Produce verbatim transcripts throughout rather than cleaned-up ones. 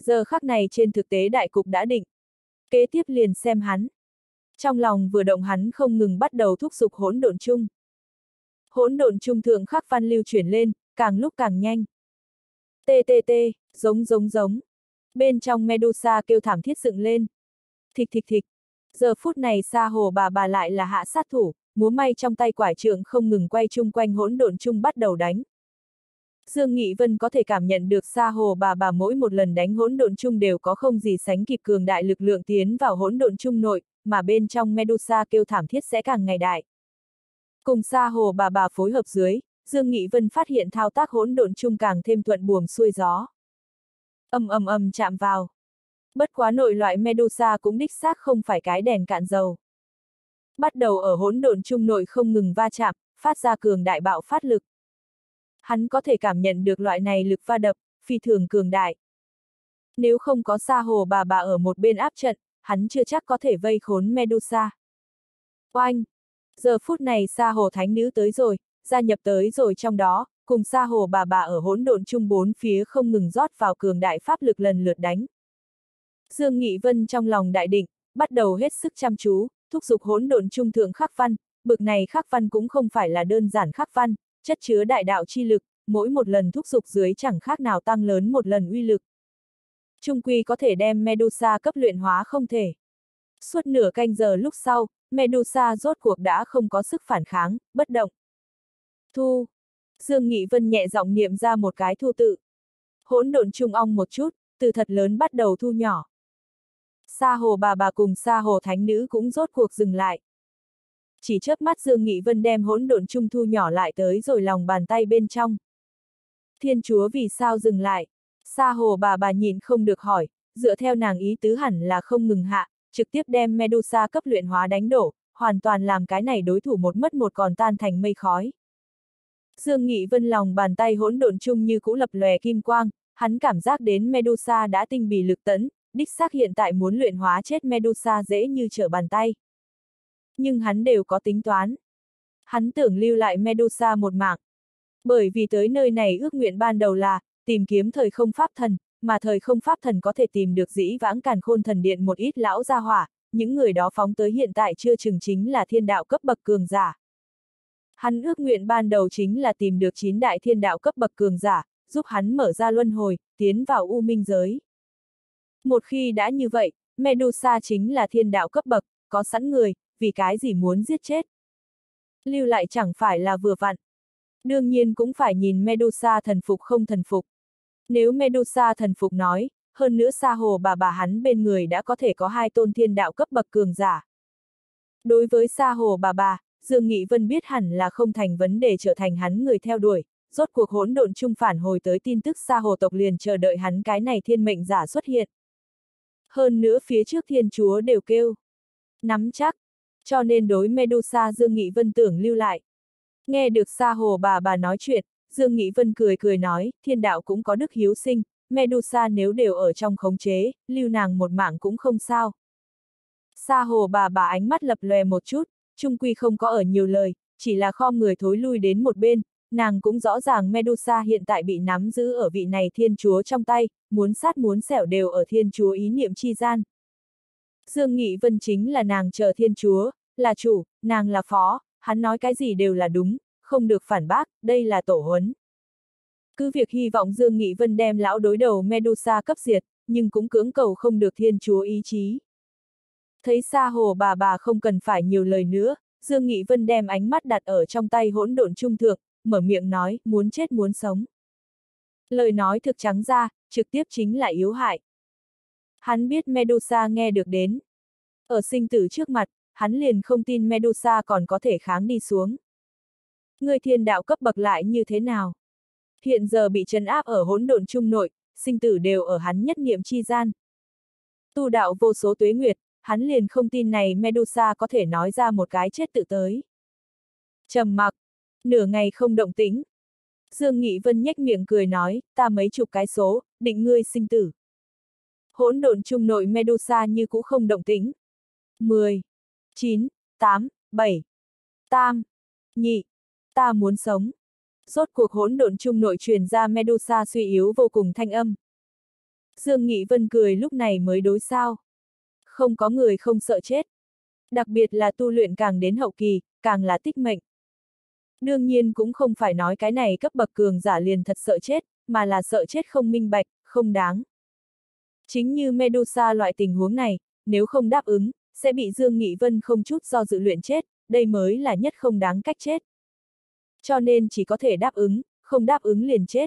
Giờ khắc này trên thực tế đại cục đã định. Kế tiếp liền xem hắn. Trong lòng vừa động hắn không ngừng bắt đầu thúc giục hỗn độn chung. Hỗn độn chung thượng khắc văn lưu chuyển lên, càng lúc càng nhanh. Tê tê tê, giống giống giống. Bên trong Medusa kêu thảm thiết dựng lên. Thịch thịch thịch. Giờ phút này Sa Hồ bà bà lại là hạ sát thủ, múa may trong tay quải trượng không ngừng quay chung quanh hỗn độn chung bắt đầu đánh. Dương Nghị Vân có thể cảm nhận được Sa Hồ bà bà mỗi một lần đánh hỗn độn chung đều có không gì sánh kịp cường đại lực lượng tiến vào hỗn độn chung nội, mà bên trong Medusa kêu thảm thiết sẽ càng ngày đại. Cùng Sa Hồ bà bà phối hợp dưới, Dương Nghị Vân phát hiện thao tác hỗn độn chung càng thêm thuận buồm xuôi gió. Ầm ầm ầm chạm vào. Bất quá nội loại Medusa cũng đích xác không phải cái đèn cạn dầu. Bắt đầu ở hỗn độn chung nội không ngừng va chạm, phát ra cường đại bạo phát lực. Hắn có thể cảm nhận được loại này lực va đập, phi thường cường đại. Nếu không có Sa Hồ bà bà ở một bên áp trận, hắn chưa chắc có thể vây khốn Medusa. Oanh! Giờ phút này Sa Hồ Thánh Nữ tới rồi, gia nhập tới rồi trong đó, cùng Sa Hồ bà bà ở hỗn độn chung bốn phía không ngừng rót vào cường đại pháp lực lần lượt đánh. Dương Nghị Vân trong lòng đại định, bắt đầu hết sức chăm chú, thúc giục hỗn độn chung thượng khắc văn, bực này khắc văn cũng không phải là đơn giản khắc văn, chất chứa đại đạo chi lực, mỗi một lần thúc giục dưới chẳng khác nào tăng lớn một lần uy lực. Trung quy có thể đem Medusa cấp luyện hóa không thể. Suốt nửa canh giờ lúc sau, Medusa rốt cuộc đã không có sức phản kháng, bất động. Thu. Dương Nghị Vân nhẹ giọng niệm ra một cái thu tự. Hỗn độn chung ong một chút, từ thật lớn bắt đầu thu nhỏ. Sa Hồ bà bà cùng Sa Hồ Thánh Nữ cũng rốt cuộc dừng lại. Chỉ chớp mắt Dương Nghị Vân đem hỗn độn chung thu nhỏ lại tới rồi lòng bàn tay bên trong. Thiên Chúa vì sao dừng lại? Sa Hồ bà bà nhìn không được hỏi, dựa theo nàng ý tứ hẳn là không ngừng hạ, trực tiếp đem Medusa cấp luyện hóa đánh đổ, hoàn toàn làm cái này đối thủ một mất một còn tan thành mây khói. Dương Nghị Vân lòng bàn tay hỗn độn chung như cũ lập lòe kim quang, hắn cảm giác đến Medusa đã tinh bì lực tấn, đích xác hiện tại muốn luyện hóa chết Medusa dễ như trở bàn tay. Nhưng hắn đều có tính toán. Hắn tưởng lưu lại Medusa một mạng. Bởi vì tới nơi này ước nguyện ban đầu là, tìm kiếm thời không pháp thần, mà thời không pháp thần có thể tìm được dĩ vãng càn khôn thần điện một ít lão gia hỏa, những người đó phóng tới hiện tại chưa chừng chính là thiên đạo cấp bậc cường giả. Hắn ước nguyện ban đầu chính là tìm được chín đại thiên đạo cấp bậc cường giả, giúp hắn mở ra luân hồi, tiến vào u minh giới. Một khi đã như vậy, Medusa chính là thiên đạo cấp bậc, có sẵn người, vì cái gì muốn giết chết. Lưu lại chẳng phải là vừa vặn. Đương nhiên cũng phải nhìn Medusa thần phục không thần phục. Nếu Medusa thần phục nói, hơn nữa Sa Hồ bà bà hắn bên người đã có thể có hai tôn thiên đạo cấp bậc cường giả. Đối với Sa Hồ bà bà, Dương Nghị Vân biết hẳn là không thành vấn đề trở thành hắn người theo đuổi, rốt cuộc hỗn độn chung phản hồi tới tin tức Sa Hồ tộc liền chờ đợi hắn cái này thiên mệnh giả xuất hiện. Hơn nữa phía trước thiên chúa đều kêu. Nắm chắc. Cho nên đối Medusa Dương Nghị Vân tưởng lưu lại. Nghe được Sa Hồ bà bà nói chuyện, Dương Nghị Vân cười cười nói, thiên đạo cũng có đức hiếu sinh, Medusa nếu đều ở trong khống chế, lưu nàng một mạng cũng không sao. Sa Hồ bà bà ánh mắt lập lòe một chút, chung quy không có ở nhiều lời, chỉ là khom người thối lui đến một bên, nàng cũng rõ ràng Medusa hiện tại bị nắm giữ ở vị này thiên chúa trong tay, muốn sát muốn xẻo đều ở thiên chúa ý niệm chi gian. Dương Nghị Vân chính là nàng chờ thiên chúa, là chủ, nàng là phó, hắn nói cái gì đều là đúng, không được phản bác, đây là tổ huấn. Cứ việc hy vọng Dương Nghị Vân đem lão đối đầu Medusa cấp diệt, nhưng cũng cưỡng cầu không được thiên chúa ý chí. Thấy Sa Hồ bà bà không cần phải nhiều lời nữa, Dương Nghị Vân đem ánh mắt đặt ở trong tay hỗn độn trung thượng, mở miệng nói, muốn chết muốn sống. Lời nói thực trắng ra, trực tiếp chính là yếu hại. Hắn biết Medusa nghe được đến. Ở sinh tử trước mặt, hắn liền không tin Medusa còn có thể kháng đi xuống. Người thiên đạo cấp bậc lại như thế nào? Hiện giờ bị trấn áp ở hỗn độn trung nội, sinh tử đều ở hắn nhất niệm chi gian. Tu đạo vô số tuế nguyệt, hắn liền không tin này Medusa có thể nói ra một cái chết tự tới. Trầm mặc, nửa ngày không động tĩnh. Dương Nghị Vân nhếch miệng cười nói, ta mấy chục cái số, định ngươi sinh tử. Hỗn độn trung nội Medusa như cũ không động tĩnh. mười, chín, tám, bảy, tam, nhị, ta muốn sống. Rốt cuộc hỗn độn trung nội truyền ra Medusa suy yếu vô cùng thanh âm. Dương Nghị Vân cười lúc này mới đối sao. Không có người không sợ chết. Đặc biệt là tu luyện càng đến hậu kỳ, càng là tích mệnh. Đương nhiên cũng không phải nói cái này cấp bậc cường giả liền thật sợ chết, mà là sợ chết không minh bạch, không đáng. Chính như Medusa loại tình huống này, nếu không đáp ứng, sẽ bị Dương Nghị Vân không chút do dự luyện chết, đây mới là nhất không đáng cách chết. Cho nên chỉ có thể đáp ứng, không đáp ứng liền chết.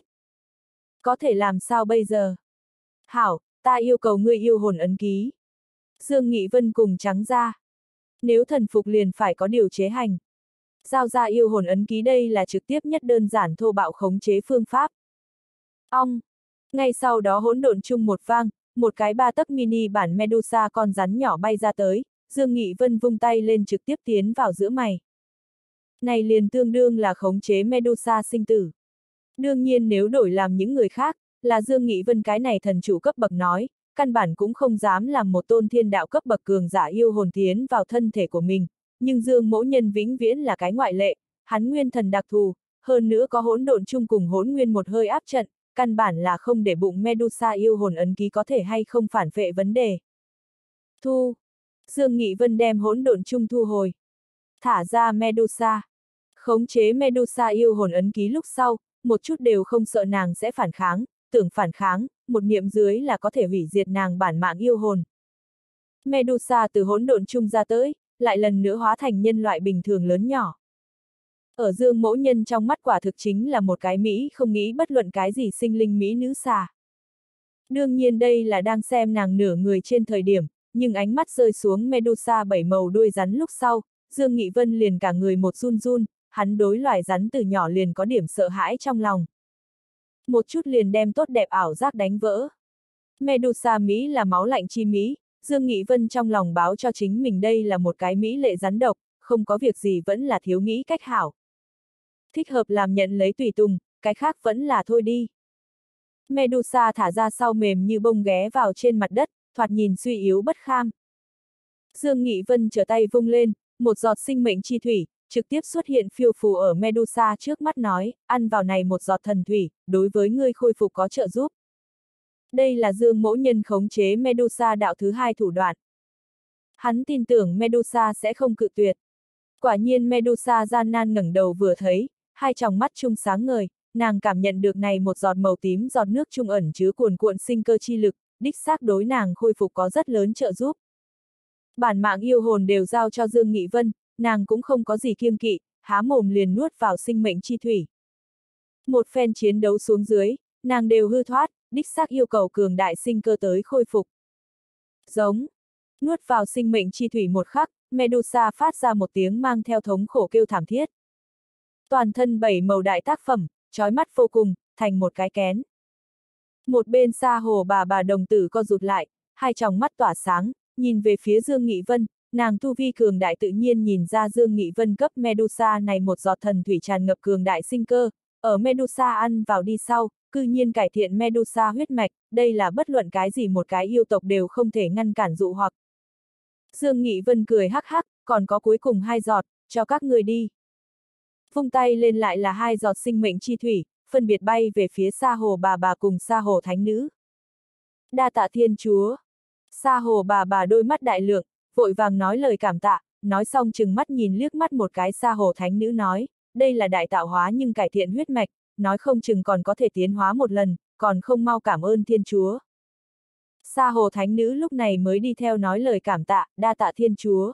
Có thể làm sao bây giờ? Hảo, ta yêu cầu ngươi yêu hồn ấn ký. Dương Nghị Vân cùng trắng ra. Nếu thần phục liền phải có điều chế hành. Giao ra yêu hồn ấn ký đây là trực tiếp nhất đơn giản thô bạo khống chế phương pháp. Ong! Ngay sau đó hỗn độn chung một vang, một cái ba tấc mini bản Medusa con rắn nhỏ bay ra tới, Dương Nghị Vân vung tay lên trực tiếp tiến vào giữa mày. Này liền tương đương là khống chế Medusa sinh tử. Đương nhiên nếu đổi làm những người khác, là Dương Nghị Vân cái này thần chủ cấp bậc nói, căn bản cũng không dám làm một tôn thiên đạo cấp bậc cường giả yêu hồn tiến vào thân thể của mình, nhưng Dương Mỗ Nhân vĩnh viễn là cái ngoại lệ, hắn nguyên thần đặc thù, hơn nữa có hỗn độn chung cùng hỗn nguyên một hơi áp trận, căn bản là không để bụng Medusa yêu hồn ấn ký có thể hay không phản vệ vấn đề. Thu. Dương Nghị Vân đem hỗn độn chung thu hồi. Thả ra Medusa. Khống chế Medusa yêu hồn ấn ký lúc sau, một chút đều không sợ nàng sẽ phản kháng, tưởng phản kháng, một niệm dưới là có thể hủy diệt nàng bản mạng yêu hồn. Medusa từ hỗn độn chung ra tới, lại lần nữa hóa thành nhân loại bình thường lớn nhỏ. Ở Dương Mỗ Nhân trong mắt quả thực chính là một cái Mỹ không nghĩ bất luận cái gì sinh linh Mỹ nữ xà. Đương nhiên đây là đang xem nàng nửa người trên thời điểm, nhưng ánh mắt rơi xuống Medusa bảy màu đuôi rắn lúc sau, Dương Nghị Vân liền cả người một run run, hắn đối loài rắn từ nhỏ liền có điểm sợ hãi trong lòng. Một chút liền đem tốt đẹp ảo giác đánh vỡ. Medusa Mỹ là máu lạnh chi Mỹ, Dương Nghị Vân trong lòng báo cho chính mình đây là một cái Mỹ lệ rắn độc, không có việc gì vẫn là thiếu nghĩ cách hảo. Thích hợp làm nhận lấy tùy tùng, cái khác vẫn là thôi đi. Medusa thả ra sau mềm như bông ghé vào trên mặt đất, thoạt nhìn suy yếu bất kham. Dương Nghị Vân trở tay vung lên, một giọt sinh mệnh chi thủy, trực tiếp xuất hiện phiêu phù ở Medusa trước mắt nói, ăn vào này một giọt thần thủy, đối với ngươi khôi phục có trợ giúp. Đây là Dương Mỗ Nhân khống chế Medusa đạo thứ hai thủ đoạn. Hắn tin tưởng Medusa sẽ không cự tuyệt. Quả nhiên Medusa gian nan ngẩng đầu vừa thấy, hai tròng mắt trung sáng ngời, nàng cảm nhận được này một giọt màu tím giọt nước trung ẩn chứa cuồn cuộn sinh cơ chi lực, đích xác đối nàng khôi phục có rất lớn trợ giúp. Bản mạng yêu hồn đều giao cho Dương Nghị Vân, nàng cũng không có gì kiêng kỵ, há mồm liền nuốt vào sinh mệnh chi thủy. Một phen chiến đấu xuống dưới, nàng đều hư thoát, đích xác yêu cầu cường đại sinh cơ tới khôi phục. Giống. Nuốt vào sinh mệnh chi thủy một khắc, Medusa phát ra một tiếng mang theo thống khổ kêu thảm thiết. Toàn thân bảy màu đại tác phẩm, chói mắt vô cùng, thành một cái kén. Một bên xa hồ bà bà đồng tử co rụt lại, hai tròng mắt tỏa sáng, nhìn về phía Dương Nghị Vân, nàng tu vi cường đại tự nhiên nhìn ra Dương Nghị Vân cấp Medusa này một giọt thần thủy tràn ngập cường đại sinh cơ, ở Medusa ăn vào đi sau, cư nhiên cải thiện Medusa huyết mạch, đây là bất luận cái gì một cái yêu tộc đều không thể ngăn cản dụ hoặc. Dương Nghị Vân cười hắc hắc, còn có cuối cùng hai giọt, cho các người đi. Vung tay lên lại là hai giọt sinh mệnh chi thủy, phân biệt bay về phía Sa Hồ bà bà cùng Sa Hồ Thánh Nữ. Đa tạ Thiên Chúa. Sa Hồ bà bà đôi mắt đại lượng, vội vàng nói lời cảm tạ, nói xong chừng mắt nhìn liếc mắt một cái Sa Hồ Thánh Nữ nói, đây là đại tạo hóa nhưng cải thiện huyết mạch, nói không chừng còn có thể tiến hóa một lần, còn không mau cảm ơn Thiên Chúa. Sa Hồ Thánh Nữ lúc này mới đi theo nói lời cảm tạ, đa tạ Thiên Chúa.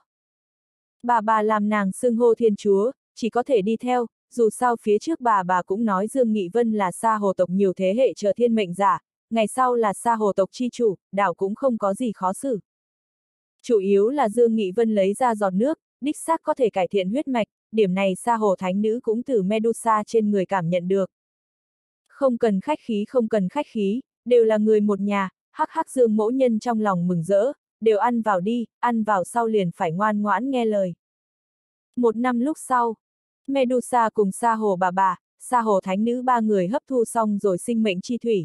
Bà bà làm nàng xưng hô Thiên Chúa, chỉ có thể đi theo, dù sao phía trước bà bà cũng nói Dương Nghị Vân là Sa Hồ tộc nhiều thế hệ chờ thiên mệnh giả, ngày sau là Sa Hồ tộc chi chủ, đảo cũng không có gì khó xử. Chủ yếu là Dương Nghị Vân lấy ra giọt nước, đích xác có thể cải thiện huyết mạch, điểm này Sa Hồ Thánh Nữ cũng từ Medusa trên người cảm nhận được. Không cần khách khí không cần khách khí, đều là người một nhà, hắc hắc Dương Mỗ Nhân trong lòng mừng rỡ, đều ăn vào đi, ăn vào sau liền phải ngoan ngoãn nghe lời. Một năm lúc sau, Medusa cùng Sa Hồ bà bà, Sa Hồ Thánh Nữ ba người hấp thu xong rồi sinh mệnh chi thủy.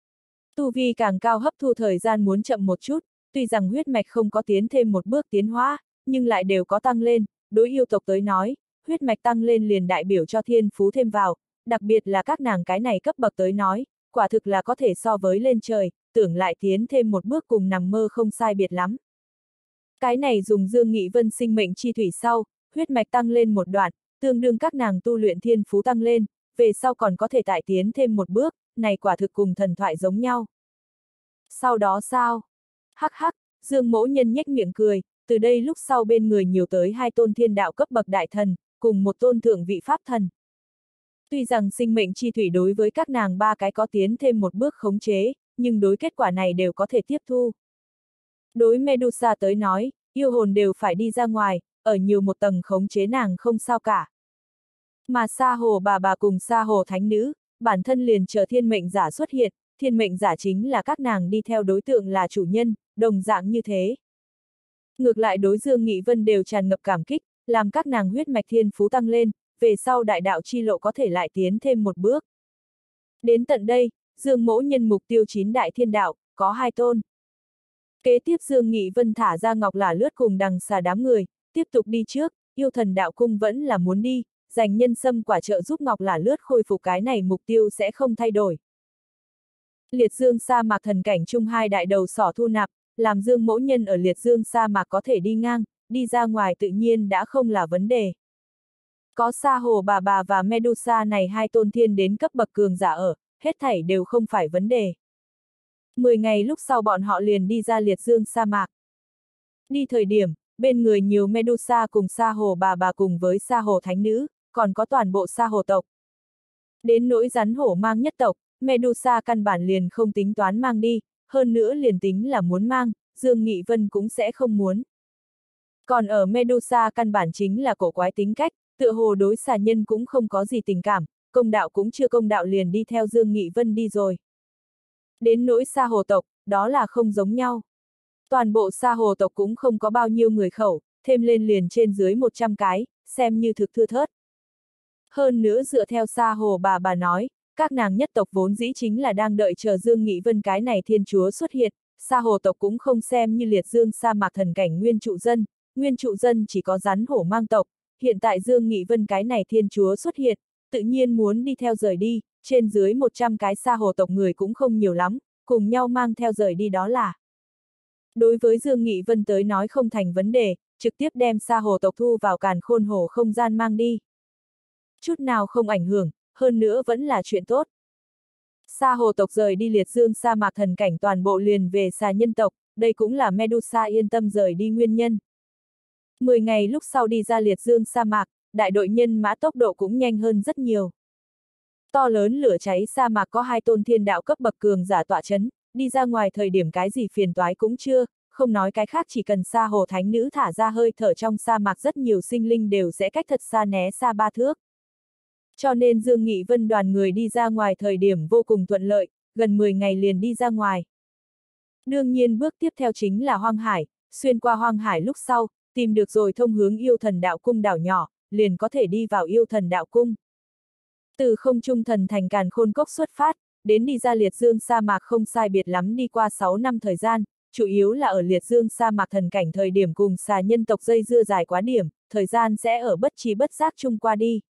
Tu vi càng cao hấp thu thời gian muốn chậm một chút, tuy rằng huyết mạch không có tiến thêm một bước tiến hóa, nhưng lại đều có tăng lên, đối yêu tộc tới nói, huyết mạch tăng lên liền đại biểu cho thiên phú thêm vào, đặc biệt là các nàng cái này cấp bậc tới nói, quả thực là có thể so với lên trời, tưởng lại tiến thêm một bước cùng nằm mơ không sai biệt lắm. Cái này dùng Dương Nghị Vân sinh mệnh chi thủy sau, huyết mạch tăng lên một đoạn, tương đương các nàng tu luyện thiên phú tăng lên, về sau còn có thể tại tiến thêm một bước, này quả thực cùng thần thoại giống nhau. Sau đó sao? Hắc hắc, Dương Mỗ Nhân nhếch miệng cười, từ đây lúc sau bên người nhiều tới hai tôn thiên đạo cấp bậc đại thần, cùng một tôn thượng vị pháp thần. Tuy rằng sinh mệnh chi thủy đối với các nàng ba cái có tiến thêm một bước khống chế, nhưng đối kết quả này đều có thể tiếp thu. Đối Medusa tới nói, yêu hồn đều phải đi ra ngoài, ở nhiều một tầng khống chế nàng không sao cả. Mà Sa Hồ bà bà cùng Sa Hồ thánh nữ, bản thân liền chờ thiên mệnh giả xuất hiện, thiên mệnh giả chính là các nàng đi theo đối tượng là chủ nhân, đồng dạng như thế. Ngược lại đối Dương Nghị Vân đều tràn ngập cảm kích, làm các nàng huyết mạch thiên phú tăng lên, về sau đại đạo chi lộ có thể lại tiến thêm một bước. Đến tận đây, Dương Mỗ Nhân mục tiêu chín đại thiên đạo, có hai tôn. Kế tiếp Dương Nghị Vân thả ra Ngọc Lả Lướt cùng đằng xà đám người, tiếp tục đi trước, yêu thần đạo cung vẫn là muốn đi, dành nhân sâm quả trợ giúp Ngọc Lả Lướt khôi phục cái này mục tiêu sẽ không thay đổi. Liệt Dương sa mạc thần cảnh chung hai đại đầu sỏ thu nạp, làm Dương Mỗ Nhân ở Liệt Dương sa mạc có thể đi ngang, đi ra ngoài tự nhiên đã không là vấn đề. Có Sa Hồ bà bà và Medusa này hai tôn thiên đến cấp bậc cường giả ở, hết thảy đều không phải vấn đề. Mười ngày lúc sau bọn họ liền đi ra Liệt Dương sa mạc. Đi thời điểm, bên người nhiều Medusa cùng Sa Hồ bà bà cùng với Sa Hồ thánh nữ, còn có toàn bộ Sa Hồ tộc. Đến nỗi rắn hổ mang nhất tộc, Medusa căn bản liền không tính toán mang đi, hơn nữa liền tính là muốn mang, Dương Nghị Vân cũng sẽ không muốn. Còn ở Medusa căn bản chính là cổ quái tính cách, tựa hồ đối xà nhân cũng không có gì tình cảm, công đạo cũng chưa công đạo liền đi theo Dương Nghị Vân đi rồi. Đến nỗi Sa Hồ tộc, đó là không giống nhau. Toàn bộ Sa Hồ tộc cũng không có bao nhiêu người khẩu, thêm lên liền trên dưới một trăm cái, xem như thực thưa thớt. Hơn nữa dựa theo Sa Hồ bà bà nói, các nàng nhất tộc vốn dĩ chính là đang đợi chờ Dương Nghị Vân cái này thiên chúa xuất hiện, Sa Hồ tộc cũng không xem như Liệt Dương sa mạc thần cảnh nguyên trụ dân, nguyên trụ dân chỉ có rắn hổ mang tộc, hiện tại Dương Nghị Vân cái này thiên chúa xuất hiện, tự nhiên muốn đi theo rời đi, trên dưới một trăm cái Sa Hồ tộc người cũng không nhiều lắm, cùng nhau mang theo rời đi đó là. Đối với Dương Nghị Vân tới nói không thành vấn đề, trực tiếp đem Sa Hồ tộc thu vào càn khôn hồ không gian mang đi. Chút nào không ảnh hưởng, hơn nữa vẫn là chuyện tốt. Sa Hồ tộc rời đi Liệt Dương sa mạc thần cảnh toàn bộ liền về xà nhân tộc, đây cũng là Medusa yên tâm rời đi nguyên nhân. Mười ngày lúc sau đi ra Liệt Dương sa mạc, đại đội nhân mã tốc độ cũng nhanh hơn rất nhiều. To lớn lửa cháy sa mạc có hai tôn thiên đạo cấp bậc cường giả tọa chấn, đi ra ngoài thời điểm cái gì phiền toái cũng chưa, không nói cái khác chỉ cần Sa Hồ thánh nữ thả ra hơi thở trong sa mạc rất nhiều sinh linh đều sẽ cách thật xa né xa ba thước. Cho nên Dương Nghị Vân đoàn người đi ra ngoài thời điểm vô cùng thuận lợi, gần mười ngày liền đi ra ngoài. Đương nhiên bước tiếp theo chính là Hoang Hải, xuyên qua Hoang Hải lúc sau, tìm được rồi thông hướng yêu thần đạo cung đảo nhỏ, liền có thể đi vào yêu thần đạo cung. Từ không trung thần thành Càn Khôn Cốc xuất phát, đến đi ra Liệt Dương sa mạc không sai biệt lắm đi qua sáu năm thời gian, chủ yếu là ở Liệt Dương sa mạc thần cảnh thời điểm cùng xà nhân tộc dây dưa dài quá điểm, thời gian sẽ ở bất trí bất giác chung qua đi.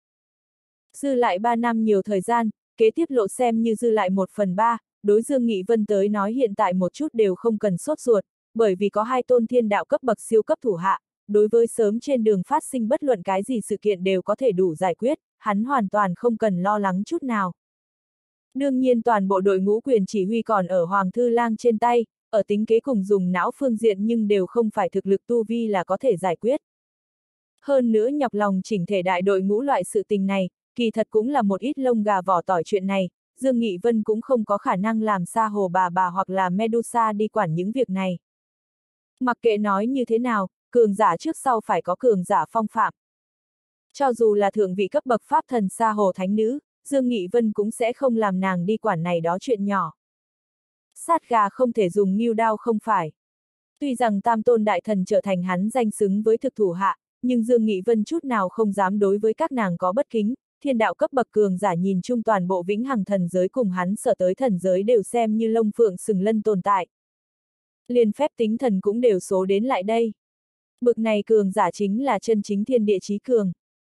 Dư lại ba năm nhiều thời gian, kế tiếp lộ xem như dư lại một phần ba, đối Dương Nghị Vân tới nói hiện tại một chút đều không cần sốt ruột, bởi vì có hai tôn thiên đạo cấp bậc siêu cấp thủ hạ, đối với sớm trên đường phát sinh bất luận cái gì sự kiện đều có thể đủ giải quyết, hắn hoàn toàn không cần lo lắng chút nào. Đương nhiên toàn bộ đội ngũ quyền chỉ huy còn ở Hoàng Thư Lang trên tay, ở tính kế cùng dùng não phương diện nhưng đều không phải thực lực tu vi là có thể giải quyết. Hơn nữa nhọc lòng chỉnh thể đại đội ngũ loại sự tình này, kỳ thật cũng là một ít lông gà vỏ tỏi chuyện này, Dương Nghị Vân cũng không có khả năng làm Sa Hồ bà bà hoặc là Medusa đi quản những việc này. Mặc kệ nói như thế nào, cường giả trước sau phải có cường giả phong phạm. Cho dù là thượng vị cấp bậc pháp thần Sa Hồ thánh nữ, Dương Nghị Vân cũng sẽ không làm nàng đi quản này đó chuyện nhỏ. Sát gà không thể dùng mưu đao không phải. Tuy rằng tam tôn đại thần trở thành hắn danh xứng với thực thủ hạ, nhưng Dương Nghị Vân chút nào không dám đối với các nàng có bất kính, thiên đạo cấp bậc cường giả nhìn chung toàn bộ vĩnh hằng thần giới cùng hắn sở tới thần giới đều xem như lông phượng sừng lân tồn tại. Liên phép tính thần cũng đều số đến lại đây. Bực này cường giả chính là chân chính thiên địa chí cường.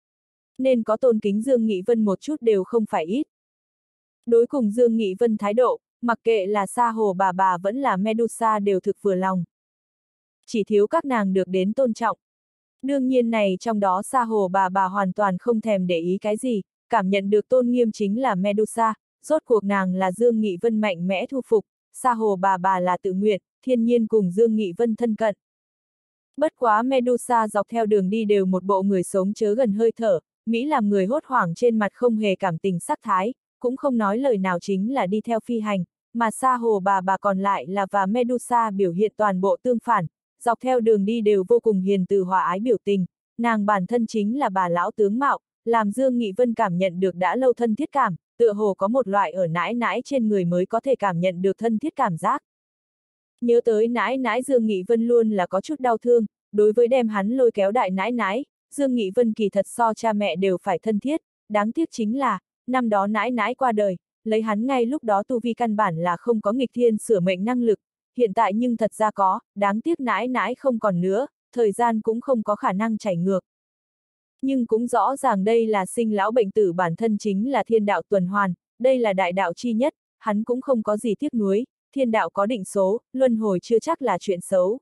Nên có tôn kính Dương Nghị Vân một chút đều không phải ít. Đối cùng Dương Nghị Vân thái độ, mặc kệ là Sa Hồ bà bà vẫn là Medusa đều thực vừa lòng. Chỉ thiếu các nàng được đến tôn trọng. Đương nhiên này trong đó Sa Hồ bà bà hoàn toàn không thèm để ý cái gì, cảm nhận được tôn nghiêm chính là Medusa, rốt cuộc nàng là Dương Nghị Vân mạnh mẽ thu phục, Sa Hồ bà bà là tự nguyện, thiên nhiên cùng Dương Nghị Vân thân cận. Bất quá Medusa dọc theo đường đi đều một bộ người sống chớ gần hơi thở, Mỹ làm người hốt hoảng trên mặt không hề cảm tình sắc thái, cũng không nói lời nào chính là đi theo phi hành, mà Sa Hồ bà bà còn lại là và Medusa biểu hiện toàn bộ tương phản, dọc theo đường đi đều vô cùng hiền từ hòa ái biểu tình, nàng bản thân chính là bà lão tướng mạo, làm Dương Nghị Vân cảm nhận được đã lâu thân thiết cảm, tựa hồ có một loại ở nãi nãi trên người mới có thể cảm nhận được thân thiết cảm giác. Nhớ tới nãi nãi Dương Nghị Vân luôn là có chút đau thương, đối với đem hắn lôi kéo đại nãi nãi, Dương Nghị Vân kỳ thật so cha mẹ đều phải thân thiết, đáng tiếc chính là, năm đó nãi nãi qua đời, lấy hắn ngay lúc đó tu vi căn bản là không có nghịch thiên sửa mệnh năng lực, hiện tại nhưng thật ra có, đáng tiếc nãi nãi không còn nữa, thời gian cũng không có khả năng chảy ngược. Nhưng cũng rõ ràng đây là sinh lão bệnh tử bản thân chính là thiên đạo tuần hoàn, đây là đại đạo chi nhất, hắn cũng không có gì tiếc nuối, thiên đạo có định số, luân hồi chưa chắc là chuyện xấu.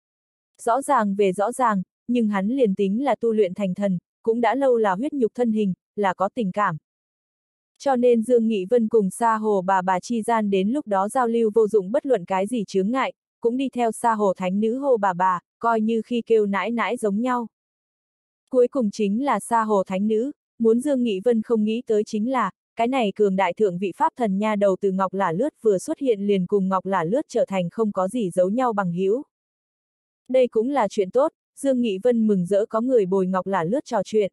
Rõ ràng về rõ ràng, nhưng hắn liền tính là tu luyện thành thần, cũng đã lâu là huyết nhục thân hình, là có tình cảm. Cho nên Dương Nghị Vân cùng Sa Hồ bà bà chi gian đến lúc đó giao lưu vô dụng bất luận cái gì chướng ngại, cũng đi theo Sa Hồ thánh nữ hô bà bà, coi như khi kêu nãi nãi giống nhau. Cuối cùng chính là Sa Hồ thánh nữ, muốn Dương Nghị Vân không nghĩ tới chính là, cái này cường đại thượng vị pháp thần nha đầu từ Ngọc Lả Lướt vừa xuất hiện liền cùng Ngọc Lả Lướt trở thành không có gì giấu nhau bằng hữu. Đây cũng là chuyện tốt, Dương Nghị Vân mừng rỡ có người bồi Ngọc Lả Lướt trò chuyện.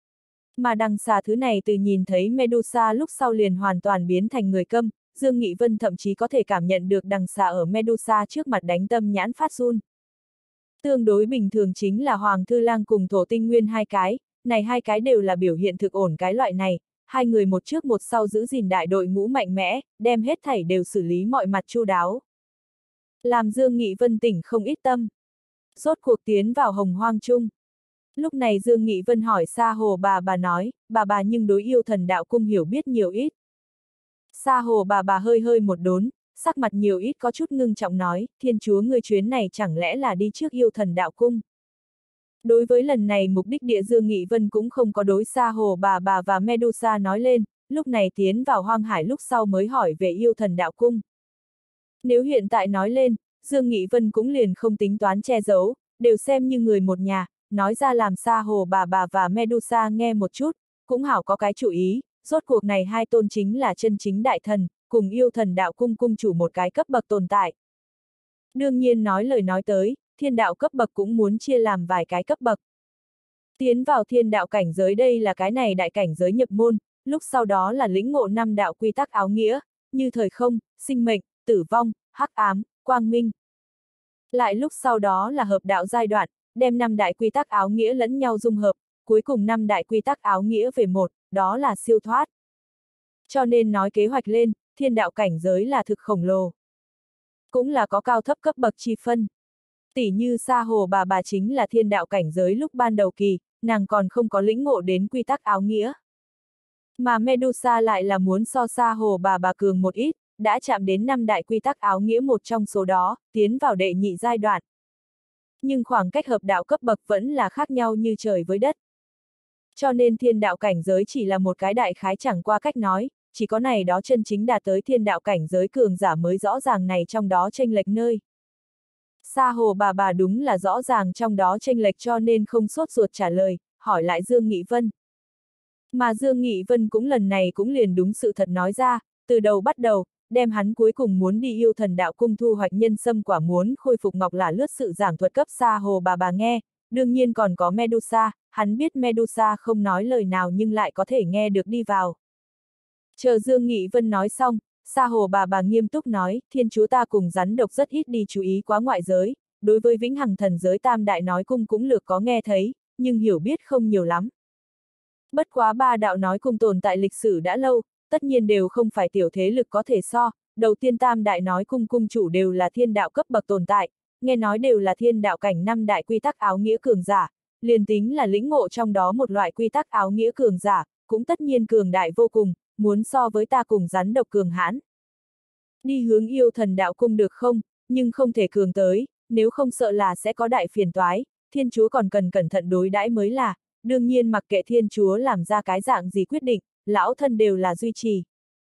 Mà đằng xà thứ này từ nhìn thấy Medusa lúc sau liền hoàn toàn biến thành người câm, Dương Nghị Vân thậm chí có thể cảm nhận được đằng xà ở Medusa trước mặt đánh tâm nhãn phát run. Tương đối bình thường chính là Hoàng Thư Lang cùng Thổ Tinh Nguyên hai cái, này hai cái đều là biểu hiện thực ổn cái loại này, hai người một trước một sau giữ gìn đại đội ngũ mạnh mẽ, đem hết thảy đều xử lý mọi mặt chu đáo. Làm Dương Nghị Vân tỉnh không ít tâm. Rốt cuộc tiến vào Hồng Hoang Trung. Lúc này Dương Nghị Vân hỏi Sa Hồ bà bà nói, bà bà nhưng đối yêu thần đạo cung hiểu biết nhiều ít. Sa Hồ bà bà hơi hơi một đốn, sắc mặt nhiều ít có chút ngưng trọng nói, Thiên Chúa ngươi chuyến này chẳng lẽ là đi trước yêu thần đạo cung. Đối với lần này mục đích địa Dương Nghị Vân cũng không có đối Sa Hồ bà bà và Medusa nói lên, lúc này tiến vào Hoang Hải lúc sau mới hỏi về yêu thần đạo cung. Nếu hiện tại nói lên, Dương Nghị Vân cũng liền không tính toán che giấu, đều xem như người một nhà, nói ra làm Sa Hồ bà bà và Medusa nghe một chút, cũng hảo có cái chủ ý, rốt cuộc này hai tôn chính là chân chính đại thần, cùng yêu thần đạo cung cung chủ một cái cấp bậc tồn tại. Đương nhiên nói lời nói tới, thiên đạo cấp bậc cũng muốn chia làm vài cái cấp bậc. Tiến vào thiên đạo cảnh giới đây là cái này đại cảnh giới nhập môn, lúc sau đó là lĩnh ngộ năm đạo quy tắc áo nghĩa, như thời không, sinh mệnh, tử vong, hắc ám, quang minh. Lại lúc sau đó là hợp đạo giai đoạn, đem năm đại quy tắc áo nghĩa lẫn nhau dung hợp, cuối cùng năm đại quy tắc áo nghĩa về một, đó là siêu thoát. Cho nên nói kế hoạch lên, thiên đạo cảnh giới là thực khổng lồ. Cũng là có cao thấp cấp bậc chi phân. Tỷ như Sa Hồ bà bà chính là thiên đạo cảnh giới lúc ban đầu kỳ, nàng còn không có lĩnh ngộ đến quy tắc áo nghĩa. Mà Medusa lại là muốn so Sa Hồ bà bà cường một ít, đã chạm đến năm đại quy tắc áo nghĩa một trong số đó, tiến vào đệ nhị giai đoạn. Nhưng khoảng cách hợp đạo cấp bậc vẫn là khác nhau như trời với đất. Cho nên thiên đạo cảnh giới chỉ là một cái đại khái chẳng qua cách nói, chỉ có này đó chân chính đạt tới thiên đạo cảnh giới cường giả mới rõ ràng này trong đó chênh lệch nơi. Sa Hồ bà bà đúng là rõ ràng trong đó chênh lệch cho nên không sốt ruột trả lời, hỏi lại Dương Nghị Vân. Mà Dương Nghị Vân cũng lần này cũng liền đúng sự thật nói ra, từ đầu bắt đầu, đem hắn cuối cùng muốn đi yêu thần đạo cung thu hoạch nhân sâm quả muốn khôi phục Ngọc Lả Lướt sự giảng thuật cấp Sa Hồ bà bà nghe, đương nhiên còn có Medusa, hắn biết Medusa không nói lời nào nhưng lại có thể nghe được đi vào. Chờ Dương Nghị Vân nói xong, Sa Hồ bà bà nghiêm túc nói, Thiên Chúa ta cùng rắn độc rất ít đi chú ý quá ngoại giới, đối với vĩnh hằng thần giới tam đại nói cung cũng lược có nghe thấy, nhưng hiểu biết không nhiều lắm. Bất quá ba đạo nói cung tồn tại lịch sử đã lâu, tất nhiên đều không phải tiểu thế lực có thể so, đầu tiên tam đại nói cung cung chủ đều là thiên đạo cấp bậc tồn tại, nghe nói đều là thiên đạo cảnh năm đại quy tắc áo nghĩa cường giả, liền tính là lĩnh ngộ trong đó một loại quy tắc áo nghĩa cường giả, cũng tất nhiên cường đại vô cùng, muốn so với ta cùng rắn độc cường hãn. Đi hướng yêu thần đạo cung được không, nhưng không thể cường tới, nếu không sợ là sẽ có đại phiền toái, thiên chúa còn cần cẩn thận đối đãi mới là, đương nhiên mặc kệ thiên chúa làm ra cái dạng gì quyết định, lão thân đều là duy trì.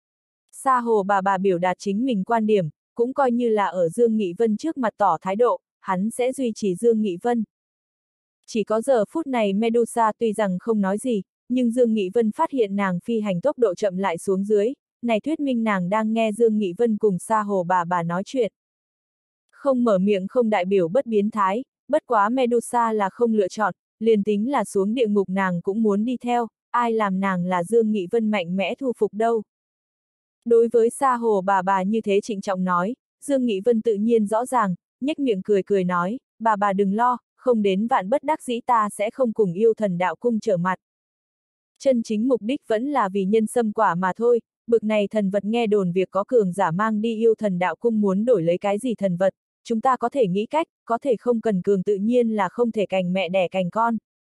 Sa Hồ bà bà biểu đạt chính mình quan điểm, cũng coi như là ở Dương Nghị Vân trước mặt tỏ thái độ, hắn sẽ duy trì Dương Nghị Vân. Chỉ có giờ phút này Medusa tuy rằng không nói gì, nhưng Dương Nghị Vân phát hiện nàng phi hành tốc độ chậm lại xuống dưới, này thuyết minh nàng đang nghe Dương Nghị Vân cùng Sa Hồ bà bà nói chuyện. Không mở miệng không đại biểu bất biến thái, bất quá Medusa là không lựa chọn, liền tính là xuống địa ngục nàng cũng muốn đi theo, ai làm nàng là Dương Nghị Vân mạnh mẽ thu phục đâu. Đối với Sa Hồ bà bà như thế trịnh trọng nói, Dương Nghị Vân tự nhiên rõ ràng, nhếch miệng cười cười nói, bà bà đừng lo, không đến vạn bất đắc dĩ ta sẽ không cùng yêu thần đạo cung trở mặt. Chân chính mục đích vẫn là vì nhân sâm quả mà thôi, bực này thần vật nghe đồn việc có cường giả mang đi yêu thần đạo cung muốn đổi lấy cái gì thần vật, chúng ta có thể nghĩ cách, có thể không cần cường tự nhiên là không thể cành mẹ đẻ cành con.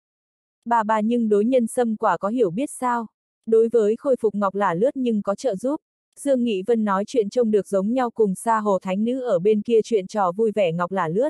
Bà bà nhưng đối nhân sâm quả có hiểu biết sao? Đối với khôi phục ngọc lả lướt nhưng có trợ giúp. Dương Nghị Vân nói chuyện trông được giống nhau cùng Sa Hồ Thánh Nữ ở bên kia chuyện trò vui vẻ ngọc lả lướt.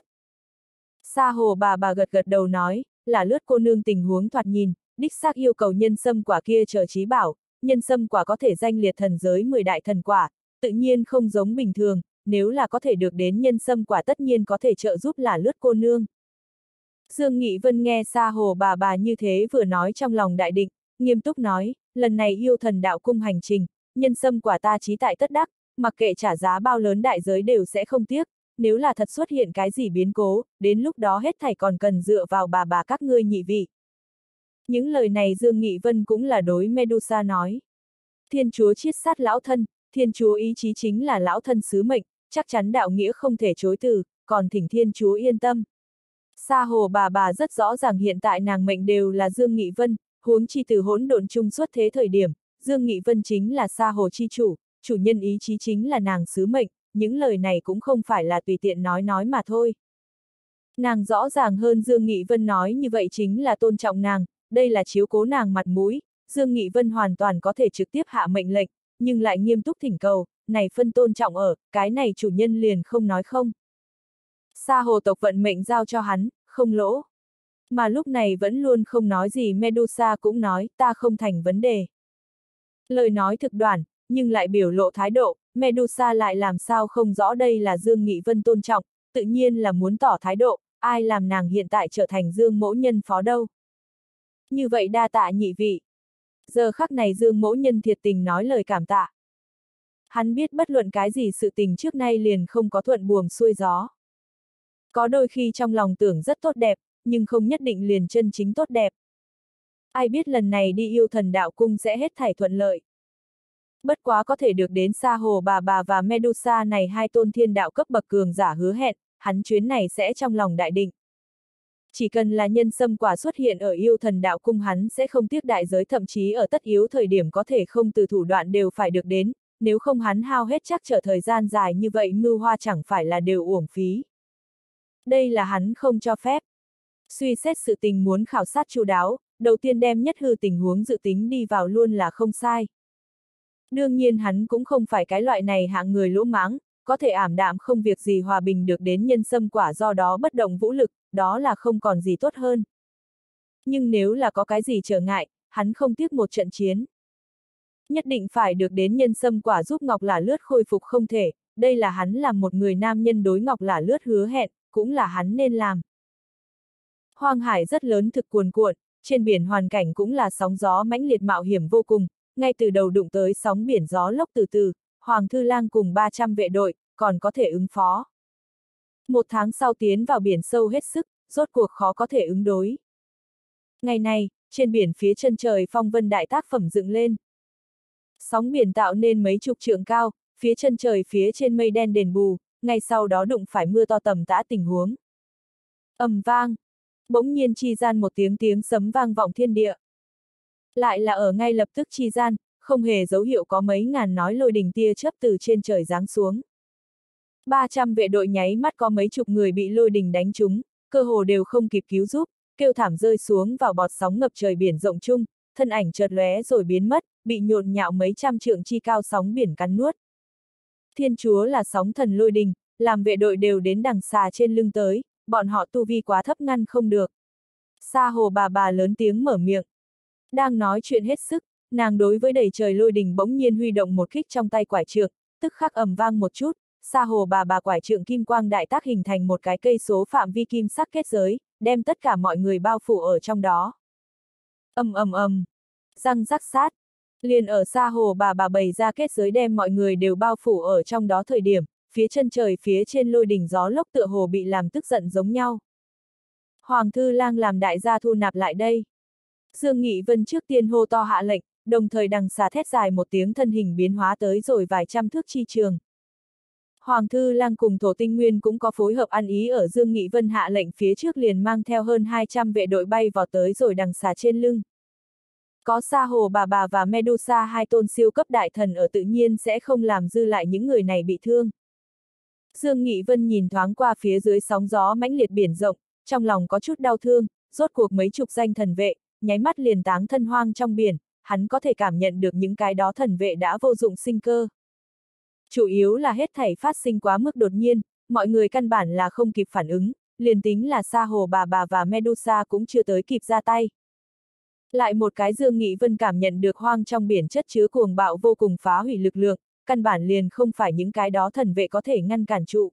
Sa Hồ bà bà gật gật đầu nói, lả lướt cô nương tình huống thoạt nhìn, đích xác yêu cầu nhân sâm quả kia chờ trí bảo, nhân sâm quả có thể danh liệt thần giới mười đại thần quả, tự nhiên không giống bình thường, nếu là có thể được đến nhân sâm quả tất nhiên có thể trợ giúp lả lướt cô nương. Dương Nghị Vân nghe Sa Hồ bà bà như thế vừa nói trong lòng đại định, nghiêm túc nói, lần này yêu thần đạo cung hành trình, nhân sâm quả ta chí tại tất đắc, mặc kệ trả giá bao lớn đại giới đều sẽ không tiếc, nếu là thật xuất hiện cái gì biến cố, đến lúc đó hết thảy còn cần dựa vào bà bà các ngươi nhị vị. Những lời này Dương Nghị Vân cũng là đối Medusa nói. Thiên chúa chiết sát lão thân, thiên chúa ý chí chính là lão thân sứ mệnh, chắc chắn đạo nghĩa không thể chối từ, còn thỉnh thiên chúa yên tâm. Sa Hồ bà bà rất rõ ràng hiện tại nàng mệnh đều là Dương Nghị Vân, huống chi từ hỗn độn chung xuất thế thời điểm, Dương Nghị Vân chính là Sa Hồ chi chủ, chủ nhân ý chí chính là nàng sứ mệnh, những lời này cũng không phải là tùy tiện nói nói mà thôi. Nàng rõ ràng hơn Dương Nghị Vân nói như vậy chính là tôn trọng nàng, đây là chiếu cố nàng mặt mũi, Dương Nghị Vân hoàn toàn có thể trực tiếp hạ mệnh lệnh, nhưng lại nghiêm túc thỉnh cầu, này phân tôn trọng ở, cái này chủ nhân liền không nói không. Sa Hồ tộc vận mệnh giao cho hắn, không lỗ. Mà lúc này vẫn luôn không nói gì Medusa cũng nói, ta không thành vấn đề. Lời nói thực đoạn, nhưng lại biểu lộ thái độ, Medusa lại làm sao không rõ đây là Dương Nghị Vân tôn trọng, tự nhiên là muốn tỏ thái độ, ai làm nàng hiện tại trở thành Dương mẫu nhân phó đâu. Như vậy đa tạ nhị vị. Giờ khắc này Dương mẫu nhân thiệt tình nói lời cảm tạ. Hắn biết bất luận cái gì sự tình trước nay liền không có thuận buồm xuôi gió. Có đôi khi trong lòng tưởng rất tốt đẹp, nhưng không nhất định liền chân chính tốt đẹp. Ai biết lần này đi yêu thần đạo cung sẽ hết thảy thuận lợi. Bất quá có thể được đến Sa Hồ bà bà và Medusa này hai tôn thiên đạo cấp bậc cường giả hứa hẹn, hắn chuyến này sẽ trong lòng đại định. Chỉ cần là nhân sâm quả xuất hiện ở yêu thần đạo cung hắn sẽ không tiếc đại giới, thậm chí ở tất yếu thời điểm có thể không từ thủ đoạn đều phải được đến, nếu không hắn hao hết chắc trở thời gian dài như vậy mưu hoa chẳng phải là đều uổng phí. Đây là hắn không cho phép. Suy xét sự tình muốn khảo sát chu đáo, đầu tiên đem nhất hư tình huống dự tính đi vào luôn là không sai. Đương nhiên hắn cũng không phải cái loại này hạng người lỗ mãng, có thể ảm đạm không việc gì hòa bình được đến nhân sâm quả do đó bất động vũ lực, đó là không còn gì tốt hơn. Nhưng nếu là có cái gì trở ngại, hắn không tiếc một trận chiến. Nhất định phải được đến nhân sâm quả giúp Ngọc Lả Lướt khôi phục không thể, đây là hắn làm một người nam nhân đối Ngọc Lả Lướt hứa hẹn, cũng là hắn nên làm. Hoang hải rất lớn thực cuồn cuộn, trên biển hoàn cảnh cũng là sóng gió mãnh liệt mạo hiểm vô cùng, ngay từ đầu đụng tới sóng biển gió lốc từ từ, Hoàng Thư Lang cùng ba trăm vệ đội, còn có thể ứng phó. Một tháng sau tiến vào biển sâu hết sức, rốt cuộc khó có thể ứng đối. Ngày này, trên biển phía chân trời phong vân đại tác phẩm dựng lên. Sóng biển tạo nên mấy chục trượng cao, phía chân trời phía trên mây đen đền bù, ngay sau đó đụng phải mưa to tầm tã tình huống. Ầm vang, bỗng nhiên chi gian một tiếng tiếng sấm vang vọng thiên địa. Lại là ở ngay lập tức chi gian, không hề dấu hiệu có mấy ngàn nói lôi đình tia chớp từ trên trời giáng xuống. ba trăm vệ đội nháy mắt có mấy chục người bị lôi đình đánh trúng, cơ hồ đều không kịp cứu giúp, kêu thảm rơi xuống vào bọt sóng ngập trời biển rộng chung, thân ảnh chợt lóe rồi biến mất, bị nhộn nhạo mấy trăm trượng chi cao sóng biển cắn nuốt. Thiên chúa là sóng thần lôi đình, làm vệ đội đều đến đằng xà trên lưng tới, bọn họ tu vi quá thấp ngăn không được. Sa hồ bà bà lớn tiếng mở miệng. Đang nói chuyện hết sức, nàng đối với đầy trời lôi đình bỗng nhiên huy động một kích trong tay quải trượng, tức khắc ầm vang một chút, sa hồ bà bà quải trượng kim quang đại tác hình thành một cái cây số phạm vi kim sắc kết giới, đem tất cả mọi người bao phủ ở trong đó. Ầm ầm ầm, răng rắc sát, liền ở sa hồ bà bà bày ra kết giới đem mọi người đều bao phủ ở trong đó thời điểm, phía chân trời phía trên lôi đỉnh gió lốc tựa hồ bị làm tức giận giống nhau. Hoàng thư lang làm đại gia thu nạp lại đây. Dương Nghị Vân trước tiên hô to hạ lệnh, đồng thời đằng xà thét dài một tiếng thân hình biến hóa tới rồi vài trăm thước chi trường. Hoàng thư lang cùng Thổ Tinh Nguyên cũng có phối hợp ăn ý ở Dương Nghị Vân hạ lệnh phía trước liền mang theo hơn hai trăm vệ đội bay vào tới rồi đằng xà trên lưng. Có Sa Hồ bà bà và Medusa hai tôn siêu cấp đại thần ở tự nhiên sẽ không làm dư lại những người này bị thương. Dương Nghị Vân nhìn thoáng qua phía dưới sóng gió mãnh liệt biển rộng, trong lòng có chút đau thương, rốt cuộc mấy chục danh thần vệ, nháy mắt liền táng thân hoang trong biển, hắn có thể cảm nhận được những cái đó thần vệ đã vô dụng sinh cơ. Chủ yếu là hết thảy phát sinh quá mức đột nhiên, mọi người căn bản là không kịp phản ứng, liền tính là Sa Hồ bà bà và Medusa cũng chưa tới kịp ra tay. Lại một cái Dương Nghị Vân cảm nhận được hoang trong biển chất chứa cuồng bạo vô cùng phá hủy lực lượng, căn bản liền không phải những cái đó thần vệ có thể ngăn cản trụ.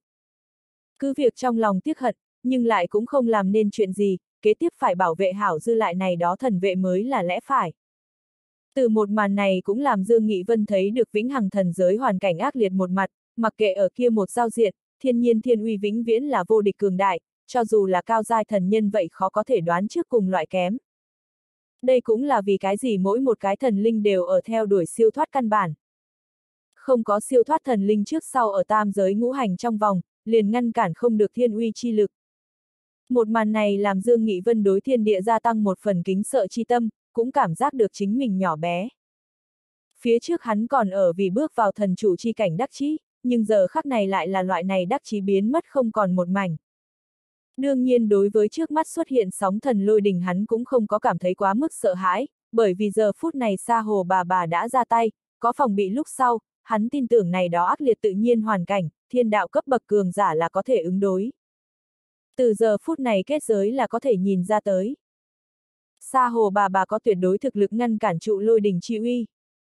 Cứ việc trong lòng tiếc hận, nhưng lại cũng không làm nên chuyện gì, kế tiếp phải bảo vệ hảo dư lại này đó thần vệ mới là lẽ phải. Từ một màn này cũng làm Dương Nghị Vân thấy được vĩnh hằng thần giới hoàn cảnh ác liệt một mặt, mặc kệ ở kia một giao diện, thiên nhiên thiên uy vĩnh viễn là vô địch cường đại, cho dù là cao giai thần nhân vậy khó có thể đoán trước cùng loại kém. Đây cũng là vì cái gì mỗi một cái thần linh đều ở theo đuổi siêu thoát căn bản. Không có siêu thoát thần linh trước sau ở tam giới ngũ hành trong vòng, liền ngăn cản không được thiên uy chi lực. Một màn này làm Dương Nghị Vân đối thiên địa gia tăng một phần kính sợ chi tâm, cũng cảm giác được chính mình nhỏ bé. Phía trước hắn còn ở vì bước vào thần chủ chi cảnh đắc chí, nhưng giờ khắc này lại là loại này đắc chí biến mất không còn một mảnh. Đương nhiên đối với trước mắt xuất hiện sóng thần lôi đình hắn cũng không có cảm thấy quá mức sợ hãi, bởi vì giờ phút này Sa Hồ bà bà đã ra tay, có phòng bị lúc sau, hắn tin tưởng này đó ác liệt tự nhiên hoàn cảnh, thiên đạo cấp bậc cường giả là có thể ứng đối. Từ giờ phút này kết giới là có thể nhìn ra tới. Sa Hồ bà bà có tuyệt đối thực lực ngăn cản trụ lôi đình chi uy.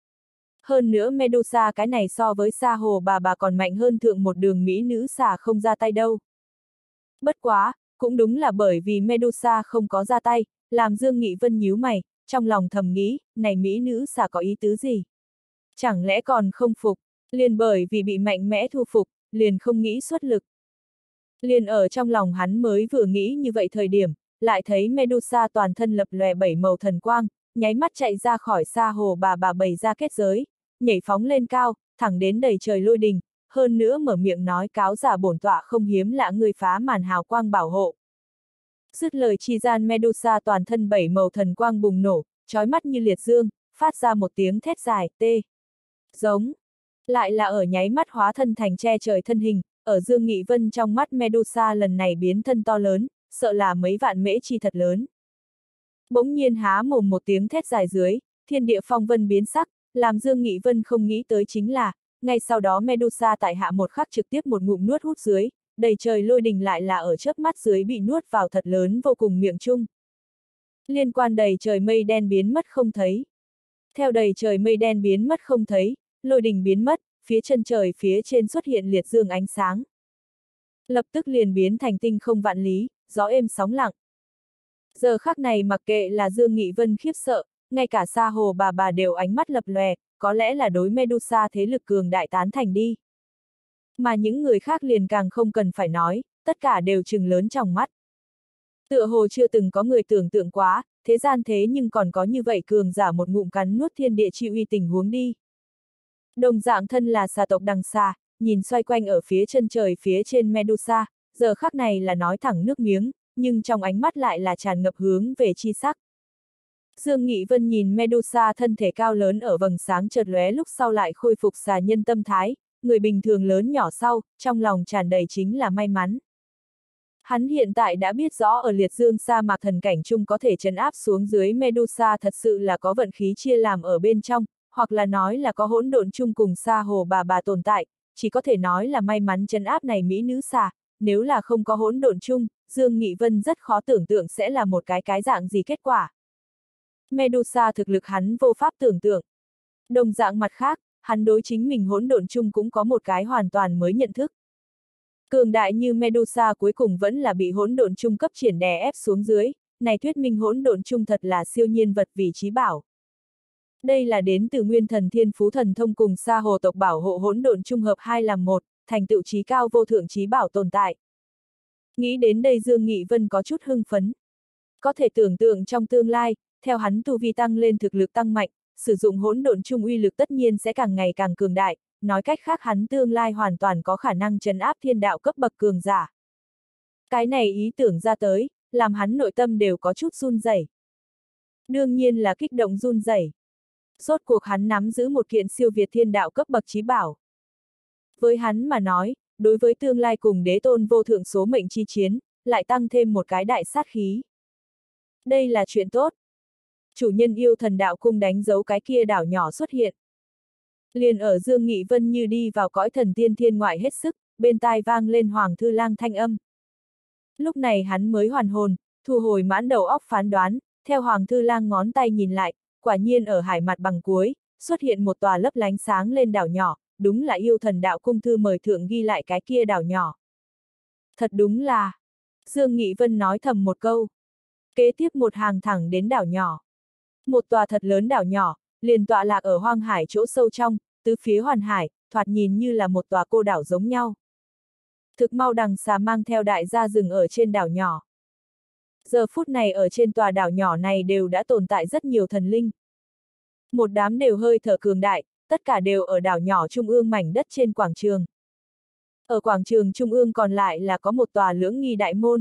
Hơn nữa Medusa cái này so với Sa Hồ bà bà còn mạnh hơn thượng một đường mỹ nữ xà không ra tay đâu. Bất quá, cũng đúng là bởi vì Medusa không có ra tay, làm Dương Nghị Vân nhíu mày, trong lòng thầm nghĩ, này mỹ nữ xà có ý tứ gì? Chẳng lẽ còn không phục, liền bởi vì bị mạnh mẽ thu phục, liền không nghĩ xuất lực. Liền ở trong lòng hắn mới vừa nghĩ như vậy thời điểm, lại thấy Medusa toàn thân lập lòe bảy màu thần quang, nháy mắt chạy ra khỏi Sa Hồ bà bà bày ra kết giới, nhảy phóng lên cao, thẳng đến đầy trời lôi đình, hơn nữa mở miệng nói cáo giả bổn tọa không hiếm lạ người phá màn hào quang bảo hộ. Dứt lời chi gian Medusa toàn thân bảy màu thần quang bùng nổ, chói mắt như liệt dương, phát ra một tiếng thét dài, tê. Giống. Lại là ở nháy mắt hóa thân thành che trời thân hình, ở Dương Nghị Vân trong mắt Medusa lần này biến thân to lớn, sợ là mấy vạn mễ chi thật lớn. Bỗng nhiên há mồm một tiếng thét dài dưới, thiên địa phong vân biến sắc, làm Dương Nghị Vân không nghĩ tới chính là, ngay sau đó Medusa tại hạ một khắc trực tiếp một ngụm nuốt hút dưới, đầy trời lôi đình lại là ở chớp mắt dưới bị nuốt vào thật lớn vô cùng miệng chung. Liên quan đầy trời mây đen biến mất không thấy. Theo đầy trời mây đen biến mất không thấy, lôi đình biến mất, phía chân trời phía trên xuất hiện liệt dương ánh sáng. Lập tức liền biến thành tinh không vạn lý, gió êm sóng lặng. Giờ khắc này mặc kệ là Dương Nghị Vân khiếp sợ, ngay cả Sa Hồ bà bà đều ánh mắt lập lòe, có lẽ là đối Medusa thế lực cường đại tán thành đi. Mà những người khác liền càng không cần phải nói, tất cả đều trừng lớn trong mắt. Tựa hồ chưa từng có người tưởng tượng quá, thế gian thế nhưng còn có như vậy cường giả một ngụm cắn nuốt thiên địa chi uy tình huống đi. Đồng dạng thân là xà tộc đằng xa, nhìn xoay quanh ở phía chân trời phía trên Medusa, giờ khắc này là nói thẳng nước miếng, nhưng trong ánh mắt lại là tràn ngập hướng về chi sắc. Dương Nghị Vân nhìn Medusa thân thể cao lớn ở vầng sáng chợt lóe lúc sau lại khôi phục xà nhân tâm thái, người bình thường lớn nhỏ sau, trong lòng tràn đầy chính là may mắn. Hắn hiện tại đã biết rõ ở liệt dương sa mạc thần cảnh chung có thể trấn áp xuống dưới Medusa thật sự là có vận khí chia làm ở bên trong, hoặc là nói là có hỗn độn chung cùng Sa Hồ bà bà tồn tại, chỉ có thể nói là may mắn trấn áp này mỹ nữ xà, nếu là không có hỗn độn chung, Dương Nghị Vân rất khó tưởng tượng sẽ là một cái cái dạng gì kết quả. Medusa thực lực hắn vô pháp tưởng tượng. Đồng dạng mặt khác, hắn đối chính mình hỗn độn chung cũng có một cái hoàn toàn mới nhận thức. Cường đại như Medusa cuối cùng vẫn là bị hỗn độn chung cấp triển đè ép xuống dưới, này thuyết minh hỗn độn chung thật là siêu nhiên vật vì trí bảo. Đây là đến từ nguyên thần thiên phú thần thông cùng Sa Hồ tộc bảo hộ hỗn độn chung hợp hai làm một, thành tựu trí cao vô thượng trí bảo tồn tại. Nghĩ đến đây Dương Nghị Vân có chút hưng phấn. Có thể tưởng tượng trong tương lai, theo hắn tu vi tăng lên thực lực tăng mạnh, sử dụng hỗn độn chung uy lực tất nhiên sẽ càng ngày càng cường đại, nói cách khác hắn tương lai hoàn toàn có khả năng trấn áp thiên đạo cấp bậc cường giả. Cái này ý tưởng ra tới, làm hắn nội tâm đều có chút run rẩy. Đương nhiên là kích động run rẩy. Rốt cuộc hắn nắm giữ một kiện siêu việt thiên đạo cấp bậc chí bảo. Với hắn mà nói, đối với tương lai cùng đế tôn vô thượng số mệnh chi chiến, lại tăng thêm một cái đại sát khí. Đây là chuyện tốt. Chủ nhân yêu thần đạo cung đánh dấu cái kia đảo nhỏ xuất hiện. Liền ở Dương Nghị Vân như đi vào cõi thần tiên thiên ngoại hết sức, bên tai vang lên Hoàng Thư Lang thanh âm. Lúc này hắn mới hoàn hồn, thu hồi mãn đầu óc phán đoán, theo Hoàng Thư Lang ngón tay nhìn lại, quả nhiên ở hải mặt bằng cuối, xuất hiện một tòa lấp lánh sáng lên đảo nhỏ, đúng là yêu thần đạo cung thư mời thượng ghi lại cái kia đảo nhỏ. Thật đúng là, Dương Nghị Vân nói thầm một câu. Kế tiếp một hàng thẳng đến đảo nhỏ. Một tòa thật lớn đảo nhỏ, liền tọa lạc ở hoang hải chỗ sâu trong, tứ phía hoàn hải, thoạt nhìn như là một tòa cô đảo giống nhau. Thực mau đằng xà mang theo đại gia rừng ở trên đảo nhỏ. Giờ phút này ở trên tòa đảo nhỏ này đều đã tồn tại rất nhiều thần linh. Một đám đều hơi thở cường đại, tất cả đều ở đảo nhỏ trung ương mảnh đất trên quảng trường. Ở quảng trường trung ương còn lại là có một tòa lưỡng nghi đại môn.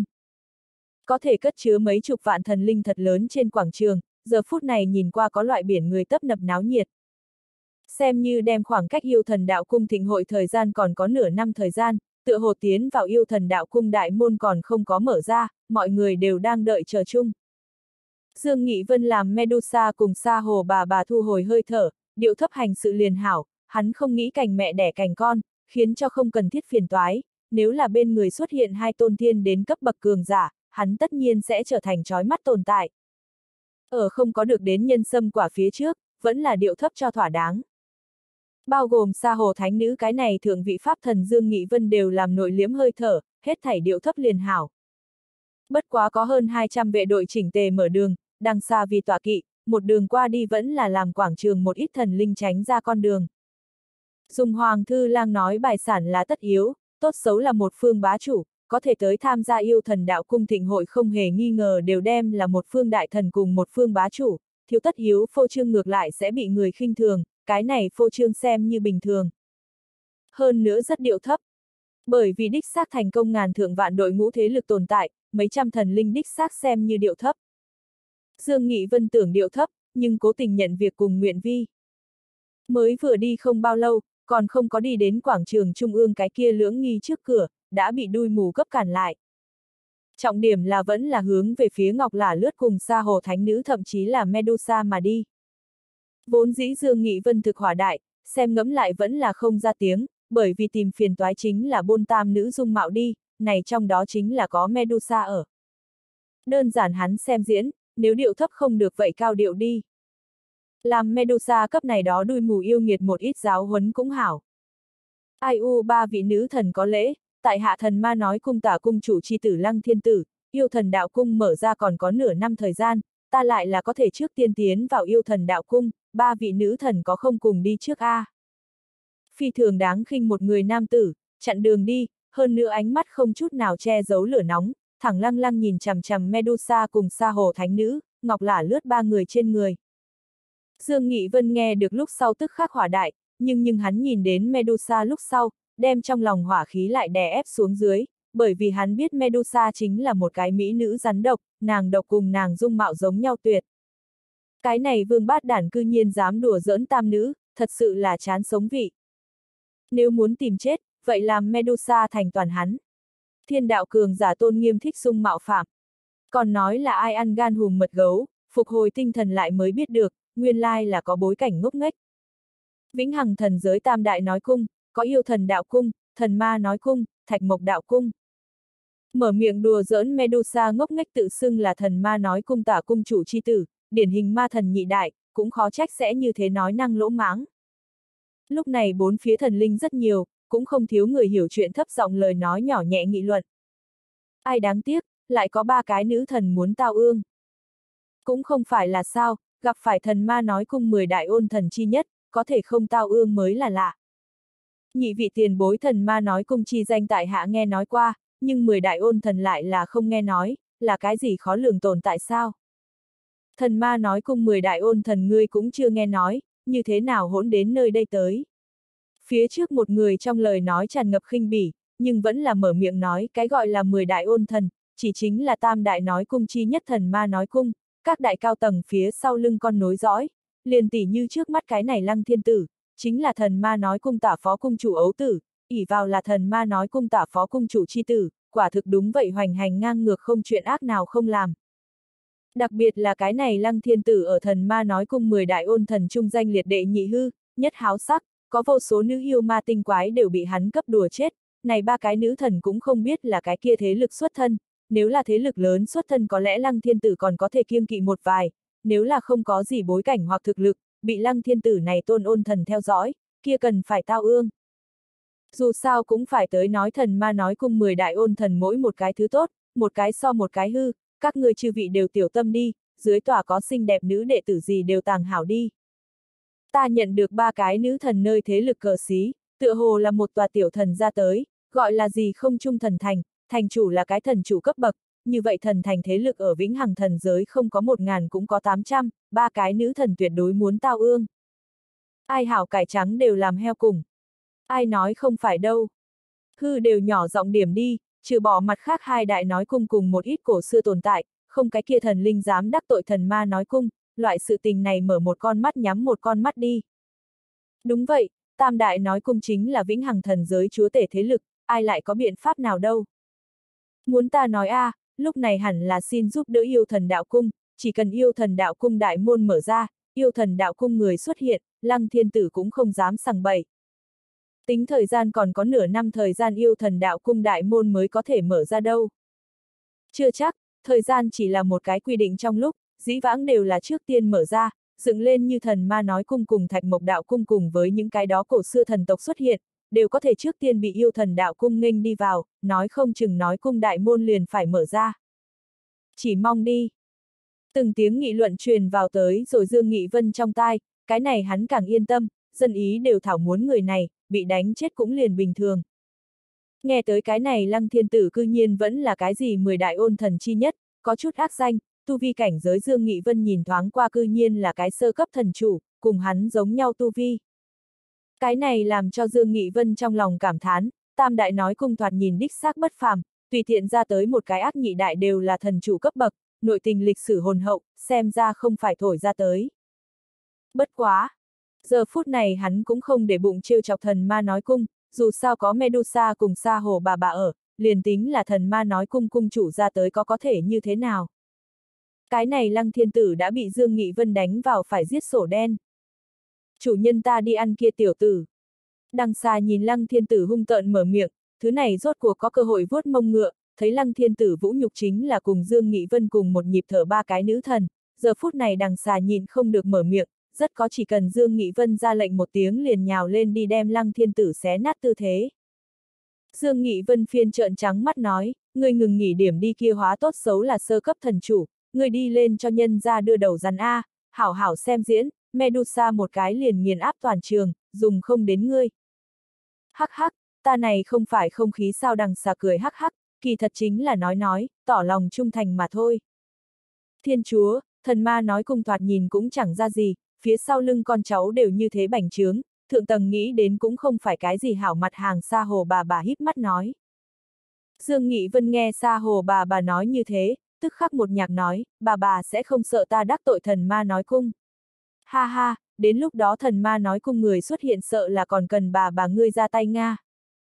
Có thể cất chứa mấy chục vạn thần linh thật lớn trên quảng trường, giờ phút này nhìn qua có loại biển người tấp nập náo nhiệt. Xem như đem khoảng cách yêu thần đạo cung thịnh hội thời gian còn có nửa năm thời gian, tựa hồ tiến vào yêu thần đạo cung đại môn còn không có mở ra, mọi người đều đang đợi chờ chung. Dương Nghị Vân làm Medusa cùng Sa Hồ bà bà thu hồi hơi thở, điệu thấp hành sự liền hảo, hắn không nghĩ cành mẹ đẻ cành con, khiến cho không cần thiết phiền toái, nếu là bên người xuất hiện hai tôn thiên đến cấp bậc cường giả, hắn tất nhiên sẽ trở thành chói mắt tồn tại. Ở không có được đến nhân sâm quả phía trước, vẫn là điệu thấp cho thỏa đáng. Bao gồm Sa Hồ Thánh Nữ cái này thượng vị pháp thần Dương Nghị Vân đều làm nội liếm hơi thở, hết thảy điệu thấp liền hảo. Bất quá có hơn hai trăm vệ đội chỉnh tề mở đường, đằng xa vì tọa kỵ, một đường qua đi vẫn là làm quảng trường một ít thần linh tránh ra con đường. Dùng Hoàng Thư Lang nói bài sản là tất yếu, tốt xấu là một phương bá chủ, có thể tới tham gia yêu thần đạo cung thịnh hội không hề nghi ngờ đều đem là một phương đại thần cùng một phương bá chủ, thiếu tất yếu phô trương ngược lại sẽ bị người khinh thường, cái này phô trương xem như bình thường. Hơn nữa rất điệu thấp. Bởi vì đích xác thành công ngàn thượng vạn đội ngũ thế lực tồn tại, mấy trăm thần linh đích xác xem như điệu thấp. Dương Nghị Vân tưởng điệu thấp, nhưng cố tình nhận việc cùng nguyện vi. Mới vừa đi không bao lâu, còn không có đi đến quảng trường trung ương cái kia lưỡng nghi trước cửa, đã bị đuôi mù cấp cản lại. Trọng điểm là vẫn là hướng về phía Ngọc Lả Lướt cùng Sa Hồ Thánh Nữ thậm chí là Medusa mà đi. Vốn dĩ Dương Nghị Vân thực hỏa đại, xem ngẫm lại vẫn là không ra tiếng, bởi vì tìm phiền toái chính là bôn tam nữ dung mạo đi, này trong đó chính là có Medusa ở. Đơn giản hắn xem diễn, nếu điệu thấp không được vậy cao điệu đi. Làm Medusa cấp này đó đuôi mù yêu nghiệt một ít giáo huấn cũng hảo. Ai u ba vị nữ thần có lễ, tại hạ thần ma nói cung tả cung chủ chi tử Lăng Thiên Tử, yêu thần đạo cung mở ra còn có nửa năm thời gian, ta lại là có thể trước tiên tiến vào yêu thần đạo cung, ba vị nữ thần có không cùng đi trước a? À? Phi thường đáng khinh một người nam tử, chặn đường đi, hơn nữa ánh mắt không chút nào che giấu lửa nóng, thẳng lăng lăng nhìn chằm chằm Medusa cùng Sa Hồ Thánh Nữ, Ngọc Lả Lướt ba người trên người. Dương Nghị Vân nghe được lúc sau tức khắc hỏa đại, nhưng nhưng hắn nhìn đến Medusa lúc sau, đem trong lòng hỏa khí lại đè ép xuống dưới, bởi vì hắn biết Medusa chính là một cái mỹ nữ rắn độc, nàng độc cùng nàng dung mạo giống nhau tuyệt. Cái này vương bát đản cư nhiên dám đùa giỡn tam nữ, thật sự là chán sống vị. Nếu muốn tìm chết, vậy làm Medusa thành toàn hắn. Thiên đạo cường giả tôn nghiêm thích dung mạo phạm. Còn nói là ai ăn gan hùm mật gấu, phục hồi tinh thần lại mới biết được, nguyên lai là có bối cảnh ngốc nghếch. Vĩnh hằng thần giới tam đại nói cung, có yêu thần đạo cung, thần ma nói cung, thạch mộc đạo cung. Mở miệng đùa giỡn Medusa ngốc nghếch tự xưng là thần ma nói cung tả cung chủ chi tử, điển hình ma thần nhị đại, cũng khó trách sẽ như thế nói năng lỗ mãng. Lúc này bốn phía thần linh rất nhiều, cũng không thiếu người hiểu chuyện thấp giọng lời nói nhỏ nhẹ nghị luận. Ai đáng tiếc, lại có ba cái nữ thần muốn tao ương. Cũng không phải là sao, gặp phải thần ma nói cung mười đại ôn thần chi nhất, có thể không tao ương mới là lạ. Nhị vị tiền bối thần ma nói cung chi danh tại hạ nghe nói qua, nhưng mười đại ôn thần lại là không nghe nói, là cái gì khó lường tồn tại sao? Thần ma nói cung mười đại ôn thần ngươi cũng chưa nghe nói, như thế nào hỗn đến nơi đây tới? Phía trước một người trong lời nói tràn ngập khinh bỉ, nhưng vẫn là mở miệng nói cái gọi là mười đại ôn thần, chỉ chính là tam đại nói cung chi nhất thần ma nói cung, các đại cao tầng phía sau lưng con nối dõi, liền tỉ như trước mắt cái này Lăng Thiên Tử, chính là thần ma nói cung tả phó cung chủ ấu tử, ỷ vào là thần ma nói cung tả phó cung chủ chi tử, quả thực đúng vậy hoành hành ngang ngược không chuyện ác nào không làm. Đặc biệt là cái này Lăng Thiên Tử ở thần ma nói cung mười đại ôn thần trung danh liệt đệ nhị hư, nhất háo sắc, có vô số nữ yêu ma tinh quái đều bị hắn cấp đùa chết, này ba cái nữ thần cũng không biết là cái kia thế lực xuất thân, nếu là thế lực lớn xuất thân có lẽ Lăng Thiên Tử còn có thể kiêng kỵ một vài, nếu là không có gì bối cảnh hoặc thực lực, bị Lăng Thiên Tử này tôn ôn thần theo dõi, kia cần phải tao ương. Dù sao cũng phải tới nói thần ma nói cung mười đại ôn thần mỗi một cái thứ tốt, một cái so một cái hư, các người chư vị đều tiểu tâm đi, dưới tòa có xinh đẹp nữ đệ tử gì đều tàng hảo đi. Ta nhận được ba cái nữ thần nơi thế lực cờ xí, tựa hồ là một tòa tiểu thần ra tới, gọi là gì không trung thần thành, thành chủ là cái thần chủ cấp bậc, như vậy thần thành thế lực ở vĩnh hằng thần giới không có một ngàn cũng có tám trăm, ba cái nữ thần tuyệt đối muốn tao ương. Ai hảo cải trắng đều làm heo cùng. Ai nói không phải đâu. Hư đều nhỏ giọng điểm đi, trừ bỏ mặt khác hai đại nói cung cùng một ít cổ xưa tồn tại, không cái kia thần linh dám đắc tội thần ma nói cung, loại sự tình này mở một con mắt nhắm một con mắt đi. Đúng vậy, tam đại nói cung chính là vĩnh hằng thần giới chúa tể thế lực, ai lại có biện pháp nào đâu. Muốn ta nói a, à, lúc này hẳn là xin giúp đỡ yêu thần đạo cung, chỉ cần yêu thần đạo cung đại môn mở ra, yêu thần đạo cung người xuất hiện, Lăng Thiên Tử cũng không dám sằng bậy. Tính thời gian còn có nửa năm thời gian yêu thần đạo cung đại môn mới có thể mở ra đâu. Chưa chắc, thời gian chỉ là một cái quy định trong lúc, dĩ vãng đều là trước tiên mở ra, dựng lên như thần ma nói cung cùng thạch mộc đạo cung cùng với những cái đó cổ xưa thần tộc xuất hiện, đều có thể trước tiên bị yêu thần đạo cung nghênh đi vào, nói không chừng nói cung đại môn liền phải mở ra. Chỉ mong đi. Từng tiếng nghị luận truyền vào tới rồi Dương Nghị Vân trong tai, cái này hắn càng yên tâm, dân ý đều thảo muốn người này, bị đánh chết cũng liền bình thường. Nghe tới cái này Lăng Thiên Tử cư nhiên vẫn là cái gì mười đại ôn thần chi nhất, có chút ác danh, tu vi cảnh giới Dương Nghị Vân nhìn thoáng qua cư nhiên là cái sơ cấp thần chủ, cùng hắn giống nhau tu vi. Cái này làm cho Dương Nghị Vân trong lòng cảm thán, tam đại nói cung thoạt nhìn đích xác bất phàm, tùy tiện ra tới một cái ác nhị đại đều là thần chủ cấp bậc, nội tình lịch sử hồn hậu, xem ra không phải thổi ra tới. Bất quá! Giờ phút này hắn cũng không để bụng trêu chọc thần ma nói cung, dù sao có Medusa cùng Sa Hồ bà bà ở, liền tính là thần ma nói cung cung chủ ra tới có có thể như thế nào. Cái này Lăng Thiên Tử đã bị Dương Nghị Vân đánh vào phải giết sổ đen. Chủ nhân ta đi ăn kia tiểu tử. Đằng xa nhìn Lăng Thiên Tử hung tợn mở miệng, thứ này rốt cuộc có cơ hội vuốt mông ngựa, thấy Lăng Thiên Tử vũ nhục chính là cùng Dương Nghị Vân cùng một nhịp thở ba cái nữ thần, giờ phút này đằng xa nhìn không được mở miệng, rất có chỉ cần Dương Nghị Vân ra lệnh một tiếng liền nhào lên đi đem Lăng Thiên Tử xé nát tư thế. Dương Nghị Vân phiên trợn trắng mắt nói, ngươi ngừng nghỉ điểm đi kia hóa tốt xấu là sơ cấp thần chủ, ngươi đi lên cho nhân ra đưa đầu rắn A, hảo hảo xem diễn, Medusa một cái liền nghiền áp toàn trường, dùng không đến ngươi. Hắc hắc, ta này không phải không khí sao đằng xà cười hắc hắc, kỳ thật chính là nói nói, tỏ lòng trung thành mà thôi. Thiên chúa, thần ma nói cung thoạt nhìn cũng chẳng ra gì, phía sau lưng con cháu đều như thế bành trướng, thượng tầng nghĩ đến cũng không phải cái gì hảo mặt hàng Sa Hồ bà bà híp mắt nói. Dương Nghị Vân nghe Sa Hồ bà bà nói như thế, tức khắc một nhạc nói, bà bà sẽ không sợ ta đắc tội thần ma nói cung. Ha ha, đến lúc đó thần ma nói cung người xuất hiện sợ là còn cần bà bà ngươi ra tay Nga.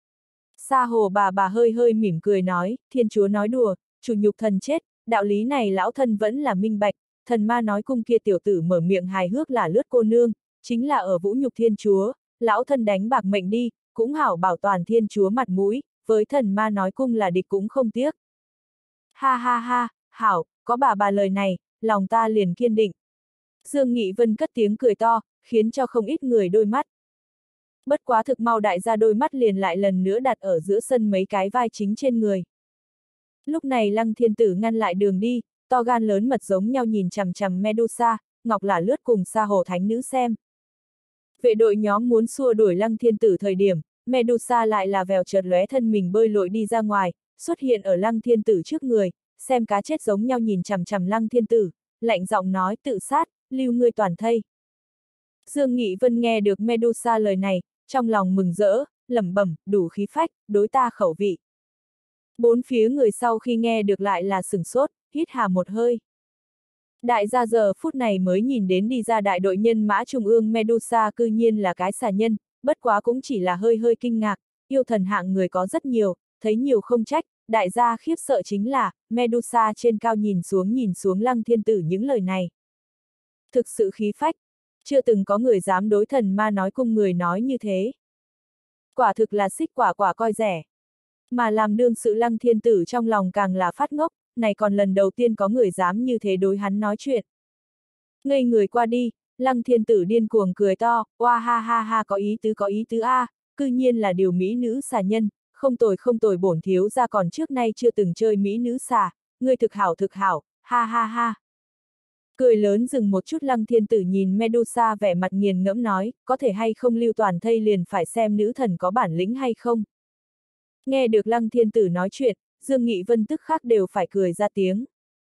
Sa Hồ bà bà hơi hơi mỉm cười nói, thiên chúa nói đùa, chủ nhục thần chết, đạo lý này lão thân vẫn là minh bạch, thần ma nói cung kia tiểu tử mở miệng hài hước là lướt cô nương, chính là ở vũ nhục thiên chúa, lão thân đánh bạc mệnh đi, cũng hảo bảo toàn thiên chúa mặt mũi, với thần ma nói cung là địch cũng không tiếc. Ha ha ha, hảo, có bà bà lời này, lòng ta liền kiên định. Dương Nghị Vân cất tiếng cười to, khiến cho không ít người đôi mắt. Bất quá thực mau đại gia đôi mắt liền lại lần nữa đặt ở giữa sân mấy cái vai chính trên người. Lúc này Lăng Thiên Tử ngăn lại đường đi, to gan lớn mật giống nhau nhìn chằm chằm Medusa, Ngọc là lướt cùng Sa Hồ Thánh Nữ xem. Vệ đội nhóm muốn xua đuổi Lăng Thiên Tử thời điểm, Medusa lại là vèo chợt lóe thân mình bơi lội đi ra ngoài, xuất hiện ở Lăng Thiên Tử trước người, xem cá chết giống nhau nhìn chằm chằm Lăng Thiên Tử, lạnh giọng nói tự sát, lưu ngươi toàn thây. Dương Nghị Vân nghe được Medusa lời này, trong lòng mừng rỡ, lẩm bẩm, đủ khí phách, đối ta khẩu vị. Bốn phía người sau khi nghe được lại là sửng sốt, hít hà một hơi. Đại gia giờ phút này mới nhìn đến đi ra đại đội nhân mã trung ương Medusa cư nhiên là cái xà nhân, bất quá cũng chỉ là hơi hơi kinh ngạc, yêu thần hạng người có rất nhiều, thấy nhiều không trách, đại gia khiếp sợ chính là, Medusa trên cao nhìn xuống nhìn xuống Lăng Thiên Tử những lời này. Thực sự khí phách, chưa từng có người dám đối thần ma nói cung người nói như thế. Quả thực là xích quả quả coi rẻ. Mà làm đương sự Lăng Thiên Tử trong lòng càng là phát ngốc, này còn lần đầu tiên có người dám như thế đối hắn nói chuyện. Ngây người qua đi, Lăng Thiên Tử điên cuồng cười to, oa ha ha ha có ý tứ có ý tứ a, cư nhiên là điều mỹ nữ xà nhân, không tồi không tồi bổn thiếu gia còn trước nay chưa từng chơi mỹ nữ xà, ngươi thực hảo thực hảo, ha ha ha. Cười lớn dừng một chút Lăng Thiên Tử nhìn Medusa vẻ mặt nghiền ngẫm nói, có thể hay không lưu toàn thây liền phải xem nữ thần có bản lĩnh hay không. Nghe được Lăng Thiên Tử nói chuyện, Dương Nghị Vân tức khắc đều phải cười ra tiếng.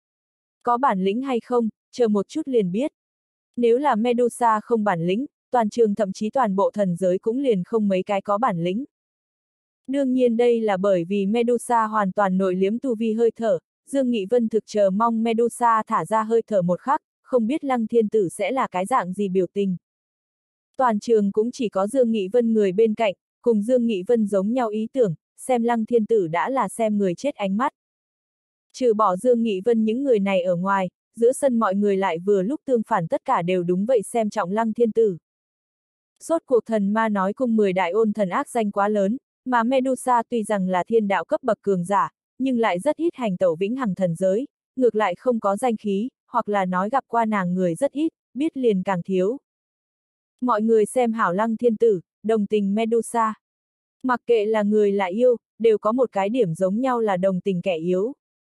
Có bản lĩnh hay không, chờ một chút liền biết. Nếu là Medusa không bản lĩnh, toàn trường thậm chí toàn bộ thần giới cũng liền không mấy cái có bản lĩnh. Đương nhiên đây là bởi vì Medusa hoàn toàn nội liếm tu vi hơi thở, Dương Nghị Vân thực chờ mong Medusa thả ra hơi thở một khắc, không biết Lăng Thiên Tử sẽ là cái dạng gì biểu tình. Toàn trường cũng chỉ có Dương Nghị Vân người bên cạnh, cùng Dương Nghị Vân giống nhau ý tưởng, xem Lăng Thiên Tử đã là xem người chết ánh mắt. Trừ bỏ Dương Nghị Vân những người này ở ngoài, giữa sân mọi người lại vừa lúc tương phản tất cả đều đúng vậy xem trọng Lăng Thiên Tử. Rốt cuộc thần ma nói cung mười đại ôn thần ác danh quá lớn, mà Medusa tuy rằng là thiên đạo cấp bậc cường giả, nhưng lại rất ít hành tẩu vĩnh hằng thần giới, ngược lại không có danh khí, hoặc là nói gặp qua nàng người rất ít, biết liền càng thiếu. Mọi người xem hảo Lăng Thiên Tử, đồng tình Medusa. Mặc kệ là người là yêu, đều có một cái điểm giống nhau là đồng tình kẻ yếu.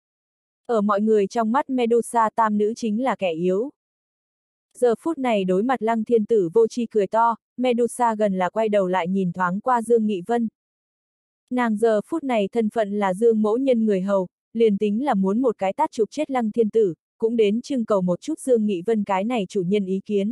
Ở mọi người trong mắt Medusa tam nữ chính là kẻ yếu. Giờ phút này đối mặt Lăng Thiên Tử vô tri cười to, Medusa gần là quay đầu lại nhìn thoáng qua Dương Nghị Vân. Nàng giờ phút này thân phận là Dương mẫu nhân người hầu, liền tính là muốn một cái tát chụp chết Lăng Thiên Tử, cũng đến trưng cầu một chút Dương Nghị Vân cái này chủ nhân ý kiến.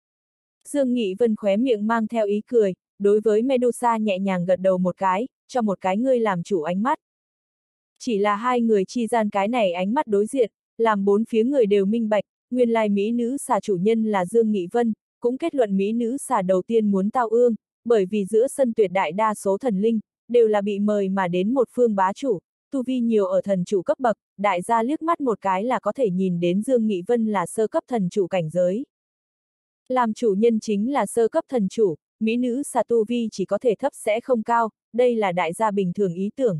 Dương Nghị Vân khóe miệng mang theo ý cười, đối với Medusa nhẹ nhàng gật đầu một cái, cho một cái ngươi làm chủ ánh mắt. Chỉ là hai người chi gian cái này ánh mắt đối diện, làm bốn phía người đều minh bạch, nguyên lai mỹ nữ xà chủ nhân là Dương Nghị Vân, cũng kết luận mỹ nữ xà đầu tiên muốn tao ương, bởi vì giữa sân tuyệt đại đa số thần linh, đều là bị mời mà đến một phương bá chủ, tu vi nhiều ở thần chủ cấp bậc, đại gia liếc mắt một cái là có thể nhìn đến Dương Nghị Vân là sơ cấp thần chủ cảnh giới. Làm chủ nhân chính là sơ cấp thần chủ, mỹ nữ xà tu vi chỉ có thể thấp sẽ không cao, đây là đại gia bình thường ý tưởng.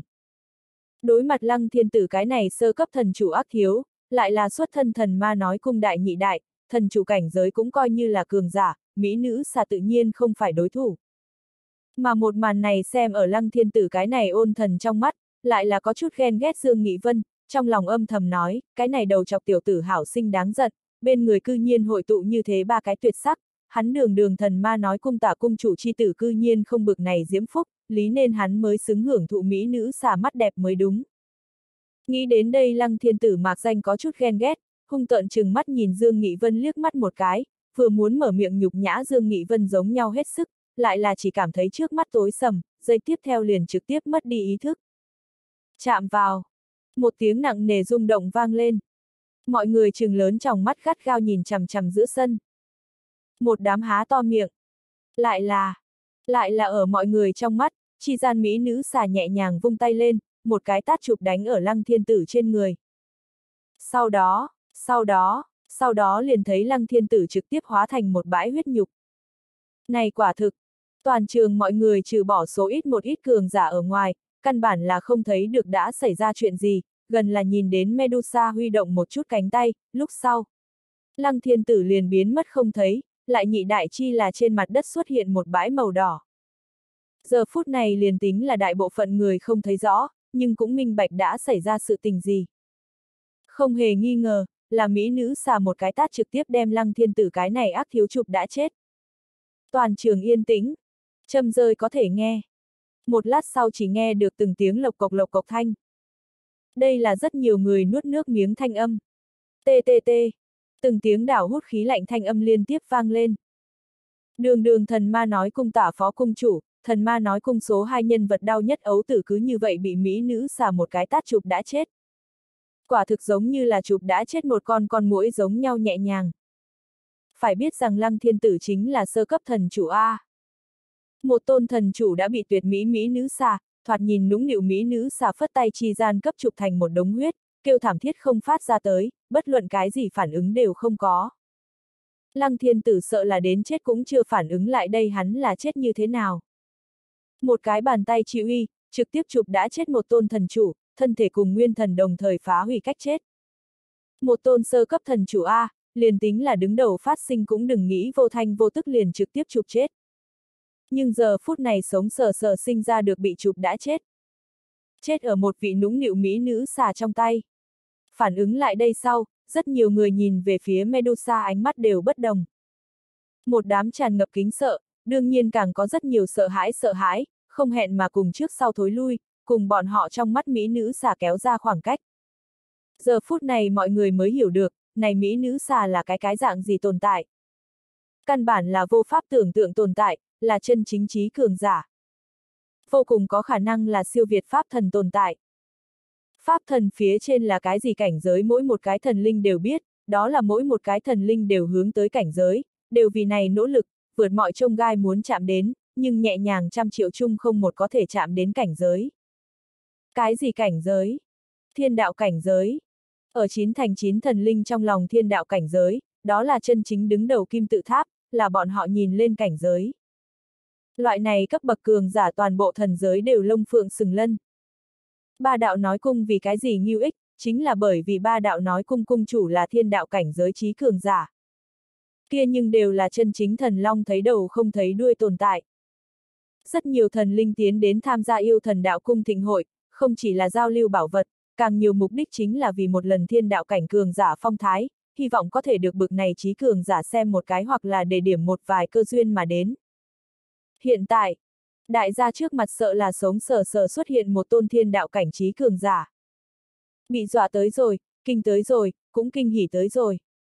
Đối mặt Lăng Thiên Tử cái này sơ cấp thần chủ ác thiếu, lại là xuất thân thần ma nói cung đại nhị đại, thần chủ cảnh giới cũng coi như là cường giả, mỹ nữ xà tự nhiên không phải đối thủ. Mà một màn này xem ở Lăng Thiên Tử cái này ôn thần trong mắt, lại là có chút ghen ghét Dương Nghị Vân, trong lòng âm thầm nói, cái này đầu chọc tiểu tử hảo sinh đáng giận, bên người cư nhiên hội tụ như thế ba cái tuyệt sắc, hắn đường đường thần ma nói cung tả cung chủ chi tử cư nhiên không bực này diễm phúc, lý nên hắn mới xứng hưởng thụ mỹ nữ xà mắt đẹp mới đúng. Nghĩ đến đây Lăng Thiên Tử mạc danh có chút ghen ghét, hung tợn chừng mắt nhìn Dương Nghị Vân liếc mắt một cái, vừa muốn mở miệng nhục nhã Dương Nghị Vân giống nhau hết sức, lại là chỉ cảm thấy trước mắt tối sầm, giây tiếp theo liền trực tiếp mất đi ý thức. Chạm vào. Một tiếng nặng nề rung động vang lên. Mọi người trừng lớn tròng mắt gắt gao nhìn chằm chằm giữa sân. Một đám há to miệng. Lại là, lại là ở mọi người trong mắt, chi gian mỹ nữ xà nhẹ nhàng vung tay lên, một cái tát chụp đánh ở Lăng Thiên Tử trên người. Sau đó, sau đó, sau đó liền thấy Lăng Thiên Tử trực tiếp hóa thành một bãi huyết nhục. Này quả thực, Toàn trường mọi người trừ bỏ số ít một ít cường giả ở ngoài, căn bản là không thấy được đã xảy ra chuyện gì, gần là nhìn đến Medusa huy động một chút cánh tay, lúc sau. Lăng Thiên Tử liền biến mất không thấy, lại nhị đại chi là trên mặt đất xuất hiện một bãi màu đỏ. Giờ phút này liền tính là đại bộ phận người không thấy rõ, nhưng cũng minh bạch đã xảy ra sự tình gì. Không hề nghi ngờ, là mỹ nữ xà một cái tát trực tiếp đem Lăng Thiên Tử cái này ác thiếu chụp đã chết. Toàn trường yên tĩnh, châm rơi có thể nghe. Một lát sau chỉ nghe được từng tiếng lộc cộc lộc cộc thanh. Đây là rất nhiều người nuốt nước miếng thanh âm. Tê tê tê, từng tiếng đảo hút khí lạnh thanh âm liên tiếp vang lên. Đường đường thần ma nói cung tả phó cung chủ, thần ma nói cung số hai nhân vật đau nhất ấu tử cứ như vậy bị mỹ nữ xà một cái tát chụp đã chết. Quả thực giống như là chụp đã chết một con con muỗi giống nhau nhẹ nhàng. Phải biết rằng Lăng Thiên Tử chính là sơ cấp thần chủ A. Một tôn thần chủ đã bị tuyệt mỹ mỹ nữ xà, thoạt nhìn nũng nịu mỹ nữ xà phất tay chi gian cấp chụp thành một đống huyết, kêu thảm thiết không phát ra tới, bất luận cái gì phản ứng đều không có. Lăng Thiên Tử sợ là đến chết cũng chưa phản ứng lại đây hắn là chết như thế nào. Một cái bàn tay chi uy, trực tiếp chụp đã chết một tôn thần chủ, thân thể cùng nguyên thần đồng thời phá hủy cách chết. Một tôn sơ cấp thần chủ A, liền tính là đứng đầu phát sinh cũng đừng nghĩ vô thanh vô tức liền trực tiếp chụp chết. Nhưng giờ phút này sống sờ sờ sinh ra được bị chụp đã chết. Chết ở một vị nũng nịu mỹ nữ xà trong tay. Phản ứng lại đây sau, rất nhiều người nhìn về phía Medusa ánh mắt đều bất đồng. Một đám tràn ngập kính sợ, đương nhiên càng có rất nhiều sợ hãi sợ hãi, không hẹn mà cùng trước sau thối lui, cùng bọn họ trong mắt mỹ nữ xà kéo ra khoảng cách. Giờ phút này mọi người mới hiểu được, này mỹ nữ xà là cái cái dạng gì tồn tại. Căn bản là vô pháp tưởng tượng tồn tại, là chân chính trí cường giả. Vô cùng có khả năng là siêu việt pháp thần tồn tại. Pháp thần phía trên là cái gì cảnh giới mỗi một cái thần linh đều biết, đó là mỗi một cái thần linh đều hướng tới cảnh giới, đều vì này nỗ lực, vượt mọi chông gai muốn chạm đến, nhưng nhẹ nhàng trăm triệu chung không một có thể chạm đến cảnh giới. Cái gì cảnh giới? Thiên đạo cảnh giới. Ở chín thành chín thần linh trong lòng thiên đạo cảnh giới, đó là chân chính đứng đầu kim tự tháp, là bọn họ nhìn lên cảnh giới. Loại này cấp bậc cường giả toàn bộ thần giới đều lông phượng sừng lân. Ba đạo nói cung vì cái gì nghiêu ích, chính là bởi vì ba đạo nói cung cung chủ là thiên đạo cảnh giới trí cường giả. Kia nhưng đều là chân chính thần long thấy đầu không thấy đuôi tồn tại. Rất nhiều thần linh tiến đến tham gia yêu thần đạo cung thịnh hội, không chỉ là giao lưu bảo vật, càng nhiều mục đích chính là vì một lần thiên đạo cảnh cường giả phong thái, hy vọng có thể được bực này trí cường giả xem một cái hoặc là để điểm một vài cơ duyên mà đến. Hiện tại, đại gia trước mặt sợ là sống sờ sờ xuất hiện một tôn thiên đạo cảnh trí cường giả. Bị dọa tới rồi, kinh tới rồi, cũng kinh hỉ tới rồi.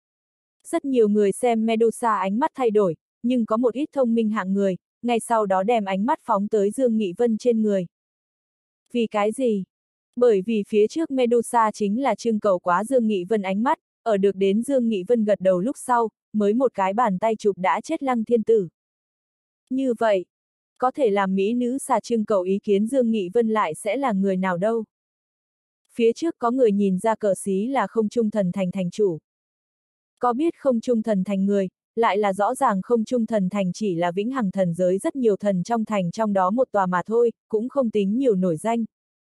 Rất nhiều người xem Medusa ánh mắt thay đổi, nhưng có một ít thông minh hạng người, ngay sau đó đem ánh mắt phóng tới Dương Nghị Vân trên người. Vì cái gì? Bởi vì phía trước Medusa chính là trưng cầu quá Dương Nghị Vân ánh mắt, ở được đến Dương Nghị Vân gật đầu lúc sau, mới một cái bàn tay chụp đã chết Lăng Thiên Tử. Như vậy, có thể làm mỹ nữ xà trưng cầu ý kiến Dương Nghị Vân lại sẽ là người nào đâu? Phía trước có người nhìn ra cờ xí là không trung thần thành thành chủ. Có biết không trung thần thành người, lại là rõ ràng không trung thần thành chỉ là vĩnh hằng thần giới rất nhiều thần trong thành trong đó một tòa mà thôi, cũng không tính nhiều nổi danh.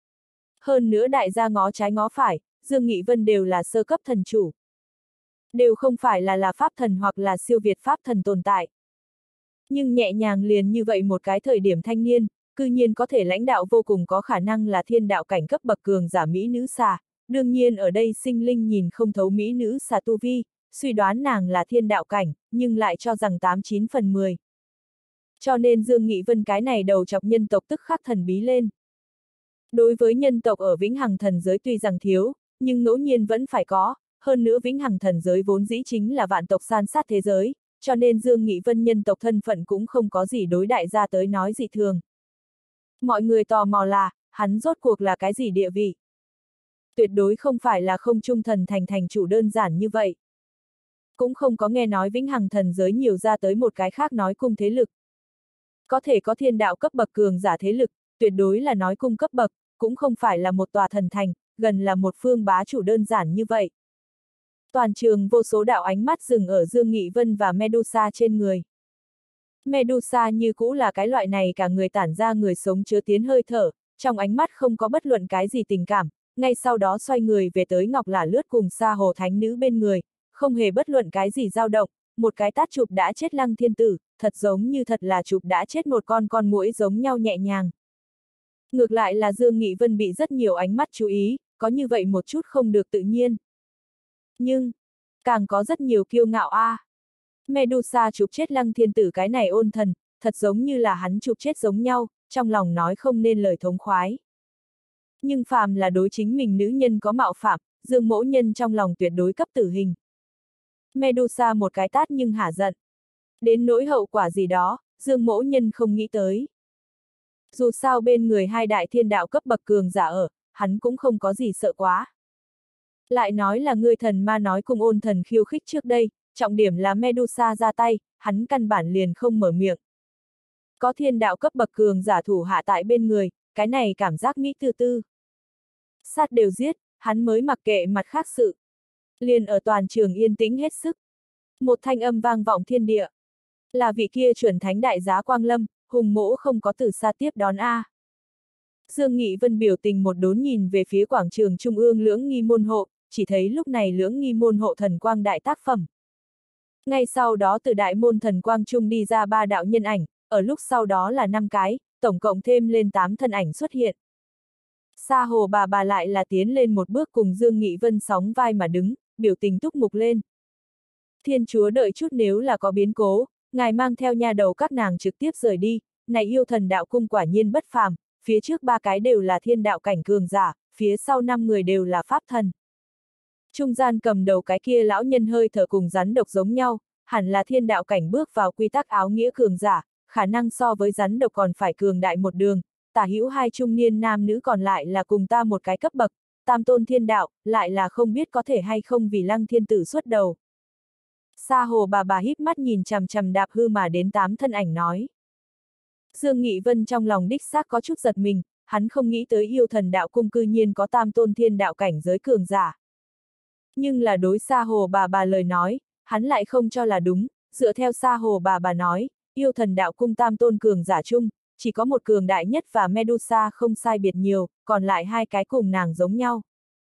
Hơn nữa đại gia ngó trái ngó phải, Dương Nghị Vân đều là sơ cấp thần chủ. Đều không phải là là pháp thần hoặc là siêu việt pháp thần tồn tại. Nhưng nhẹ nhàng liền như vậy một cái thời điểm thanh niên, cư nhiên có thể lãnh đạo vô cùng có khả năng là thiên đạo cảnh cấp bậc cường giả mỹ nữ xà, đương nhiên ở đây sinh linh nhìn không thấu mỹ nữ xà tu vi, suy đoán nàng là thiên đạo cảnh, nhưng lại cho rằng tám chín phần mười. Cho nên Dương Nghị Vân cái này đầu chọc nhân tộc tức khắc thần bí lên. Đối với nhân tộc ở vĩnh hằng thần giới tuy rằng thiếu, nhưng ngẫu nhiên vẫn phải có, hơn nữa vĩnh hằng thần giới vốn dĩ chính là vạn tộc san sát thế giới, cho nên Dương Nghị Vân nhân tộc thân phận cũng không có gì đối đại gia tới nói dị thường. Mọi người tò mò là, hắn rốt cuộc là cái gì địa vị? Tuyệt đối không phải là không trung thần thành thành chủ đơn giản như vậy. Cũng không có nghe nói vĩnh hằng thần giới nhiều ra tới một cái khác nói cung thế lực. Có thể có thiên đạo cấp bậc cường giả thế lực, tuyệt đối là nói cung cấp bậc, cũng không phải là một tòa thần thành, gần là một phương bá chủ đơn giản như vậy. Toàn trường vô số đạo ánh mắt dừng ở Dương Nghị Vân và Medusa trên người. Medusa như cũ là cái loại này cả người tản ra người sống chứa tiến hơi thở, trong ánh mắt không có bất luận cái gì tình cảm, ngay sau đó xoay người về tới Ngọc Lả Lướt cùng Sa Hồ Thánh Nữ bên người, không hề bất luận cái gì dao động, một cái tát chụp đã chết Lăng Thiên Tử, thật giống như thật là chụp đã chết một con con muỗi giống nhau nhẹ nhàng. Ngược lại là Dương Nghị Vân bị rất nhiều ánh mắt chú ý, có như vậy một chút không được tự nhiên. Nhưng, càng có rất nhiều kiêu ngạo a. À. Medusa chụp chết Lăng Thiên Tử cái này ôn thần, thật giống như là hắn chụp chết giống nhau, trong lòng nói không nên lời thống khoái. Nhưng phàm là đối chính mình nữ nhân có mạo phạm, Dương mỗ nhân trong lòng tuyệt đối cấp tử hình. Medusa một cái tát nhưng hả giận. Đến nỗi hậu quả gì đó, Dương mỗ nhân không nghĩ tới. Dù sao bên người hai đại thiên đạo cấp bậc cường giả ở, hắn cũng không có gì sợ quá. Lại nói là ngươi thần ma nói cùng ôn thần khiêu khích trước đây, trọng điểm là Medusa ra tay, hắn căn bản liền không mở miệng. Có thiên đạo cấp bậc cường giả thủ hạ tại bên người, cái này cảm giác mỹ tư tư. Sát đều giết, hắn mới mặc kệ mặt khác sự. Liền ở toàn trường yên tĩnh hết sức. Một thanh âm vang vọng thiên địa. Là vị kia chuẩn thánh đại giá Quang Lâm, hùng mỗ không có từ xa tiếp đón a. Dương Nghị Vân biểu tình một đốn nhìn về phía quảng trường trung ương Lưỡng Nghi môn hộ, chỉ thấy lúc này Lưỡng Nghi môn hộ thần quang đại tác phẩm. Ngay sau đó từ đại môn thần quang trung đi ra ba đạo nhân ảnh, ở lúc sau đó là năm cái, tổng cộng thêm lên tám thân ảnh xuất hiện. Sa Hồ bà bà lại là tiến lên một bước cùng Dương Nghị Vân sóng vai mà đứng, biểu tình túc mục lên. Thiên chúa đợi chút nếu là có biến cố, ngài mang theo nha đầu các nàng trực tiếp rời đi, này yêu thần đạo cung quả nhiên bất phàm, phía trước ba cái đều là thiên đạo cảnh cường giả, phía sau năm người đều là pháp thần. Trung gian cầm đầu cái kia lão nhân hơi thở cùng rắn độc giống nhau, hẳn là thiên đạo cảnh bước vào quy tắc áo nghĩa cường giả, khả năng so với rắn độc còn phải cường đại một đường, tả hữu hai trung niên nam nữ còn lại là cùng ta một cái cấp bậc, tam tôn thiên đạo, lại là không biết có thể hay không vì Lăng Thiên Tử xuất đầu. Sa Hồ bà bà híp mắt nhìn chằm chằm đạp hư mà đến tám thân ảnh nói. Dương Nghị Vân trong lòng đích xác có chút giật mình, hắn không nghĩ tới yêu thần đạo cung cư nhiên có tam tôn thiên đạo cảnh giới cường giả. Nhưng là đối Sa Hồ bà bà lời nói, hắn lại không cho là đúng, dựa theo Sa Hồ bà bà nói, yêu thần đạo cung tam tôn cường giả chung, chỉ có một cường đại nhất và Medusa không sai biệt nhiều, còn lại hai cái cùng nàng giống nhau.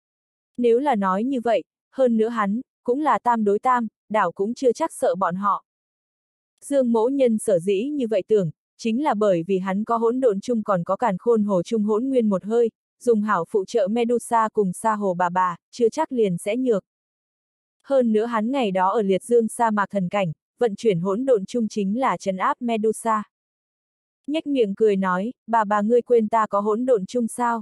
Nếu là nói như vậy, hơn nữa hắn, cũng là tam đối tam, đảo cũng chưa chắc sợ bọn họ. Dương mỗ nhân sở dĩ như vậy tưởng, chính là bởi vì hắn có hỗn độn chung còn có càn khôn hồ chung hỗn nguyên một hơi, dùng hảo phụ trợ Medusa cùng Sa Hồ bà bà, chưa chắc liền sẽ nhược. Hơn nữa hắn ngày đó ở liệt dương sa mạc thần cảnh, vận chuyển hỗn độn chung chính là trấn áp Medusa. Nhếch miệng cười nói, bà bà ngươi quên ta có hỗn độn chung sao?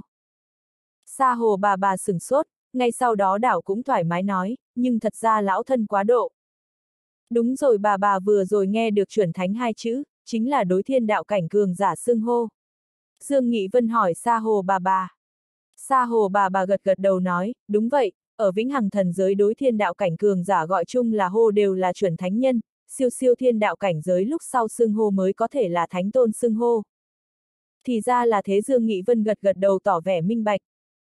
Sa Hồ bà bà sửng sốt, ngay sau đó đảo cũng thoải mái nói, nhưng thật ra lão thân quá độ. Đúng rồi bà bà vừa rồi nghe được chuẩn thánh hai chữ, chính là đối thiên đạo cảnh cường giả xưng hô. Dương Nghị Vân hỏi Sa Hồ bà bà. Sa Hồ bà bà gật gật đầu nói, đúng vậy, ở vĩnh hằng thần giới đối thiên đạo cảnh cường giả gọi chung là hô đều là chuẩn thánh nhân, siêu siêu thiên đạo cảnh giới lúc sau xưng hô mới có thể là thánh tôn xưng hô. Thì ra là thế. Dương Nghị Vân gật gật đầu tỏ vẻ minh bạch.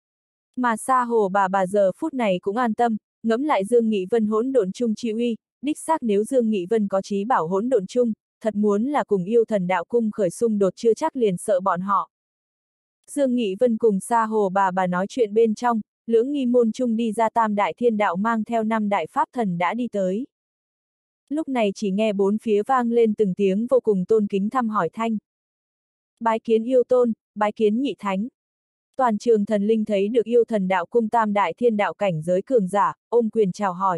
Mà Sa Hồ bà bà giờ phút này cũng an tâm, ngẫm lại Dương Nghị Vân hỗn độn chung chi uy, đích xác nếu Dương Nghị Vân có chí bảo hỗn độn chung, thật muốn là cùng yêu thần đạo cung khởi xung đột chưa chắc liền sợ bọn họ. Dương Nghị Vân cùng Sa Hồ bà bà nói chuyện bên trong, Lưỡng Nghi môn chung đi ra tam đại thiên đạo mang theo năm đại pháp thần đã đi tới. Lúc này chỉ nghe bốn phía vang lên từng tiếng vô cùng tôn kính thăm hỏi thanh. Bái kiến yêu tôn, bái kiến nhị thánh. Toàn trường thần linh thấy được yêu thần đạo cung tam đại thiên đạo cảnh giới cường giả, ôm quyền chào hỏi.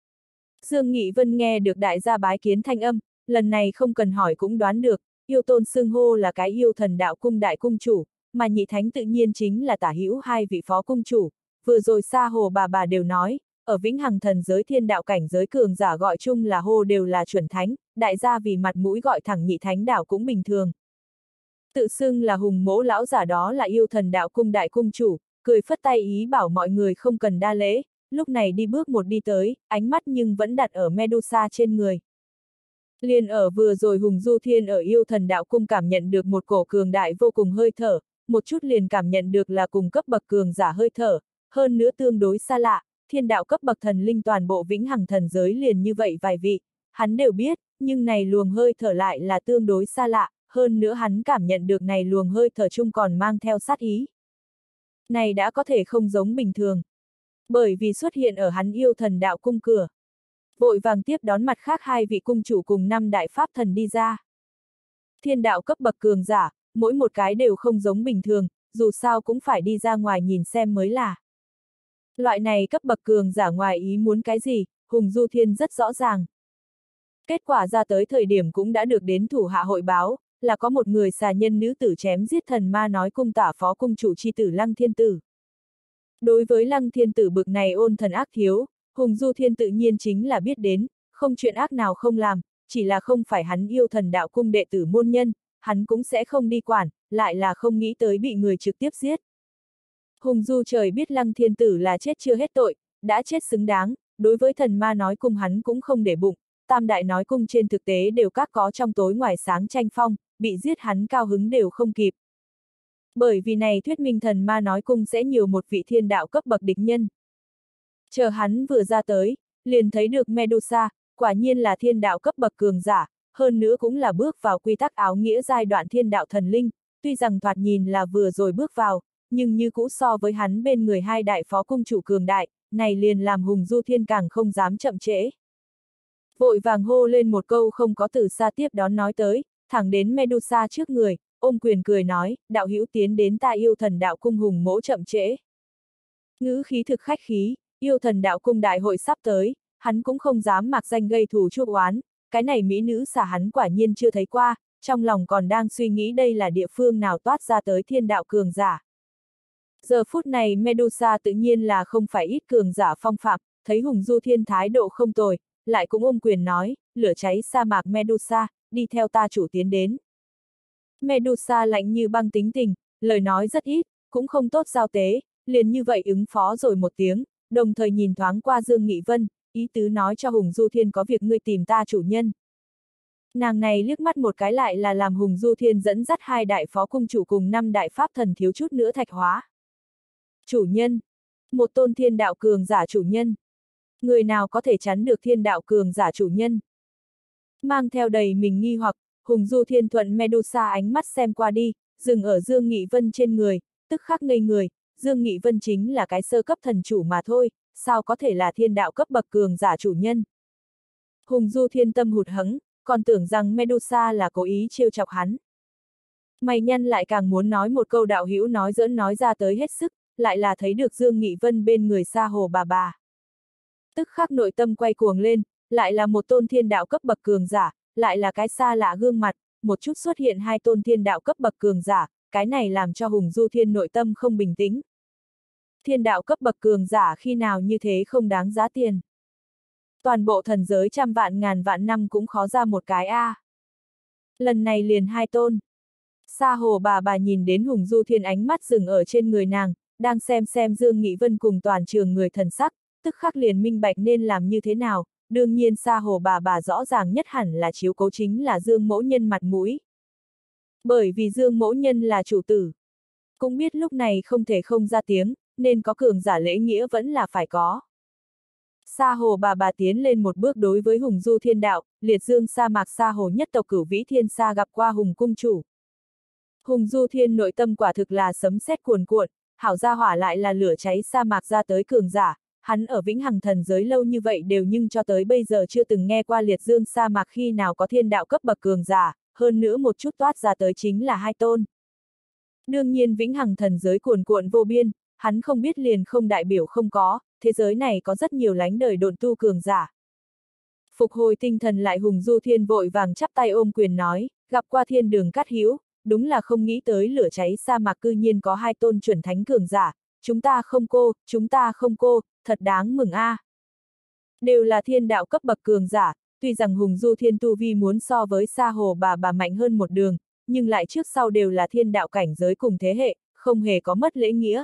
Dương Nghị Vân nghe được đại gia bái kiến thanh âm, lần này không cần hỏi cũng đoán được, yêu tôn xưng hô là cái yêu thần đạo cung đại cung chủ, mà nhị thánh tự nhiên chính là tả hữu hai vị phó cung chủ. Vừa rồi Sa Hồ bà bà đều nói, ở vĩnh hằng thần giới thiên đạo cảnh giới cường giả gọi chung là hô đều là chuẩn thánh, đại gia vì mặt mũi gọi thẳng nhị thánh đảo cũng bình thường. Tự xưng là hùng mỗ lão giả đó là yêu thần đạo cung đại cung chủ, cười phất tay ý bảo mọi người không cần đa lễ, lúc này đi bước một đi tới, ánh mắt nhưng vẫn đặt ở Medusa trên người. Liền ở vừa rồi Hùng Du Thiên ở yêu thần đạo cung cảm nhận được một cổ cường đại vô cùng hơi thở, một chút liền cảm nhận được là cùng cấp bậc cường giả hơi thở, hơn nữa tương đối xa lạ, thiên đạo cấp bậc thần linh toàn bộ vĩnh hằng thần giới liền như vậy vài vị, hắn đều biết, nhưng này luồng hơi thở lại là tương đối xa lạ, hơn nữa hắn cảm nhận được này luồng hơi thở chung còn mang theo sát ý. Này đã có thể không giống bình thường. Bởi vì xuất hiện ở hắn yêu thần đạo cung cửa. Vội vàng tiếp đón mặt khác hai vị cung chủ cùng năm đại pháp thần đi ra. Thiên đạo cấp bậc cường giả, mỗi một cái đều không giống bình thường, dù sao cũng phải đi ra ngoài nhìn xem mới là. Loại này cấp bậc cường giả ngoài ý muốn cái gì, Hùng Du Thiên rất rõ ràng. Kết quả ra tới thời điểm cũng đã được đến thủ hạ hội báo, là có một người xà nhân nữ tử chém giết thần ma nói cung tả phó cung chủ chi tử Lăng Thiên Tử. Đối với Lăng Thiên Tử bực này ôn thần ác thiếu, Hùng Du Thiên tự nhiên chính là biết đến, không chuyện ác nào không làm, chỉ là không phải hắn yêu thần đạo cung đệ tử môn nhân, hắn cũng sẽ không đi quản, lại là không nghĩ tới bị người trực tiếp giết. Hùng Du trời biết Lăng Thiên Tử là chết chưa hết tội, đã chết xứng đáng, đối với thần ma nói cung hắn cũng không để bụng, tam đại nói cung trên thực tế đều các có trong tối ngoài sáng tranh phong, bị giết hắn cao hứng đều không kịp. Bởi vì này thuyết minh thần ma nói cung sẽ nhiều một vị thiên đạo cấp bậc địch nhân. Chờ hắn vừa ra tới, liền thấy được Medusa, quả nhiên là thiên đạo cấp bậc cường giả, hơn nữa cũng là bước vào quy tắc áo nghĩa giai đoạn thiên đạo thần linh, tuy rằng thoạt nhìn là vừa rồi bước vào, nhưng như cũ so với hắn bên người hai đại phó cung chủ cường đại, này liền làm Hùng Du Thiên càng không dám chậm trễ. Vội vàng hô lên một câu không có từ xa tiếp đón nói tới, thẳng đến Medusa trước người, ôm quyền cười nói, đạo hữu tiến đến ta yêu thần đạo cung Hùng mỗ chậm trễ. Ngữ khí thực khách khí, yêu thần đạo cung đại hội sắp tới, hắn cũng không dám mặc danh gây thù chuốc oán, cái này mỹ nữ xà hắn quả nhiên chưa thấy qua, trong lòng còn đang suy nghĩ đây là địa phương nào toát ra tới thiên đạo cường giả. Giờ phút này Medusa tự nhiên là không phải ít cường giả phong phạm, thấy Hùng Du Thiên thái độ không tồi, lại cũng ôm quyền nói, lửa cháy sa mạc Medusa, đi theo ta chủ tiến đến. Medusa lạnh như băng tính tình, lời nói rất ít, cũng không tốt giao tế, liền như vậy ứng phó rồi một tiếng, đồng thời nhìn thoáng qua Dương Nghị Vân, ý tứ nói cho Hùng Du Thiên có việc ngươi tìm ta chủ nhân. Nàng này liếc mắt một cái lại là làm Hùng Du Thiên dẫn dắt hai đại phó cung chủ cùng năm đại pháp thần thiếu chút nữa thạch hóa. Chủ nhân, một tôn thiên đạo cường giả chủ nhân. Người nào có thể chắn được thiên đạo cường giả chủ nhân? Mang theo đầy mình nghi hoặc, Hùng Du Thiên thuận Medusa ánh mắt xem qua đi, dừng ở Dương Nghị Vân trên người, tức khắc ngây người, Dương Nghị Vân chính là cái sơ cấp thần chủ mà thôi, sao có thể là thiên đạo cấp bậc cường giả chủ nhân? Hùng Du Thiên tâm hụt hẫng, còn tưởng rằng Medusa là cố ý trêu chọc hắn. Mày nhăn lại càng muốn nói một câu đạo hữu nói giỡn nói ra tới hết sức, lại là thấy được Dương Nghị Vân bên người xa hồ bà bà. Tức khắc nội tâm quay cuồng lên, lại là một tôn thiên đạo cấp bậc cường giả, lại là cái xa lạ gương mặt, một chút xuất hiện hai tôn thiên đạo cấp bậc cường giả, cái này làm cho Hùng Du Thiên nội tâm không bình tĩnh. Thiên đạo cấp bậc cường giả khi nào như thế không đáng giá tiền. Toàn bộ thần giới trăm vạn ngàn vạn năm cũng khó ra một cái a. À. Lần này liền hai tôn. Sa hồ bà bà nhìn đến Hùng Du Thiên ánh mắt dừng ở trên người nàng, đang xem xem Dương Nghị Vân cùng toàn trường người thần sắc, tức khắc liền minh bạch nên làm như thế nào, đương nhiên Sa hồ bà bà rõ ràng nhất hẳn là chiếu cố chính là Dương mẫu nhân mặt mũi. Bởi vì Dương mẫu nhân là chủ tử. Cũng biết lúc này không thể không ra tiếng, nên có cường giả lễ nghĩa vẫn là phải có. Sa hồ bà bà tiến lên một bước đối với Hùng Du Thiên đạo, liệt dương sa mạc sa hồ nhất tộc Cửu Vĩ Thiên Sa gặp qua Hùng cung chủ. Hùng Du Thiên nội tâm quả thực là sấm sét cuồn cuộn, hảo gia hỏa lại là lửa cháy sa mạc ra tới cường giả, hắn ở vĩnh hằng thần giới lâu như vậy đều nhưng cho tới bây giờ chưa từng nghe qua liệt dương sa mạc khi nào có thiên đạo cấp bậc cường giả, hơn nữa một chút toát ra tới chính là hai tôn. Đương nhiên vĩnh hằng thần giới cuồn cuộn vô biên, hắn không biết liền không đại biểu không có, thế giới này có rất nhiều lánh đời độn tu cường giả. Phục hồi tinh thần lại Hùng Du Thiên vội vàng chắp tay ôm quyền nói, gặp qua thiên đường cát hữu, đúng là không nghĩ tới lửa cháy sa mạc cư nhiên có hai tôn chuẩn thánh cường giả, chúng ta không cô, chúng ta không cô, thật đáng mừng a. À. Đều là thiên đạo cấp bậc cường giả, tuy rằng Hùng Du Thiên tu vi muốn so với Sa hồ bà bà mạnh hơn một đường, nhưng lại trước sau đều là thiên đạo cảnh giới cùng thế hệ, không hề có mất lễ nghĩa.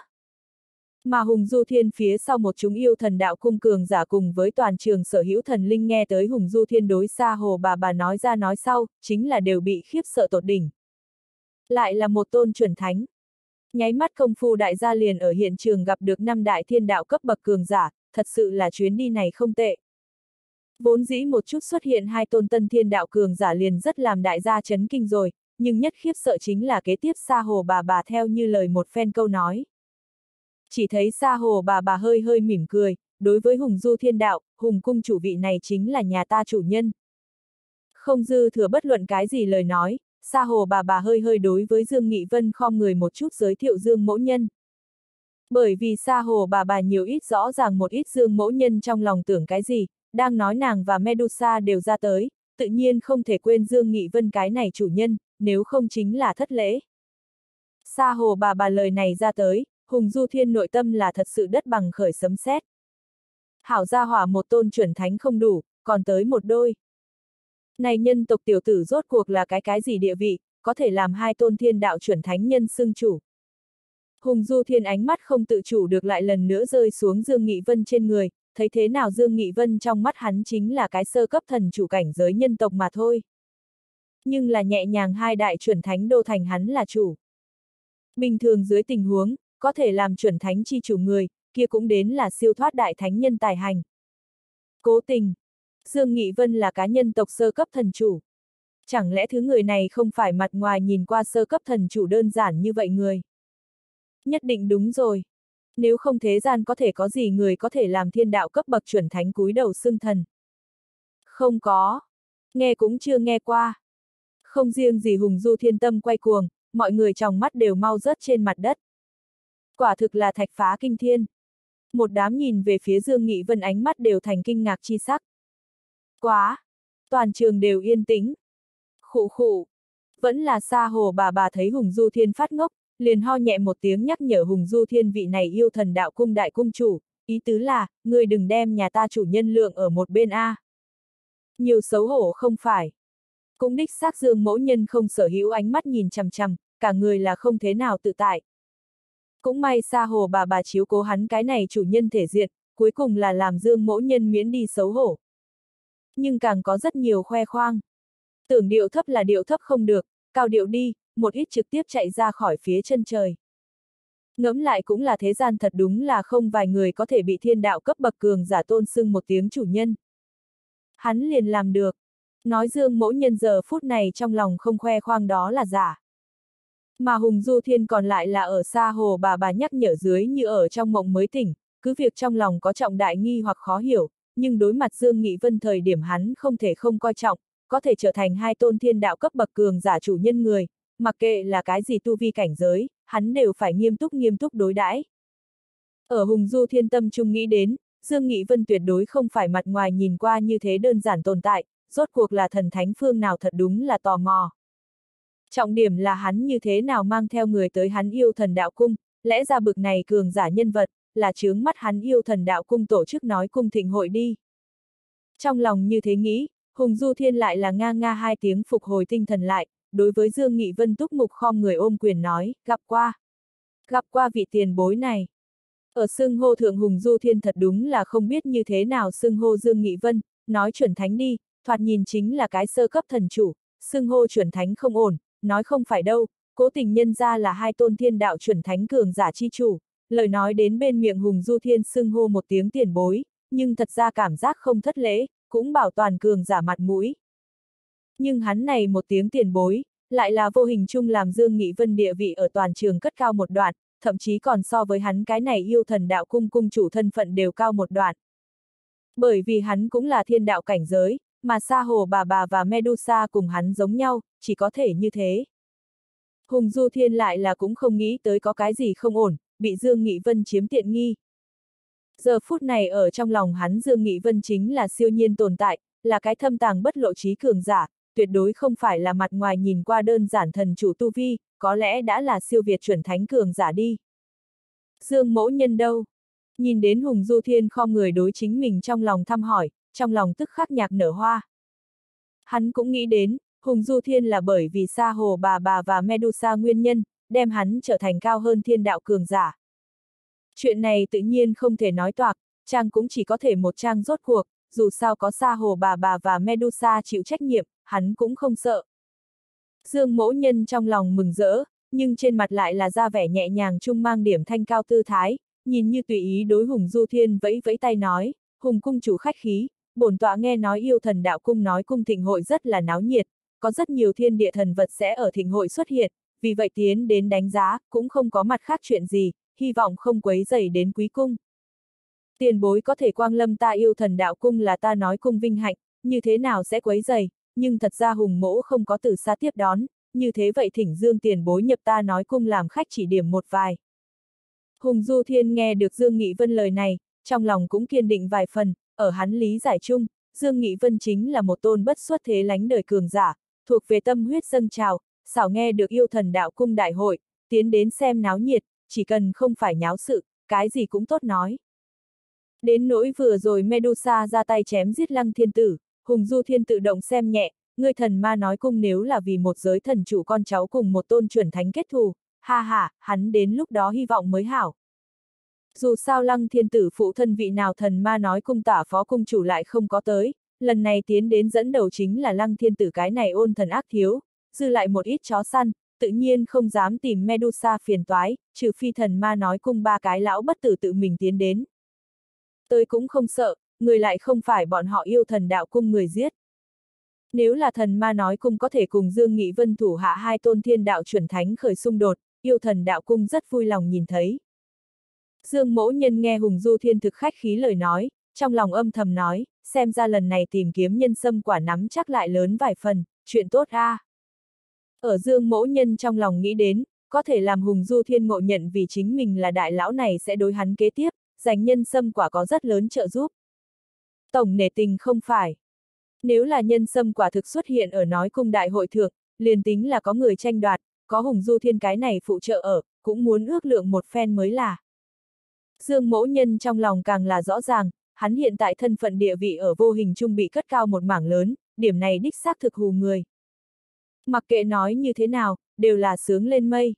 Mà Hùng Du Thiên phía sau một chúng yêu thần đạo cung cường giả cùng với toàn trường sở hữu thần linh nghe tới Hùng Du Thiên đối Sa hồ bà bà nói ra nói sau, chính là đều bị khiếp sợ tột đỉnh. Lại là một tôn chuẩn thánh. Nháy mắt công phu đại gia liền ở hiện trường gặp được năm đại thiên đạo cấp bậc cường giả, thật sự là chuyến đi này không tệ. Vốn dĩ một chút xuất hiện hai tôn tân thiên đạo cường giả liền rất làm đại gia chấn kinh rồi, nhưng nhất khiếp sợ chính là kế tiếp Sa Hồ bà bà theo như lời một phen câu nói. Chỉ thấy Sa Hồ bà bà hơi hơi mỉm cười, đối với Hùng Du Thiên Đạo, Hùng cung chủ vị này chính là nhà ta chủ nhân. Không dư thừa bất luận cái gì lời nói, Sa Hồ bà bà hơi hơi đối với Dương Nghị Vân khom người một chút giới thiệu Dương mẫu nhân. Bởi vì Sa Hồ bà bà nhiều ít rõ ràng một ít Dương mẫu nhân trong lòng tưởng cái gì, đang nói nàng và Medusa đều ra tới, tự nhiên không thể quên Dương Nghị Vân cái này chủ nhân, nếu không chính là thất lễ. Sa Hồ bà bà lời này ra tới, Hùng Du Thiên nội tâm là thật sự đất bằng khởi sấm sét. Hảo gia hỏa một tôn chuẩn thánh không đủ, còn tới một đôi. Này nhân tộc tiểu tử rốt cuộc là cái cái gì địa vị, có thể làm hai tôn thiên đạo chuẩn thánh nhân xưng chủ. Hùng Du Thiên ánh mắt không tự chủ được lại lần nữa rơi xuống Dương Nghị Vân trên người, thấy thế nào Dương Nghị Vân trong mắt hắn chính là cái sơ cấp thần chủ cảnh giới nhân tộc mà thôi. Nhưng là nhẹ nhàng hai đại chuẩn thánh đô thành hắn là chủ. Bình thường dưới tình huống, có thể làm chuẩn thánh chi chủ người, kia cũng đến là siêu thoát đại thánh nhân tài hành. Cố tình, Dương Nghị Vân là cá nhân tộc sơ cấp thần chủ. Chẳng lẽ thứ người này không phải mặt ngoài nhìn qua sơ cấp thần chủ đơn giản như vậy người? Nhất định đúng rồi. Nếu không thế gian có thể có gì người có thể làm thiên đạo cấp bậc chuẩn thánh cúi đầu xưng thần? Không có. Nghe cũng chưa nghe qua. Không riêng gì Hùng Du Thiên tâm quay cuồng, mọi người trong mắt đều mau rớt trên mặt đất. Quả thực là thạch phá kinh thiên. Một đám nhìn về phía Dương Nghị Vân ánh mắt đều thành kinh ngạc chi sắc. Quá! Toàn trường đều yên tĩnh. Khụ khụ! Vẫn là Sa Hồ bà bà thấy Hùng Du Thiên phát ngốc, liền ho nhẹ một tiếng nhắc nhở Hùng Du Thiên vị này yêu thần đạo cung đại cung chủ, ý tứ là, ngươi đừng đem nhà ta chủ nhân lượng ở một bên a. Nhiều xấu hổ không phải. Cũng đích xác Dương mẫu nhân không sở hữu ánh mắt nhìn chằm chằm, cả người là không thế nào tự tại. Cũng may Sa Hồ bà bà chiếu cố hắn cái này chủ nhân thể diện, cuối cùng là làm Dương mẫu nhân miễn đi xấu hổ. Nhưng càng có rất nhiều khoe khoang. Tưởng điệu thấp là điệu thấp không được, cao điệu đi, một ít trực tiếp chạy ra khỏi phía chân trời. Ngẫm lại cũng là thế gian thật đúng là không vài người có thể bị thiên đạo cấp bậc cường giả tôn xưng một tiếng chủ nhân. Hắn liền làm được. Nói Dương mẫu nhân giờ phút này trong lòng không khoe khoang đó là giả. Mà Hùng Du Thiên còn lại là ở Sa Hồ bà bà nhắc nhở dưới như ở trong mộng mới tỉnh, cứ việc trong lòng có trọng đại nghi hoặc khó hiểu, nhưng đối mặt Dương Nghị Vân thời điểm hắn không thể không coi trọng, có thể trở thành hai tôn thiên đạo cấp bậc cường giả chủ nhân người, mặc kệ là cái gì tu vi cảnh giới, hắn đều phải nghiêm túc nghiêm túc đối đãi. Ở Hùng Du Thiên tâm trung nghĩ đến, Dương Nghị Vân tuyệt đối không phải mặt ngoài nhìn qua như thế đơn giản tồn tại, rốt cuộc là thần thánh phương nào thật đúng là tò mò. Trọng điểm là hắn như thế nào mang theo người tới hắn yêu thần đạo cung, lẽ ra bực này cường giả nhân vật, là chướng mắt hắn yêu thần đạo cung tổ chức nói cung thịnh hội đi. Trong lòng như thế nghĩ, Hùng Du Thiên lại là nga nga hai tiếng phục hồi tinh thần lại, đối với Dương Nghị Vân túc mục khom người ôm quyền nói, gặp qua. Gặp qua vị tiền bối này. Ở xưng hô thượng Hùng Du Thiên thật đúng là không biết như thế nào xưng hô Dương Nghị Vân, nói chuẩn thánh đi, thoạt nhìn chính là cái sơ cấp thần chủ, xưng hô chuẩn thánh không ổn, nói không phải đâu, cố tình nhân ra là hai tôn thiên đạo chuẩn thánh cường giả chi chủ, lời nói đến bên miệng Hùng Du Thiên xưng hô một tiếng tiền bối, nhưng thật ra cảm giác không thất lễ, cũng bảo toàn cường giả mặt mũi. Nhưng hắn này một tiếng tiền bối, lại là vô hình chung làm Dương Nghị Vân địa vị ở toàn trường cất cao một đoạn, thậm chí còn so với hắn cái này yêu thần đạo cung cung chủ thân phận đều cao một đoạn. Bởi vì hắn cũng là thiên đạo cảnh giới, mà Sa Hồ bà bà và Medusa cùng hắn giống nhau, chỉ có thể như thế. Hùng Du Thiên lại là cũng không nghĩ tới có cái gì không ổn, bị Dương Nghị Vân chiếm tiện nghi. Giờ phút này ở trong lòng hắn Dương Nghị Vân chính là siêu nhiên tồn tại, là cái thâm tàng bất lộ trí cường giả, tuyệt đối không phải là mặt ngoài nhìn qua đơn giản thần chủ tu vi, có lẽ đã là siêu việt chuẩn thánh cường giả đi. Dương mẫu nhân đâu? Nhìn đến Hùng Du Thiên khom người đối chính mình trong lòng thăm hỏi, trong lòng tức khắc nhạc nở hoa. Hắn cũng nghĩ đến, Hùng Du Thiên là bởi vì Sa Hồ bà bà và Medusa nguyên nhân, đem hắn trở thành cao hơn thiên đạo cường giả. Chuyện này tự nhiên không thể nói toạc, trang cũng chỉ có thể một trang rốt cuộc, dù sao có Sa Hồ bà bà và Medusa chịu trách nhiệm, hắn cũng không sợ. Dương mẫu nhân trong lòng mừng rỡ, nhưng trên mặt lại là ra vẻ nhẹ nhàng trung mang điểm thanh cao tư thái, nhìn như tùy ý đối Hùng Du Thiên vẫy vẫy tay nói, Hùng cung chủ khách khí, bổn tọa nghe nói yêu thần đạo cung nói cung thịnh hội rất là náo nhiệt, có rất nhiều thiên địa thần vật sẽ ở thịnh hội xuất hiện, vì vậy tiến đến đánh giá, cũng không có mặt khác chuyện gì, hy vọng không quấy rầy đến quý cung. Tiền bối có thể quang lâm ta yêu thần đạo cung là ta nói cung vinh hạnh, như thế nào sẽ quấy rầy, nhưng thật ra Hùng Mỗ không có từ xa tiếp đón, như thế vậy thỉnh Dương tiền bối nhập ta nói cung làm khách chỉ điểm một vài. Hùng Du Thiên nghe được Dương Nghị Vân lời này, trong lòng cũng kiên định vài phần, ở hắn lý giải chung, Dương Nghị Vân chính là một tôn bất xuất thế lánh đời cường giả, thuộc về tâm huyết dâng trào, xảo nghe được yêu thần đạo cung đại hội, tiến đến xem náo nhiệt, chỉ cần không phải nháo sự, cái gì cũng tốt nói. Đến nỗi vừa rồi Medusa ra tay chém giết Lăng Thiên Tử, Hùng Du Thiên tự động xem nhẹ, người thần ma nói cung nếu là vì một giới thần chủ con cháu cùng một tôn chuẩn thánh kết thù, ha ha, hắn đến lúc đó hy vọng mới hảo. Dù sao Lăng Thiên Tử phụ thân vị nào thần ma nói cung tả phó cung chủ lại không có tới, lần này tiến đến dẫn đầu chính là Lăng Thiên Tử cái này ôn thần ác thiếu, dư lại một ít chó săn, tự nhiên không dám tìm Medusa phiền toái, trừ phi thần ma nói cung ba cái lão bất tử tự mình tiến đến. Tới cũng không sợ, người lại không phải bọn họ yêu thần đạo cung người giết. Nếu là thần ma nói cung có thể cùng Dương Nghị Vân thủ hạ hai tôn thiên đạo chuẩn thánh khởi xung đột, yêu thần đạo cung rất vui lòng nhìn thấy. Dương Mỗ Nhân nghe Hùng Du Thiên thực khách khí lời nói, trong lòng âm thầm nói, xem ra lần này tìm kiếm nhân sâm quả nắm chắc lại lớn vài phần, chuyện tốt a. À. Ở Dương Mỗ Nhân trong lòng nghĩ đến, có thể làm Hùng Du Thiên ngộ nhận vì chính mình là đại lão này sẽ đối hắn kế tiếp, giành nhân sâm quả có rất lớn trợ giúp. Tổng nể tình không phải. Nếu là nhân sâm quả thực xuất hiện ở nói cung đại hội thượng, liền tính là có người tranh đoạt, có Hùng Du Thiên cái này phụ trợ ở, cũng muốn ước lượng một phen mới là. Dương Mỗ Nhân trong lòng càng là rõ ràng, hắn hiện tại thân phận địa vị ở vô hình trung bị cất cao một mảng lớn, điểm này đích xác thực hù người. Mặc kệ nói như thế nào, đều là sướng lên mây.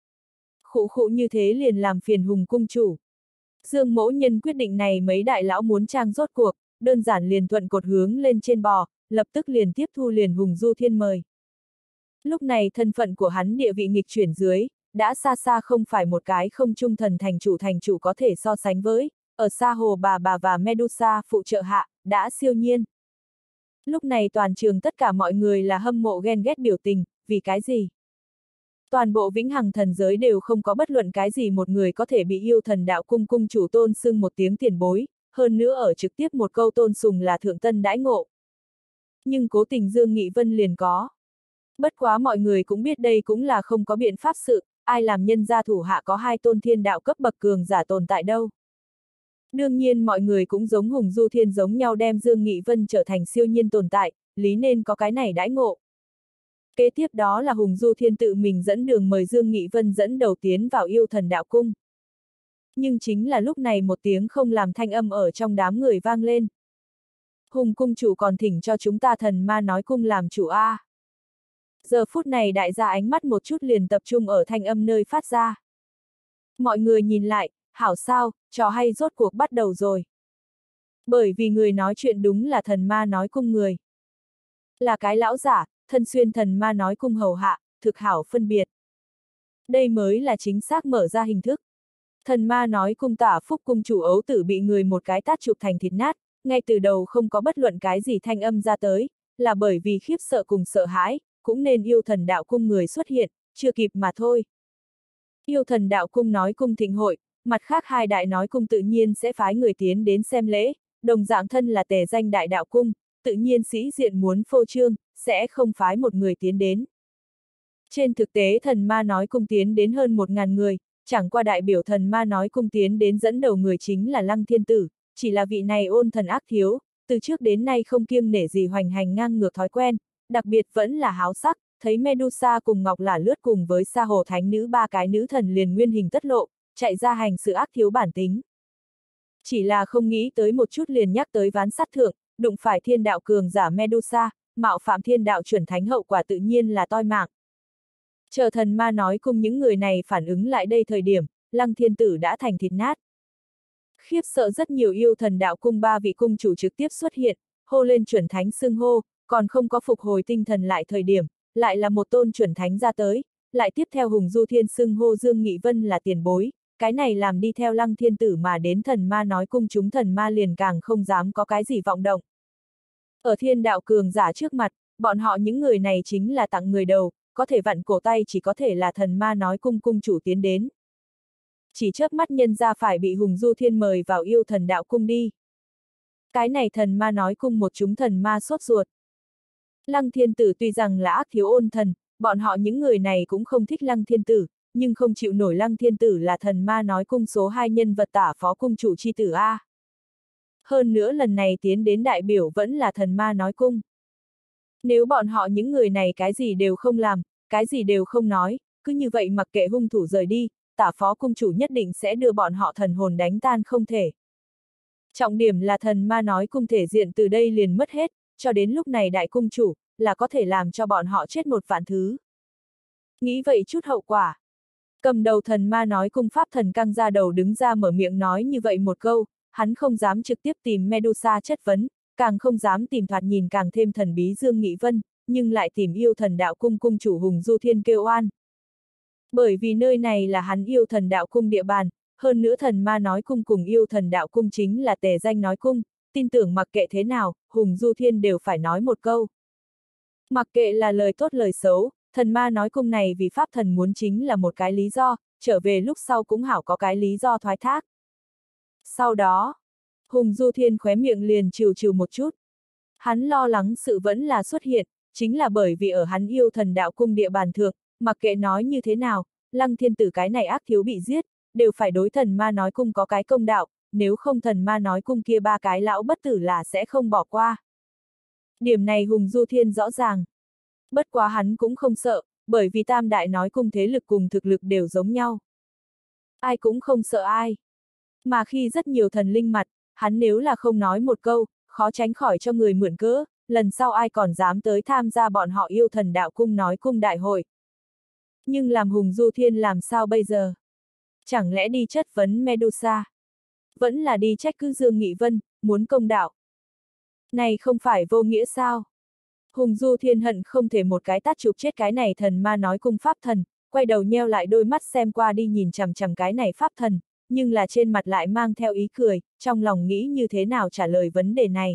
Khụ khụ như thế liền làm phiền Hùng cung chủ. Dương Mỗ Nhân quyết định này mấy đại lão muốn trang rốt cuộc, đơn giản liền thuận cột hướng lên trên bò, lập tức liền tiếp thu liền Hùng Du Thiên mời. Lúc này thân phận của hắn địa vị nghịch chuyển dưới, đã xa xa không phải một cái không trung thần thành chủ thành chủ có thể so sánh với, ở xa hồ bà bà và Medusa phụ trợ hạ, đã siêu nhiên. Lúc này toàn trường tất cả mọi người là hâm mộ ghen ghét biểu tình, vì cái gì? Toàn bộ vĩnh hằng thần giới đều không có bất luận cái gì một người có thể bị yêu thần đạo cung cung chủ tôn xưng một tiếng tiền bối, hơn nữa ở trực tiếp một câu tôn sùng là thượng tân đãi ngộ. Nhưng cố tình Dương Nghị Vân liền có. Bất quá mọi người cũng biết đây cũng là không có biện pháp sự, ai làm nhân gia thủ hạ có hai tôn thiên đạo cấp bậc cường giả tồn tại đâu. Đương nhiên mọi người cũng giống Hùng Du Thiên giống nhau đem Dương Nghị Vân trở thành siêu nhiên tồn tại, lý nên có cái này đãi ngộ. Kế tiếp đó là Hùng Du Thiên tự mình dẫn đường mời Dương Nghị Vân dẫn đầu tiến vào yêu thần đạo cung. Nhưng chính là lúc này một tiếng không làm thanh âm ở trong đám người vang lên. Hùng cung chủ còn thỉnh cho chúng ta thần ma nói cung làm chủ a. À. Giờ phút này đại gia ánh mắt một chút liền tập trung ở thanh âm nơi phát ra. Mọi người nhìn lại, hảo sao, trò hay rốt cuộc bắt đầu rồi. Bởi vì người nói chuyện đúng là thần ma nói cung người. Là cái lão giả, thân xuyên thần ma nói cung hầu hạ, thực hảo phân biệt. Đây mới là chính xác mở ra hình thức. Thần ma nói cung tả phúc cung chủ ấu tử bị người một cái tát chụp thành thịt nát, ngay từ đầu không có bất luận cái gì thanh âm ra tới, là bởi vì khiếp sợ cùng sợ hãi, cũng nên yêu thần đạo cung người xuất hiện, chưa kịp mà thôi. Yêu thần đạo cung nói cung thịnh hội, mặt khác hai đại nói cung tự nhiên sẽ phái người tiến đến xem lễ, đồng dạng thân là tề danh đại đạo cung, tự nhiên sĩ diện muốn phô trương, sẽ không phái một người tiến đến. Trên thực tế thần ma nói cung tiến đến hơn một ngàn người, chẳng qua đại biểu thần ma nói cung tiến đến dẫn đầu người chính là Lăng Thiên Tử, chỉ là vị này ôn thần ác thiếu, từ trước đến nay không kiêng nể gì hoành hành ngang ngược thói quen, đặc biệt vẫn là háo sắc, thấy Medusa cùng Ngọc Lả lướt cùng với Sa Hồ Thánh Nữ ba cái nữ thần liền nguyên hình tất lộ, chạy ra hành sự ác thiếu bản tính. Chỉ là không nghĩ tới một chút liền nhắc tới ván sát thượng, đụng phải thiên đạo cường giả Medusa, mạo phạm thiên đạo chuẩn thánh hậu quả tự nhiên là toi mạng. Chờ thần ma nói cùng những người này phản ứng lại đây thời điểm, Lăng Thiên Tử đã thành thịt nát. Khiếp sợ rất nhiều yêu thần đạo cung ba vị cung chủ trực tiếp xuất hiện, hô lên chuẩn thánh xưng hô, còn không có phục hồi tinh thần lại thời điểm, lại là một tôn chuẩn thánh ra tới, lại tiếp theo Hùng Du Thiên xưng hô Dương Nghị Vân là tiền bối, cái này làm đi theo Lăng Thiên Tử mà đến thần ma nói cung chúng thần ma liền càng không dám có cái gì vọng động. Ở thiên đạo cường giả trước mặt, bọn họ những người này chính là tặng người đầu, có thể vặn cổ tay chỉ có thể là thần ma nói cung cung chủ tiến đến. Chỉ chớp mắt nhân ra phải bị Hùng Du Thiên mời vào yêu thần đạo cung đi. Cái này thần ma nói cung một chúng thần ma sốt ruột. Lăng Thiên Tử tuy rằng là ác thiếu ôn thần, bọn họ những người này cũng không thích Lăng Thiên Tử, nhưng không chịu nổi Lăng Thiên Tử là thần ma nói cung số hai nhân vật tả phó cung chủ chi tử A. Hơn nữa lần này tiến đến đại biểu vẫn là thần ma nói cung. Nếu bọn họ những người này cái gì đều không làm, cái gì đều không nói, cứ như vậy mặc kệ hung thủ rời đi, tả phó cung chủ nhất định sẽ đưa bọn họ thần hồn đánh tan không thể. Trọng điểm là thần ma nói cung thể diện từ đây liền mất hết, cho đến lúc này đại cung chủ, là có thể làm cho bọn họ chết một vạn thứ. Nghĩ vậy chút hậu quả. Cầm đầu thần ma nói cung pháp thần căng ra đầu đứng ra mở miệng nói như vậy một câu, hắn không dám trực tiếp tìm Medusa chất vấn, càng không dám tìm thoạt nhìn càng thêm thần bí Dương Nghị Vân, nhưng lại tìm yêu thần đạo cung cung chủ Hùng Du Thiên kêu oan. Bởi vì nơi này là hắn yêu thần đạo cung địa bàn, hơn nữa thần ma nói cung cùng yêu thần đạo cung chính là tề danh nói cung, tin tưởng mặc kệ thế nào, Hùng Du Thiên đều phải nói một câu. Mặc kệ là lời tốt lời xấu, thần ma nói cung này vì pháp thần muốn chính là một cái lý do, trở về lúc sau cũng hảo có cái lý do thoái thác. Sau đó, Hùng Du Thiên khóe miệng liền trừ trừ một chút. Hắn lo lắng sự vẫn là xuất hiện, chính là bởi vì ở hắn yêu thần đạo cung địa bàn thượng, mặc kệ nói như thế nào, Lăng Thiên Tử cái này ác thiếu bị giết, đều phải đối thần ma nói cung có cái công đạo, nếu không thần ma nói cung kia ba cái lão bất tử là sẽ không bỏ qua. Điểm này Hùng Du Thiên rõ ràng. Bất quá hắn cũng không sợ, bởi vì tam đại nói cung thế lực cùng thực lực đều giống nhau. Ai cũng không sợ ai. Mà khi rất nhiều thần linh mặt, hắn nếu là không nói một câu, khó tránh khỏi cho người mượn cớ, lần sau ai còn dám tới tham gia bọn họ yêu thần đạo cung nói cung đại hội. Nhưng làm Hùng Du Thiên làm sao bây giờ? Chẳng lẽ đi chất vấn Medusa? Vẫn là đi trách cứ Dương Nghị Vân, muốn công đạo. Này không phải vô nghĩa sao? Hùng Du Thiên hận không thể một cái tát chụp chết cái này thần ma nói cung pháp thần, quay đầu nheo lại đôi mắt xem qua đi nhìn chằm chằm cái này pháp thần, nhưng là trên mặt lại mang theo ý cười, trong lòng nghĩ như thế nào trả lời vấn đề này.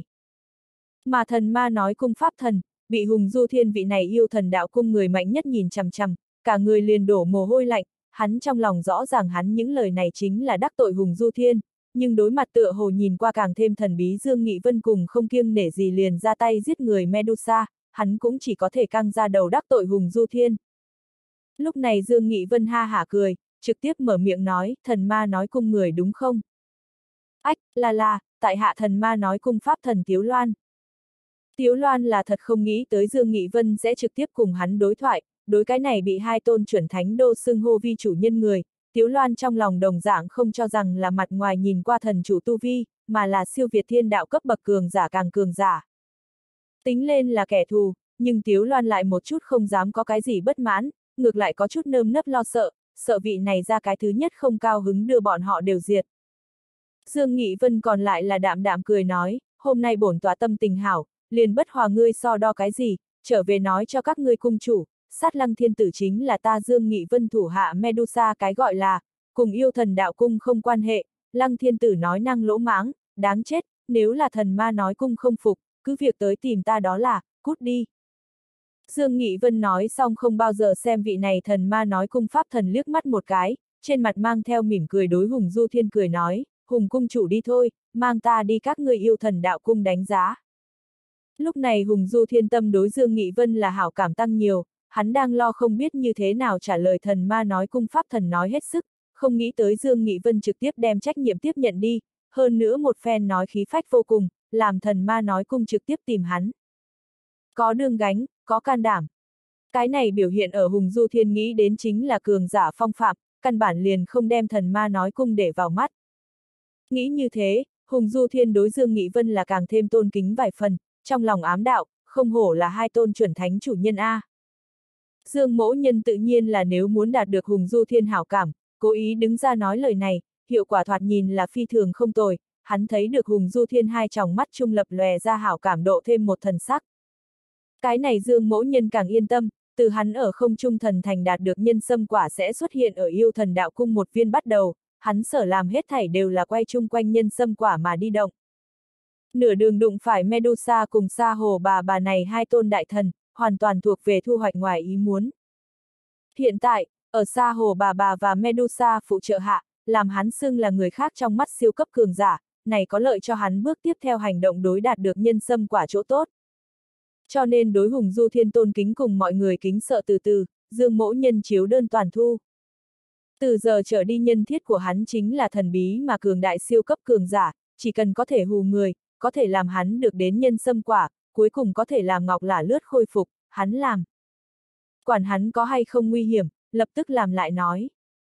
Mà thần ma nói cung pháp thần, bị Hùng Du Thiên vị này yêu thần đạo cung người mạnh nhất nhìn chằm chằm, cả người liền đổ mồ hôi lạnh, hắn trong lòng rõ ràng hắn những lời này chính là đắc tội Hùng Du Thiên, nhưng đối mặt tựa hồ nhìn qua càng thêm thần bí Dương Nghị Vân cùng không kiêng nể gì liền ra tay giết người Medusa, hắn cũng chỉ có thể căng ra đầu đắc tội Hùng Du Thiên. Lúc này Dương Nghị Vân ha hả cười, trực tiếp mở miệng nói, thần ma nói cung người đúng không? Ách, là là, tại hạ thần ma nói cung pháp thần Tiếu Loan. Tiếu Loan là thật không nghĩ tới Dương Nghị Vân sẽ trực tiếp cùng hắn đối thoại, đối cái này bị hai tôn chuẩn thánh đô xưng hô vi chủ nhân người, Tiếu Loan trong lòng đồng dạng không cho rằng là mặt ngoài nhìn qua thần chủ tu vi, mà là siêu việt thiên đạo cấp bậc cường giả càng cường giả. Tính lên là kẻ thù, nhưng Tiếu Loan lại một chút không dám có cái gì bất mãn, ngược lại có chút nơm nớp lo sợ, sợ vị này ra cái thứ nhất không cao hứng đưa bọn họ đều diệt. Dương Nghị Vân còn lại là đạm đạm cười nói, hôm nay bổn tọa tâm tình hảo, liền bất hòa ngươi so đo cái gì, trở về nói cho các ngươi cung chủ, sát Lăng Thiên Tử chính là ta Dương Nghị Vân thủ hạ Medusa cái gọi là, cùng yêu thần đạo cung không quan hệ, Lăng Thiên Tử nói năng lỗ mãng, đáng chết, nếu là thần ma nói cung không phục, cứ việc tới tìm ta đó là, cút đi. Dương Nghị Vân nói xong không bao giờ xem vị này thần ma nói cung pháp thần liếc mắt một cái, trên mặt mang theo mỉm cười đối Hùng Du Thiên cười nói, Hùng cung chủ đi thôi, mang ta đi các người yêu thần đạo cung đánh giá. Lúc này Hùng Du Thiên tâm đối Dương Nghị Vân là hảo cảm tăng nhiều, hắn đang lo không biết như thế nào trả lời thần ma nói cung pháp thần nói hết sức, không nghĩ tới Dương Nghị Vân trực tiếp đem trách nhiệm tiếp nhận đi, hơn nữa một phen nói khí phách vô cùng, làm thần ma nói cung trực tiếp tìm hắn. Có đương gánh, có can đảm. Cái này biểu hiện ở Hùng Du Thiên nghĩ đến chính là cường giả phong phạm, căn bản liền không đem thần ma nói cung để vào mắt. Nghĩ như thế, Hùng Du Thiên đối Dương Nghị Vân là càng thêm tôn kính vài phần, trong lòng ám đạo, không hổ là hai tôn chuẩn thánh chủ nhân A. Dương mỗ nhân tự nhiên là nếu muốn đạt được Hùng Du Thiên hảo cảm, cố ý đứng ra nói lời này, hiệu quả thoạt nhìn là phi thường không tồi, hắn thấy được Hùng Du Thiên hai tròng mắt trung lập lòe ra hảo cảm độ thêm một thần sắc. Cái này Dương mỗ nhân càng yên tâm, từ hắn ở không trung thần thành đạt được nhân sâm quả sẽ xuất hiện ở yêu thần đạo cung một viên bắt đầu, hắn sở làm hết thảy đều là quay chung quanh nhân sâm quả mà đi động. Nửa đường đụng phải Medusa cùng Sa Hồ Bà Bà này hai tôn đại thần, hoàn toàn thuộc về thu hoạch ngoài ý muốn. Hiện tại, ở Sa Hồ Bà Bà và Medusa phụ trợ hạ, làm hắn xưng là người khác trong mắt siêu cấp cường giả, này có lợi cho hắn bước tiếp theo hành động đối đạt được nhân sâm quả chỗ tốt. Cho nên đối Hùng Du Thiên tôn kính cùng mọi người kính sợ từ từ, Dương Mỗ Nhân chiếu đơn toàn thu. Từ giờ trở đi nhân thiết của hắn chính là thần bí mà cường đại siêu cấp cường giả, chỉ cần có thể hù người, có thể làm hắn được đến nhân sâm quả, cuối cùng có thể làm ngọc lả lướt khôi phục, hắn làm. Quản hắn có hay không nguy hiểm, lập tức làm lại nói.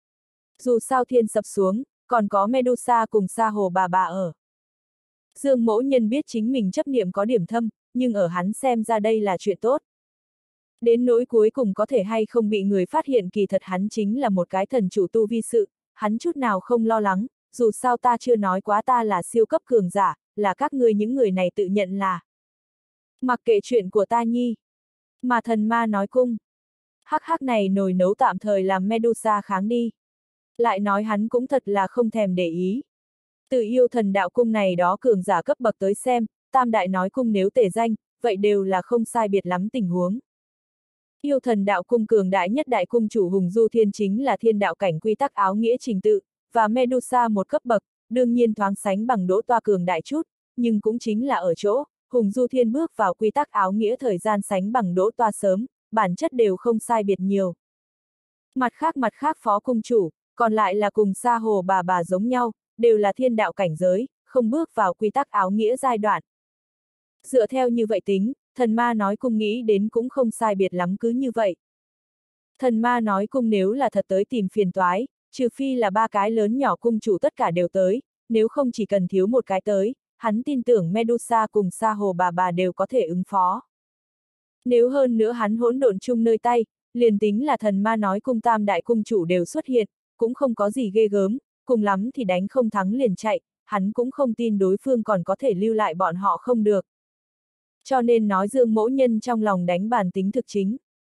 Dù sao thiên sập xuống, còn có Medusa cùng Sa Hồ Bà Bà ở. Dương Mỗ Nhân biết chính mình chấp niệm có điểm thâm, nhưng ở hắn xem ra đây là chuyện tốt. Đến nỗi cuối cùng có thể hay không bị người phát hiện kỳ thật hắn chính là một cái thần chủ tu vi sự, hắn chút nào không lo lắng, dù sao ta chưa nói quá ta là siêu cấp cường giả, là các ngươi những người này tự nhận là. Mặc kệ chuyện của ta nhi. Mà thần ma nói cung. Hắc hắc này nồi nấu tạm thời làm Medusa kháng đi. Lại nói hắn cũng thật là không thèm để ý. Từ yêu thần đạo cung này đó cường giả cấp bậc tới xem, tam đại nói cung nếu tể danh, vậy đều là không sai biệt lắm tình huống. Yêu thần đạo cung cường đại nhất đại cung chủ Hùng Du Thiên chính là thiên đạo cảnh quy tắc áo nghĩa trình tự, và Medusa một cấp bậc, đương nhiên thoáng sánh bằng Đỗ Toa cường đại chút, nhưng cũng chính là ở chỗ, Hùng Du Thiên bước vào quy tắc áo nghĩa thời gian sánh bằng Đỗ Toa sớm, bản chất đều không sai biệt nhiều. Mặt khác mặt khác phó cung chủ, còn lại là cùng Sa Hồ Bà Bà giống nhau, đều là thiên đạo cảnh giới, không bước vào quy tắc áo nghĩa giai đoạn. Dựa theo như vậy tính, thần ma nói cung nghĩ đến cũng không sai biệt lắm cứ như vậy. Thần ma nói cung nếu là thật tới tìm phiền toái, trừ phi là ba cái lớn nhỏ cung chủ tất cả đều tới, nếu không chỉ cần thiếu một cái tới, hắn tin tưởng Medusa cùng Sa Hồ Bà Bà đều có thể ứng phó. Nếu hơn nữa hắn hỗn độn chung nơi tay, liền tính là thần ma nói cung tam đại cung chủ đều xuất hiện, cũng không có gì ghê gớm, cùng lắm thì đánh không thắng liền chạy, hắn cũng không tin đối phương còn có thể lưu lại bọn họ không được. Cho nên nói Dương Mỗ Nhân trong lòng đánh bàn tính thực chính.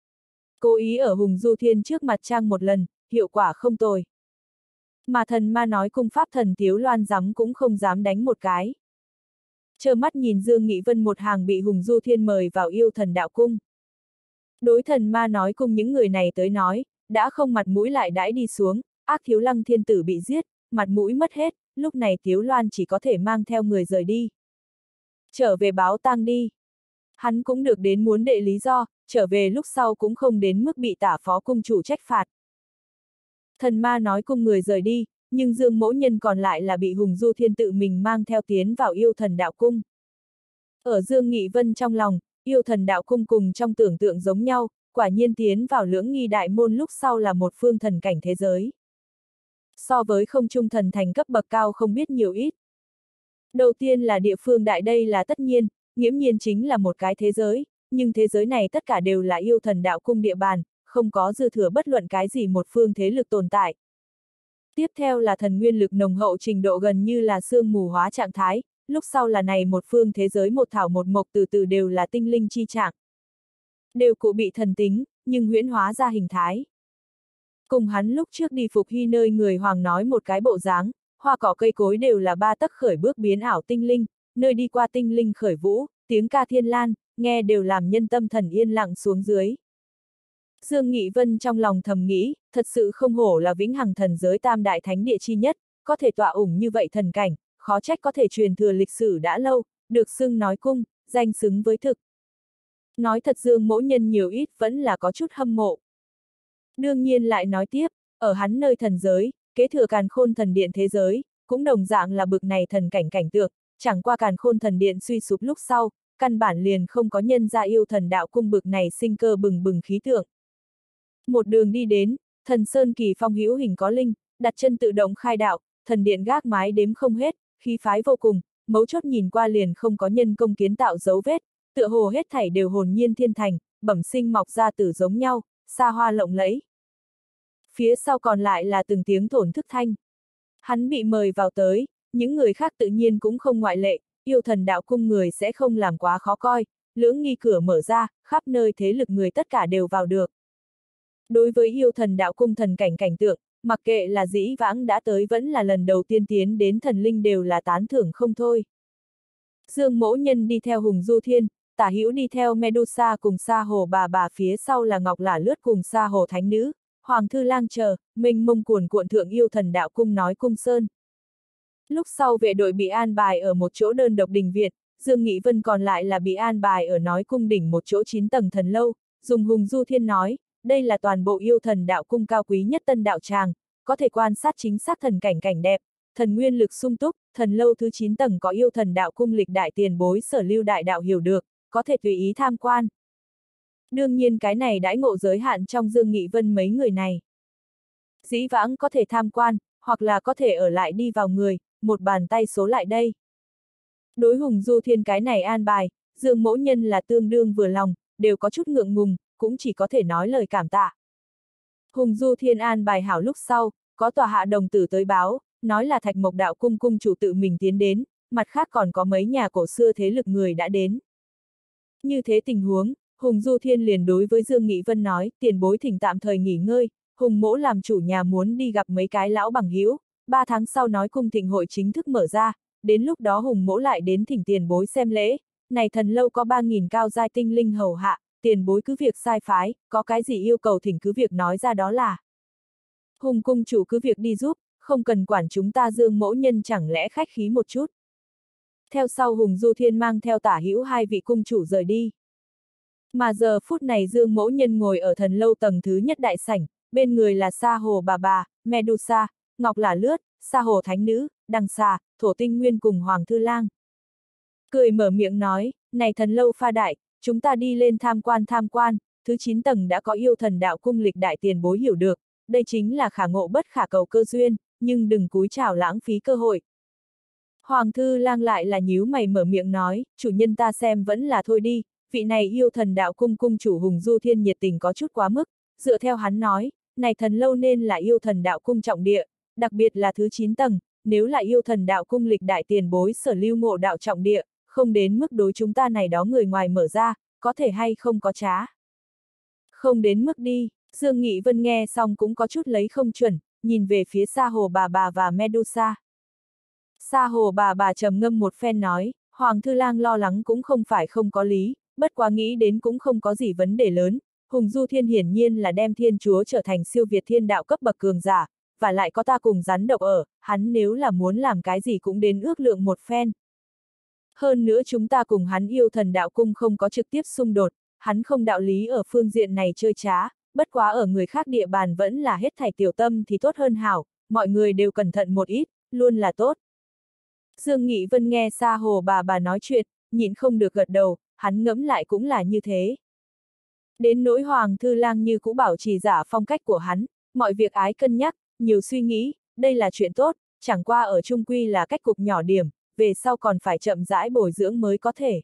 Cố ý ở Hùng Du Thiên trước mặt trang một lần, hiệu quả không tồi. Mà thần ma nói cung pháp thần Tiếu Loan dám cũng không dám đánh một cái. Trơ mắt nhìn Dương Nghị Vân một hàng bị Hùng Du Thiên mời vào yêu thần đạo cung. Đối thần ma nói cung những người này tới nói, đã không mặt mũi lại đãi đi xuống, ác thiếu lăng thiên tử bị giết, mặt mũi mất hết, lúc này Tiếu Loan chỉ có thể mang theo người rời đi. Trở về báo tang đi. Hắn cũng được đến muốn đệ lý do, trở về lúc sau cũng không đến mức bị tả phó cung chủ trách phạt. Thần ma nói cung người rời đi, nhưng Dương Mỗ Nhân còn lại là bị Hùng Du Thiên tự mình mang theo tiến vào yêu thần đạo cung. Ở Dương Nghị Vân trong lòng, yêu thần đạo cung cùng trong tưởng tượng giống nhau, quả nhiên tiến vào lưỡng nghi đại môn lúc sau là một phương thần cảnh thế giới. So với không trung thần thành cấp bậc cao không biết nhiều ít. Đầu tiên là địa phương đại đây là tất nhiên, nghiễm nhiên chính là một cái thế giới, nhưng thế giới này tất cả đều là yêu thần đạo cung địa bàn, không có dư thừa bất luận cái gì một phương thế lực tồn tại. Tiếp theo là thần nguyên lực nồng hậu trình độ gần như là sương mù hóa trạng thái, lúc sau là này một phương thế giới một thảo một mộc từ từ đều là tinh linh chi trạng. Đều cụ bị thần tính, nhưng huyễn hóa ra hình thái. Cùng hắn lúc trước đi Phục Hy nơi người hoàng nói một cái bộ dáng, hoa cỏ cây cối đều là ba tấc khởi bước biến ảo tinh linh, nơi đi qua tinh linh khởi vũ, tiếng ca thiên lan, nghe đều làm nhân tâm thần yên lặng xuống dưới. Dương Nghị Vân trong lòng thầm nghĩ, thật sự không hổ là vĩnh hằng thần giới tam đại thánh địa chi nhất, có thể tọa ủng như vậy thần cảnh, khó trách có thể truyền thừa lịch sử đã lâu, được xưng nói cung, danh xứng với thực. Nói thật Dương Mỗ Nhân nhiều ít vẫn là có chút hâm mộ. Đương nhiên lại nói tiếp, ở hắn nơi thần giới, kế thừa càn khôn thần điện thế giới, cũng đồng dạng là bực này thần cảnh cảnh tượng, chẳng qua càn khôn thần điện suy sụp lúc sau, căn bản liền không có nhân ra yêu thần đạo cung bực này sinh cơ bừng bừng khí tượng. Một đường đi đến, thần sơn kỳ phong hữu hình có linh, đặt chân tự động khai đạo, thần điện gác mái đếm không hết, khí phái vô cùng, mấu chốt nhìn qua liền không có nhân công kiến tạo dấu vết, tựa hồ hết thảy đều hồn nhiên thiên thành, bẩm sinh mọc ra từ giống nhau, xa hoa lộng lẫy. Phía sau còn lại là từng tiếng thổn thức thanh. Hắn bị mời vào tới, những người khác tự nhiên cũng không ngoại lệ, yêu thần đạo cung người sẽ không làm quá khó coi, lưỡng nghi cửa mở ra, khắp nơi thế lực người tất cả đều vào được. Đối với yêu thần đạo cung thần cảnh cảnh tượng, mặc kệ là dĩ vãng đã tới vẫn là lần đầu tiên tiến đến thần linh đều là tán thưởng không thôi. Dương Mỗ Nhân đi theo Hùng Du Thiên, tả hữu đi theo Medusa cùng Sa Hồ Bà Bà, phía sau là Ngọc Lả Lướt cùng Sa Hồ Thánh Nữ, Hoàng Thư Lang chờ, mênh mông cuồn cuộn thượng yêu thần đạo cung nói cung sơn. Lúc sau vệ đội bị an bài ở một chỗ đơn độc đình viện, Dương Nghị Vân còn lại là bị an bài ở nói cung đỉnh một chỗ chín tầng thần lâu, dùng Hùng Du Thiên nói, đây là toàn bộ yêu thần đạo cung cao quý nhất tân đạo tràng, có thể quan sát chính xác thần cảnh cảnh đẹp, thần nguyên lực sung túc, thần lâu thứ chín tầng có yêu thần đạo cung lịch đại tiền bối Sở Lưu đại đạo hiểu được, có thể tùy ý tham quan. Đương nhiên cái này đãi ngộ giới hạn trong Dương Nghị Vân mấy người này. Dĩ vãng có thể tham quan, hoặc là có thể ở lại đi vào người, một bàn tay số lại đây. Đối Hùng Du Thiên cái này an bài, Dương Mỗ Nhân là tương đương vừa lòng, đều có chút ngượng ngùng, cũng chỉ có thể nói lời cảm tạ. Hùng Du Thiên an bài hảo lúc sau, có tòa hạ đồng tử tới báo, nói là Thạch Mộc Đạo cung cung chủ tự mình tiến đến, mặt khác còn có mấy nhà cổ xưa thế lực người đã đến. Như thế tình huống, Hùng Du Thiên liền đối với Dương Nghị Vân nói, tiền bối thỉnh tạm thời nghỉ ngơi, Hùng Mỗ làm chủ nhà muốn đi gặp mấy cái lão bằng hữu, ba tháng sau nói cung thịnh hội chính thức mở ra, đến lúc đó Hùng Mỗ lại đến thỉnh tiền bối xem lễ, này thần lâu có ba nghìn cao giai tinh linh hầu hạ, tiền bối cứ việc sai phái, có cái gì yêu cầu thỉnh cứ việc nói ra đó là. Hùng cung chủ cứ việc đi giúp, không cần quản chúng ta Dương Mỗ Nhân chẳng lẽ khách khí một chút. Theo sau Hùng Du Thiên mang theo tả hữu hai vị cung chủ rời đi. Mà giờ phút này Dương Mỗ Nhân ngồi ở thần lâu tầng thứ nhất đại sảnh, bên người là Sa Hồ Bà Bà, Medusa, Ngọc Lả Lướt, Sa Hồ Thánh Nữ, Đằng Xà, Thổ Tinh Nguyên cùng Hoàng Thư Lang. Cười mở miệng nói, này thần lâu pha đại, chúng ta đi lên tham quan tham quan, thứ chín tầng đã có yêu thần đạo cung lịch đại tiền bối hiểu được, đây chính là khả ngộ bất khả cầu cơ duyên, nhưng đừng cúi chào lãng phí cơ hội. Hoàng Thư Lang lại là nhíu mày mở miệng nói, chủ nhân ta xem vẫn là thôi đi, vị này yêu thần đạo cung cung chủ Hùng Du Thiên nhiệt tình có chút quá mức, dựa theo hắn nói, này thần lâu nên là yêu thần đạo cung trọng địa, đặc biệt là thứ chín tầng, nếu là yêu thần đạo cung lịch đại tiền bối Sở Lưu ngộ đạo trọng địa, không đến mức đối chúng ta này đó người ngoài mở ra, có thể hay không có trá. Không đến mức đi, Dương Nghị Vân nghe xong cũng có chút lấy không chuẩn, nhìn về phía Sa Hồ Bà Bà và Medusa. Sa Hồ Bà Bà trầm ngâm một phen nói, Hoàng Thư Lang lo lắng cũng không phải không có lý, bất quá nghĩ đến cũng không có gì vấn đề lớn, Hùng Du Thiên hiển nhiên là đem thiên chúa trở thành siêu việt thiên đạo cấp bậc cường giả, và lại có ta cùng rắn độc ở, hắn nếu là muốn làm cái gì cũng đến ước lượng một phen. Hơn nữa chúng ta cùng hắn yêu thần đạo cung không có trực tiếp xung đột, hắn không đạo lý ở phương diện này chơi trá, bất quá ở người khác địa bàn vẫn là hết thảy tiểu tâm thì tốt hơn hảo, mọi người đều cẩn thận một ít, luôn là tốt. Dương Nghị Vân nghe Sa Hồ Bà Bà nói chuyện, nhịn không được gật đầu, hắn ngẫm lại cũng là như thế. Đến nỗi Hoàng Thư Lang như cũ bảo trì giả phong cách của hắn, mọi việc ái cân nhắc, nhiều suy nghĩ, đây là chuyện tốt, chẳng qua ở chung quy là cách cục nhỏ điểm, về sau còn phải chậm rãi bồi dưỡng mới có thể.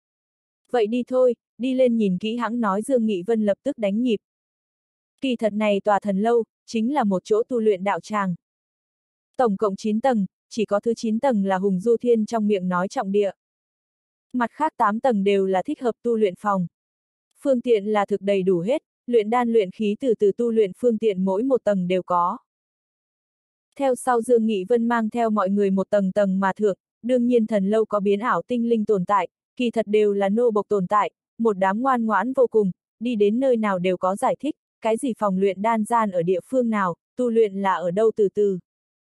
Vậy đi thôi, đi lên nhìn kỹ hãng nói Dương Nghị Vân lập tức đánh nhịp. Kỳ thật này tòa thần lâu, chính là một chỗ tu luyện đạo tràng. Tổng cộng chín tầng, chỉ có thứ chín tầng là Hùng Du Thiên trong miệng nói trọng địa. Mặt khác tám tầng đều là thích hợp tu luyện phòng. Phương tiện là thực đầy đủ hết, luyện đan luyện khí từ từ tu luyện phương tiện mỗi một tầng đều có. Theo sau Dương Nghị Vân mang theo mọi người một tầng tầng mà thượng, đương nhiên thần lâu có biến ảo tinh linh tồn tại, kỳ thật đều là nô bộc tồn tại, một đám ngoan ngoãn vô cùng, đi đến nơi nào đều có giải thích, cái gì phòng luyện đan gian ở địa phương nào, tu luyện là ở đâu từ từ.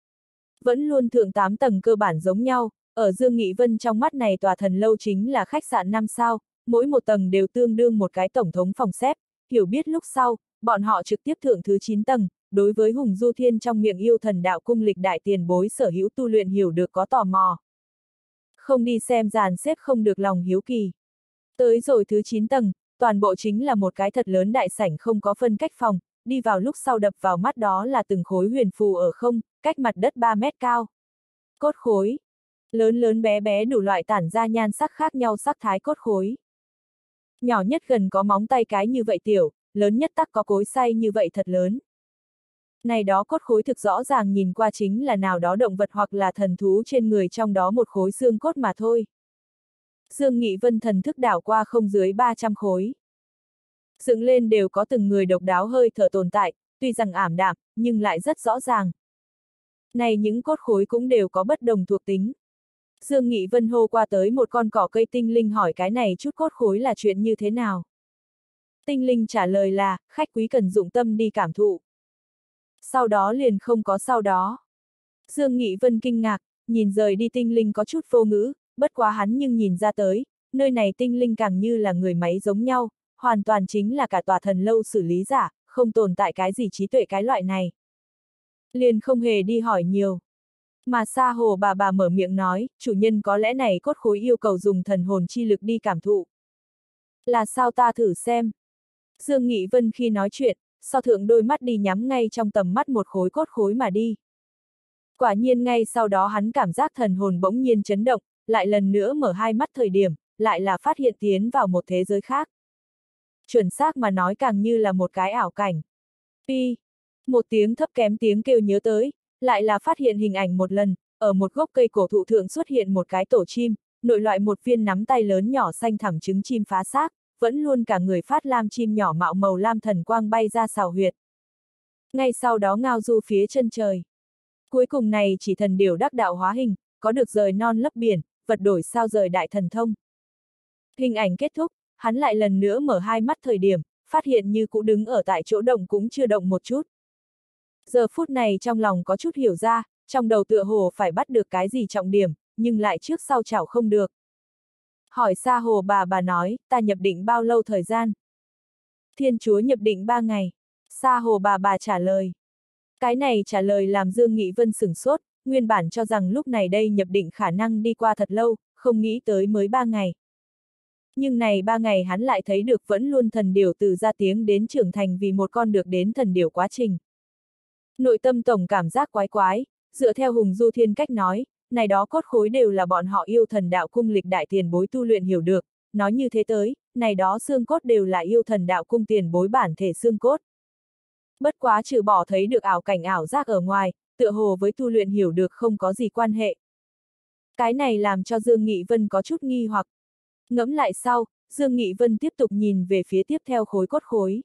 Vẫn luôn thượng tám tầng cơ bản giống nhau, ở Dương Nghị Vân trong mắt này tòa thần lâu chính là khách sạn năm sao, mỗi một tầng đều tương đương một cái tổng thống phòng xếp, hiểu biết lúc sau, bọn họ trực tiếp thượng thứ chín tầng, đối với Hùng Du Thiên trong miệng yêu thần đạo cung lịch đại tiền bối sở hữu tu luyện hiểu được có tò mò. Không đi xem dàn xếp không được lòng hiếu kỳ. Tới rồi thứ chín tầng, toàn bộ chính là một cái thật lớn đại sảnh không có phân cách phòng, đi vào lúc sau đập vào mắt đó là từng khối huyền phù ở không, cách mặt đất ba mét cao. Cốt khối. Lớn lớn bé bé đủ loại tản ra nhan sắc khác nhau sắc thái cốt khối. Nhỏ nhất gần có móng tay cái như vậy tiểu, lớn nhất tắc có cối xay như vậy thật lớn. Này đó cốt khối thực rõ ràng nhìn qua chính là nào đó động vật hoặc là thần thú trên người trong đó một khối xương cốt mà thôi. Dương Nghị Vân thần thức đảo qua không dưới ba trăm khối. Dựng lên đều có từng người độc đáo hơi thở tồn tại, tuy rằng ảm đạm, nhưng lại rất rõ ràng. Này những cốt khối cũng đều có bất đồng thuộc tính. Dương Nghị Vân hô qua tới một con cỏ cây tinh linh hỏi cái này chút cốt khối là chuyện như thế nào. Tinh linh trả lời là, khách quý cần dụng tâm đi cảm thụ. Sau đó liền không có sau đó. Dương Nghị Vân kinh ngạc, nhìn rời đi tinh linh có chút vô ngữ, bất quá hắn nhưng nhìn ra tới, nơi này tinh linh càng như là người máy giống nhau, hoàn toàn chính là cả tòa thần lâu xử lý giả, không tồn tại cái gì trí tuệ cái loại này. Liền không hề đi hỏi nhiều. Mà Sa Hồ bà bà mở miệng nói, chủ nhân có lẽ này cốt khối yêu cầu dùng thần hồn chi lực đi cảm thụ. Là sao ta thử xem. Dương Nghị Vân khi nói chuyện, so thượng đôi mắt đi nhắm ngay trong tầm mắt một khối cốt khối mà đi. Quả nhiên ngay sau đó hắn cảm giác thần hồn bỗng nhiên chấn động, lại lần nữa mở hai mắt thời điểm, lại là phát hiện tiến vào một thế giới khác. Chuẩn xác mà nói càng như là một cái ảo cảnh. Pi, một tiếng thấp kém tiếng kêu nhớ tới, lại là phát hiện hình ảnh một lần, ở một gốc cây cổ thụ thượng xuất hiện một cái tổ chim, nội loại một viên nắm tay lớn nhỏ xanh thẳm trứng chim phá xác, vẫn luôn cả người phát lam chim nhỏ mạo màu lam thần quang bay ra xào huyệt. Ngay sau đó ngao du phía chân trời. Cuối cùng này chỉ thần điểu đắc đạo hóa hình, có được rời non lấp biển, vật đổi sao rời đại thần thông. Hình ảnh kết thúc, hắn lại lần nữa mở hai mắt thời điểm, phát hiện như cũ đứng ở tại chỗ động cũng chưa động một chút. Giờ phút này trong lòng có chút hiểu ra, trong đầu tựa hồ phải bắt được cái gì trọng điểm, nhưng lại trước sau chảo không được. Hỏi Sa Hồ bà bà nói, ta nhập định bao lâu thời gian? Thiên chúa nhập định ba ngày. Sa Hồ bà bà trả lời. Cái này trả lời làm Dương Nghị Vân sửng sốt, nguyên bản cho rằng lúc này đây nhập định khả năng đi qua thật lâu, không nghĩ tới mới ba ngày. Nhưng này ba ngày hắn lại thấy được vẫn luôn thần điểu từ ra tiếng đến trưởng thành vì một con được đến thần điểu quá trình. Nội tâm tổng cảm giác quái quái, dựa theo Hùng Du Thiên cách nói, này đó cốt khối đều là bọn họ yêu thần đạo cung lịch đại tiền bối tu luyện hiểu được, nói như thế tới, này đó xương cốt đều là yêu thần đạo cung tiền bối bản thể xương cốt. Bất quá trừ bỏ thấy được ảo cảnh ảo giác ở ngoài, tựa hồ với tu luyện hiểu được không có gì quan hệ. Cái này làm cho Dương Nghị Vân có chút nghi hoặc. Ngẫm lại sau, Dương Nghị Vân tiếp tục nhìn về phía tiếp theo khối cốt khối.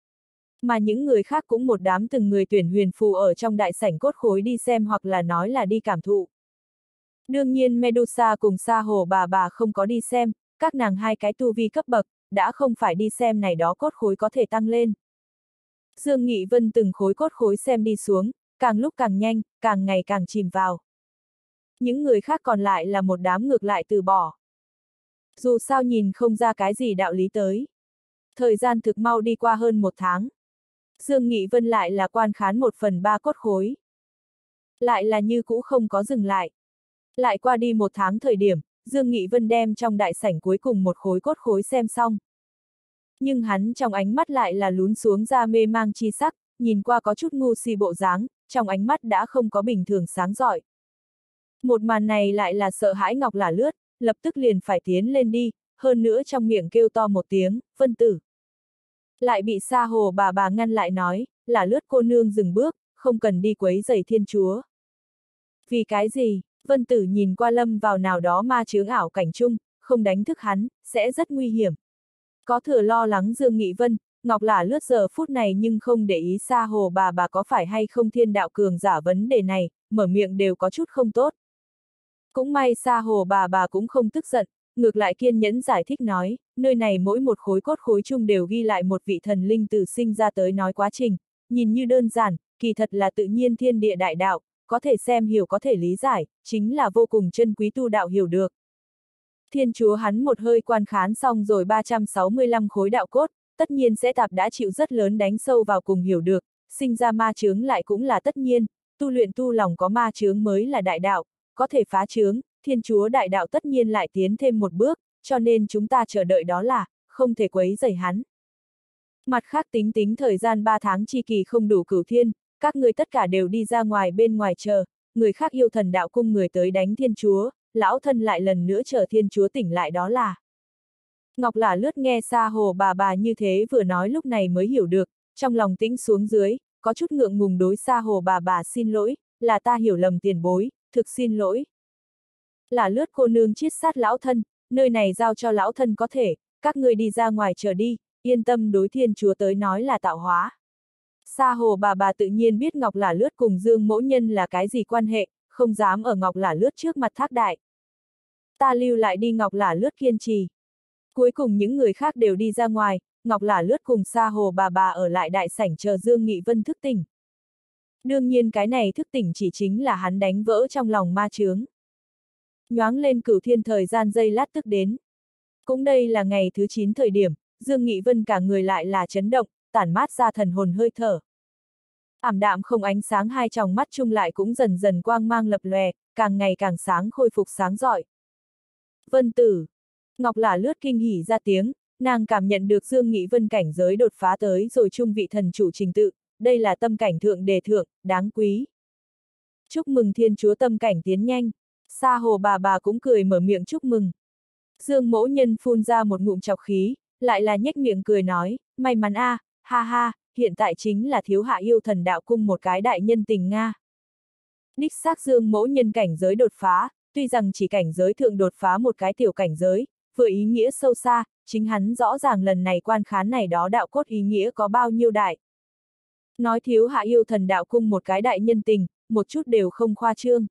Mà những người khác cũng một đám từng người tuyển huyền phù ở trong đại sảnh cốt khối đi xem hoặc là nói là đi cảm thụ. Đương nhiên Medusa cùng Sa Hồ bà bà không có đi xem, các nàng hai cái tu vi cấp bậc, đã không phải đi xem này đó cốt khối có thể tăng lên. Dương Nghị Vân từng khối cốt khối xem đi xuống, càng lúc càng nhanh, càng ngày càng chìm vào. Những người khác còn lại là một đám ngược lại từ bỏ. Dù sao nhìn không ra cái gì đạo lý tới. Thời gian thực mau đi qua hơn một tháng. Dương Nghị Vân lại là quan khán một phần ba cốt khối. Lại là như cũ không có dừng lại. Lại qua đi một tháng thời điểm, Dương Nghị Vân đem trong đại sảnh cuối cùng một khối cốt khối xem xong. Nhưng hắn trong ánh mắt lại là lún xuống ra mê mang chi sắc, nhìn qua có chút ngu si bộ dáng, trong ánh mắt đã không có bình thường sáng rọi. Một màn này lại là sợ hãi Ngọc Lả Lướt, lập tức liền phải tiến lên đi, hơn nữa trong miệng kêu to một tiếng, Vân Tử. Lại bị Sa Hồ bà bà ngăn lại nói, Lả Lướt cô nương dừng bước, không cần đi quấy rầy thiên chúa. Vì cái gì? Vân Tử nhìn qua lâm vào nào đó ma chướng ảo cảnh chung, không đánh thức hắn, sẽ rất nguy hiểm. Có thừa lo lắng Dương Nghị Vân, Ngọc Lả Lướt giờ phút này nhưng không để ý Sa Hồ bà bà có phải hay không thiên đạo cường giả vấn đề này, mở miệng đều có chút không tốt. Cũng may Sa Hồ bà bà cũng không tức giận, ngược lại kiên nhẫn giải thích nói, nơi này mỗi một khối cốt khối chung đều ghi lại một vị thần linh từ sinh ra tới nói quá trình, nhìn như đơn giản, kỳ thật là tự nhiên thiên địa đại đạo, có thể xem hiểu có thể lý giải, chính là vô cùng chân quý tu đạo hiểu được. Thiên chúa hắn một hơi quan khán xong rồi ba trăm sáu mươi lăm khối đạo cốt, tất nhiên sẽ tạp đã chịu rất lớn đánh sâu vào cùng hiểu được, sinh ra ma chướng lại cũng là tất nhiên, tu luyện tu lòng có ma chướng mới là đại đạo, có thể phá chướng, thiên chúa đại đạo tất nhiên lại tiến thêm một bước, cho nên chúng ta chờ đợi đó là, không thể quấy rầy hắn. Mặt khác tính tính thời gian ba tháng chi kỳ không đủ cửu thiên, các người tất cả đều đi ra ngoài bên ngoài chờ, người khác yêu thần đạo cung người tới đánh thiên chúa, lão thân lại lần nữa chờ thiên chúa tỉnh lại đó là. Ngọc Lả Lướt nghe Sa Hồ bà bà như thế vừa nói lúc này mới hiểu được, trong lòng tĩnh xuống dưới, có chút ngượng ngùng đối Sa Hồ bà bà xin lỗi, là ta hiểu lầm tiền bối, thực xin lỗi. Lả Lướt cô nương chiết sát lão thân, nơi này giao cho lão thân có thể, các người đi ra ngoài chờ đi, yên tâm đối thiên chúa tới nói là tạo hóa. Sa Hồ bà bà tự nhiên biết Ngọc Lả Lướt cùng Dương Mỗ Nhân là cái gì quan hệ, không dám ở Ngọc Lả Lướt trước mặt thác đại. ta lưu lại đi. Ngọc Lả Lướt kiên trì. Cuối cùng những người khác đều đi ra ngoài, Ngọc Lả Lướt cùng Sa Hồ bà bà ở lại đại sảnh chờ Dương Nghị Vân thức tỉnh. Đương nhiên cái này thức tỉnh chỉ chính là hắn đánh vỡ trong lòng ma chướng. Nhoáng lên Cửu Thiên thời gian giây lát tức đến. Cũng đây là ngày thứ chín thời điểm, Dương Nghị Vân cả người lại là chấn động, tản mát ra thần hồn hơi thở. Ảm đạm không ánh sáng hai tròng mắt chung lại cũng dần dần quang mang lập lòe, càng ngày càng sáng khôi phục sáng rọi. Vân tử. Ngọc Lả Lướt kinh hỉ ra tiếng, nàng cảm nhận được Dương Nghị Vân cảnh giới đột phá tới rồi trung vị thần chủ trình tự, đây là tâm cảnh thượng đề thượng, đáng quý. Chúc mừng thiên chúa tâm cảnh tiến nhanh. Sa Hồ bà bà cũng cười mở miệng chúc mừng. Dương mỗ nhân phun ra một ngụm chọc khí, lại là nhếch miệng cười nói, may mắn a, à, ha ha, hiện tại chính là thiếu hạ yêu thần đạo cung một cái đại nhân tình Nga. Đích xác Dương mỗ nhân cảnh giới đột phá, tuy rằng chỉ cảnh giới thượng đột phá một cái tiểu cảnh giới, vừa ý nghĩa sâu xa, chính hắn rõ ràng lần này quan khán này đó đạo cốt ý nghĩa có bao nhiêu đại. Nói thiếu hạ yêu thần đạo cung một cái đại nhân tình, một chút đều không khoa trương.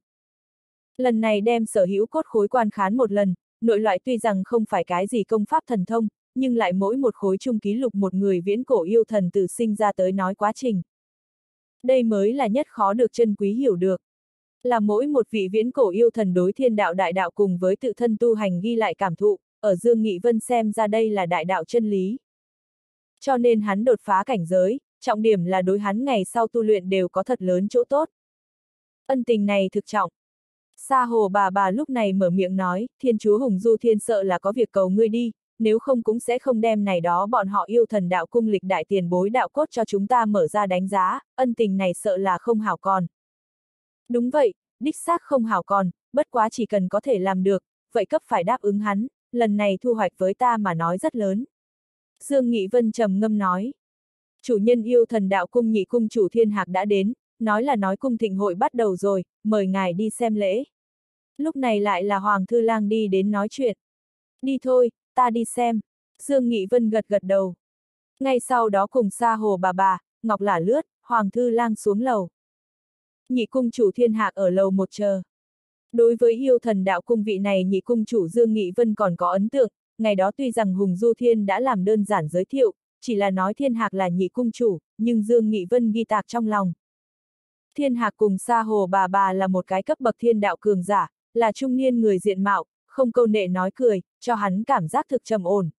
Lần này đem sở hữu cốt khối quan khán một lần, nội loại tuy rằng không phải cái gì công pháp thần thông, nhưng lại mỗi một khối chung ký lục một người viễn cổ yêu thần từ sinh ra tới nói quá trình. Đây mới là nhất khó được chân quý hiểu được. Là mỗi một vị viễn cổ yêu thần đối thiên đạo đại đạo cùng với tự thân tu hành ghi lại cảm thụ, ở Dương Nghị Vân xem ra đây là đại đạo chân lý. Cho nên hắn đột phá cảnh giới, trọng điểm là đối hắn ngày sau tu luyện đều có thật lớn chỗ tốt. Ân tình này thực trọng. Sa Hồ bà bà lúc này mở miệng nói, Thiên chúa Hùng Du Thiên sợ là có việc cầu ngươi đi, nếu không cũng sẽ không đem này đó bọn họ yêu thần đạo cung lịch đại tiền bối đạo cốt cho chúng ta mở ra đánh giá, ân tình này sợ là không hảo còn. Đúng vậy, đích xác không hảo còn, bất quá chỉ cần có thể làm được, vậy cấp phải đáp ứng hắn, lần này thu hoạch với ta mà nói rất lớn. Dương Nghị Vân trầm ngâm nói. Chủ nhân yêu thần đạo cung nhị cung chủ Thiên Hạc đã đến, nói là nói cung thịnh hội bắt đầu rồi, mời ngài đi xem lễ. Lúc này lại là Hoàng Thư Lang đi đến nói chuyện. Đi thôi, ta đi xem. Dương Nghị Vân gật gật đầu. Ngay sau đó cùng Sa Hồ bà bà, Ngọc Lả Lướt, Hoàng Thư Lang xuống lầu. Nhị cung chủ Thiên Hạc ở lầu một chờ. Đối với yêu thần đạo cung vị này nhị cung chủ Dương Nghị Vân còn có ấn tượng, ngày đó tuy rằng Hùng Du Thiên đã làm đơn giản giới thiệu, chỉ là nói Thiên Hạc là nhị cung chủ, nhưng Dương Nghị Vân ghi tạc trong lòng. Thiên Hạc cùng Sa Hồ bà bà là một cái cấp bậc thiên đạo cường giả, là trung niên người diện mạo, không câu nệ nói cười, cho hắn cảm giác thực trầm ổn.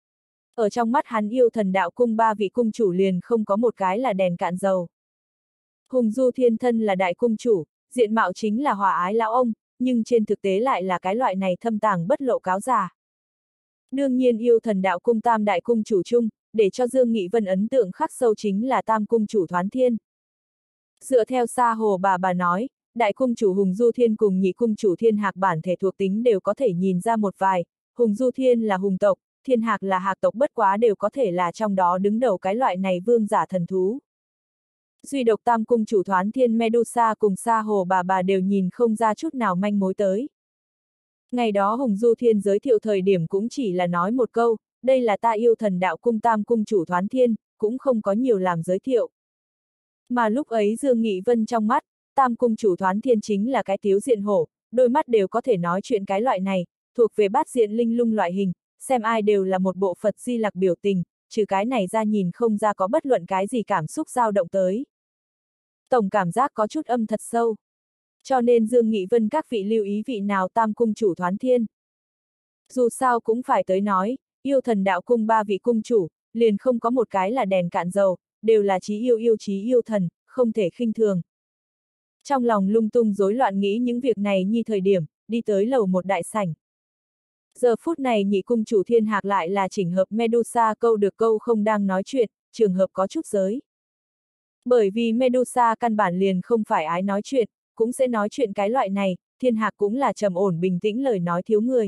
Ở trong mắt hắn yêu thần đạo cung ba vị cung chủ liền không có một cái là đèn cạn dầu. Hùng Du Thiên thân là đại cung chủ, diện mạo chính là hòa ái lão ông, nhưng trên thực tế lại là cái loại này thâm tàng bất lộ cáo già. Đương nhiên yêu thần đạo cung tam đại cung chủ chung, để cho Dương Nghị Vân ấn tượng khắc sâu chính là tam cung chủ Thoán Thiên. Dựa theo Sa Hồ bà bà nói, đại cung chủ Hùng Du Thiên cùng nhị cung chủ Thiên Hạc bản thể thuộc tính đều có thể nhìn ra một vài, Hùng Du Thiên là hùng tộc, Thiên Hạc là hạc tộc bất quá đều có thể là trong đó đứng đầu cái loại này vương giả thần thú. Duy độc tam cung chủ Thoán Thiên Medusa cùng Sa Hồ bà bà đều nhìn không ra chút nào manh mối tới. Ngày đó Hùng Du Thiên giới thiệu thời điểm cũng chỉ là nói một câu, đây là ta yêu thần đạo cung tam cung chủ Thoán Thiên, cũng không có nhiều làm giới thiệu. Mà lúc ấy Dương Nghị Vân trong mắt, tam cung chủ Thoán Thiên chính là cái tiếu diện hổ, đôi mắt đều có thể nói chuyện cái loại này, thuộc về bát diện linh lung loại hình, xem ai đều là một bộ Phật Di Lặc biểu tình, trừ cái này ra nhìn không ra có bất luận cái gì cảm xúc dao động tới. Tổng cảm giác có chút âm thật sâu. Cho nên Dương Nghị Vân các vị lưu ý vị nào tam cung chủ Thoán Thiên. Dù sao cũng phải tới nói, yêu thần đạo cung ba vị cung chủ, liền không có một cái là đèn cạn dầu, đều là chí yêu yêu chí yêu thần, không thể khinh thường. Trong lòng lung tung rối loạn nghĩ những việc này nhi thời điểm, đi tới lầu một đại sảnh. Giờ phút này nhị cung chủ Thiên Hạc lại là chỉnh hợp Medusa câu được câu không đang nói chuyện, trường hợp có chút giới. Bởi vì Medusa căn bản liền không phải ái nói chuyện, cũng sẽ nói chuyện cái loại này, Thiên Hạc cũng là trầm ổn bình tĩnh lời nói thiếu người.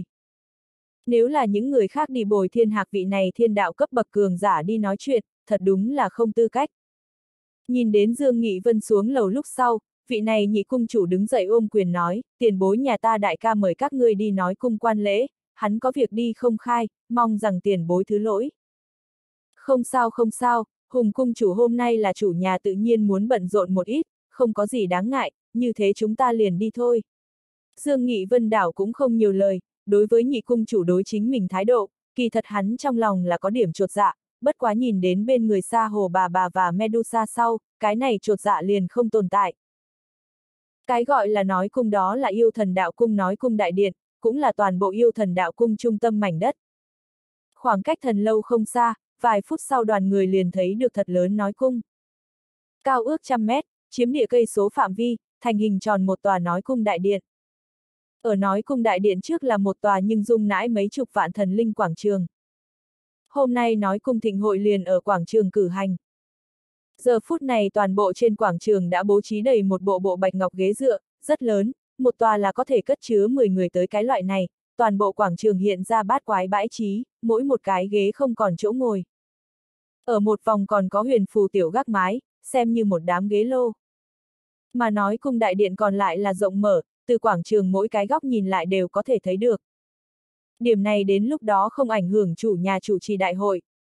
Nếu là những người khác đi bồi Thiên Hạc vị này thiên đạo cấp bậc cường giả đi nói chuyện, thật đúng là không tư cách. Nhìn đến Dương Nghị Vân xuống lầu lúc sau, vị này nhị cung chủ đứng dậy ôm quyền nói, tiền bối nhà ta đại ca mời các ngươi đi nói cung quan lễ, hắn có việc đi không khai, mong rằng tiền bối thứ lỗi. Không sao không sao, Hùng cung chủ hôm nay là chủ nhà tự nhiên muốn bận rộn một ít, không có gì đáng ngại, như thế chúng ta liền đi thôi. Dương Nghị Vân đảo cũng không nhiều lời, đối với nhị cung chủ đối chính mình thái độ, kỳ thật hắn trong lòng là có điểm chột dạ, bất quá nhìn đến bên người Sa Hồ bà bà và Medusa sau, cái này chột dạ liền không tồn tại. Cái gọi là nói cung đó là yêu thần đạo cung nói cung đại điện, cũng là toàn bộ yêu thần đạo cung trung tâm mảnh đất. Khoảng cách thần lâu không xa, vài phút sau đoàn người liền thấy được thật lớn nói cung. Cao ước trăm mét, chiếm địa cây số phạm vi, thành hình tròn một tòa nói cung đại điện. Ở nói cung đại điện trước là một tòa nhưng dung nãi mấy chục vạn thần linh quảng trường. Hôm nay nói cung thịnh hội liền ở quảng trường cử hành. Giờ phút này toàn bộ trên quảng trường đã bố trí đầy một bộ bộ bạch ngọc ghế dựa, rất lớn, một tòa là có thể cất chứa mười người tới cái loại này, toàn bộ quảng trường hiện ra bát quái bãi trí, mỗi một cái ghế không còn chỗ ngồi. Ở một vòng còn có huyền phù tiểu gác mái, xem như một đám ghế lô. Mà nói cung đại điện còn lại là rộng mở, từ quảng trường mỗi cái góc nhìn lại đều có thể thấy được. Điểm này đến lúc đó không ảnh hưởng chủ nhà chủ trì đại hội.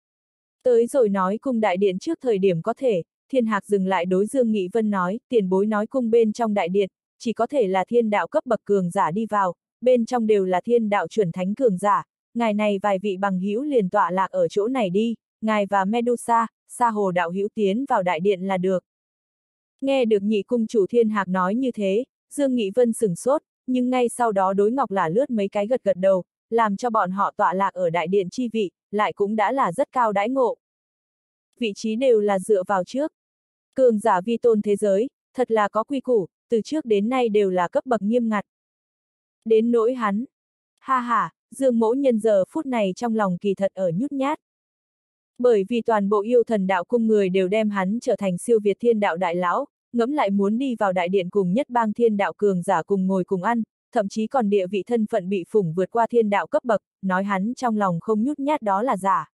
Tới rồi nói cung đại điện trước thời điểm có thể, Thiên Hạc dừng lại đối Dương Nghị Vân nói, tiền bối nói cung bên trong đại điện, chỉ có thể là thiên đạo cấp bậc cường giả đi vào, bên trong đều là thiên đạo chuẩn thánh cường giả, ngài này vài vị bằng hữu liền tọa lạc ở chỗ này đi, ngài và Medusa, Sa Hồ đạo hữu tiến vào đại điện là được. Nghe được nhị cung chủ Thiên Hạc nói như thế, Dương Nghị Vân sửng sốt, nhưng ngay sau đó đối Ngọc Lả lướt mấy cái gật gật đầu, làm cho bọn họ tọa lạc ở đại điện chi vị, lại cũng đã là rất cao đãi ngộ. Vị trí đều là dựa vào trước. Cường giả vi tôn thế giới, thật là có quy củ, từ trước đến nay đều là cấp bậc nghiêm ngặt. Đến nỗi hắn. Ha ha, Dương Mỗ Nhân giờ phút này trong lòng kỳ thật ở nhút nhát. Bởi vì toàn bộ yêu thần đạo cung người đều đem hắn trở thành siêu việt thiên đạo đại lão, ngẫm lại muốn đi vào đại điện cùng nhất bang thiên đạo cường giả cùng ngồi cùng ăn, thậm chí còn địa vị thân phận bị phủng vượt qua thiên đạo cấp bậc, nói hắn trong lòng không nhút nhát đó là giả.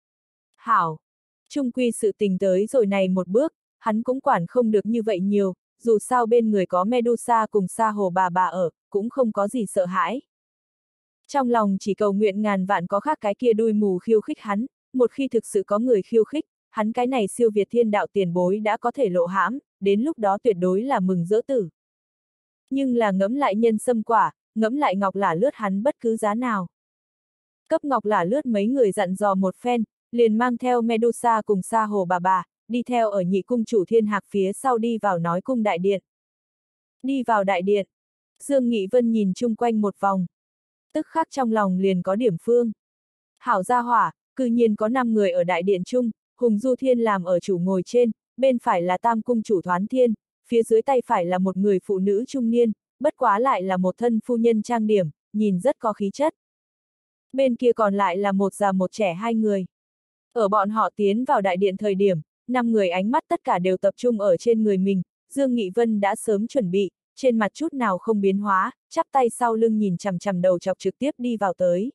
Hảo! Trung quy sự tình tới rồi này một bước, hắn cũng quản không được như vậy nhiều, dù sao bên người có Medusa cùng Sa Hồ bà bà ở, cũng không có gì sợ hãi. Trong lòng chỉ cầu nguyện ngàn vạn có khác cái kia đuôi mù khiêu khích hắn, một khi thực sự có người khiêu khích, hắn cái này siêu việt thiên đạo tiền bối đã có thể lộ hãm, đến lúc đó tuyệt đối là mừng rỡ tử. Nhưng là ngẫm lại nhân sâm quả, ngẫm lại Ngọc Lả lướt hắn bất cứ giá nào. Cấp Ngọc Lả lướt mấy người dặn dò một phen, liền mang theo Medusa cùng Sa Hồ bà bà, đi theo ở nhị cung chủ Thiên Hạc phía sau đi vào nói cung đại điện. Đi vào đại điện, Dương Nghị Vân nhìn chung quanh một vòng. Tức khắc trong lòng liền có điểm phương. Hảo gia hỏa, cư nhiên có năm người ở đại điện chung, Hùng Du Thiên làm ở chủ ngồi trên, bên phải là Tam cung chủ Thoán Thiên, phía dưới tay phải là một người phụ nữ trung niên, bất quá lại là một thân phu nhân trang điểm, nhìn rất có khí chất. Bên kia còn lại là một già một trẻ hai người. Ở bọn họ tiến vào đại điện thời điểm, năm người ánh mắt tất cả đều tập trung ở trên người mình, Dương Nghị Vân đã sớm chuẩn bị, trên mặt chút nào không biến hóa, chắp tay sau lưng nhìn chằm chằm đầu chọc trực tiếp đi vào tới.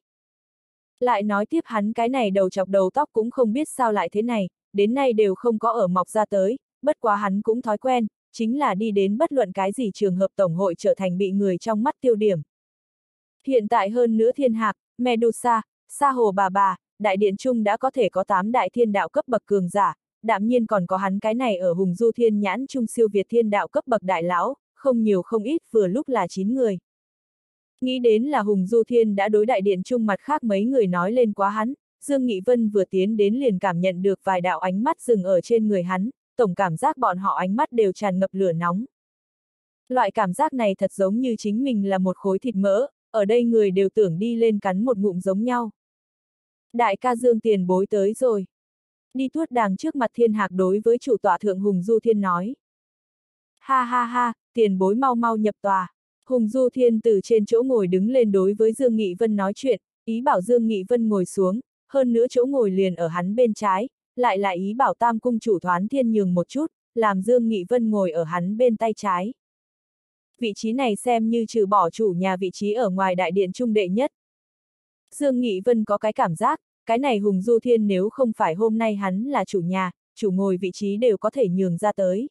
Lại nói tiếp hắn cái này đầu chọc đầu tóc cũng không biết sao lại thế này, đến nay đều không có ở mọc ra tới, bất quá hắn cũng thói quen, chính là đi đến bất luận cái gì trường hợp tổng hội trở thành bị người trong mắt tiêu điểm. Hiện tại hơn nữa Thiên Hạc, Medusa, Sa Hồ bà bà, đại điện trung đã có thể có tám đại thiên đạo cấp bậc cường giả, đạm nhiên còn có hắn cái này ở Hùng Du Thiên nhãn trung siêu việt thiên đạo cấp bậc đại lão, không nhiều không ít vừa lúc là chín người. Nghĩ đến là Hùng Du Thiên đã đối đại điện trung mặt khác mấy người nói lên quá hắn, Dương Nghị Vân vừa tiến đến liền cảm nhận được vài đạo ánh mắt dừng ở trên người hắn, tổng cảm giác bọn họ ánh mắt đều tràn ngập lửa nóng. Loại cảm giác này thật giống như chính mình là một khối thịt mỡ, ở đây người đều tưởng đi lên cắn một ngụm giống nhau. Đại ca Dương tiền bối tới rồi. Đi tuốt đàng trước mặt Thiên Hạc đối với chủ tọa thượng Hùng Du Thiên nói. Ha ha ha, tiền bối mau mau nhập tòa. Hùng Du Thiên từ trên chỗ ngồi đứng lên đối với Dương Nghị Vân nói chuyện, ý bảo Dương Nghị Vân ngồi xuống, hơn nữa chỗ ngồi liền ở hắn bên trái, lại là ý bảo Tam cung chủ Thoán Thiên nhường một chút, làm Dương Nghị Vân ngồi ở hắn bên tay trái. Vị trí này xem như trừ bỏ chủ nhà vị trí ở ngoài đại điện trung đệ nhất. Dương Nghị Vân có cái cảm giác, cái này Hùng Du Thiên nếu không phải hôm nay hắn là chủ nhà, chủ ngồi vị trí đều có thể nhường ra tới.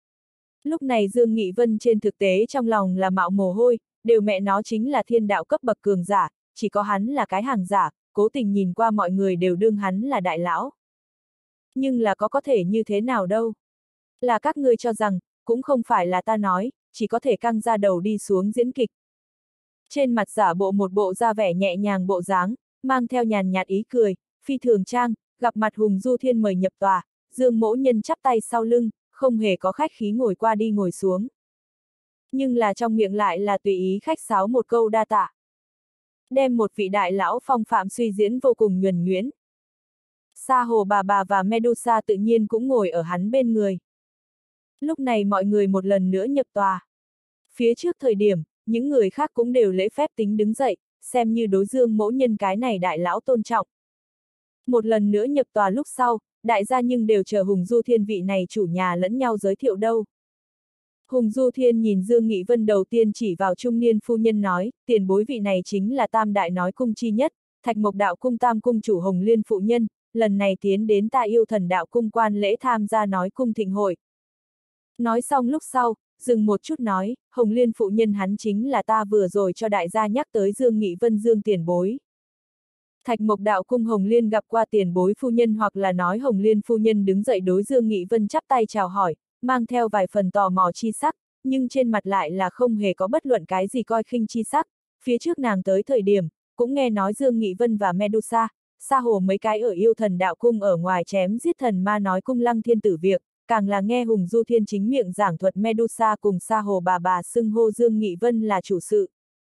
Lúc này Dương Nghị Vân trên thực tế trong lòng là mạo mồ hôi, đều mẹ nó chính là thiên đạo cấp bậc cường giả, chỉ có hắn là cái hàng giả, cố tình nhìn qua mọi người đều đương hắn là đại lão. Nhưng là có có thể như thế nào đâu. Là các ngươi cho rằng, cũng không phải là ta nói, chỉ có thể căng ra đầu đi xuống diễn kịch. Trên mặt giả bộ một bộ da vẻ nhẹ nhàng bộ dáng, mang theo nhàn nhạt ý cười, phi thường trang, gặp mặt Hùng Du Thiên mời nhập tòa, Dương Mỗ Nhân chắp tay sau lưng, không hề có khách khí ngồi qua đi ngồi xuống. Nhưng là trong miệng lại là tùy ý khách sáo một câu đa tạ. Đem một vị đại lão phong phạm suy diễn vô cùng nhuần nhuyễn. Sa Hồ bà bà và Medusa tự nhiên cũng ngồi ở hắn bên người. Lúc này mọi người một lần nữa nhập tòa. Phía trước thời điểm, những người khác cũng đều lễ phép tính đứng dậy, xem như đối Dương Mỗ Nhân cái này đại lão tôn trọng. Một lần nữa nhập tòa lúc sau, đại gia nhưng đều chờ Hùng Du Thiên vị này chủ nhà lẫn nhau giới thiệu đâu. Hùng Du Thiên nhìn Dương Nghị Vân đầu tiên chỉ vào trung niên phu nhân nói, tiền bối vị này chính là tam đại nói cung chi nhất, Thạch Mộc Đạo Cung tam cung chủ Hồng Liên phụ nhân, lần này tiến đến ta yêu thần đạo cung quan lễ tham gia nói cung thịnh hội. Nói xong lúc sau, dừng một chút nói, Hồng Liên phụ nhân hắn chính là ta vừa rồi cho đại gia nhắc tới Dương Nghị Vân Dương tiền bối. Thạch Mộc Đạo Cung Hồng Liên gặp qua tiền bối phu nhân hoặc là nói Hồng Liên phu nhân đứng dậy đối Dương Nghị Vân chắp tay chào hỏi, mang theo vài phần tò mò chi sắc, nhưng trên mặt lại là không hề có bất luận cái gì coi khinh chi sắc. Phía trước nàng tới thời điểm, cũng nghe nói Dương Nghị Vân và Medusa, Sa Hồ mấy cái ở yêu thần đạo cung ở ngoài chém giết thần ma nói cung lăng thiên tử việc, càng là nghe Hùng Du Thiên chính miệng giảng thuật Medusa cùng Sa Hồ bà bà xưng hô Dương Nghị Vân là chủ sự.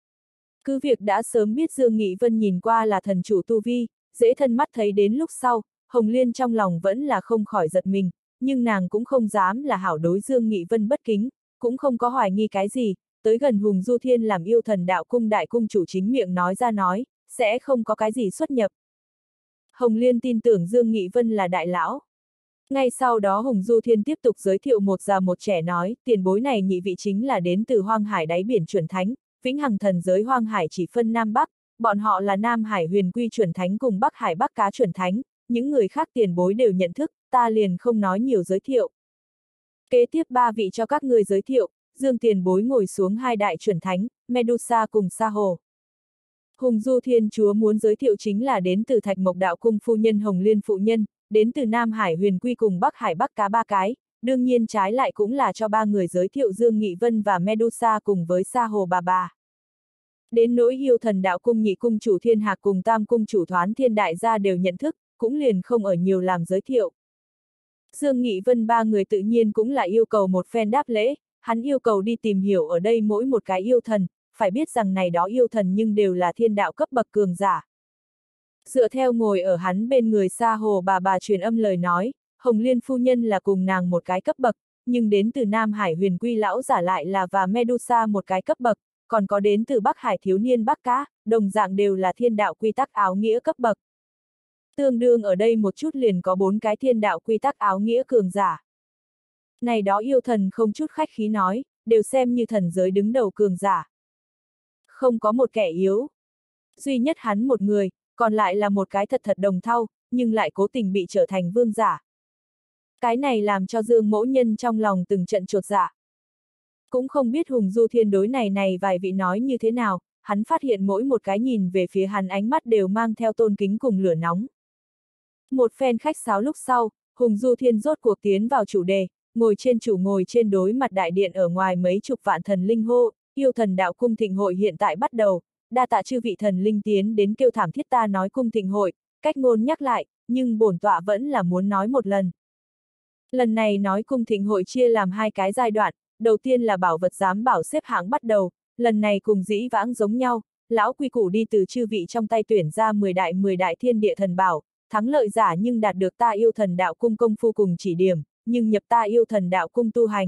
Cứ việc đã sớm biết Dương Nghị Vân nhìn qua là thần chủ tu vi, dễ thân mắt thấy đến lúc sau, Hồng Liên trong lòng vẫn là không khỏi giật mình, nhưng nàng cũng không dám là hảo đối Dương Nghị Vân bất kính, cũng không có hoài nghi cái gì, tới gần Hùng Du Thiên làm yêu thần đạo cung đại cung chủ chính miệng nói ra nói, sẽ không có cái gì xuất nhập. Hồng Liên tin tưởng Dương Nghị Vân là đại lão. Ngay sau đó Hùng Du Thiên tiếp tục giới thiệu một già một trẻ nói, tiền bối này nhị vị chính là đến từ Hoang Hải đáy biển chuẩn thánh, vĩnh hằng thần giới Hoang Hải chỉ phân Nam Bắc, bọn họ là Nam Hải huyền quy chuẩn thánh cùng Bắc Hải Bắc cá chuẩn thánh, những người khác tiền bối đều nhận thức, ta liền không nói nhiều giới thiệu. Kế tiếp ba vị cho các người giới thiệu, Dương tiền bối ngồi xuống hai đại chuẩn thánh, Medusa cùng Sa Hồ. Hùng Du Thiên Chúa muốn giới thiệu chính là đến từ Thạch Mộc Đạo Cung phu nhân Hồng Liên phụ nhân, đến từ Nam Hải huyền quy cùng Bắc Hải Bắc cá ba cái, đương nhiên trái lại cũng là cho ba người giới thiệu Dương Nghị Vân và Medusa cùng với Sa Hồ bà bà. Đến nỗi yêu thần đạo cung nhị cung chủ Thiên Hạc cùng tam cung chủ Thoán Thiên đại gia đều nhận thức, cũng liền không ở nhiều làm giới thiệu. Dương Nghị Vân ba người tự nhiên cũng là yêu cầu một phen đáp lễ, hắn yêu cầu đi tìm hiểu ở đây mỗi một cái yêu thần, phải biết rằng này đó yêu thần nhưng đều là thiên đạo cấp bậc cường giả. Dựa theo ngồi ở hắn bên người Sa Hồ bà bà truyền âm lời nói, Hồng Liên phu nhân là cùng nàng một cái cấp bậc, nhưng đến từ Nam Hải huyền quy lão giả lại là và Medusa một cái cấp bậc, còn có đến từ Bắc Hải thiếu niên Bắc Cá, đồng dạng đều là thiên đạo quy tắc áo nghĩa cấp bậc. Tương đương ở đây một chút liền có bốn cái thiên đạo quy tắc áo nghĩa cường giả. Này đó yêu thần không chút khách khí nói, đều xem như thần giới đứng đầu cường giả. Không có một kẻ yếu. Duy nhất hắn một người, còn lại là một cái thật thật đồng thau, nhưng lại cố tình bị trở thành vương giả. Cái này làm cho Dương Mỗ Nhân trong lòng từng trận chột dạ. Cũng không biết Hùng Du Thiên đối này này vài vị nói như thế nào, hắn phát hiện mỗi một cái nhìn về phía hắn ánh mắt đều mang theo tôn kính cùng lửa nóng. Một phen khách sáo lúc sau, Hùng Du Thiên rốt cuộc tiến vào chủ đề, ngồi trên chủ ngồi trên đối mặt đại điện ở ngoài mấy chục vạn thần linh hô, yêu thần đạo cung thịnh hội hiện tại bắt đầu, đa tạ chư vị thần linh tiến đến kêu thảm thiết ta nói cung thịnh hội, cách ngôn nhắc lại, nhưng bổn tọa vẫn là muốn nói một lần. Lần này nói cung thịnh hội chia làm hai cái giai đoạn, đầu tiên là bảo vật giám bảo xếp hạng bắt đầu, lần này cùng dĩ vãng giống nhau, lão quy củ đi từ chư vị trong tay tuyển ra mười đại mười đại thiên địa thần bảo, thắng lợi giả nhưng đạt được ta yêu thần đạo cung công phu cùng chỉ điểm, nhưng nhập ta yêu thần đạo cung tu hành.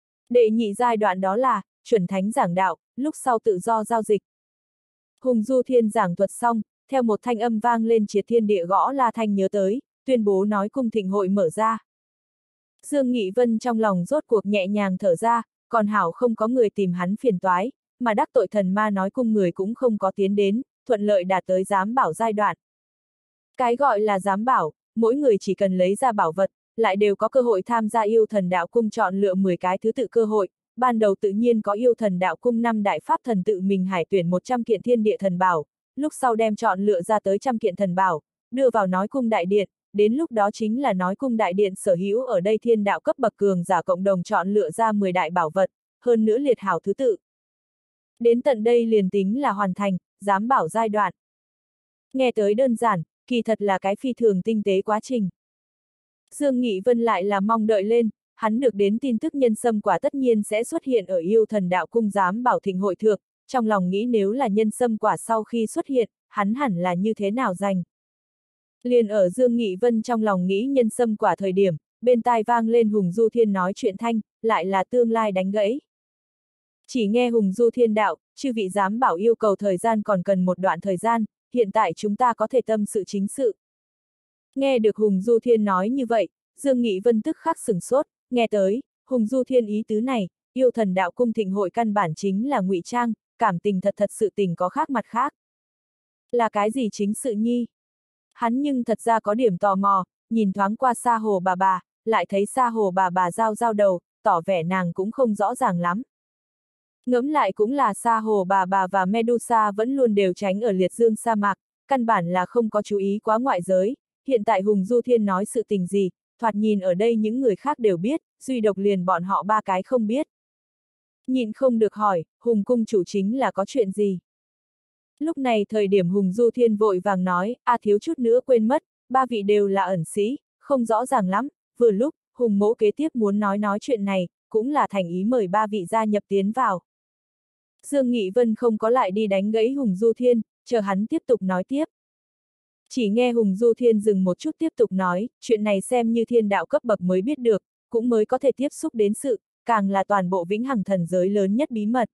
Đệ nhị giai đoạn đó là, chuẩn thánh giảng đạo, lúc sau tự do giao dịch. Hùng Du Thiên giảng thuật xong, theo một thanh âm vang lên triệt thiên địa gõ la thanh nhớ tới, tuyên bố nói cung thịnh hội mở ra. Dương Nghị Vân trong lòng rốt cuộc nhẹ nhàng thở ra, còn hảo không có người tìm hắn phiền toái, mà đắc tội thần ma nói cung người cũng không có tiến đến, thuận lợi đạt tới giám bảo giai đoạn. Cái gọi là giám bảo, mỗi người chỉ cần lấy ra bảo vật, lại đều có cơ hội tham gia yêu thần đạo cung chọn lựa mười cái thứ tự cơ hội, ban đầu tự nhiên có yêu thần đạo cung năm đại pháp thần tự mình hải tuyển một trăm kiện thiên địa thần bảo, lúc sau đem chọn lựa ra tới trăm kiện thần bảo, đưa vào nói cung đại điện, đến lúc đó chính là nói cung đại điện sở hữu ở đây thiên đạo cấp bậc cường giả cộng đồng chọn lựa ra mười đại bảo vật, hơn nữa liệt hảo thứ tự. Đến tận đây liền tính là hoàn thành, giám bảo giai đoạn. Nghe tới đơn giản, kỳ thật là cái phi thường tinh tế quá trình. Dương Nghị Vân lại là mong đợi lên, hắn được đến tin tức nhân sâm quả tất nhiên sẽ xuất hiện ở yêu thần đạo cung giám bảo thịnh hội thượng, trong lòng nghĩ nếu là nhân sâm quả sau khi xuất hiện, hắn hẳn là như thế nào giành. Liền ở Dương Nghị Vân trong lòng nghĩ nhân sâm quả thời điểm, bên tai vang lên Hùng Du Thiên nói chuyện thanh, lại là tương lai đánh gãy. Chỉ nghe Hùng Du Thiên đạo, chư vị giám bảo yêu cầu thời gian còn cần một đoạn thời gian, hiện tại chúng ta có thể tâm sự chính sự. Nghe được Hùng Du Thiên nói như vậy, Dương Nghị Vân tức khắc sửng sốt, nghe tới, Hùng Du Thiên ý tứ này, yêu thần đạo cung thịnh hội căn bản chính là ngụy trang, cảm tình thật thật sự tình có khác mặt khác. Là cái gì chính sự nhi? Hắn nhưng thật ra có điểm tò mò, nhìn thoáng qua Sa Hồ bà bà, lại thấy Sa Hồ bà bà giao giao đầu, tỏ vẻ nàng cũng không rõ ràng lắm. Ngẫm lại cũng là Sa Hồ bà bà và Medusa vẫn luôn đều tránh ở liệt dương sa mạc, căn bản là không có chú ý quá ngoại giới, hiện tại Hùng Du Thiên nói sự tình gì, thoạt nhìn ở đây những người khác đều biết, duy độc liền bọn họ ba cái không biết. Nhìn không được hỏi, Hùng cung chủ chính là có chuyện gì? Lúc này thời điểm Hùng Du Thiên vội vàng nói, a thiếu chút nữa quên mất, ba vị đều là ẩn sĩ, không rõ ràng lắm, vừa lúc, Hùng mỗ kế tiếp muốn nói nói chuyện này, cũng là thành ý mời ba vị gia nhập tiến vào. Dương Nghị Vân không có lại đi đánh gãy Hùng Du Thiên, chờ hắn tiếp tục nói tiếp. Chỉ nghe Hùng Du Thiên dừng một chút tiếp tục nói, chuyện này xem như thiên đạo cấp bậc mới biết được, cũng mới có thể tiếp xúc đến sự, càng là toàn bộ vĩnh hằng thần giới lớn nhất bí mật.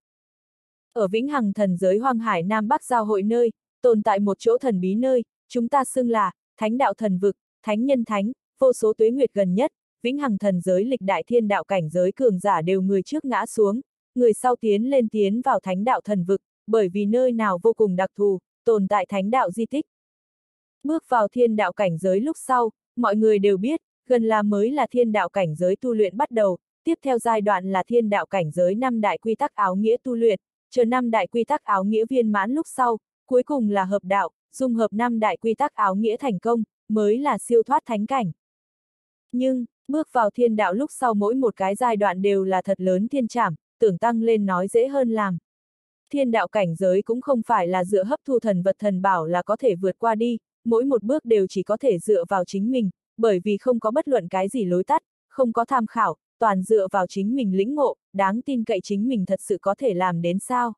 Ở vĩnh hằng thần giới Hoang Hải Nam Bắc giao hội nơi, tồn tại một chỗ thần bí nơi, chúng ta xưng là, thánh đạo thần vực, thánh nhân thánh, vô số tuế nguyệt gần nhất, vĩnh hằng thần giới lịch đại thiên đạo cảnh giới cường giả đều người trước ngã xuống, người sau tiến lên tiến vào thánh đạo thần vực, bởi vì nơi nào vô cùng đặc thù, tồn tại thánh đạo di tích. Bước vào thiên đạo cảnh giới lúc sau, mọi người đều biết, gần là mới là thiên đạo cảnh giới tu luyện bắt đầu, tiếp theo giai đoạn là thiên đạo cảnh giới năm đại quy tắc áo nghĩa tu luyện, chờ năm đại quy tắc áo nghĩa viên mãn lúc sau, cuối cùng là hợp đạo, dung hợp năm đại quy tắc áo nghĩa thành công, mới là siêu thoát thánh cảnh. Nhưng, bước vào thiên đạo lúc sau mỗi một cái giai đoạn đều là thật lớn thiên trảm, tưởng tăng lên nói dễ hơn làm. Thiên đạo cảnh giới cũng không phải là dựa hấp thu thần vật thần bảo là có thể vượt qua đi, mỗi một bước đều chỉ có thể dựa vào chính mình, bởi vì không có bất luận cái gì lối tắt, không có tham khảo, toàn dựa vào chính mình lĩnh ngộ, đáng tin cậy chính mình thật sự có thể làm đến sao.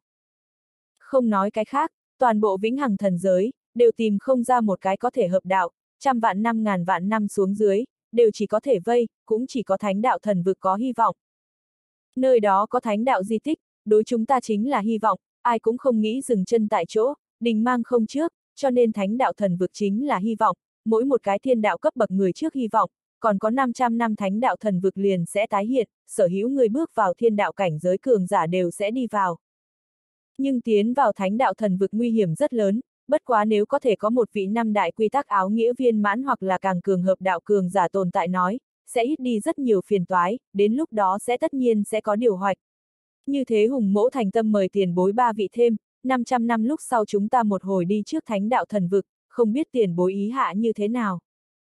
Không nói cái khác, toàn bộ vĩnh hằng thần giới, đều tìm không ra một cái có thể hợp đạo, trăm vạn năm ngàn vạn năm xuống dưới, đều chỉ có thể vây, cũng chỉ có thánh đạo thần vực có hy vọng. Nơi đó có thánh đạo di tích, đối chúng ta chính là hy vọng, ai cũng không nghĩ dừng chân tại chỗ, đình mang không trước, cho nên thánh đạo thần vực chính là hy vọng, mỗi một cái thiên đạo cấp bậc người trước hy vọng, còn có năm trăm năm thánh đạo thần vực liền sẽ tái hiện, sở hữu người bước vào thiên đạo cảnh giới cường giả đều sẽ đi vào. Nhưng tiến vào thánh đạo thần vực nguy hiểm rất lớn, bất quá nếu có thể có một vị năm đại quy tắc áo nghĩa viên mãn hoặc là càng cường hợp đạo cường giả tồn tại nói, sẽ ít đi rất nhiều phiền toái, đến lúc đó sẽ tất nhiên sẽ có điều hoạch. Như thế Hùng mỗ thành tâm mời tiền bối ba vị thêm, năm trăm năm lúc sau chúng ta một hồi đi trước thánh đạo thần vực, không biết tiền bối ý hạ như thế nào.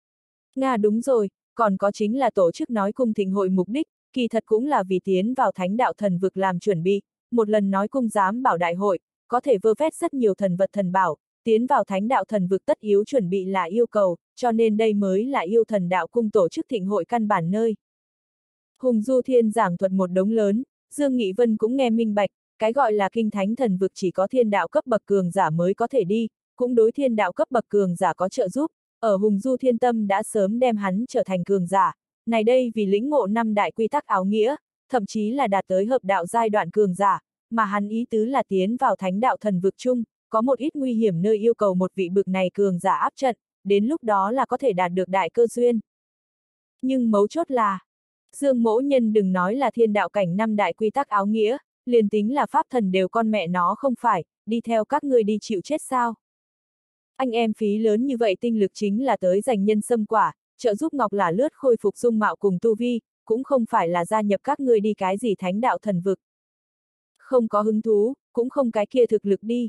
Nga đúng rồi, còn có chính là tổ chức nói cung thịnh hội mục đích, kỳ thật cũng là vì tiến vào thánh đạo thần vực làm chuẩn bị, một lần nói cung giám bảo đại hội, có thể vơ vét rất nhiều thần vật thần bảo, tiến vào thánh đạo thần vực tất yếu chuẩn bị là yêu cầu, cho nên đây mới là yêu thần đạo cung tổ chức thịnh hội căn bản nơi. Hùng Du Thiên giảng thuật một đống lớn, Dương Nghị Vân cũng nghe minh bạch, cái gọi là kinh thánh thần vực chỉ có thiên đạo cấp bậc cường giả mới có thể đi, cũng đối thiên đạo cấp bậc cường giả có trợ giúp, ở Hùng Du Thiên tâm đã sớm đem hắn trở thành cường giả, này đây vì lĩnh ngộ năm đại quy tắc áo nghĩa, thậm chí là đạt tới hợp đạo giai đoạn cường giả, mà hắn ý tứ là tiến vào thánh đạo thần vực chung, có một ít nguy hiểm nơi yêu cầu một vị bực này cường giả áp trận, đến lúc đó là có thể đạt được đại cơ duyên. Nhưng mấu chốt là, Dương mỗ nhân đừng nói là thiên đạo cảnh năm đại quy tắc áo nghĩa, liền tính là pháp thần đều con mẹ nó không phải, đi theo các ngươi đi chịu chết sao. Anh em phí lớn như vậy tinh lực chính là tới giành nhân sâm quả, trợ giúp Ngọc Lả Lướt khôi phục dung mạo cùng tu vi, cũng không phải là gia nhập các ngươi đi cái gì thánh đạo thần vực. Không có hứng thú, cũng không cái kia thực lực đi.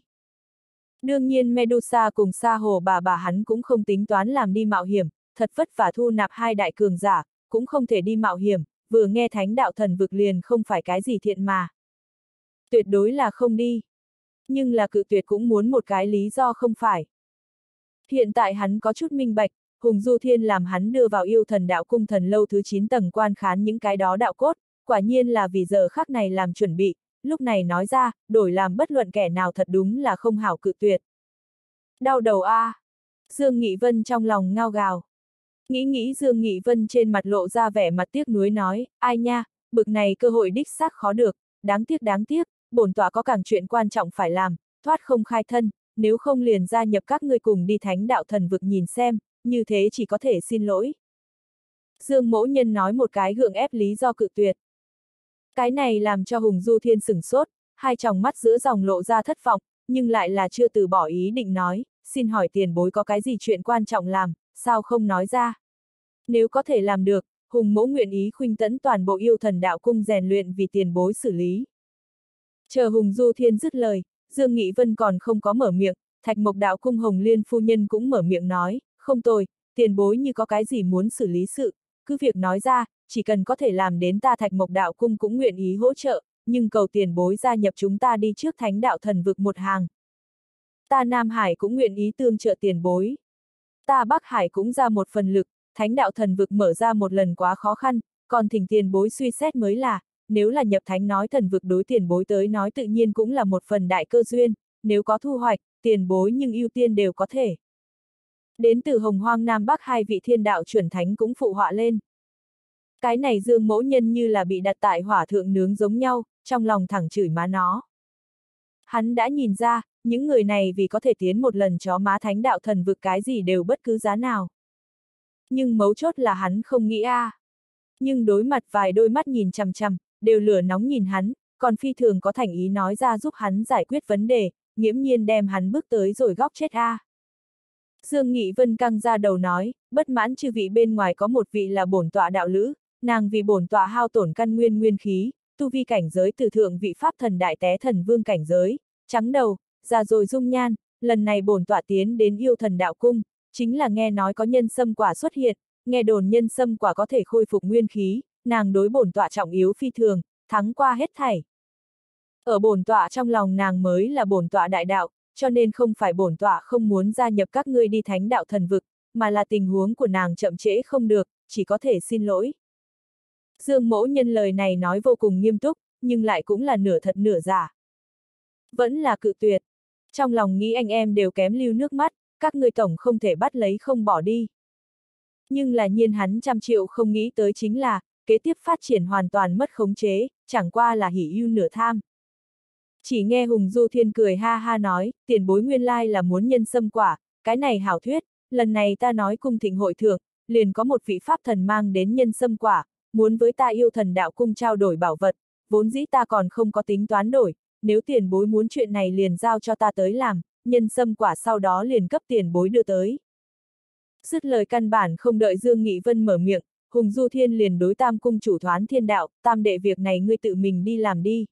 Đương nhiên Medusa cùng Sa Hồ bà bà hắn cũng không tính toán làm đi mạo hiểm, thật vất vả thu nạp hai đại cường giả, cũng không thể đi mạo hiểm, vừa nghe thánh đạo thần vực liền không phải cái gì thiện mà. tuyệt đối là không đi. Nhưng là cự tuyệt cũng muốn một cái lý do không phải. Hiện tại hắn có chút minh bạch, Hùng Du Thiên làm hắn đưa vào yêu thần đạo cung thần lâu thứ chín tầng quan khán những cái đó đạo cốt, quả nhiên là vì giờ khắc này làm chuẩn bị, lúc này nói ra, đổi làm bất luận kẻ nào thật đúng là không hảo cự tuyệt. Đau đầu a, à. Dương Nghị Vân trong lòng ngao gào. Nghĩ nghĩ Dương Nghị Vân trên mặt lộ ra vẻ mặt tiếc nuối nói, ai nha, bực này cơ hội đích xác khó được, đáng tiếc đáng tiếc, bổn tọa có càng chuyện quan trọng phải làm, thoát không khai thân, nếu không liền gia nhập các ngươi cùng đi thánh đạo thần vực nhìn xem, như thế chỉ có thể xin lỗi. Dương Mỗ Nhân nói một cái gượng ép lý do cự tuyệt. Cái này làm cho Hùng Du Thiên sửng sốt, hai tròng mắt giữa dòng lộ ra thất vọng, nhưng lại là chưa từ bỏ ý định nói, xin hỏi tiền bối có cái gì chuyện quan trọng làm, sao không nói ra. Nếu có thể làm được, Hùng Mỗ nguyện ý khuynh tẫn toàn bộ yêu thần đạo cung rèn luyện vì tiền bối xử lý. Chờ Hùng Du Thiên dứt lời, Dương Nghị Vân còn không có mở miệng, Thạch Mộc đạo cung Hồng Liên phu nhân cũng mở miệng nói, không tồi, tiền bối như có cái gì muốn xử lý sự, cứ việc nói ra, chỉ cần có thể làm đến ta Thạch Mộc đạo cung cũng nguyện ý hỗ trợ, nhưng cầu tiền bối gia nhập chúng ta đi trước thánh đạo thần vực một hàng. Ta Nam Hải cũng nguyện ý tương trợ tiền bối. Ta Bắc Hải cũng ra một phần lực, thánh đạo thần vực mở ra một lần quá khó khăn, còn thỉnh tiền bối suy xét mới là, nếu là nhập thánh nói thần vực đối tiền bối tới nói tự nhiên cũng là một phần đại cơ duyên, nếu có thu hoạch, tiền bối nhưng ưu tiên đều có thể. Đến từ Hồng Hoang Nam Bắc hai vị thiên đạo chuẩn thánh cũng phụ họa lên. Cái này Dương Mỗ Nhân như là bị đặt tại hỏa thượng nướng giống nhau, trong lòng thẳng chửi má nó. Hắn đã nhìn ra, những người này vì có thể tiến một lần chó má thánh đạo thần vực cái gì đều bất cứ giá nào. Nhưng mấu chốt là hắn không nghĩ a. À. Nhưng đối mặt vài đôi mắt nhìn chằm chằm, đều lửa nóng nhìn hắn, còn phi thường có thành ý nói ra giúp hắn giải quyết vấn đề, nghiễm nhiên đem hắn bước tới rồi góc chết a. À. Dương Nghị Vân căng ra đầu nói, bất mãn chư vị bên ngoài có một vị là bổn tọa đạo lữ, nàng vì bổn tọa hao tổn căn nguyên nguyên khí, tu vi cảnh giới từ thượng vị pháp thần đại té thần vương cảnh giới, trắng đầu, già rồi dung nhan, lần này bổn tọa tiến đến yêu thần đạo cung, chính là nghe nói có nhân sâm quả xuất hiện, nghe đồn nhân sâm quả có thể khôi phục nguyên khí, nàng đối bổn tọa trọng yếu phi thường, thắng qua hết thảy. Ở bổn tọa trong lòng nàng mới là bổn tọa đại đạo, cho nên không phải bổn tọa không muốn gia nhập các ngươi đi thánh đạo thần vực, mà là tình huống của nàng chậm trễ không được, chỉ có thể xin lỗi. Dương Mỗ Nhân lời này nói vô cùng nghiêm túc, nhưng lại cũng là nửa thật nửa giả. Vẫn là cự tuyệt. Trong lòng nghĩ anh em đều kém lưu nước mắt, các ngươi tổng không thể bắt lấy không bỏ đi. Nhưng là nhiên hắn trăm triệu không nghĩ tới chính là, kế tiếp phát triển hoàn toàn mất khống chế, chẳng qua là hỉ ưu nửa tham. Chỉ nghe Hùng Du Thiên cười ha ha nói, tiền bối nguyên lai là muốn nhân sâm quả, cái này hảo thuyết, lần này ta nói cung thịnh hội thượng, liền có một vị pháp thần mang đến nhân sâm quả, muốn với ta yêu thần đạo cung trao đổi bảo vật, vốn dĩ ta còn không có tính toán đổi, nếu tiền bối muốn chuyện này liền giao cho ta tới làm, nhân sâm quả sau đó liền cấp tiền bối đưa tới. Dứt lời căn bản không đợi Dương Nghị Vân mở miệng, Hùng Du Thiên liền đối Tam cung chủ Thoán Thiên Đạo, tam đệ việc này ngươi tự mình đi làm đi.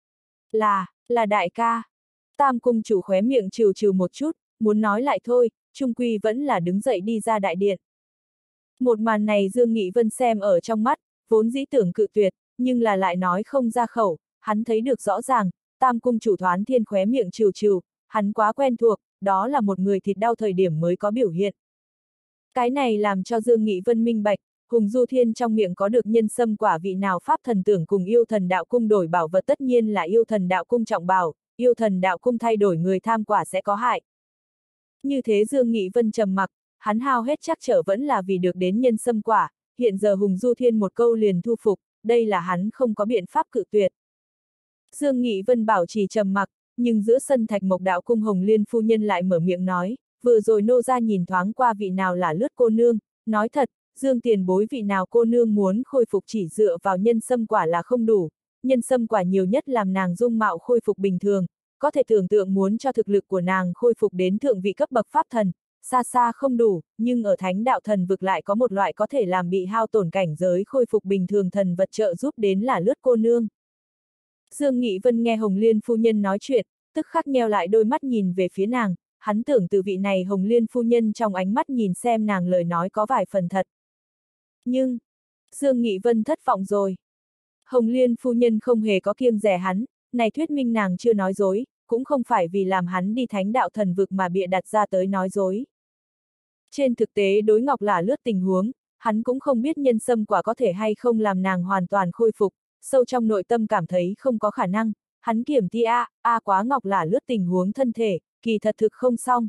Là, là đại ca. Tam cung chủ khóe miệng trừ trừ một chút, muốn nói lại thôi, trung quy vẫn là đứng dậy đi ra đại điện. Một màn này Dương Nghị Vân xem ở trong mắt, vốn dĩ tưởng cự tuyệt, nhưng là lại nói không ra khẩu, hắn thấy được rõ ràng, Tam cung chủ Thoán Thiên khóe miệng trừ trừ, hắn quá quen thuộc, đó là một người thịt đau thời điểm mới có biểu hiện. Cái này làm cho Dương Nghị Vân minh bạch, Hùng Du Thiên trong miệng có được nhân sâm quả vị nào pháp thần tưởng cùng yêu thần đạo cung đổi bảo vật tất nhiên là yêu thần đạo cung trọng bảo, yêu thần đạo cung thay đổi người tham quả sẽ có hại. Như thế Dương Nghị Vân trầm mặc, hắn hao hết chắc trở vẫn là vì được đến nhân sâm quả, hiện giờ Hùng Du Thiên một câu liền thu phục, đây là hắn không có biện pháp cự tuyệt. Dương Nghị Vân bảo trì trầm mặc, nhưng giữa sân Thạch Mộc đạo cung Hồng Liên phu nhân lại mở miệng nói, vừa rồi nô ra nhìn thoáng qua vị nào là lướt cô nương, nói thật, Dương tiền bối vị nào cô nương muốn khôi phục chỉ dựa vào nhân sâm quả là không đủ, nhân sâm quả nhiều nhất làm nàng dung mạo khôi phục bình thường, có thể tưởng tượng muốn cho thực lực của nàng khôi phục đến thượng vị cấp bậc pháp thần, xa xa không đủ, nhưng ở thánh đạo thần vực lại có một loại có thể làm bị hao tổn cảnh giới khôi phục bình thường thần vật trợ giúp đến là lướt cô nương. Dương Nghị Vân nghe Hồng Liên phu nhân nói chuyện, tức khắc nheo lại đôi mắt nhìn về phía nàng, hắn tưởng từ vị này Hồng Liên phu nhân trong ánh mắt nhìn xem nàng lời nói có vài phần thật. Nhưng, Dương Nghị Vân thất vọng rồi. Hồng Liên phu nhân không hề có kiêng dè hắn, này thuyết minh nàng chưa nói dối, cũng không phải vì làm hắn đi thánh đạo thần vực mà bịa đặt ra tới nói dối. Trên thực tế đối Ngọc Lả Lướt tình huống, hắn cũng không biết nhân sâm quả có thể hay không làm nàng hoàn toàn khôi phục, sâu trong nội tâm cảm thấy không có khả năng, hắn kiểm ti a, a quá Ngọc Lả Lướt tình huống thân thể, kỳ thật thực không xong.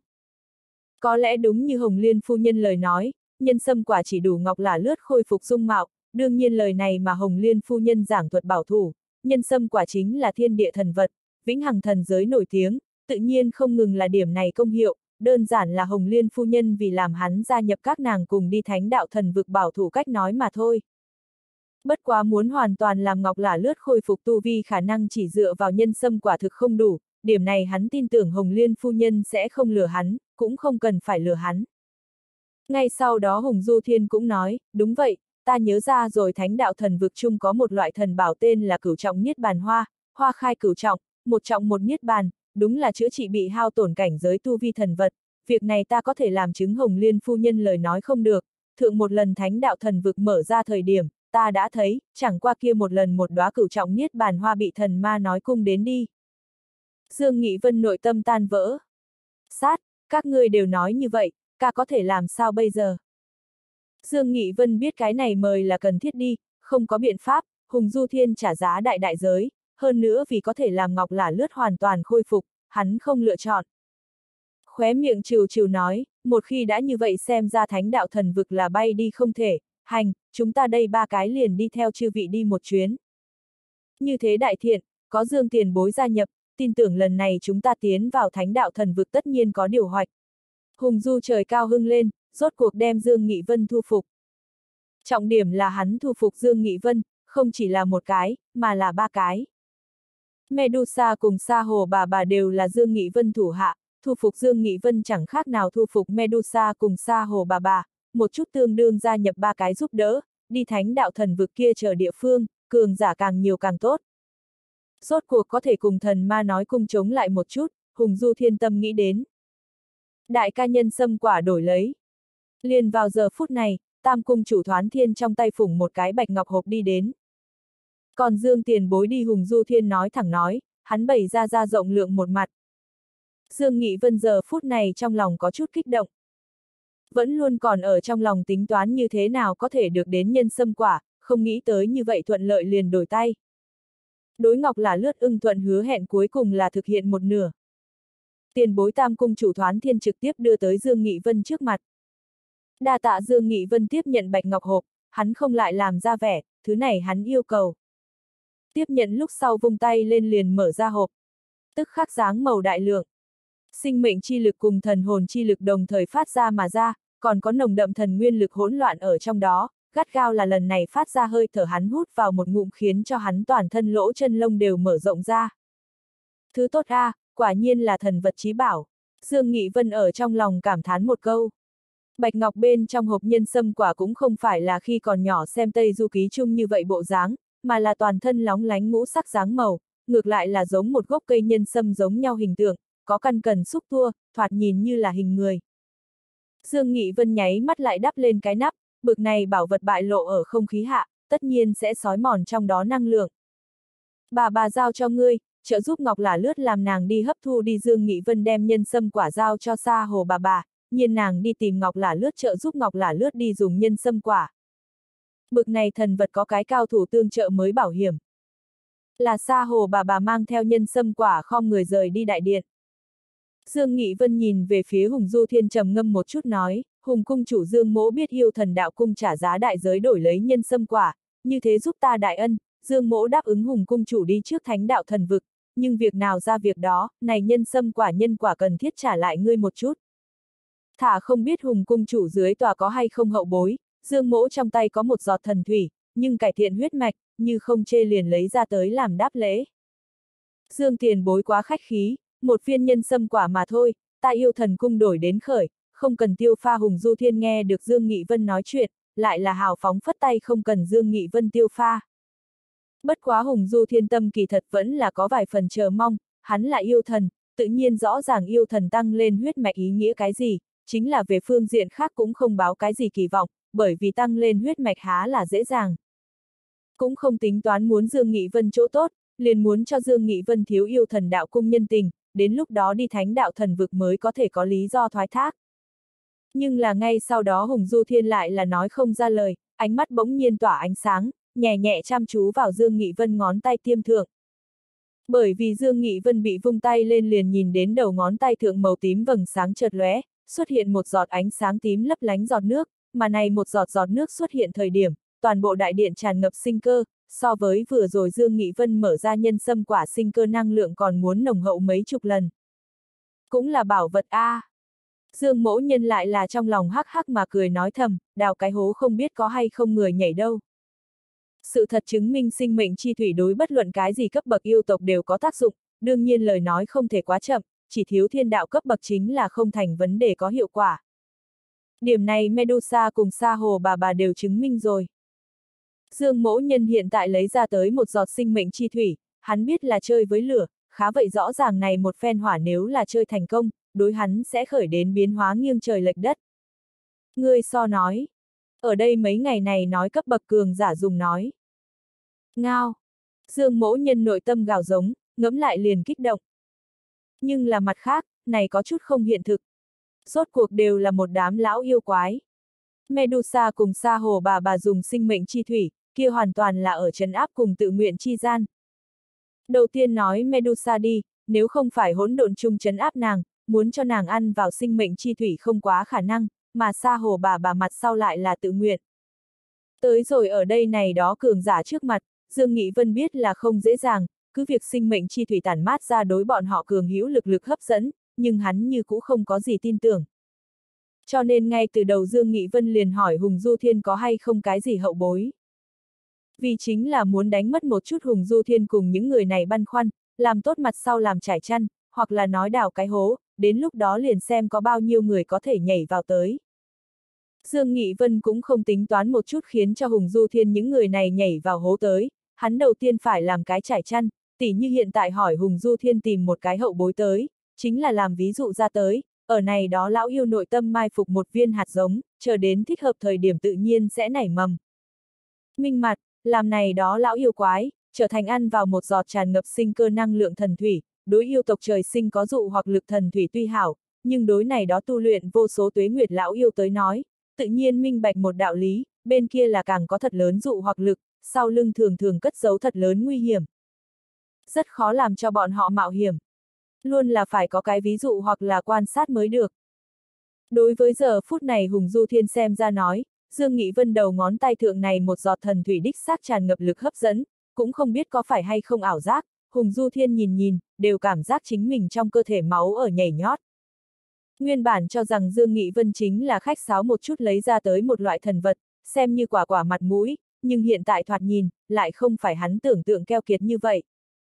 Có lẽ đúng như Hồng Liên phu nhân lời nói, nhân sâm quả chỉ đủ Ngọc Lả Lướt khôi phục dung mạo, đương nhiên lời này mà Hồng Liên phu nhân giảng thuật bảo thủ, nhân sâm quả chính là thiên địa thần vật, vĩnh hằng thần giới nổi tiếng, tự nhiên không ngừng là điểm này công hiệu, đơn giản là Hồng Liên phu nhân vì làm hắn gia nhập các nàng cùng đi thánh đạo thần vực bảo thủ cách nói mà thôi. Bất quá muốn hoàn toàn làm Ngọc Lả Lướt khôi phục tu vi khả năng chỉ dựa vào nhân sâm quả thực không đủ, điểm này hắn tin tưởng Hồng Liên phu nhân sẽ không lừa hắn, cũng không cần phải lừa hắn. Ngay sau đó Hùng Du Thiên cũng nói, đúng vậy, ta nhớ ra rồi thánh đạo thần vực chung có một loại thần bảo tên là cửu trọng niết bàn hoa, hoa khai cửu trọng, một trọng một niết bàn, đúng là chữa trị bị hao tổn cảnh giới tu vi thần vật, việc này ta có thể làm chứng Hồng Liên phu nhân lời nói không được, thượng một lần thánh đạo thần vực mở ra thời điểm, ta đã thấy, chẳng qua kia một lần một đóa cửu trọng niết bàn hoa bị thần ma nói cung đến đi. Dương Nghị Vân nội tâm tan vỡ. Sát, các ngươi đều nói như vậy, ca có thể làm sao bây giờ? Dương Nghị Vân biết cái này mời là cần thiết đi, không có biện pháp, Hùng Du Thiên trả giá đại đại giới, hơn nữa vì có thể làm Ngọc Lả Lướt hoàn toàn khôi phục, hắn không lựa chọn. Khóe miệng trừ trừ nói, một khi đã như vậy xem ra thánh đạo thần vực là bay đi không thể, hành, chúng ta đây ba cái liền đi theo chư vị đi một chuyến. Như thế đại thiện, có Dương tiền bối gia nhập, tin tưởng lần này chúng ta tiến vào thánh đạo thần vực tất nhiên có điều hoạch. Hùng Du trời cao hưng lên, rốt cuộc đem Dương Nghị Vân thu phục. Trọng điểm là hắn thu phục Dương Nghị Vân, không chỉ là một cái, mà là ba cái. Medusa cùng Sa Hồ bà bà đều là Dương Nghị Vân thủ hạ, thu phục Dương Nghị Vân chẳng khác nào thu phục Medusa cùng Sa Hồ bà bà, một chút tương đương gia nhập ba cái giúp đỡ, đi thánh đạo thần vực kia chờ địa phương, cường giả càng nhiều càng tốt. Rốt cuộc có thể cùng thần ma nói cung chống lại một chút, Hùng Du Thiên tâm nghĩ đến. Đại ca nhân sâm quả đổi lấy. Liền vào giờ phút này, Tam cung chủ Thoán Thiên trong tay phủng một cái bạch ngọc hộp đi đến. Còn Dương tiền bối đi Hùng Du Thiên nói thẳng nói, hắn bày ra ra rộng lượng một mặt. Dương Nghị Vân giờ phút này trong lòng có chút kích động. Vẫn luôn còn ở trong lòng tính toán như thế nào có thể được đến nhân sâm quả, không nghĩ tới như vậy thuận lợi liền đổi tay. Đối Ngọc Lả Lướt ưng thuận hứa hẹn cuối cùng là thực hiện một nửa. Tiền bối Tam cung chủ Thoán Thiên trực tiếp đưa tới Dương Nghị Vân trước mặt. Đa tạ Dương Nghị Vân tiếp nhận bạch ngọc hộp, hắn không lại làm ra vẻ, thứ này hắn yêu cầu. Tiếp nhận lúc sau vung tay lên liền mở ra hộp. Tức khắc dáng màu đại lượng. Sinh mệnh chi lực cùng thần hồn chi lực đồng thời phát ra mà ra, còn có nồng đậm thần nguyên lực hỗn loạn ở trong đó, gắt gao là lần này phát ra hơi thở hắn hút vào một ngụm khiến cho hắn toàn thân lỗ chân lông đều mở rộng ra. Thứ tốt a, à, quả nhiên là thần vật chí bảo. Dương Nghị Vân ở trong lòng cảm thán một câu. Bạch ngọc bên trong hộp nhân sâm quả cũng không phải là khi còn nhỏ xem Tây Du Ký chung như vậy bộ dáng, mà là toàn thân lóng lánh ngũ sắc dáng màu, ngược lại là giống một gốc cây nhân sâm giống nhau hình tượng, có căn cần xúc tua, thoạt nhìn như là hình người. Dương Nghị Vân nháy mắt lại đắp lên cái nắp, bực này bảo vật bại lộ ở không khí hạ, tất nhiên sẽ xói mòn trong đó năng lượng. Bà bà giao cho ngươi, trợ giúp Ngọc Lả Lướt làm nàng đi hấp thu đi. Dương Nghị Vân đem nhân sâm quả giao cho Sa Hồ bà bà, nhiên nàng đi tìm Ngọc Lả Lướt trợ giúp Ngọc Lả Lướt đi dùng nhân sâm quả. Bực này thần vật có cái cao thủ tương trợ mới bảo hiểm. Là Sa Hồ bà bà mang theo nhân sâm quả khom người rời đi đại điện. Dương Nghị Vân nhìn về phía Hùng Du Thiên trầm ngâm một chút nói, Hùng cung chủ Dương Mỗ biết yêu thần đạo cung trả giá đại giới đổi lấy nhân sâm quả, như thế giúp ta đại ân, Dương Mỗ đáp ứng Hùng cung chủ đi trước thánh đạo thần vực, nhưng việc nào ra việc đó, này nhân sâm quả nhân quả cần thiết trả lại ngươi một chút. Thả không biết Hùng cung chủ dưới tòa có hay không hậu bối, Dương Mỗ trong tay có một giọt thần thủy, nhưng cải thiện huyết mạch, như không chê liền lấy ra tới làm đáp lễ. Dương tiền bối quá khách khí, một viên nhân sâm quả mà thôi, ta yêu thần cung đổi đến khởi, không cần tiêu pha. Hùng Du Thiên nghe được Dương Nghị Vân nói chuyện, lại là hào phóng phất tay không cần Dương Nghị Vân tiêu pha. Bất quá Hùng Du Thiên tâm kỳ thật vẫn là có vài phần chờ mong, hắn là yêu thần, tự nhiên rõ ràng yêu thần tăng lên huyết mạch ý nghĩa cái gì, chính là về phương diện khác cũng không báo cái gì kỳ vọng, bởi vì tăng lên huyết mạch há là dễ dàng. Cũng không tính toán muốn Dương Nghị Vân chỗ tốt, liền muốn cho Dương Nghị Vân thiếu yêu thần đạo cung nhân tình, đến lúc đó đi thánh đạo thần vực mới có thể có lý do thoái thác. Nhưng là ngay sau đó Hùng Du Thiên lại là nói không ra lời, ánh mắt bỗng nhiên tỏa ánh sáng, nhẹ nhẹ chăm chú vào Dương Nghị Vân ngón tay tiêm thượng. Bởi vì Dương Nghị Vân bị vung tay lên liền nhìn đến đầu ngón tay thượng màu tím vầng sáng chợt lóe, xuất hiện một giọt ánh sáng tím lấp lánh giọt nước, mà này một giọt giọt nước xuất hiện thời điểm, toàn bộ đại điện tràn ngập sinh cơ, so với vừa rồi Dương Nghị Vân mở ra nhân sâm quả sinh cơ năng lượng còn muốn nồng hậu mấy chục lần. Cũng là bảo vật a. À. Dương Mỗ Nhân lại là trong lòng hắc hắc mà cười nói thầm, đào cái hố không biết có hay không người nhảy đâu. Sự thật chứng minh sinh mệnh chi thủy đối bất luận cái gì cấp bậc yêu tộc đều có tác dụng, đương nhiên lời nói không thể quá chậm, chỉ thiếu thiên đạo cấp bậc chính là không thành vấn đề có hiệu quả. Điểm này Medusa cùng Sa Hồ bà bà đều chứng minh rồi. Dương Mỗ Nhân hiện tại lấy ra tới một giọt sinh mệnh chi thủy, hắn biết là chơi với lửa, khá vậy rõ ràng này một phen hỏa nếu là chơi thành công, đối hắn sẽ khởi đến biến hóa nghiêng trời lệch đất. Ngươi so nói. Ở đây mấy ngày này nói cấp bậc cường giả dùng nói. Ngao. Dương Mỗ Nhân nội tâm gào giống, ngẫm lại liền kích động. Nhưng là mặt khác, này có chút không hiện thực. Rốt cuộc đều là một đám lão yêu quái. Medusa cùng Sa Hồ bà bà dùng sinh mệnh chi thủy, kia hoàn toàn là ở trấn áp cùng tự nguyện chi gian. Đầu tiên nói Medusa đi, nếu không phải hỗn độn chung trấn áp nàng, muốn cho nàng ăn vào sinh mệnh chi thủy không quá khả năng, mà Sa Hồ bà bà mặt sau lại là tự nguyện. Tới rồi ở đây này đó cường giả trước mặt, Dương Nghị Vân biết là không dễ dàng, cứ việc sinh mệnh chi thủy tản mát ra đối bọn họ cường hữu lực lực hấp dẫn, nhưng hắn như cũ không có gì tin tưởng. Cho nên ngay từ đầu Dương Nghị Vân liền hỏi Hùng Du Thiên có hay không cái gì hậu bối. Vì chính là muốn đánh mất một chút Hùng Du Thiên cùng những người này băn khoăn, làm tốt mặt sau làm trải chăn, hoặc là nói đào cái hố, đến lúc đó liền xem có bao nhiêu người có thể nhảy vào tới. Dương Nghị Vân cũng không tính toán một chút khiến cho Hùng Du Thiên những người này nhảy vào hố tới, hắn đầu tiên phải làm cái trải chăn, tỉ như hiện tại hỏi Hùng Du Thiên tìm một cái hậu bối tới, chính là làm ví dụ ra tới, ở này đó lão yêu nội tâm mai phục một viên hạt giống, chờ đến thích hợp thời điểm tự nhiên sẽ nảy mầm. Minh mặt, làm này đó lão yêu quái, trở thành ăn vào một giọt tràn ngập sinh cơ năng lượng thần thủy, đối yêu tộc trời sinh có dụ hoặc lực thần thủy tuy hảo, nhưng đối này đó tu luyện vô số tuế nguyệt lão yêu tới nói, tự nhiên minh bạch một đạo lý, bên kia là càng có thật lớn dụ hoặc lực, sau lưng thường thường cất giấu thật lớn nguy hiểm. Rất khó làm cho bọn họ mạo hiểm. Luôn là phải có cái ví dụ hoặc là quan sát mới được. Đối với giờ phút này Hùng Du Thiên xem ra nói, Dương Nghị Vân đầu ngón tay thượng này một giọt thần thủy đích xác tràn ngập lực hấp dẫn, cũng không biết có phải hay không ảo giác, Hùng Du Thiên nhìn nhìn, đều cảm giác chính mình trong cơ thể máu ở nhảy nhót. Nguyên bản cho rằng Dương Nghị Vân chính là khách sáo một chút lấy ra tới một loại thần vật, xem như quả quả mặt mũi, nhưng hiện tại thoạt nhìn, lại không phải hắn tưởng tượng keo kiệt như vậy.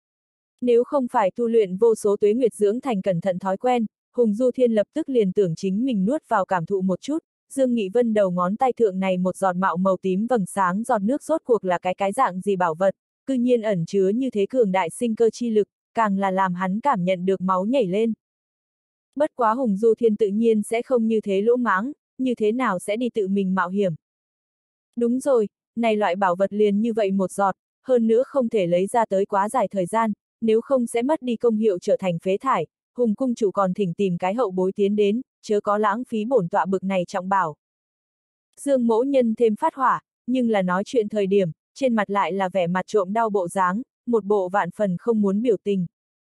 Nếu không phải tu luyện vô số tuế nguyệt dưỡng thành cẩn thận thói quen, Hùng Du Thiên lập tức liền tưởng chính mình nuốt vào cảm thụ một chút, Dương Nghị Vân đầu ngón tay thượng này một giọt mạo màu tím vầng sáng giọt nước rốt cuộc là cái cái dạng gì bảo vật, cư nhiên ẩn chứa như thế cường đại sinh cơ chi lực, càng là làm hắn cảm nhận được máu nhảy lên. Bất quá Hùng Du Thiên tự nhiên sẽ không như thế lỗ mãng, như thế nào sẽ đi tự mình mạo hiểm. Đúng rồi, này loại bảo vật liền như vậy một giọt, hơn nữa không thể lấy ra tới quá dài thời gian, nếu không sẽ mất đi công hiệu trở thành phế thải, Hùng cung chủ còn thỉnh tìm cái hậu bối tiến đến, chớ có lãng phí bổn tọa bực này trọng bảo. Dương Mỗ Nhân thêm phát hỏa, nhưng là nói chuyện thời điểm, trên mặt lại là vẻ mặt trộm đau bộ dáng, một bộ vạn phần không muốn biểu tình.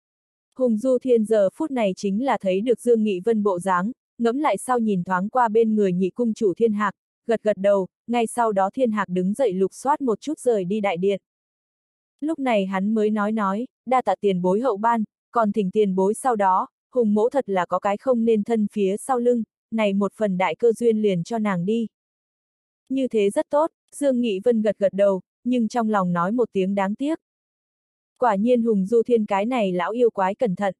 Hùng Du Thiên giờ phút này chính là thấy được Dương Nghị Vân bộ dáng, ngẫm lại sau nhìn thoáng qua bên người nhị cung chủ Thiên Hạc, gật gật đầu, ngay sau đó Thiên Hạc đứng dậy lục soát một chút rời đi đại điện. Lúc này hắn mới nói nói, đa tạ tiền bối hậu ban, còn thỉnh tiền bối sau đó, Hùng mỗ thật là có cái không nên thân phía sau lưng, này một phần đại cơ duyên liền cho nàng đi. Như thế rất tốt, Dương Nghị Vân gật gật đầu, nhưng trong lòng nói một tiếng đáng tiếc. Quả nhiên Hùng Du Thiên cái này lão yêu quái cẩn thận.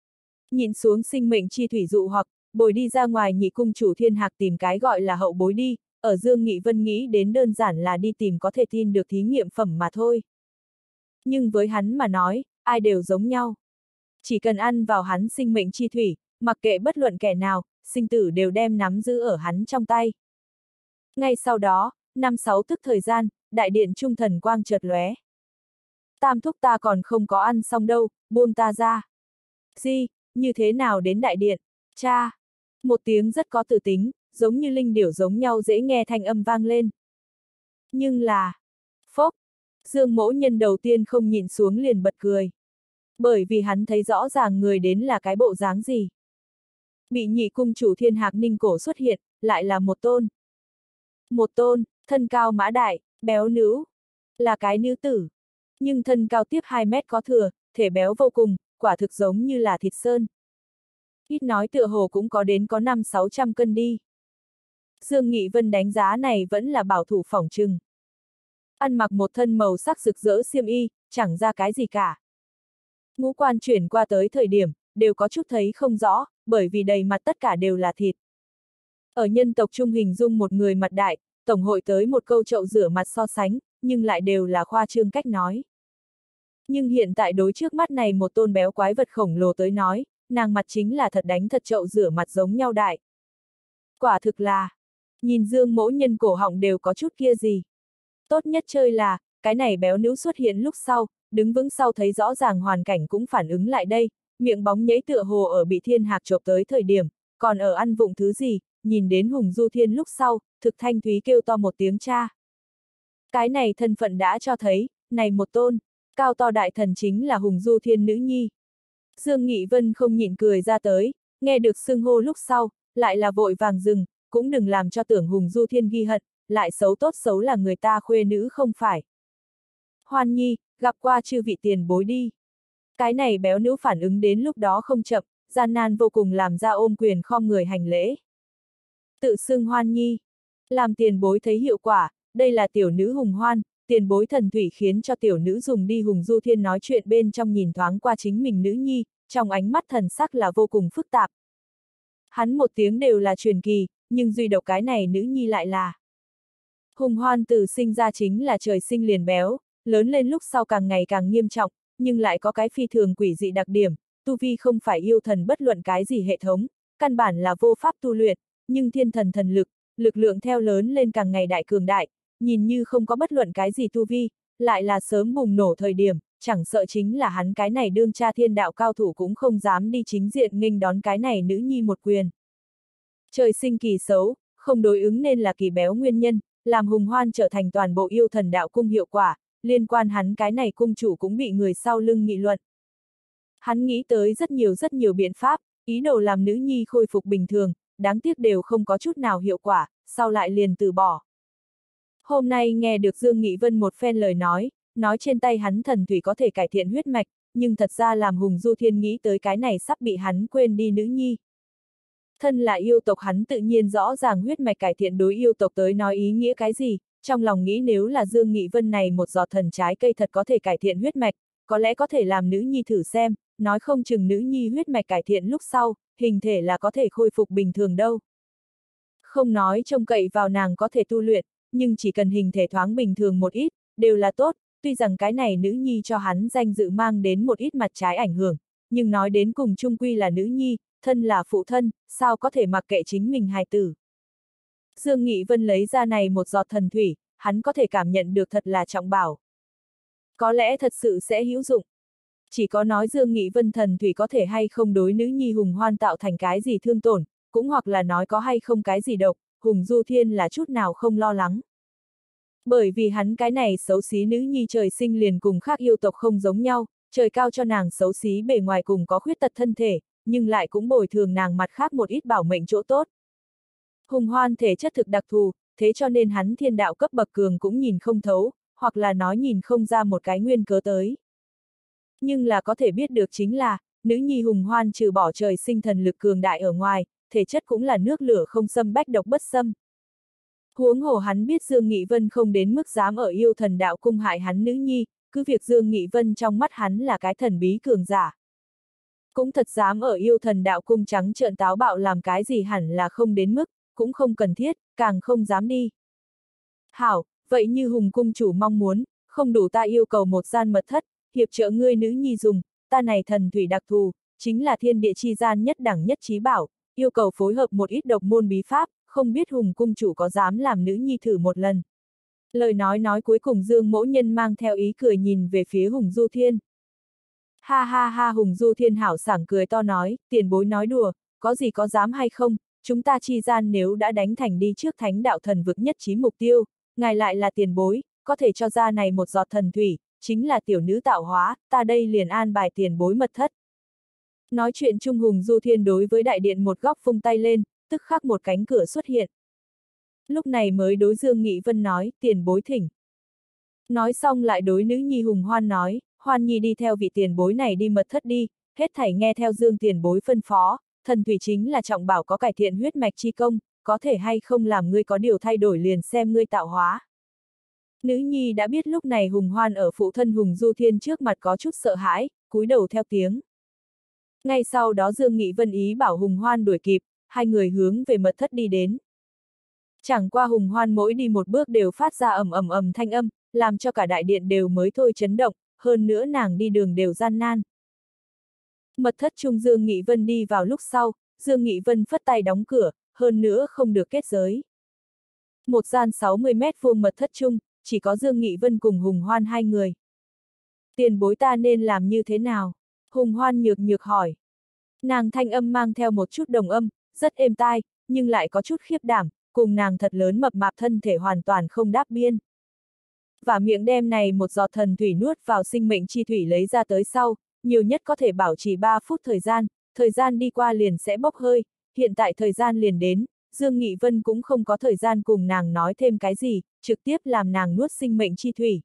Nhìn xuống sinh mệnh chi thủy dụ hoặc, bồi đi ra ngoài nhị cung chủ Thiên Hạc tìm cái gọi là hậu bối đi, ở Dương Nghị Vân nghĩ đến đơn giản là đi tìm có thể tin được thí nghiệm phẩm mà thôi. Nhưng với hắn mà nói, ai đều giống nhau. Chỉ cần ăn vào hắn sinh mệnh chi thủy, mặc kệ bất luận kẻ nào, sinh tử đều đem nắm giữ ở hắn trong tay. Ngay sau đó, năm sáu tức thời gian, đại điện trung thần quang chợt lóe. Tam thúc ta còn không có ăn xong đâu, buông ta ra. Di, như thế nào đến đại điện? Cha! Một tiếng rất có từ tính, giống như linh điểu giống nhau dễ nghe thanh âm vang lên. Nhưng là... Phốc! Dương Mỗ Nhân đầu tiên không nhìn xuống liền bật cười. Bởi vì hắn thấy rõ ràng người đến là cái bộ dáng gì. Bị nhị cung chủ Thiên Hạc Ninh Cổ xuất hiện, lại là một tôn. Một tôn, thân cao mã đại, béo nữ. Là cái nữ tử. Nhưng thân cao tiếp hai mét có thừa, thể béo vô cùng, quả thực giống như là thịt sơn. Ít nói tựa hồ cũng có đến có năm sáu trăm cân đi. Dương Nghị Vân đánh giá này vẫn là bảo thủ phỏng trừng. Ăn mặc một thân màu sắc rực rỡ xiêm y, chẳng ra cái gì cả. Ngũ quan chuyển qua tới thời điểm, đều có chút thấy không rõ, bởi vì đầy mặt tất cả đều là thịt. Ở nhân tộc trung hình dung một người mặt đại, tổng hội tới một câu chậu rửa mặt so sánh, nhưng lại đều là khoa trương cách nói. Nhưng hiện tại đối trước mắt này một tôn béo quái vật khổng lồ tới nói, nàng mặt chính là thật đánh thật chậu rửa mặt giống nhau đại. Quả thực là, nhìn Dương Mỗ Nhân cổ họng đều có chút kia gì. Tốt nhất chơi là, cái này béo nữ xuất hiện lúc sau, đứng vững sau thấy rõ ràng hoàn cảnh cũng phản ứng lại đây, miệng bóng nhảy tựa hồ ở bị Thiên Hạc chộp tới thời điểm, còn ở ăn vụng thứ gì, nhìn đến Hùng Du Thiên lúc sau, thực thanh thúy kêu to một tiếng cha. Cái này thân phận đã cho thấy, này một tôn, cao to đại thần chính là Hùng Du Thiên nữ nhi. Dương Nghị Vân không nhịn cười ra tới, nghe được xưng hô lúc sau, lại là vội vàng dừng, cũng đừng làm cho tưởng Hùng Du Thiên ghi hận, lại xấu tốt xấu là người ta khuê nữ không phải. Hoan Nhi, gặp qua chư vị tiền bối đi. Cái này béo nữ phản ứng đến lúc đó không chậm, gian nan vô cùng làm ra ôm quyền khom người hành lễ. Tự xưng Hoan Nhi, làm tiền bối thấy hiệu quả, đây là tiểu nữ Hùng Hoan, tiền bối thần thủy khiến cho tiểu nữ dùng đi Hùng Du Thiên nói chuyện bên trong nhìn thoáng qua chính mình nữ nhi, trong ánh mắt thần sắc là vô cùng phức tạp. Hắn một tiếng đều là truyền kỳ, nhưng duy độc cái này nữ nhi lại là. Hùng Hoan từ sinh ra chính là trời sinh liền béo, lớn lên lúc sau càng ngày càng nghiêm trọng, nhưng lại có cái phi thường quỷ dị đặc điểm, tu vi không phải yêu thần bất luận cái gì hệ thống, căn bản là vô pháp tu luyện, nhưng thiên thần thần lực, lực lượng theo lớn lên càng ngày đại cường đại, nhìn như không có bất luận cái gì tu vi, lại là sớm bùng nổ thời điểm, chẳng sợ chính là hắn cái này đương cha thiên đạo cao thủ cũng không dám đi chính diện nghênh đón cái này nữ nhi một quyền. Trời sinh kỳ xấu, không đối ứng nên là kỳ béo nguyên nhân, làm Hùng Hoan trở thành toàn bộ yêu thần đạo cung hiệu quả, liên quan hắn cái này cung chủ cũng bị người sau lưng nghị luận. Hắn nghĩ tới rất nhiều rất nhiều biện pháp, ý đồ làm nữ nhi khôi phục bình thường, đáng tiếc đều không có chút nào hiệu quả, sau lại liền từ bỏ. Hôm nay nghe được Dương Nghị Vân một phen lời nói, nói trên tay hắn thần thủy có thể cải thiện huyết mạch, nhưng thật ra làm Hùng Du Thiên nghĩ tới cái này sắp bị hắn quên đi nữ nhi. Thân là yêu tộc hắn tự nhiên rõ ràng huyết mạch cải thiện đối yêu tộc tới nói ý nghĩa cái gì, trong lòng nghĩ nếu là Dương Nghị Vân này một giọt thần trái cây thật có thể cải thiện huyết mạch, có lẽ có thể làm nữ nhi thử xem, nói không chừng nữ nhi huyết mạch cải thiện lúc sau, hình thể là có thể khôi phục bình thường đâu. Không nói trông cậy vào nàng có thể tu luyện, nhưng chỉ cần hình thể thoáng bình thường một ít, đều là tốt, tuy rằng cái này nữ nhi cho hắn danh dự mang đến một ít mặt trái ảnh hưởng, nhưng nói đến cùng chung quy là nữ nhi, thân là phụ thân, sao có thể mặc kệ chính mình hài tử. Dương Nghị Vân lấy ra này một giọt thần thủy, hắn có thể cảm nhận được thật là trọng bảo. Có lẽ thật sự sẽ hữu dụng. Chỉ có nói Dương Nghị Vân thần thủy có thể hay không đối nữ nhi Hùng Hoan tạo thành cái gì thương tổn, cũng hoặc là nói có hay không cái gì độc, Hùng Du Thiên là chút nào không lo lắng. Bởi vì hắn cái này xấu xí nữ nhi trời sinh liền cùng khác yêu tộc không giống nhau, trời cao cho nàng xấu xí bề ngoài cùng có khuyết tật thân thể, nhưng lại cũng bồi thường nàng mặt khác một ít bảo mệnh chỗ tốt. Hùng Hoan thể chất thực đặc thù, thế cho nên hắn thiên đạo cấp bậc cường cũng nhìn không thấu, hoặc là nói nhìn không ra một cái nguyên cớ tới. Nhưng là có thể biết được chính là, nữ nhi Hùng Hoan trừ bỏ trời sinh thần lực cường đại ở ngoài, thể chất cũng là nước lửa không xâm bách độc bất xâm. Huống hồ hắn biết Dương Nghị Vân không đến mức dám ở yêu thần đạo cung hại hắn nữ nhi, cứ việc Dương Nghị Vân trong mắt hắn là cái thần bí cường giả. Cũng thật dám ở yêu thần đạo cung trắng trợn táo bạo làm cái gì hẳn là không đến mức, cũng không cần thiết, càng không dám đi. Hảo, vậy như Hùng cung chủ mong muốn, không đủ ta yêu cầu một gian mật thất, hiệp trợ ngươi nữ nhi dùng, ta này thần thủy đặc thù, chính là thiên địa chi gian nhất đẳng nhất trí bảo, yêu cầu phối hợp một ít độc môn bí pháp, không biết Hùng cung chủ có dám làm nữ nhi thử một lần. Lời nói nói cuối cùng Dương Mỗ Nhân mang theo ý cười nhìn về phía Hùng Du Thiên. Ha ha ha, Hùng Du Thiên hảo sảng cười to nói, tiền bối nói đùa, có gì có dám hay không, chúng ta chi gian nếu đã đánh thành đi trước thánh đạo thần vực nhất trí mục tiêu, ngài lại là tiền bối, có thể cho ra này một giọt thần thủy, chính là tiểu nữ tạo hóa, ta đây liền an bài tiền bối mật thất. Nói chuyện chung Hùng Du Thiên đối với đại điện một góc vung tay lên, tức khắc một cánh cửa xuất hiện. Lúc này mới đối Dương Nghị Vân nói, tiền bối thỉnh. Nói xong lại đối nữ nhi Hùng Hoan nói, Hoan nhi đi theo vị tiền bối này đi mật thất đi, hết thảy nghe theo Dương tiền bối phân phó, thần thủy chính là trọng bảo có cải thiện huyết mạch chi công, có thể hay không làm ngươi có điều thay đổi liền xem ngươi tạo hóa. Nữ nhi đã biết lúc này Hùng Hoan ở phụ thân Hùng Du Thiên trước mặt có chút sợ hãi, cúi đầu theo tiếng. Ngay sau đó Dương Nghị Vân ý bảo Hùng Hoan đuổi kịp, hai người hướng về mật thất đi đến. Chẳng qua Hùng Hoan mỗi đi một bước đều phát ra ầm ầm ầm thanh âm, làm cho cả đại điện đều mới thôi chấn động, hơn nữa nàng đi đường đều gian nan. Mật thất chung Dương Nghị Vân đi vào lúc sau, Dương Nghị Vân phất tay đóng cửa, hơn nữa không được kết giới. Một gian sáu mươi mét vuông mật thất chung, chỉ có Dương Nghị Vân cùng Hùng Hoan hai người. Tiền bối ta nên làm như thế nào? Hùng Hoan nhược nhược hỏi. Nàng thanh âm mang theo một chút đồng âm, rất êm tai, nhưng lại có chút khiếp đảm, cùng nàng thật lớn mập mạp thân thể hoàn toàn không đáp biên. Và miệng đem này một giọt thần thủy nuốt vào sinh mệnh chi thủy lấy ra tới sau, nhiều nhất có thể bảo trì ba phút thời gian, thời gian đi qua liền sẽ bốc hơi, hiện tại thời gian liền đến, Dương Nghị Vân cũng không có thời gian cùng nàng nói thêm cái gì, trực tiếp làm nàng nuốt sinh mệnh chi thủy.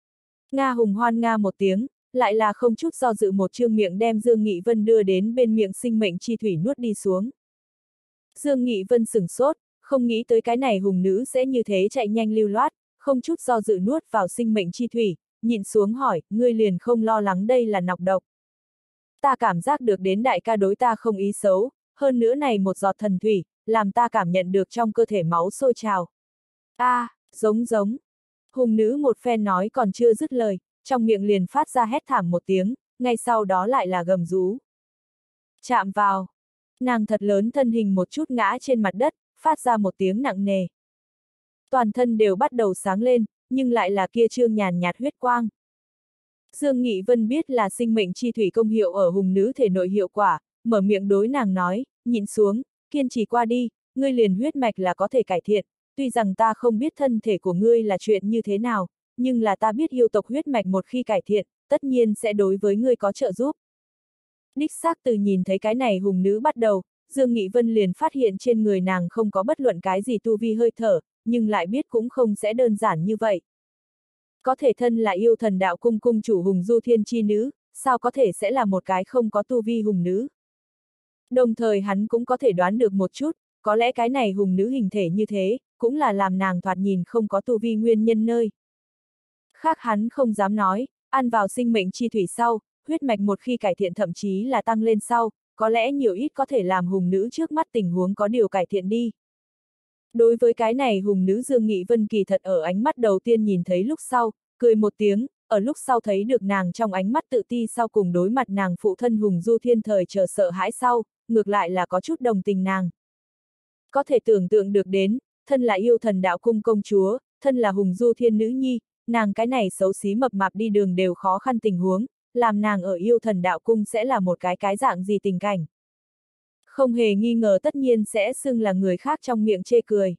Nga Hùng Hoan nga một tiếng, lại là không chút do dự một chương miệng đem Dương Nghị Vân đưa đến bên miệng sinh mệnh chi thủy nuốt đi xuống. Dương Nghị Vân sửng sốt, không nghĩ tới cái này hùng nữ sẽ như thế chạy nhanh lưu loát, không chút do dự nuốt vào sinh mệnh chi thủy, nhịn xuống hỏi, ngươi liền không lo lắng đây là nọc độc. Ta cảm giác được đến đại ca đối ta không ý xấu, hơn nữa này một giọt thần thủy, làm ta cảm nhận được trong cơ thể máu sôi trào. A, à, giống giống. Hùng nữ một phen nói còn chưa dứt lời, trong miệng liền phát ra hét thảm một tiếng, ngay sau đó lại là gầm rú. Chạm vào. Nàng thật lớn thân hình một chút ngã trên mặt đất, phát ra một tiếng nặng nề. Toàn thân đều bắt đầu sáng lên, nhưng lại là kia trương nhàn nhạt huyết quang. Dương Nghị Vân biết là sinh mệnh chi thủy công hiệu ở hùng nữ thể nội hiệu quả, mở miệng đối nàng nói, nhịn xuống, kiên trì qua đi, ngươi liền huyết mạch là có thể cải thiện, tuy rằng ta không biết thân thể của ngươi là chuyện như thế nào, nhưng là ta biết yêu tộc huyết mạch một khi cải thiện, tất nhiên sẽ đối với ngươi có trợ giúp. Đích xác từ nhìn thấy cái này hùng nữ bắt đầu, Dương Nghị Vân liền phát hiện trên người nàng không có bất luận cái gì tu vi hơi thở, nhưng lại biết cũng không sẽ đơn giản như vậy. Có thể thân là yêu thần đạo cung cung chủ Hùng Du Thiên chi nữ, sao có thể sẽ là một cái không có tu vi hùng nữ. Đồng thời hắn cũng có thể đoán được một chút, có lẽ cái này hùng nữ hình thể như thế, cũng là làm nàng thoạt nhìn không có tu vi nguyên nhân nơi. Khác hắn không dám nói, ăn vào sinh mệnh chi thủy sau, huyết mạch một khi cải thiện thậm chí là tăng lên sau, có lẽ nhiều ít có thể làm hùng nữ trước mắt tình huống có điều cải thiện đi. Đối với cái này hùng nữ Dương Nghị Vân kỳ thật ở ánh mắt đầu tiên nhìn thấy lúc sau, cười một tiếng, ở lúc sau thấy được nàng trong ánh mắt tự ti sau cùng đối mặt nàng phụ thân Hùng Du Thiên thời chờ sợ hãi sau, ngược lại là có chút đồng tình nàng. Có thể tưởng tượng được đến, thân là yêu thần đạo cung công chúa, thân là Hùng Du Thiên nữ nhi, nàng cái này xấu xí mập mạp đi đường đều khó khăn tình huống, làm nàng ở yêu thần đạo cung sẽ là một cái cái dạng gì tình cảnh. Không hề nghi ngờ tất nhiên sẽ xưng là người khác trong miệng chê cười.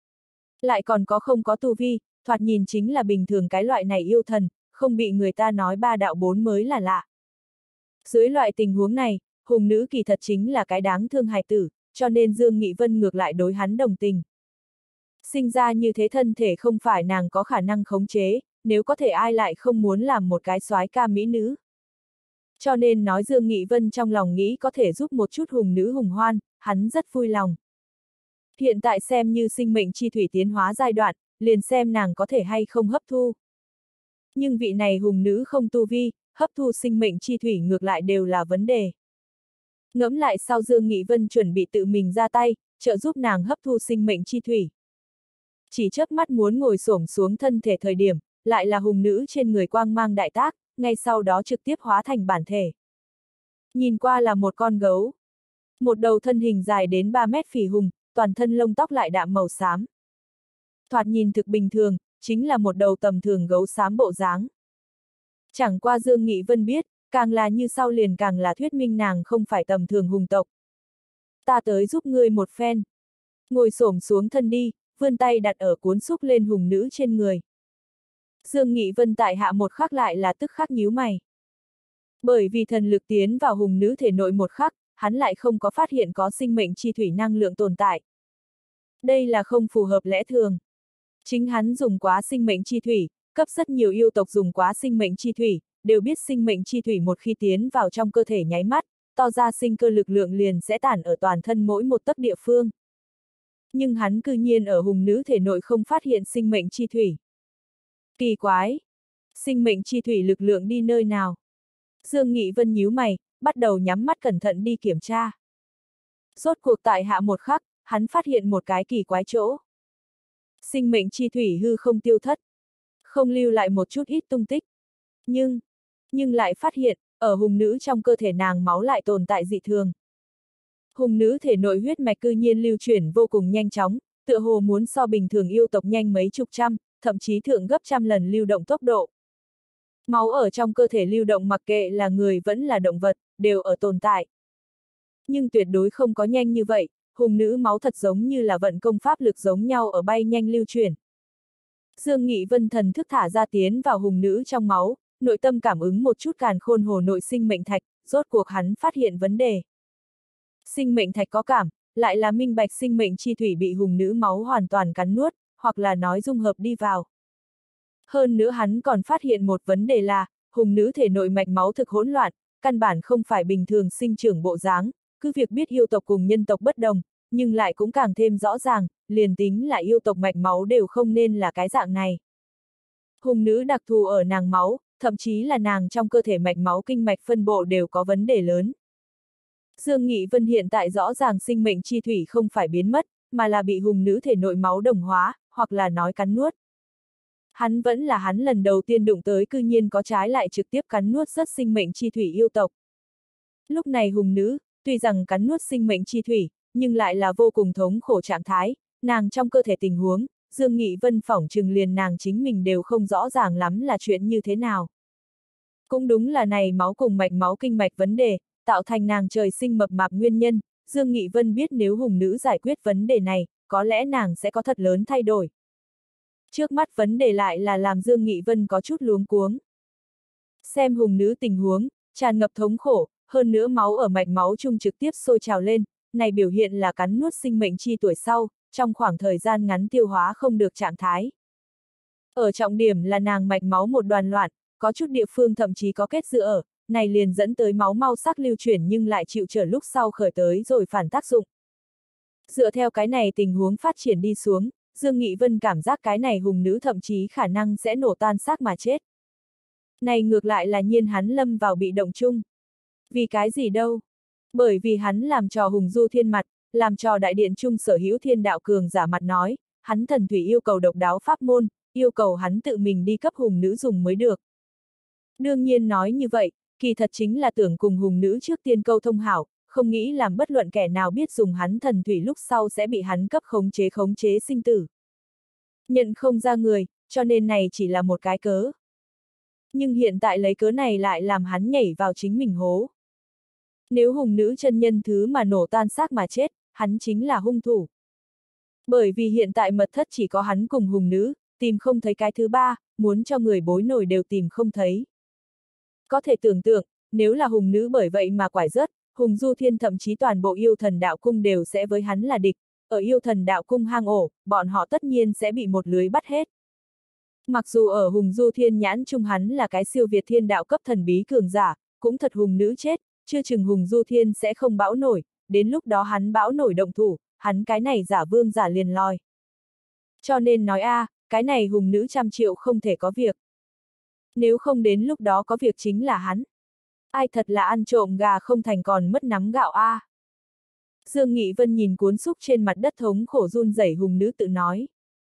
Lại còn có không có tu vi, thoạt nhìn chính là bình thường cái loại này yêu thần, không bị người ta nói ba đạo bốn mới là lạ. Dưới loại tình huống này, hùng nữ kỳ thật chính là cái đáng thương hài tử, cho nên Dương Nghị Vân ngược lại đối hắn đồng tình. Sinh ra như thế thân thể không phải nàng có khả năng khống chế, nếu có thể ai lại không muốn làm một cái soái ca mỹ nữ. Cho nên nói Dương Nghị Vân trong lòng nghĩ có thể giúp một chút hùng nữ hùng hoan, hắn rất vui lòng. Hiện tại xem như sinh mệnh chi thủy tiến hóa giai đoạn, liền xem nàng có thể hay không hấp thu. Nhưng vị này hùng nữ không tu vi, hấp thu sinh mệnh chi thủy ngược lại đều là vấn đề. Ngẫm lại sau Dương Nghị Vân chuẩn bị tự mình ra tay, trợ giúp nàng hấp thu sinh mệnh chi thủy. Chỉ chớp mắt muốn ngồi xổm xuống thân thể thời điểm, lại là hùng nữ trên người quang mang đại tác, ngay sau đó trực tiếp hóa thành bản thể. Nhìn qua là một con gấu. Một đầu thân hình dài đến ba mét phỉ hùng, toàn thân lông tóc lại đạm màu xám. Thoạt nhìn thực bình thường, chính là một đầu tầm thường gấu xám bộ dáng. Chẳng qua Dương Nghị Vân biết, càng là như sau liền càng là thuyết minh nàng không phải tầm thường hùng tộc. Ta tới giúp ngươi một phen. Ngồi xổm xuống thân đi, vươn tay đặt ở cuốn xúc lên hùng nữ trên người. Dương Nghị Vân tại hạ một khắc lại là tức khắc nhíu mày. Bởi vì thần lực tiến vào hùng nữ thể nội một khắc, hắn lại không có phát hiện có sinh mệnh chi thủy năng lượng tồn tại. Đây là không phù hợp lẽ thường. Chính hắn dùng quá sinh mệnh chi thủy, cấp rất nhiều yêu tộc dùng quá sinh mệnh chi thủy, đều biết sinh mệnh chi thủy một khi tiến vào trong cơ thể nháy mắt, to ra sinh cơ lực lượng liền sẽ tản ở toàn thân mỗi một tấc địa phương. Nhưng hắn cư nhiên ở hùng nữ thể nội không phát hiện sinh mệnh chi thủy. Kỳ quái! Sinh mệnh chi thủy lực lượng đi nơi nào? Dương Nghị Vân nhíu mày, bắt đầu nhắm mắt cẩn thận đi kiểm tra. Rốt cuộc tại hạ một khắc, hắn phát hiện một cái kỳ quái chỗ. Sinh mệnh chi thủy hư không tiêu thất. Không lưu lại một chút ít tung tích. Nhưng, nhưng lại phát hiện, ở hùng nữ trong cơ thể nàng máu lại tồn tại dị thường. Hùng nữ thể nội huyết mạch cư nhiên lưu chuyển vô cùng nhanh chóng, tựa hồ muốn so bình thường yêu tộc nhanh mấy chục trăm, thậm chí thượng gấp trăm lần lưu động tốc độ. Máu ở trong cơ thể lưu động mặc kệ là người vẫn là động vật, đều ở tồn tại. Nhưng tuyệt đối không có nhanh như vậy, hùng nữ máu thật giống như là vận công pháp lực giống nhau ở bay nhanh lưu chuyển. Dương Nghị Vân thần thức thả ra tiến vào hùng nữ trong máu, nội tâm cảm ứng một chút càn khôn hồ nội sinh mệnh thạch, rốt cuộc hắn phát hiện vấn đề. Sinh mệnh thạch có cảm, lại là minh bạch sinh mệnh chi thủy bị hùng nữ máu hoàn toàn cắn nuốt, hoặc là nói dung hợp đi vào. Hơn nữa hắn còn phát hiện một vấn đề là, hùng nữ thể nội mạch máu thực hỗn loạn, căn bản không phải bình thường sinh trưởng bộ dáng, cứ việc biết yêu tộc cùng nhân tộc bất đồng, nhưng lại cũng càng thêm rõ ràng, liền tính là yêu tộc mạch máu đều không nên là cái dạng này. Hùng nữ đặc thù ở nàng máu, thậm chí là nàng trong cơ thể mạch máu kinh mạch phân bộ đều có vấn đề lớn. Dương Nghị Vân hiện tại rõ ràng sinh mệnh chi thủy không phải biến mất, mà là bị hùng nữ thể nội máu đồng hóa, hoặc là nói cắn nuốt. Hắn vẫn là hắn lần đầu tiên đụng tới cư nhiên có trái lại trực tiếp cắn nuốt rất sinh mệnh chi thủy yêu tộc. Lúc này hùng nữ, tuy rằng cắn nuốt sinh mệnh chi thủy, nhưng lại là vô cùng thống khổ trạng thái, nàng trong cơ thể tình huống, Dương Nghị Vân phỏng chừng liền nàng chính mình đều không rõ ràng lắm là chuyện như thế nào. Cũng đúng là này máu cùng mạch máu kinh mạch vấn đề, tạo thành nàng trời sinh mập mạp nguyên nhân, Dương Nghị Vân biết nếu hùng nữ giải quyết vấn đề này, có lẽ nàng sẽ có thật lớn thay đổi. Trước mắt vấn đề lại là làm Dương Nghị Vân có chút luống cuống. Xem hùng nữ tình huống, tràn ngập thống khổ, hơn nữa máu ở mạch máu chung trực tiếp sôi trào lên, này biểu hiện là cắn nuốt sinh mệnh chi tuổi sau, trong khoảng thời gian ngắn tiêu hóa không được trạng thái. Ở trọng điểm là nàng mạch máu một đoàn loạn, có chút địa phương thậm chí có kết dựa ở, này liền dẫn tới máu mau sắc lưu chuyển nhưng lại chịu trở lúc sau khởi tới rồi phản tác dụng. Dựa theo cái này tình huống phát triển đi xuống, Dương Nghị Vân cảm giác cái này hùng nữ thậm chí khả năng sẽ nổ tan xác mà chết. Này ngược lại là nhiên hắn lâm vào bị động chung. Vì cái gì đâu? Bởi vì hắn làm trò hùng du thiên mặt, làm trò đại điện chung sở hữu thiên đạo cường giả mặt nói, hắn thần thủy yêu cầu độc đáo pháp môn, yêu cầu hắn tự mình đi cấp hùng nữ dùng mới được. Đương nhiên nói như vậy, kỳ thật chính là tưởng cùng hùng nữ trước tiên câu thông hảo, không nghĩ làm bất luận kẻ nào biết dùng hắn thần thủy lúc sau sẽ bị hắn cấp khống chế khống chế sinh tử. Nhận không ra người, cho nên này chỉ là một cái cớ. Nhưng hiện tại lấy cớ này lại làm hắn nhảy vào chính mình hố. Nếu hùng nữ chân nhân thứ mà nổ tan xác mà chết, hắn chính là hung thủ. Bởi vì hiện tại mật thất chỉ có hắn cùng hùng nữ, tìm không thấy cái thứ ba, muốn cho người bối nổi đều tìm không thấy. Có thể tưởng tượng, nếu là hùng nữ bởi vậy mà quải rớt, hùng du thiên thậm chí toàn bộ yêu thần đạo cung đều sẽ với hắn là địch, ở yêu thần đạo cung hang ổ, bọn họ tất nhiên sẽ bị một lưới bắt hết. Mặc dù ở hùng du thiên nhãn chung hắn là cái siêu việt thiên đạo cấp thần bí cường giả, cũng thật hùng nữ chết, chưa chừng hùng du thiên sẽ không bão nổi, đến lúc đó hắn bão nổi động thủ, hắn cái này giả vương giả liền lòi. Cho nên nói a, à, cái này hùng nữ trăm triệu không thể có việc. Nếu không đến lúc đó có việc chính là hắn. Ai thật là ăn trộm gà không thành còn mất nắm gạo a. À. Dương Nghị Vân nhìn cuốn xúc trên mặt đất thống khổ run rẩy hùng nữ tự nói.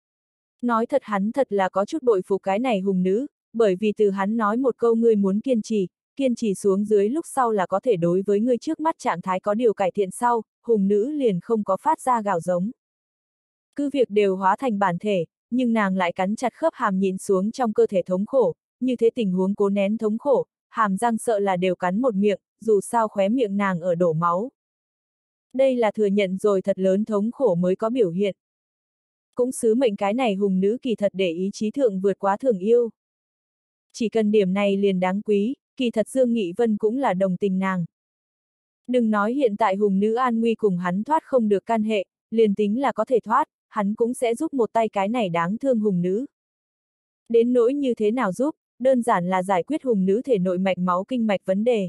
Nói thật hắn thật là có chút bội phục cái này hùng nữ, bởi vì từ hắn nói một câu ngươi muốn kiên trì, kiên trì xuống dưới lúc sau là có thể đối với ngươi trước mắt trạng thái có điều cải thiện sau, hùng nữ liền không có phát ra gào giống. Cứ việc đều hóa thành bản thể, nhưng nàng lại cắn chặt khớp hàm nhìn xuống trong cơ thể thống khổ, như thế tình huống cố nén thống khổ, hàm răng sợ là đều cắn một miệng, dù sao khóe miệng nàng ở đổ máu. Đây là thừa nhận rồi thật lớn thống khổ mới có biểu hiện. Cũng sứ mệnh cái này hùng nữ kỳ thật để ý chí thượng vượt quá thường yêu. Chỉ cần điểm này liền đáng quý, kỳ thật Dương Nghị Vân cũng là đồng tình nàng. Đừng nói hiện tại hùng nữ an nguy cùng hắn thoát không được can hệ, liền tính là có thể thoát, hắn cũng sẽ giúp một tay cái này đáng thương hùng nữ. Đến nỗi như thế nào giúp, đơn giản là giải quyết hùng nữ thể nội mạch máu kinh mạch vấn đề.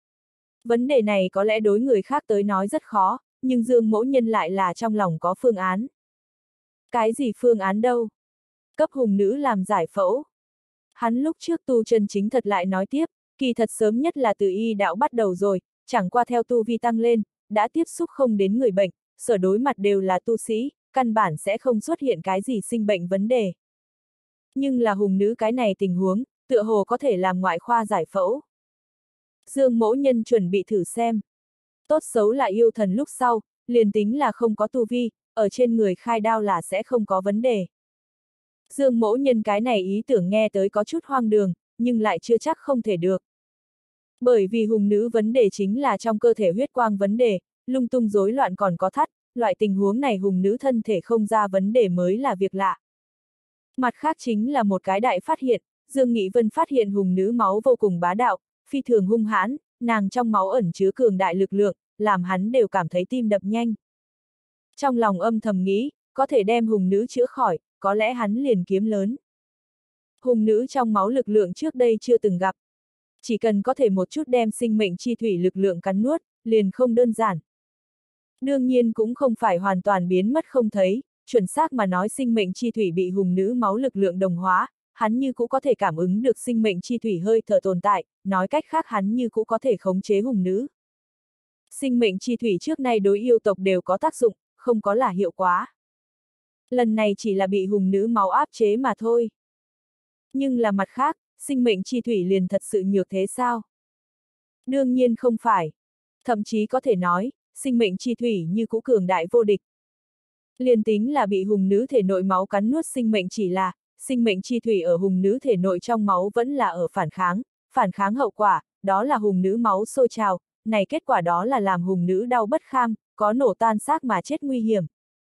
Vấn đề này có lẽ đối người khác tới nói rất khó, nhưng Dương Mỗ Nhân lại là trong lòng có phương án. Cái gì phương án đâu? Cấp hùng nữ làm giải phẫu. Hắn lúc trước tu chân chính thật lại nói tiếp, kỳ thật sớm nhất là từ y đạo bắt đầu rồi, chẳng qua theo tu vi tăng lên, đã tiếp xúc không đến người bệnh, sở đối mặt đều là tu sĩ, căn bản sẽ không xuất hiện cái gì sinh bệnh vấn đề. Nhưng là hùng nữ cái này tình huống, tựa hồ có thể làm ngoại khoa giải phẫu. Dương Mỗ Nhân chuẩn bị thử xem. Tốt xấu là yêu thần lúc sau, liền tính là không có tu vi, ở trên người khai đao là sẽ không có vấn đề. Dương Mỗ Nhân cái này ý tưởng nghe tới có chút hoang đường, nhưng lại chưa chắc không thể được. Bởi vì hùng nữ vấn đề chính là trong cơ thể huyết quang vấn đề, lung tung rối loạn còn có thắt, loại tình huống này hùng nữ thân thể không ra vấn đề mới là việc lạ. Mặt khác chính là một cái đại phát hiện, Dương Nghị Vân phát hiện hùng nữ máu vô cùng bá đạo, phi thường hung hãn, nàng trong máu ẩn chứa cường đại lực lượng, làm hắn đều cảm thấy tim đập nhanh. Trong lòng âm thầm nghĩ, có thể đem hùng nữ chữa khỏi, có lẽ hắn liền kiếm lớn. Hùng nữ trong máu lực lượng trước đây chưa từng gặp. Chỉ cần có thể một chút đem sinh mệnh chi thủy lực lượng cắn nuốt, liền không đơn giản. Đương nhiên cũng không phải hoàn toàn biến mất không thấy, chuẩn xác mà nói sinh mệnh chi thủy bị hùng nữ máu lực lượng đồng hóa, hắn như cũ có thể cảm ứng được sinh mệnh chi thủy hơi thở tồn tại, nói cách khác hắn như cũ có thể khống chế hùng nữ. Sinh mệnh chi thủy trước nay đối yêu tộc đều có tác dụng, không có là hiệu quả. Lần này chỉ là bị hùng nữ máu áp chế mà thôi. Nhưng là mặt khác, sinh mệnh chi thủy liền thật sự nhược thế sao? Đương nhiên không phải. Thậm chí có thể nói, sinh mệnh chi thủy như cũ cường đại vô địch. Liền tính là bị hùng nữ thể nội máu cắn nuốt sinh mệnh chỉ là, sinh mệnh chi thủy ở hùng nữ thể nội trong máu vẫn là ở phản kháng, phản kháng hậu quả, đó là hùng nữ máu sôi trào, này kết quả đó là làm hùng nữ đau bất kham, có nổ tan xác mà chết nguy hiểm.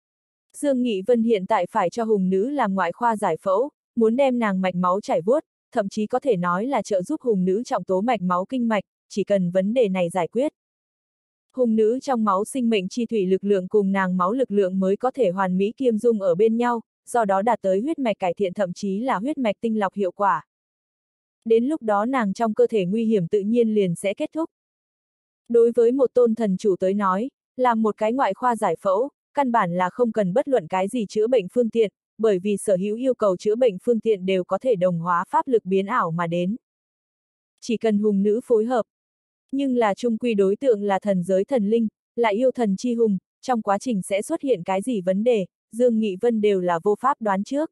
Dương Nghị Vân hiện tại phải cho hùng nữ làm ngoại khoa giải phẫu, muốn đem nàng mạch máu chảy vuốt, thậm chí có thể nói là trợ giúp hùng nữ trọng tố mạch máu kinh mạch, chỉ cần vấn đề này giải quyết. Hùng nữ trong máu sinh mệnh chi thủy lực lượng cùng nàng máu lực lượng mới có thể hoàn mỹ kiêm dung ở bên nhau, do đó đạt tới huyết mạch cải thiện thậm chí là huyết mạch tinh lọc hiệu quả. Đến lúc đó nàng trong cơ thể nguy hiểm tự nhiên liền sẽ kết thúc. Đối với một tôn thần chủ tới nói, làm một cái ngoại khoa giải phẫu, căn bản là không cần bất luận cái gì chữa bệnh phương tiện, bởi vì sở hữu yêu cầu chữa bệnh phương tiện đều có thể đồng hóa pháp lực biến ảo mà đến. Chỉ cần hùng nữ phối hợp. Nhưng là chung quy đối tượng là thần giới thần linh, là yêu thần chi hùng, trong quá trình sẽ xuất hiện cái gì vấn đề, Dương Nghị Vân đều là vô pháp đoán trước.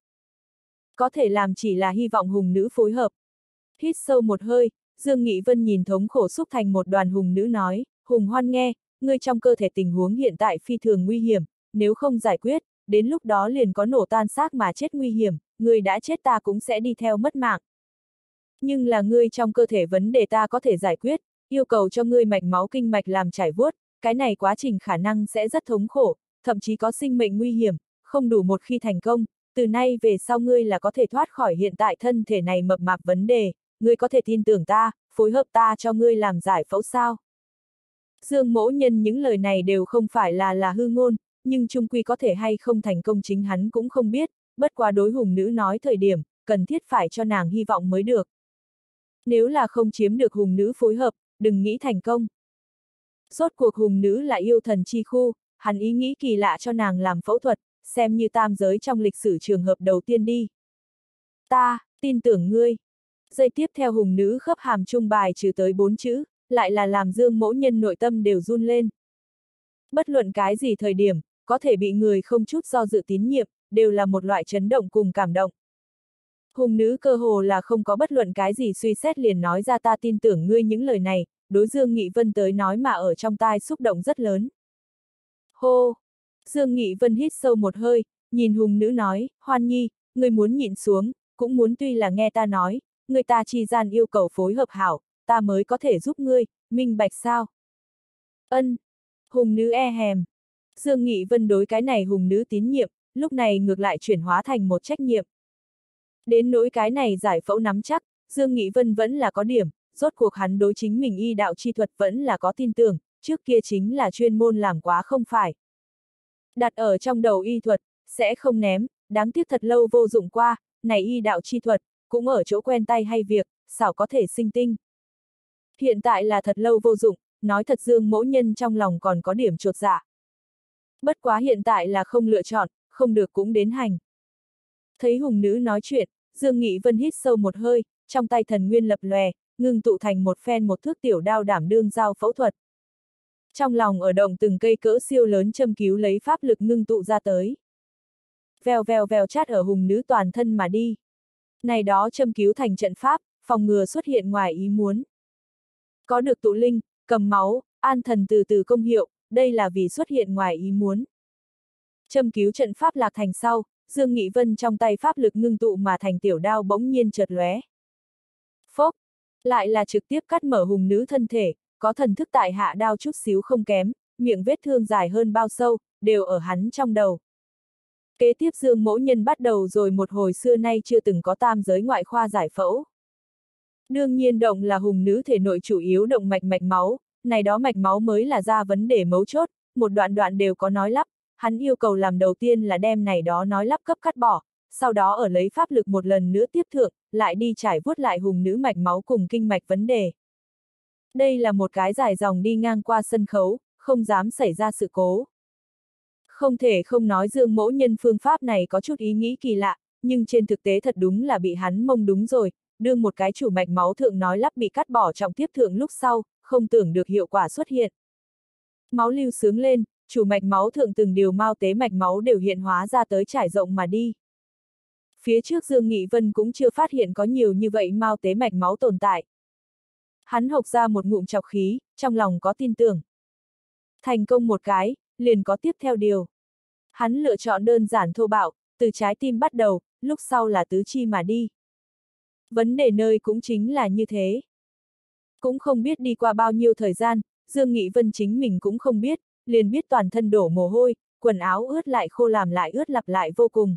Có thể làm chỉ là hy vọng hùng nữ phối hợp. Hít sâu một hơi, Dương Nghị Vân nhìn thống khổ xúc thành một đoàn hùng nữ nói, Hùng Hoan nghe, ngươi trong cơ thể tình huống hiện tại phi thường nguy hiểm, nếu không giải quyết, đến lúc đó liền có nổ tan xác mà chết nguy hiểm, ngươi đã chết ta cũng sẽ đi theo mất mạng. Nhưng là ngươi trong cơ thể vấn đề ta có thể giải quyết, yêu cầu cho ngươi mạch máu kinh mạch làm chảy vuốt, cái này quá trình khả năng sẽ rất thống khổ, thậm chí có sinh mệnh nguy hiểm, không đủ một khi thành công, từ nay về sau ngươi là có thể thoát khỏi hiện tại thân thể này mập mạp vấn đề, ngươi có thể tin tưởng ta, phối hợp ta cho ngươi làm giải phẫu sao. Dương Mỗ Nhân những lời này đều không phải là là hư ngôn, nhưng chung quy có thể hay không thành công chính hắn cũng không biết, bất quá đối hùng nữ nói thời điểm, cần thiết phải cho nàng hy vọng mới được. Nếu là không chiếm được hùng nữ phối hợp, đừng nghĩ thành công. Rốt cuộc hùng nữ là yêu thần chi khu, hắn ý nghĩ kỳ lạ cho nàng làm phẫu thuật, xem như tam giới trong lịch sử trường hợp đầu tiên đi. Ta, tin tưởng ngươi. Giây tiếp theo hùng nữ khớp hàm trung bài trừ tới bốn chữ, lại là làm Dương Mỗ Nhân nội tâm đều run lên. Bất luận cái gì thời điểm, có thể bị người không chút do dự tín nhiệm, đều là một loại chấn động cùng cảm động. Hùng nữ cơ hồ là không có bất luận cái gì suy xét liền nói ra ta tin tưởng ngươi những lời này, đối Dương Nghị Vân tới nói mà ở trong tai xúc động rất lớn. Hô! Dương Nghị Vân hít sâu một hơi, nhìn hùng nữ nói, Hoan Nhi, ngươi muốn nhịn xuống, cũng muốn tuy là nghe ta nói, người ta chi gian yêu cầu phối hợp hảo, ta mới có thể giúp ngươi, minh bạch sao? Ân. Hùng nữ e hèm. Dương Nghị Vân đối cái này hùng nữ tín nhiệm, lúc này ngược lại chuyển hóa thành một trách nhiệm. Đến nỗi cái này giải phẫu nắm chắc, Dương Nghị Vân vẫn là có điểm, rốt cuộc hắn đối chính mình y đạo chi thuật vẫn là có tin tưởng, trước kia chính là chuyên môn làm quá không phải. Đặt ở trong đầu y thuật, sẽ không ném, đáng tiếc thật lâu vô dụng qua, này y đạo chi thuật, cũng ở chỗ quen tay hay việc, sao có thể sinh tinh. Hiện tại là thật lâu vô dụng, nói thật Dương mỗ nhân trong lòng còn có điểm chột dạ. Bất quá hiện tại là không lựa chọn, không được cũng đến hành. Thấy hùng nữ nói chuyện, Dương Nghị Vân hít sâu một hơi, trong tay thần nguyên lập lòe, ngưng tụ thành một phen một thước tiểu đao đảm đương giao phẫu thuật. Trong lòng ở động từng cây cỡ siêu lớn châm cứu lấy pháp lực ngưng tụ ra tới. Vèo vèo vèo chát ở hùng nữ toàn thân mà đi. Này đó châm cứu thành trận pháp, phòng ngừa xuất hiện ngoài ý muốn. Có được tụ linh, cầm máu, an thần từ từ công hiệu, đây là vì xuất hiện ngoài ý muốn. Châm cứu trận pháp lạc thành sau, Dương Nghị Vân trong tay pháp lực ngưng tụ mà thành tiểu đao bỗng nhiên chợt lóe. Phốc, lại là trực tiếp cắt mở hùng nữ thân thể, có thần thức tại hạ đao chút xíu không kém, miệng vết thương dài hơn bao sâu, đều ở hắn trong đầu. Kế tiếp Dương mỗ nhân bắt đầu rồi một hồi xưa nay chưa từng có tam giới ngoại khoa giải phẫu. Đương nhiên động là hùng nữ thể nội chủ yếu động mạch mạch máu, này đó mạch máu mới là ra vấn đề mấu chốt, một đoạn đoạn đều có nói lắp, hắn yêu cầu làm đầu tiên là đem này đó nói lắp cấp cắt bỏ, sau đó ở lấy pháp lực một lần nữa tiếp thượng, lại đi trải vuốt lại hùng nữ mạch máu cùng kinh mạch vấn đề. Đây là một cái dài dòng đi ngang qua sân khấu, không dám xảy ra sự cố. Không thể không nói Dương mỗ nhân phương pháp này có chút ý nghĩ kỳ lạ, nhưng trên thực tế thật đúng là bị hắn mông đúng rồi, đương một cái chủ mạch máu thượng nói lắp bị cắt bỏ trọng tiếp thượng lúc sau, không tưởng được hiệu quả xuất hiện. Máu lưu sướng lên, chủ mạch máu thượng từng điều mao tế mạch máu đều hiện hóa ra tới trải rộng mà đi. Phía trước Dương Nghị Vân cũng chưa phát hiện có nhiều như vậy mao tế mạch máu tồn tại. Hắn hộc ra một ngụm chọc khí, trong lòng có tin tưởng. Thành công một cái, liền có tiếp theo điều. Hắn lựa chọn đơn giản thô bạo, từ trái tim bắt đầu, lúc sau là tứ chi mà đi. Vấn đề nơi cũng chính là như thế. Cũng không biết đi qua bao nhiêu thời gian, Dương Nghị Vân chính mình cũng không biết, liền biết toàn thân đổ mồ hôi, quần áo ướt lại khô làm lại ướt lặp lại vô cùng.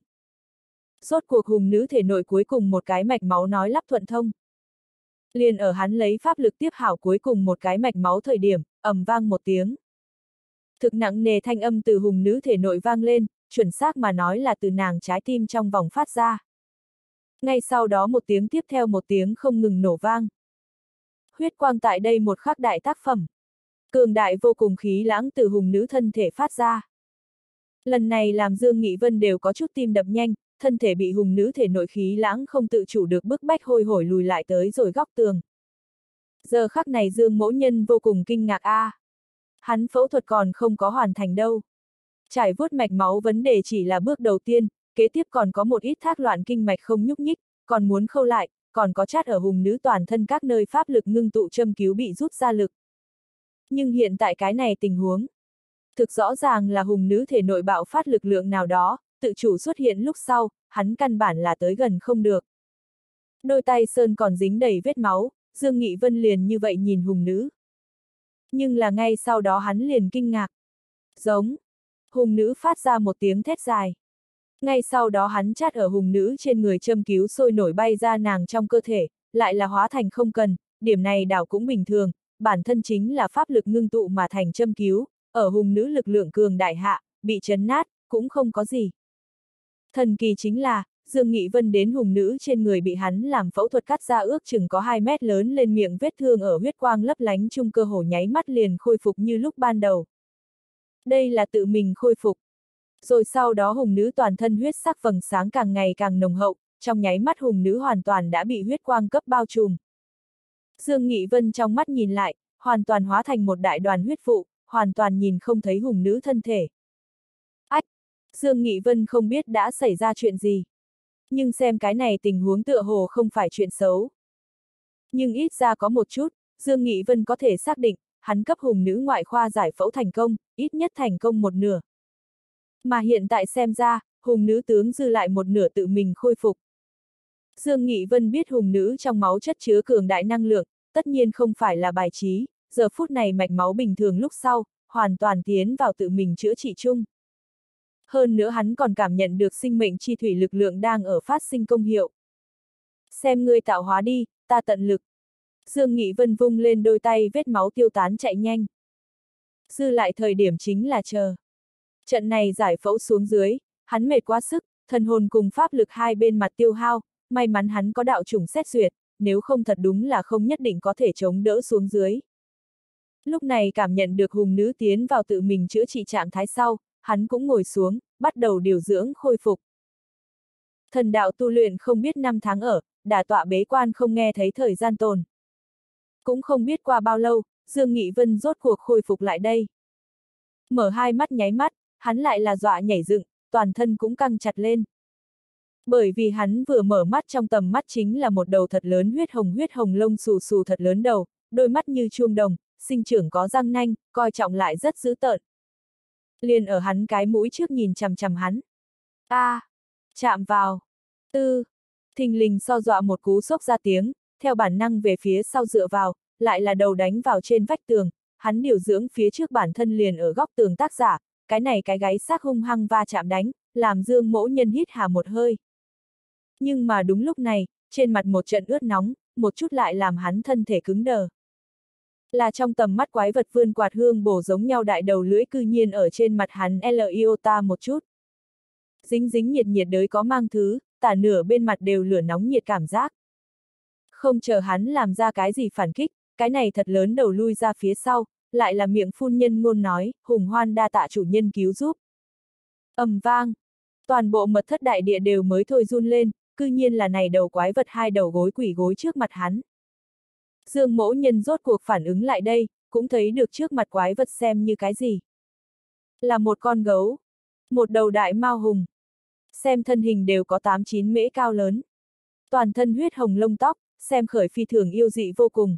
Rốt cuộc hùng nữ thể nội cuối cùng một cái mạch máu nói lắp thuận thông. Liền ở hắn lấy pháp lực tiếp hảo cuối cùng một cái mạch máu thời điểm, ầm vang một tiếng. Thực nặng nề thanh âm từ hùng nữ thể nội vang lên, chuẩn xác mà nói là từ nàng trái tim trong vòng phát ra. Ngay sau đó một tiếng tiếp theo một tiếng không ngừng nổ vang. Huyết quang tại đây một khắc đại tác phẩm. Cường đại vô cùng khí lãng từ hùng nữ thân thể phát ra. Lần này làm Dương Nghị Vân đều có chút tim đập nhanh, thân thể bị hùng nữ thể nội khí lãng không tự chủ được bức bách hôi hổi lùi lại tới rồi góc tường. Giờ khắc này Dương mỗ nhân vô cùng kinh ngạc a. À. Hắn phẫu thuật còn không có hoàn thành đâu. Trải vuốt mạch máu vấn đề chỉ là bước đầu tiên, kế tiếp còn có một ít thác loạn kinh mạch không nhúc nhích, còn muốn khâu lại, còn có chát ở hùng nữ toàn thân các nơi pháp lực ngưng tụ châm cứu bị rút ra lực. Nhưng hiện tại cái này tình huống, thực rõ ràng là hùng nữ thể nội bạo phát lực lượng nào đó, tự chủ xuất hiện lúc sau, hắn căn bản là tới gần không được. Đôi tay sơn còn dính đầy vết máu, Dương Nghị Vân liền như vậy nhìn hùng nữ. Nhưng là ngay sau đó hắn liền kinh ngạc. Giống. Hùng nữ phát ra một tiếng thét dài. Ngay sau đó hắn chát ở hùng nữ trên người châm cứu sôi nổi bay ra nàng trong cơ thể, lại là hóa thành không cần, điểm này đảo cũng bình thường, bản thân chính là pháp lực ngưng tụ mà thành châm cứu, ở hùng nữ lực lượng cường đại hạ, bị chấn nát, cũng không có gì. Thần kỳ chính là, Dương Nghị Vân đến hùng nữ trên người bị hắn làm phẫu thuật cắt ra ước chừng có hai mét lớn lên miệng vết thương ở huyết quang lấp lánh chung cơ hồ nháy mắt liền khôi phục như lúc ban đầu. Đây là tự mình khôi phục. Rồi sau đó hùng nữ toàn thân huyết sắc vầng sáng càng ngày càng nồng hậu, trong nháy mắt hùng nữ hoàn toàn đã bị huyết quang cấp bao trùm. Dương Nghị Vân trong mắt nhìn lại, hoàn toàn hóa thành một đại đoàn huyết vụ, hoàn toàn nhìn không thấy hùng nữ thân thể. Ách! Dương Nghị Vân không biết đã xảy ra chuyện gì. Nhưng xem cái này tình huống tựa hồ không phải chuyện xấu. Nhưng ít ra có một chút, Dương Nghị Vân có thể xác định, hắn cấp hùng nữ ngoại khoa giải phẫu thành công, ít nhất thành công một nửa. Mà hiện tại xem ra, hùng nữ tướng dư lại một nửa tự mình khôi phục. Dương Nghị Vân biết hùng nữ trong máu chất chứa cường đại năng lượng, tất nhiên không phải là bài trí, giờ phút này mạch máu bình thường lúc sau, hoàn toàn tiến vào tự mình chữa trị chung. Hơn nữa hắn còn cảm nhận được sinh mệnh chi thủy lực lượng đang ở phát sinh công hiệu. Xem ngươi tạo hóa đi, ta tận lực. Dương Nghị Vân vung lên đôi tay, vết máu tiêu tán chạy nhanh. Dư lại thời điểm chính là chờ. Trận này giải phẫu xuống dưới, hắn mệt quá sức, thần hồn cùng pháp lực hai bên mặt tiêu hao, may mắn hắn có đạo chủng xét duyệt, nếu không thật đúng là không nhất định có thể chống đỡ xuống dưới. Lúc này cảm nhận được hùng nữ tiến vào tự mình chữa trị trạng thái sau, hắn cũng ngồi xuống, bắt đầu điều dưỡng khôi phục. Thần đạo tu luyện không biết năm tháng ở, đả tọa bế quan không nghe thấy thời gian tồn. Cũng không biết qua bao lâu, Dương Nghị Vân rốt cuộc khôi phục lại đây. Mở hai mắt nháy mắt, hắn lại là dọa nhảy dựng, toàn thân cũng căng chặt lên. Bởi vì hắn vừa mở mắt trong tầm mắt chính là một đầu thật lớn huyết hồng huyết hồng lông xù xù thật lớn đầu, đôi mắt như chuông đồng, sinh trưởng có răng nanh, coi trọng lại rất dữ tợn. Liền ở hắn cái mũi trước nhìn chằm chằm hắn. A, à, chạm vào. Tư, thình lình so dọa một cú sốc ra tiếng, theo bản năng về phía sau dựa vào, lại là đầu đánh vào trên vách tường, hắn điều dưỡng phía trước bản thân liền ở góc tường tác giả, cái này cái gáy xác hung hăng va chạm đánh, làm Dương Mỗ Nhân hít hà một hơi. Nhưng mà đúng lúc này, trên mặt một trận ướt nóng, một chút lại làm hắn thân thể cứng đờ. Là trong tầm mắt quái vật vươn quạt hương bổ giống nhau đại đầu lưỡi cư nhiên ở trên mặt hắn iota một chút. Dính dính nhiệt nhiệt đới có mang thứ, tả nửa bên mặt đều lửa nóng nhiệt cảm giác. Không chờ hắn làm ra cái gì phản kích, cái này thật lớn đầu lui ra phía sau, lại là miệng phun nhân ngôn nói, hùng hoan đa tạ chủ nhân cứu giúp. Ầm vang, toàn bộ mật thất đại địa đều mới thôi run lên, cư nhiên là này đầu quái vật hai đầu gối quỷ gối trước mặt hắn. Dương Mỗ Nhân rốt cuộc phản ứng lại đây, cũng thấy được trước mặt quái vật xem như cái gì. Là một con gấu, một đầu đại mao hùng. Xem thân hình đều có tám chín mễ cao lớn. Toàn thân huyết hồng lông tóc, xem khởi phi thường yêu dị vô cùng.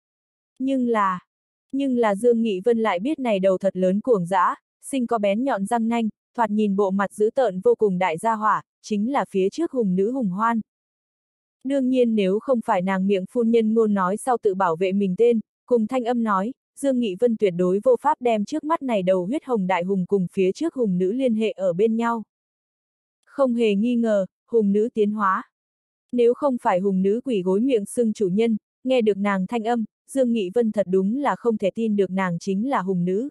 Nhưng là, nhưng là Dương Nghị Vân lại biết này đầu thật lớn cuồng dã, sinh có bén nhọn răng nanh, thoạt nhìn bộ mặt dữ tợn vô cùng đại gia hỏa, chính là phía trước hùng nữ hùng hoan. Đương nhiên nếu không phải nàng miệng phun nhân ngôn nói sau tự bảo vệ mình tên, cùng thanh âm nói, Dương Nghị Vân tuyệt đối vô pháp đem trước mắt này đầu huyết hồng đại hùng cùng phía trước hùng nữ liên hệ ở bên nhau. Không hề nghi ngờ, hùng nữ tiến hóa. Nếu không phải hùng nữ quỷ gối miệng xưng chủ nhân, nghe được nàng thanh âm, Dương Nghị Vân thật đúng là không thể tin được nàng chính là hùng nữ.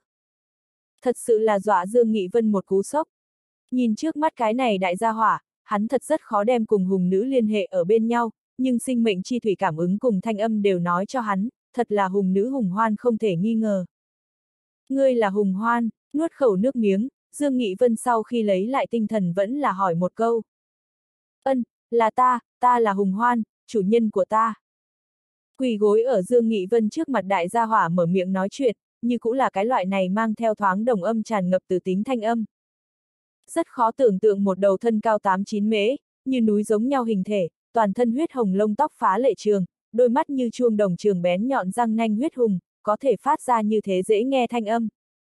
Thật sự là dọa Dương Nghị Vân một cú sốc. Nhìn trước mắt cái này đại gia hỏa, hắn thật rất khó đem cùng hùng nữ liên hệ ở bên nhau, nhưng sinh mệnh chi thủy cảm ứng cùng thanh âm đều nói cho hắn, thật là hùng nữ hùng hoan không thể nghi ngờ. Ngươi là hùng hoan, nuốt khẩu nước miếng, Dương Nghị Vân sau khi lấy lại tinh thần vẫn là hỏi một câu. Ân, là ta, ta là hùng hoan, chủ nhân của ta. Quỳ gối ở Dương Nghị Vân trước mặt đại gia hỏa mở miệng nói chuyện, như cũng là cái loại này mang theo thoáng đồng âm tràn ngập từ tính thanh âm. Rất khó tưởng tượng một đầu thân cao tám chín mễ, như núi giống nhau hình thể, toàn thân huyết hồng lông tóc phá lệ trường, đôi mắt như chuông đồng trường bén nhọn răng nanh huyết hùng, có thể phát ra như thế dễ nghe thanh âm.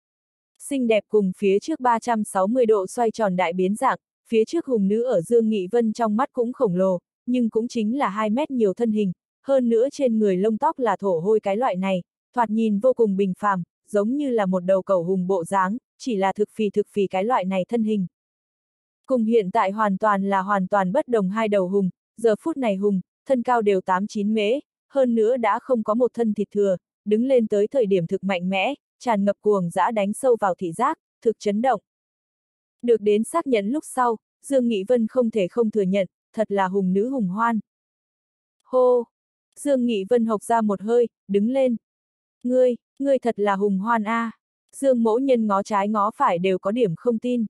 Xinh đẹp cùng phía trước ba trăm sáu mươi độ xoay tròn đại biến dạng, phía trước hùng nữ ở Dương Nghị Vân trong mắt cũng khổng lồ, nhưng cũng chính là hai mét nhiều thân hình, hơn nữa trên người lông tóc là thổ hôi cái loại này, thoạt nhìn vô cùng bình phàm, giống như là một đầu cẩu hùng bộ dáng, chỉ là thực phì thực phì cái loại này thân hình. Cùng hiện tại hoàn toàn là hoàn toàn bất đồng hai đầu hùng, giờ phút này hùng, thân cao đều tám chín mễ, hơn nữa đã không có một thân thịt thừa, đứng lên tới thời điểm thực mạnh mẽ, tràn ngập cuồng dã đánh sâu vào thị giác, thực chấn động. Được đến xác nhận lúc sau, Dương Nghị Vân không thể không thừa nhận, thật là hùng nữ hùng hoan. Hô! Dương Nghị Vân hộc ra một hơi, đứng lên. Ngươi, ngươi thật là hùng hoan a. À. Dương Mỗ Nhân ngó trái ngó phải đều có điểm không tin.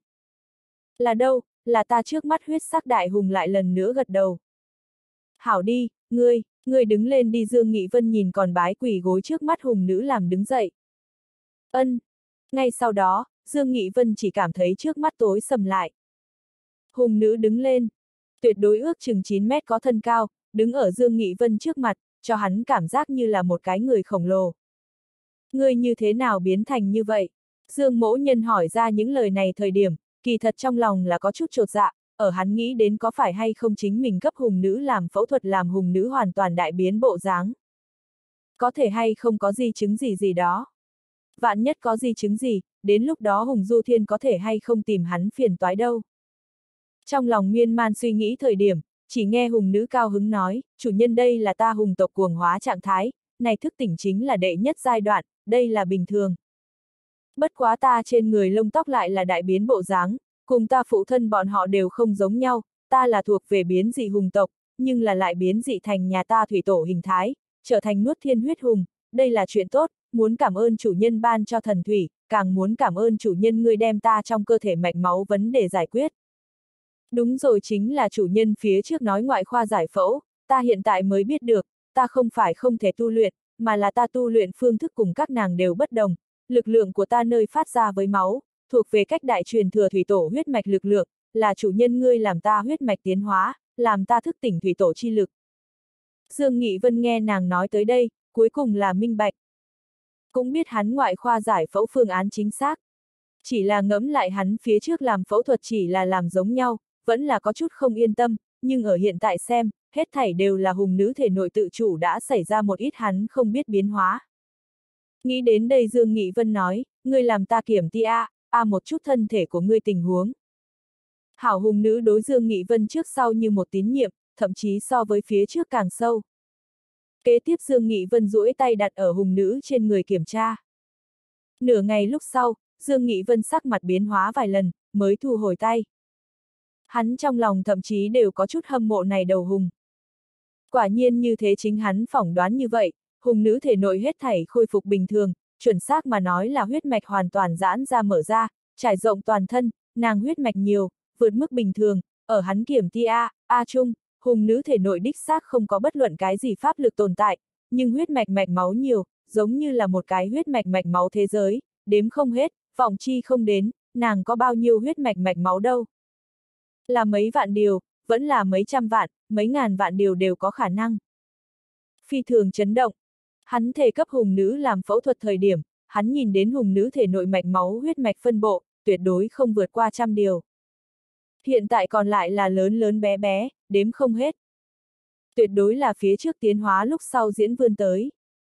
Là đâu, là ta trước mắt huyết sắc đại hùng lại lần nữa gật đầu. Hảo đi, ngươi, ngươi đứng lên đi. Dương Nghị Vân nhìn còn bái quỳ gối trước mắt hùng nữ làm đứng dậy. Ân. Ngay sau đó, Dương Nghị Vân chỉ cảm thấy trước mắt tối sầm lại. Hùng nữ đứng lên. Tuyệt đối ước chừng chín mét có thân cao, đứng ở Dương Nghị Vân trước mặt, cho hắn cảm giác như là một cái người khổng lồ. Ngươi như thế nào biến thành như vậy? Dương Mỗ Nhân hỏi ra những lời này thời điểm, kỳ thật trong lòng là có chút chột dạ, ở hắn nghĩ đến có phải hay không chính mình cấp hùng nữ làm phẫu thuật làm hùng nữ hoàn toàn đại biến bộ dáng. Có thể hay không có di chứng gì gì đó. Vạn nhất có di chứng gì, đến lúc đó Hùng Du Thiên có thể hay không tìm hắn phiền toái đâu. Trong lòng miên man suy nghĩ thời điểm, chỉ nghe hùng nữ cao hứng nói, chủ nhân đây là ta hùng tộc cuồng hóa trạng thái, này thức tỉnh chính là đệ nhất giai đoạn, đây là bình thường. Bất quá ta trên người lông tóc lại là đại biến bộ dáng, cùng ta phụ thân bọn họ đều không giống nhau, ta là thuộc về biến dị hùng tộc, nhưng là lại biến dị thành nhà ta thủy tổ hình thái, trở thành nuốt thiên huyết hùng, đây là chuyện tốt, muốn cảm ơn chủ nhân ban cho thần thủy, càng muốn cảm ơn chủ nhân ngươi đem ta trong cơ thể mạch máu vấn đề giải quyết. Đúng rồi, chính là chủ nhân phía trước nói ngoại khoa giải phẫu, ta hiện tại mới biết được, ta không phải không thể tu luyện, mà là ta tu luyện phương thức cùng các nàng đều bất đồng, lực lượng của ta nơi phát ra với máu, thuộc về cách đại truyền thừa thủy tổ huyết mạch lực lượng, là chủ nhân ngươi làm ta huyết mạch tiến hóa, làm ta thức tỉnh thủy tổ chi lực. Dương Nghị Vân nghe nàng nói tới đây, cuối cùng là minh bạch. Cũng biết hắn ngoại khoa giải phẫu phương án chính xác. Chỉ là ngẫm lại hắn phía trước làm phẫu thuật chỉ là làm giống nhau, vẫn là có chút không yên tâm, nhưng ở hiện tại xem, hết thảy đều là hùng nữ thể nội tự chủ đã xảy ra một ít hắn không biết biến hóa. Nghĩ đến đây Dương Nghị Vân nói, ngươi làm ta kiểm ti a, a một chút thân thể của ngươi tình huống. Hảo hùng nữ đối Dương Nghị Vân trước sau như một tín nhiệm, thậm chí so với phía trước càng sâu. Kế tiếp Dương Nghị Vân duỗi tay đặt ở hùng nữ trên người kiểm tra. Nửa ngày lúc sau, Dương Nghị Vân sắc mặt biến hóa vài lần, mới thu hồi tay. Hắn trong lòng thậm chí đều có chút hâm mộ này đầu hùng. Quả nhiên như thế chính hắn phỏng đoán như vậy, hùng nữ thể nội hết thảy khôi phục bình thường, chuẩn xác mà nói là huyết mạch hoàn toàn giãn ra mở ra, trải rộng toàn thân, nàng huyết mạch nhiều, vượt mức bình thường, ở hắn kiểm ti A, A chung, hùng nữ thể nội đích xác không có bất luận cái gì pháp lực tồn tại, nhưng huyết mạch mạch máu nhiều, giống như là một cái huyết mạch mạch máu thế giới, đếm không hết, vọng chi không đến, nàng có bao nhiêu huyết mạch mạch máu đâu. Là mấy vạn điều, vẫn là mấy trăm vạn, mấy ngàn vạn điều đều có khả năng. Phi thường chấn động. Hắn thể cấp hùng nữ làm phẫu thuật thời điểm, hắn nhìn đến hùng nữ thể nội mạch máu huyết mạch phân bộ, tuyệt đối không vượt qua trăm điều. Hiện tại còn lại là lớn lớn bé bé, đếm không hết. Tuyệt đối là phía trước tiến hóa lúc sau diễn vươn tới.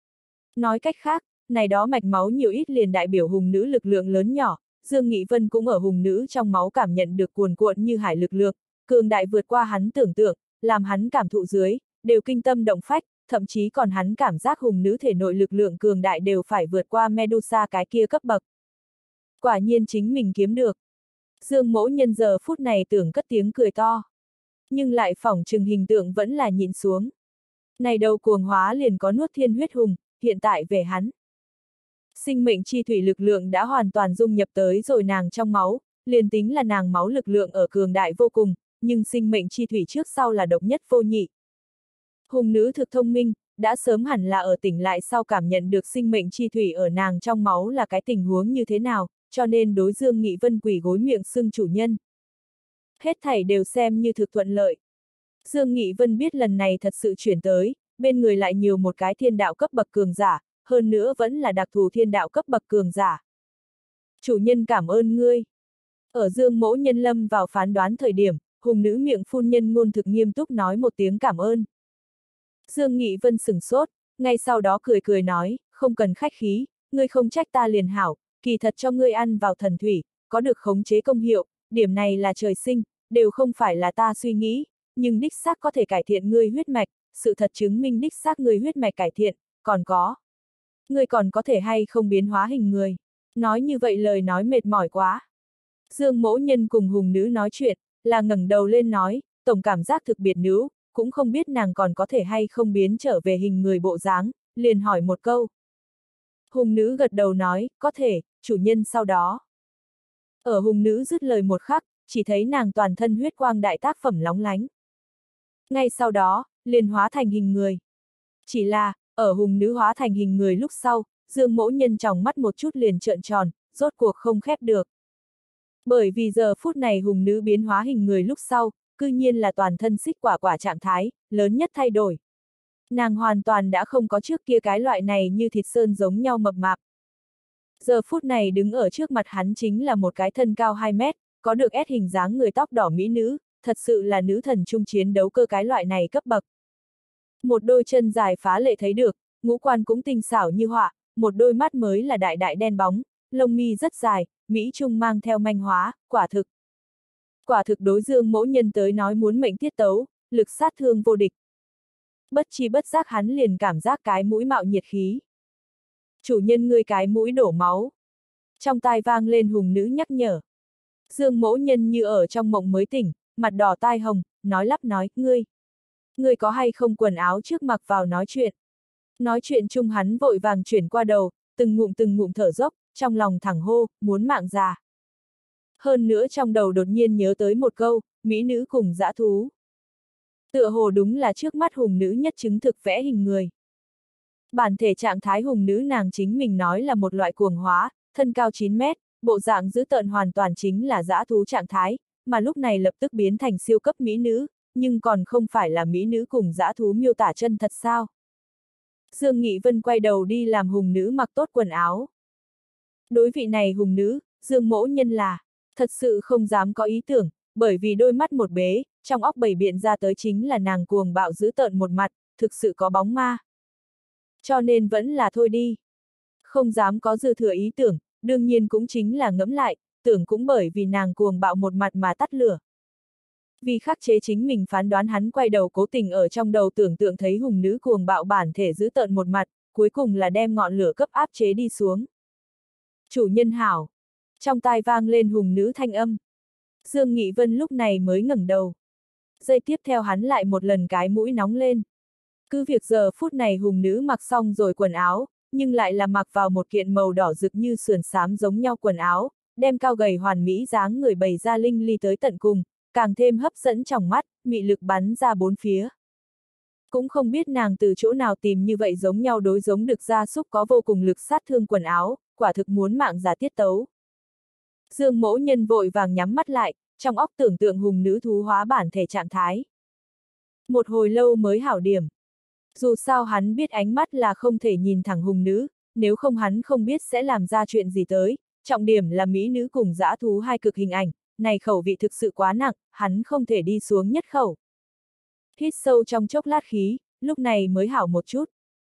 Nói cách khác, này đó mạch máu nhiều ít liền đại biểu hùng nữ lực lượng lớn nhỏ, Dương Nghị Vân cũng ở hùng nữ trong máu cảm nhận được cuồn cuộn như hải lực lượng, cường đại vượt qua hắn tưởng tượng, làm hắn cảm thụ dưới, đều kinh tâm động phách, thậm chí còn hắn cảm giác hùng nữ thể nội lực lượng cường đại đều phải vượt qua Medusa cái kia cấp bậc. Quả nhiên chính mình kiếm được. Dương Mỗ Nhân giờ phút này tưởng cất tiếng cười to. Nhưng lại phỏng chừng hình tượng vẫn là nhịn xuống. Này đầu cuồng hóa liền có nuốt thiên huyết hùng, hiện tại về hắn. Sinh mệnh chi thủy lực lượng đã hoàn toàn dung nhập tới rồi nàng trong máu, liền tính là nàng máu lực lượng ở cường đại vô cùng, nhưng sinh mệnh chi thủy trước sau là độc nhất vô nhị. Hùng nữ thực thông minh, đã sớm hẳn là ở tỉnh lại sau cảm nhận được sinh mệnh chi thủy ở nàng trong máu là cái tình huống như thế nào, cho nên đối Dương Nghị Vân quỳ gối miệng xưng chủ nhân. Hết thảy đều xem như thực thuận lợi. Dương Nghị Vân biết lần này thật sự chuyển tới, bên người lại nhiều một cái thiên đạo cấp bậc cường giả, hơn nữa vẫn là đặc thù thiên đạo cấp bậc cường giả. Chủ nhân cảm ơn ngươi. Ở Dương Mỗ Nhân lâm vào phán đoán thời điểm, hùng nữ miệng phun nhân ngôn thực nghiêm túc nói một tiếng cảm ơn. Dương Nghị Vân sửng sốt, ngay sau đó cười cười nói, không cần khách khí, ngươi không trách ta liền hảo, kỳ thật cho ngươi ăn vào thần thủy, có được khống chế công hiệu, điểm này là trời sinh, đều không phải là ta suy nghĩ, nhưng đích xác có thể cải thiện ngươi huyết mạch, sự thật chứng minh đích xác ngươi huyết mạch cải thiện, còn có. Ngươi còn có thể hay không biến hóa hình người. Nói như vậy lời nói mệt mỏi quá. Dương Mỗ Nhân cùng hùng nữ nói chuyện, là ngẩng đầu lên nói, tổng cảm giác thực biệt nữ, cũng không biết nàng còn có thể hay không biến trở về hình người bộ dáng, liền hỏi một câu. Hùng nữ gật đầu nói, có thể, chủ nhân sau đó. Ở hùng nữ dứt lời một khắc, chỉ thấy nàng toàn thân huyết quang đại tác phẩm lóng lánh. Ngay sau đó, liền hóa thành hình người. Chỉ là, ở hùng nữ hóa thành hình người lúc sau, Dương Mỗ Nhân tròng mắt một chút liền trợn tròn, rốt cuộc không khép được. Bởi vì giờ phút này hùng nữ biến hóa hình người lúc sau, cư nhiên là toàn thân xích quả quả trạng thái, lớn nhất thay đổi. Nàng hoàn toàn đã không có trước kia cái loại này như thịt sơn giống nhau mập mạp. Giờ phút này đứng ở trước mặt hắn chính là một cái thân cao hai mét, có được ép hình dáng người tóc đỏ mỹ nữ, thật sự là nữ thần trung chiến đấu cơ cái loại này cấp bậc. Một đôi chân dài phá lệ thấy được, ngũ quan cũng tinh xảo như họa, một đôi mắt mới là đại đại đen bóng, lông mi rất dài, mỹ trung mang theo manh hóa, quả thực. Quả thực đối Dương Mỗ Nhân tới nói muốn mệnh tiết tấu, lực sát thương vô địch. Bất chi bất giác hắn liền cảm giác cái mũi mạo nhiệt khí. Chủ nhân ngươi cái mũi đổ máu. Trong tai vang lên hùng nữ nhắc nhở. Dương Mỗ Nhân như ở trong mộng mới tỉnh, mặt đỏ tai hồng, nói lắp nói, ngươi. Ngươi có hay không quần áo trước mặc vào nói chuyện. Nói chuyện chung hắn vội vàng chuyển qua đầu, từng ngụm từng ngụm thở dốc, trong lòng thẳng hô, muốn mạng già. Hơn nữa trong đầu đột nhiên nhớ tới một câu, mỹ nữ cùng dã thú. Tựa hồ đúng là trước mắt hùng nữ nhất chứng thực vẽ hình người. Bản thể trạng thái hùng nữ nàng chính mình nói là một loại cuồng hóa, thân cao chín mét, bộ dạng dữ tợn hoàn toàn chính là dã thú trạng thái, mà lúc này lập tức biến thành siêu cấp mỹ nữ, nhưng còn không phải là mỹ nữ cùng dã thú miêu tả chân thật sao. Dương Nghị Vân quay đầu đi làm hùng nữ mặc tốt quần áo. Đối vị này hùng nữ, Dương Mỗ Nhân là, thật sự không dám có ý tưởng, bởi vì đôi mắt một bế, trong óc bầy biện ra tới chính là nàng cuồng bạo dữ tợn một mặt, thực sự có bóng ma. Cho nên vẫn là thôi đi. Không dám có dư thừa ý tưởng, đương nhiên cũng chính là ngẫm lại, tưởng cũng bởi vì nàng cuồng bạo một mặt mà tắt lửa. Vì khắc chế chính mình phán đoán hắn quay đầu cố tình ở trong đầu tưởng tượng thấy hùng nữ cuồng bạo bản thể giữ tợn một mặt, cuối cùng là đem ngọn lửa cấp áp chế đi xuống. Chủ nhân hảo. Trong tai vang lên hùng nữ thanh âm. Dương Nghị Vân lúc này mới ngẩng đầu. Giây tiếp theo hắn lại một lần cái mũi nóng lên. Cứ việc giờ phút này hùng nữ mặc xong rồi quần áo, nhưng lại là mặc vào một kiện màu đỏ rực như sườn xám giống nhau quần áo, đem cao gầy hoàn mỹ dáng người bày ra linh ly tới tận cùng, càng thêm hấp dẫn trong mắt, mị lực bắn ra bốn phía. Cũng không biết nàng từ chỗ nào tìm như vậy giống nhau đối giống được gia súc có vô cùng lực sát thương quần áo, quả thực muốn mạng giả tiết tấu. Dương Mỗ Nhân vội vàng nhắm mắt lại, trong óc tưởng tượng hùng nữ thú hóa bản thể trạng thái. Một hồi lâu mới hảo điểm. Dù sao hắn biết ánh mắt là không thể nhìn thẳng hùng nữ, nếu không hắn không biết sẽ làm ra chuyện gì tới, trọng điểm là mỹ nữ cùng dã thú hai cực hình ảnh, này khẩu vị thực sự quá nặng, hắn không thể đi xuống nhất khẩu. Hít sâu trong chốc lát khí, lúc này mới hảo một chút.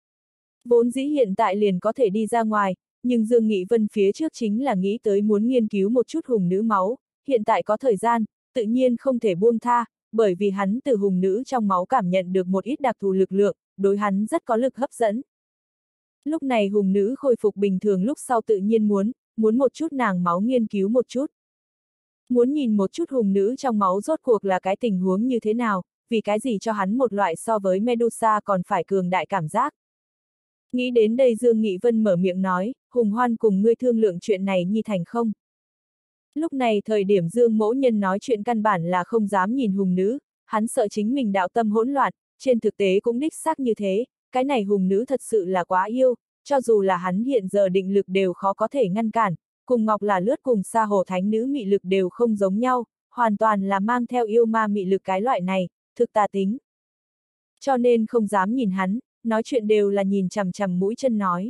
Vốn dĩ hiện tại liền có thể đi ra ngoài, nhưng Dương Nghị Vân phía trước chính là nghĩ tới muốn nghiên cứu một chút hùng nữ máu, hiện tại có thời gian, tự nhiên không thể buông tha, bởi vì hắn từ hùng nữ trong máu cảm nhận được một ít đặc thù lực lượng, đối hắn rất có lực hấp dẫn. Lúc này hùng nữ khôi phục bình thường lúc sau tự nhiên muốn, muốn một chút nàng máu nghiên cứu một chút. Muốn nhìn một chút hùng nữ trong máu rốt cuộc là cái tình huống như thế nào, vì cái gì cho hắn một loại so với Medusa còn phải cường đại cảm giác. Nghĩ đến đây Dương Nghị Vân mở miệng nói, Hùng Hoan cùng ngươi thương lượng chuyện này nhi thành không. Lúc này thời điểm Dương Mỗ Nhân nói chuyện căn bản là không dám nhìn hùng nữ, hắn sợ chính mình đạo tâm hỗn loạn, trên thực tế cũng đích xác như thế, cái này hùng nữ thật sự là quá yêu, cho dù là hắn hiện giờ định lực đều khó có thể ngăn cản, cùng Ngọc là lướt cùng Sa Hồ Thánh Nữ mị lực đều không giống nhau, hoàn toàn là mang theo yêu ma mị lực cái loại này, thực tà tính. Cho nên không dám nhìn hắn, nói chuyện đều là nhìn chằm chằm mũi chân nói.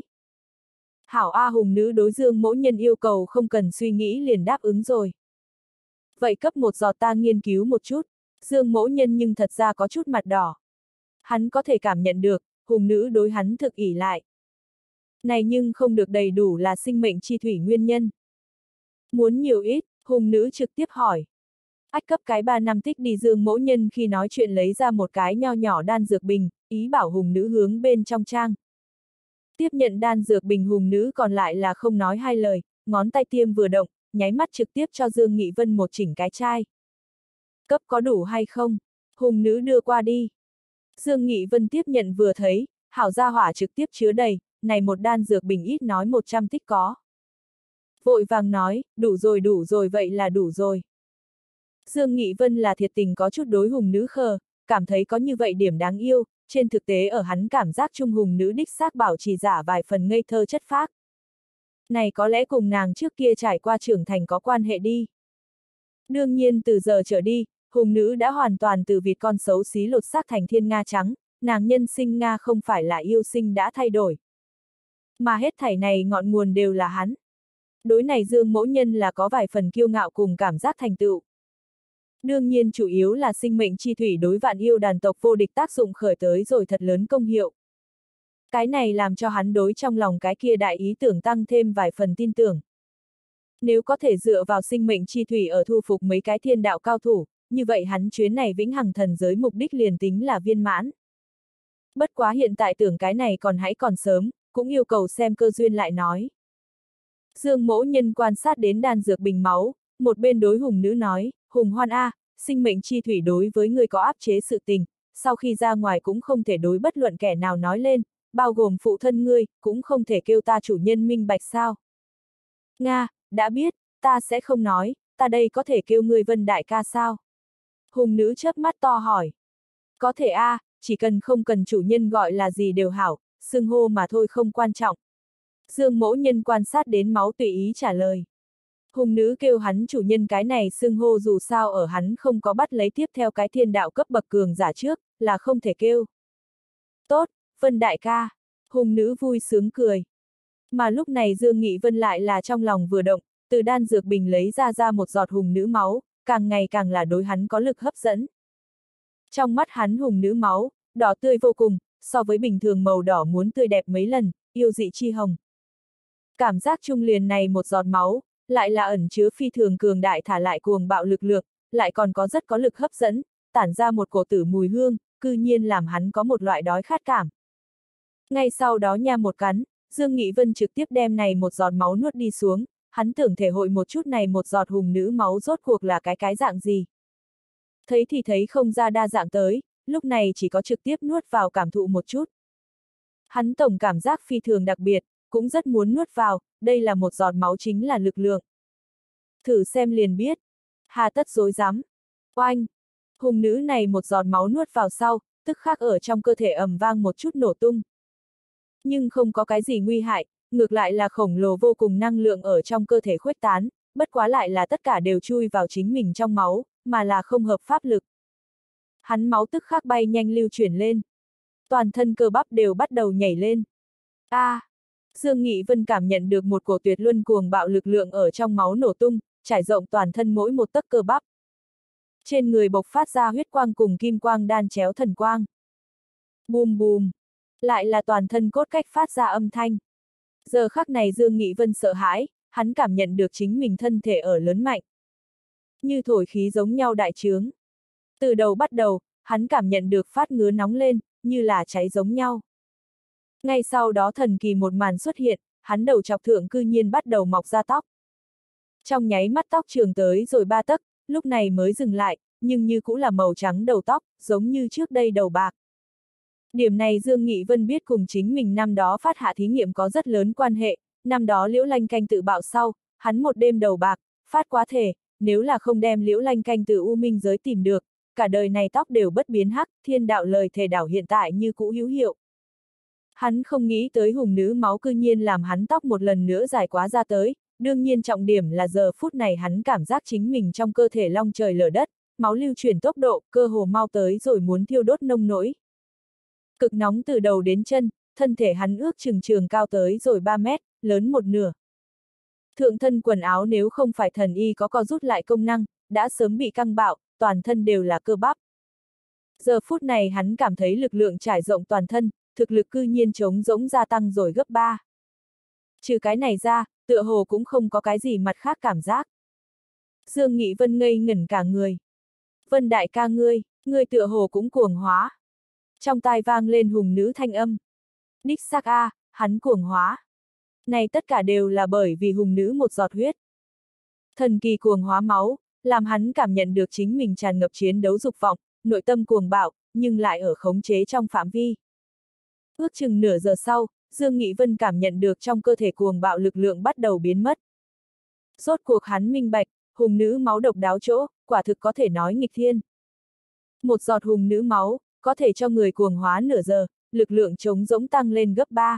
Hảo A hùng nữ đối Dương Mỗ Nhân yêu cầu không cần suy nghĩ liền đáp ứng rồi. Vậy cấp một giọt ta nghiên cứu một chút, Dương Mỗ Nhân nhưng thật ra có chút mặt đỏ. Hắn có thể cảm nhận được, hùng nữ đối hắn thực ỷ lại. Này nhưng không được đầy đủ là sinh mệnh chi thủy nguyên nhân. Muốn nhiều ít, hùng nữ trực tiếp hỏi. Ách cấp cái ba năm tích đi Dương Mỗ Nhân khi nói chuyện lấy ra một cái nho nhỏ đan dược bình, ý bảo hùng nữ hướng bên trong trang. Tiếp nhận đan dược bình hùng nữ còn lại là không nói hai lời, ngón tay tiêm vừa động, nháy mắt trực tiếp cho Dương Nghị Vân một chỉnh cái chai. Cấp có đủ hay không? Hùng nữ đưa qua đi. Dương Nghị Vân tiếp nhận vừa thấy, hảo gia hỏa trực tiếp chứa đầy, này một đan dược bình ít nói một trăm tích có. Vội vàng nói, đủ rồi đủ rồi vậy là đủ rồi. Dương Nghị Vân là thiệt tình có chút đối hùng nữ khờ, cảm thấy có như vậy điểm đáng yêu, trên thực tế ở hắn cảm giác trung hùng nữ đích xác bảo trì giả vài phần ngây thơ chất phác. Này có lẽ cùng nàng trước kia trải qua trưởng thành có quan hệ đi. Đương nhiên từ giờ trở đi, hùng nữ đã hoàn toàn từ vịt con xấu xí lột xác thành thiên nga trắng, nàng nhân sinh Nga không phải là yêu sinh đã thay đổi. Mà hết thảy này ngọn nguồn đều là hắn. Đối này Dương Mỗ Nhân là có vài phần kiêu ngạo cùng cảm giác thành tựu. Đương nhiên chủ yếu là sinh mệnh chi thủy đối vạn yêu đàn tộc vô địch tác dụng khởi tới rồi thật lớn công hiệu. Cái này làm cho hắn đối trong lòng cái kia đại ý tưởng tăng thêm vài phần tin tưởng. Nếu có thể dựa vào sinh mệnh chi thủy ở thu phục mấy cái thiên đạo cao thủ, như vậy hắn chuyến này vĩnh hằng thần giới mục đích liền tính là viên mãn. Bất quá hiện tại tưởng cái này còn hãy còn sớm, cũng yêu cầu xem cơ duyên lại nói. Dương Mỗ Nhân quan sát đến đan dược bình máu, một bên đối Hùng Nữ nói, Hùng Hoan A, sinh mệnh chi thủy đối với người có áp chế sự tình, sau khi ra ngoài cũng không thể đối bất luận kẻ nào nói lên, bao gồm phụ thân ngươi, cũng không thể kêu ta chủ nhân minh bạch sao. Nga, đã biết, ta sẽ không nói, ta đây có thể kêu ngươi Vân đại ca sao? Hùng Nữ chớp mắt to hỏi. Có thể a, à, chỉ cần không cần chủ nhân gọi là gì đều hảo, xưng hô mà thôi không quan trọng. Dương Mỗ Nhân quan sát đến máu tùy ý trả lời. Hùng Nữ kêu hắn chủ nhân cái này xưng hô dù sao ở hắn không có bắt lấy tiếp theo cái thiên đạo cấp bậc cường giả trước, là không thể kêu. Tốt, Vân đại ca. Hùng Nữ vui sướng cười. Mà lúc này Dương Nghị Vân lại là trong lòng vừa động, từ đan dược bình lấy ra ra một giọt Hùng Nữ máu, càng ngày càng là đối hắn có lực hấp dẫn. Trong mắt hắn Hùng Nữ máu, đỏ tươi vô cùng, so với bình thường màu đỏ muốn tươi đẹp mấy lần, yêu dị chi hồng. Cảm giác trung liền này một giọt máu, lại là ẩn chứa phi thường cường đại thả lại cuồng bạo lực lượng, lại còn có rất có lực hấp dẫn, tản ra một cổ tử mùi hương, cư nhiên làm hắn có một loại đói khát cảm. Ngay sau đó nha một cắn, Dương Nghị Vân trực tiếp đem này một giọt máu nuốt đi xuống, hắn tưởng thể hội một chút này một giọt Hùng Nữ máu rốt cuộc là cái cái dạng gì. Thấy thì thấy không ra đa dạng tới, lúc này chỉ có trực tiếp nuốt vào cảm thụ một chút. Hắn tổng cảm giác phi thường đặc biệt, cũng rất muốn nuốt vào, đây là một giọt máu chính là lực lượng. Thử xem liền biết. Hà tất dối dám. Oanh! Hùng Nữ này một giọt máu nuốt vào sau, tức khắc ở trong cơ thể ầm vang một chút nổ tung. Nhưng không có cái gì nguy hại, ngược lại là khổng lồ vô cùng năng lượng ở trong cơ thể khuếch tán, bất quá lại là tất cả đều chui vào chính mình trong máu, mà là không hợp pháp lực. Hắn máu tức khắc bay nhanh lưu chuyển lên. Toàn thân cơ bắp đều bắt đầu nhảy lên. A! À, Dương Nghị Vân cảm nhận được một cổ tuyệt luân cuồng bạo lực lượng ở trong máu nổ tung, trải rộng toàn thân mỗi một tấc cơ bắp. Trên người bộc phát ra huyết quang cùng kim quang đan chéo thần quang. Bùm bùm! Lại là toàn thân cốt cách phát ra âm thanh. Giờ khắc này Dương Nghị Vân sợ hãi, hắn cảm nhận được chính mình thân thể ở lớn mạnh. Như thổi khí giống nhau đại trướng. Từ đầu bắt đầu, hắn cảm nhận được phát ngứa nóng lên, như là cháy giống nhau. Ngay sau đó thần kỳ một màn xuất hiện, hắn đầu chọc thượng cư nhiên bắt đầu mọc ra tóc. Trong nháy mắt tóc trường tới rồi ba tấc, lúc này mới dừng lại, nhưng như cũng là màu trắng đầu tóc, giống như trước đây đầu bạc. Điểm này Dương Nghị Vân biết cùng chính mình năm đó phát hạ thí nghiệm có rất lớn quan hệ, năm đó Liễu Lanh Canh tự bạo sau, hắn một đêm đầu bạc, phát quá thể, nếu là không đem Liễu Lanh Canh từ U Minh giới tìm được, cả đời này tóc đều bất biến hắc, thiên đạo lời thề đảo hiện tại như cũ hữu hiệu. Hắn không nghĩ tới Hùng Nữ máu cư nhiên làm hắn tóc một lần nữa dài quá ra tới, đương nhiên trọng điểm là giờ phút này hắn cảm giác chính mình trong cơ thể long trời lở đất, máu lưu chuyển tốc độ, cơ hồ mau tới rồi muốn thiêu đốt nông nỗi. Cực nóng từ đầu đến chân, thân thể hắn ước chừng trường cao tới rồi ba mét, lớn một nửa. Thượng thân quần áo nếu không phải thần y có co rút lại công năng, đã sớm bị căng bạo, toàn thân đều là cơ bắp. Giờ phút này hắn cảm thấy lực lượng trải rộng toàn thân, thực lực cư nhiên trống rỗng gia tăng rồi gấp ba. Trừ cái này ra, tựa hồ cũng không có cái gì mặt khác cảm giác. Dương Nghị Vân ngây ngẩn cả người. Vân đại ca ngươi, ngươi tựa hồ cũng cuồng hóa. Trong tai vang lên Hùng Nữ thanh âm. Đích xác a, hắn cuồng hóa. Này tất cả đều là bởi vì Hùng Nữ một giọt huyết. Thần kỳ cuồng hóa máu, làm hắn cảm nhận được chính mình tràn ngập chiến đấu dục vọng, nội tâm cuồng bạo, nhưng lại ở khống chế trong phạm vi. Ước chừng nửa giờ sau, Dương Nghị Vân cảm nhận được trong cơ thể cuồng bạo lực lượng bắt đầu biến mất. Rốt cuộc hắn minh bạch, Hùng Nữ máu độc đáo chỗ, quả thực có thể nói nghịch thiên. Một giọt Hùng Nữ máu, có thể cho người cuồng hóa nửa giờ, lực lượng trống rỗng tăng lên gấp ba.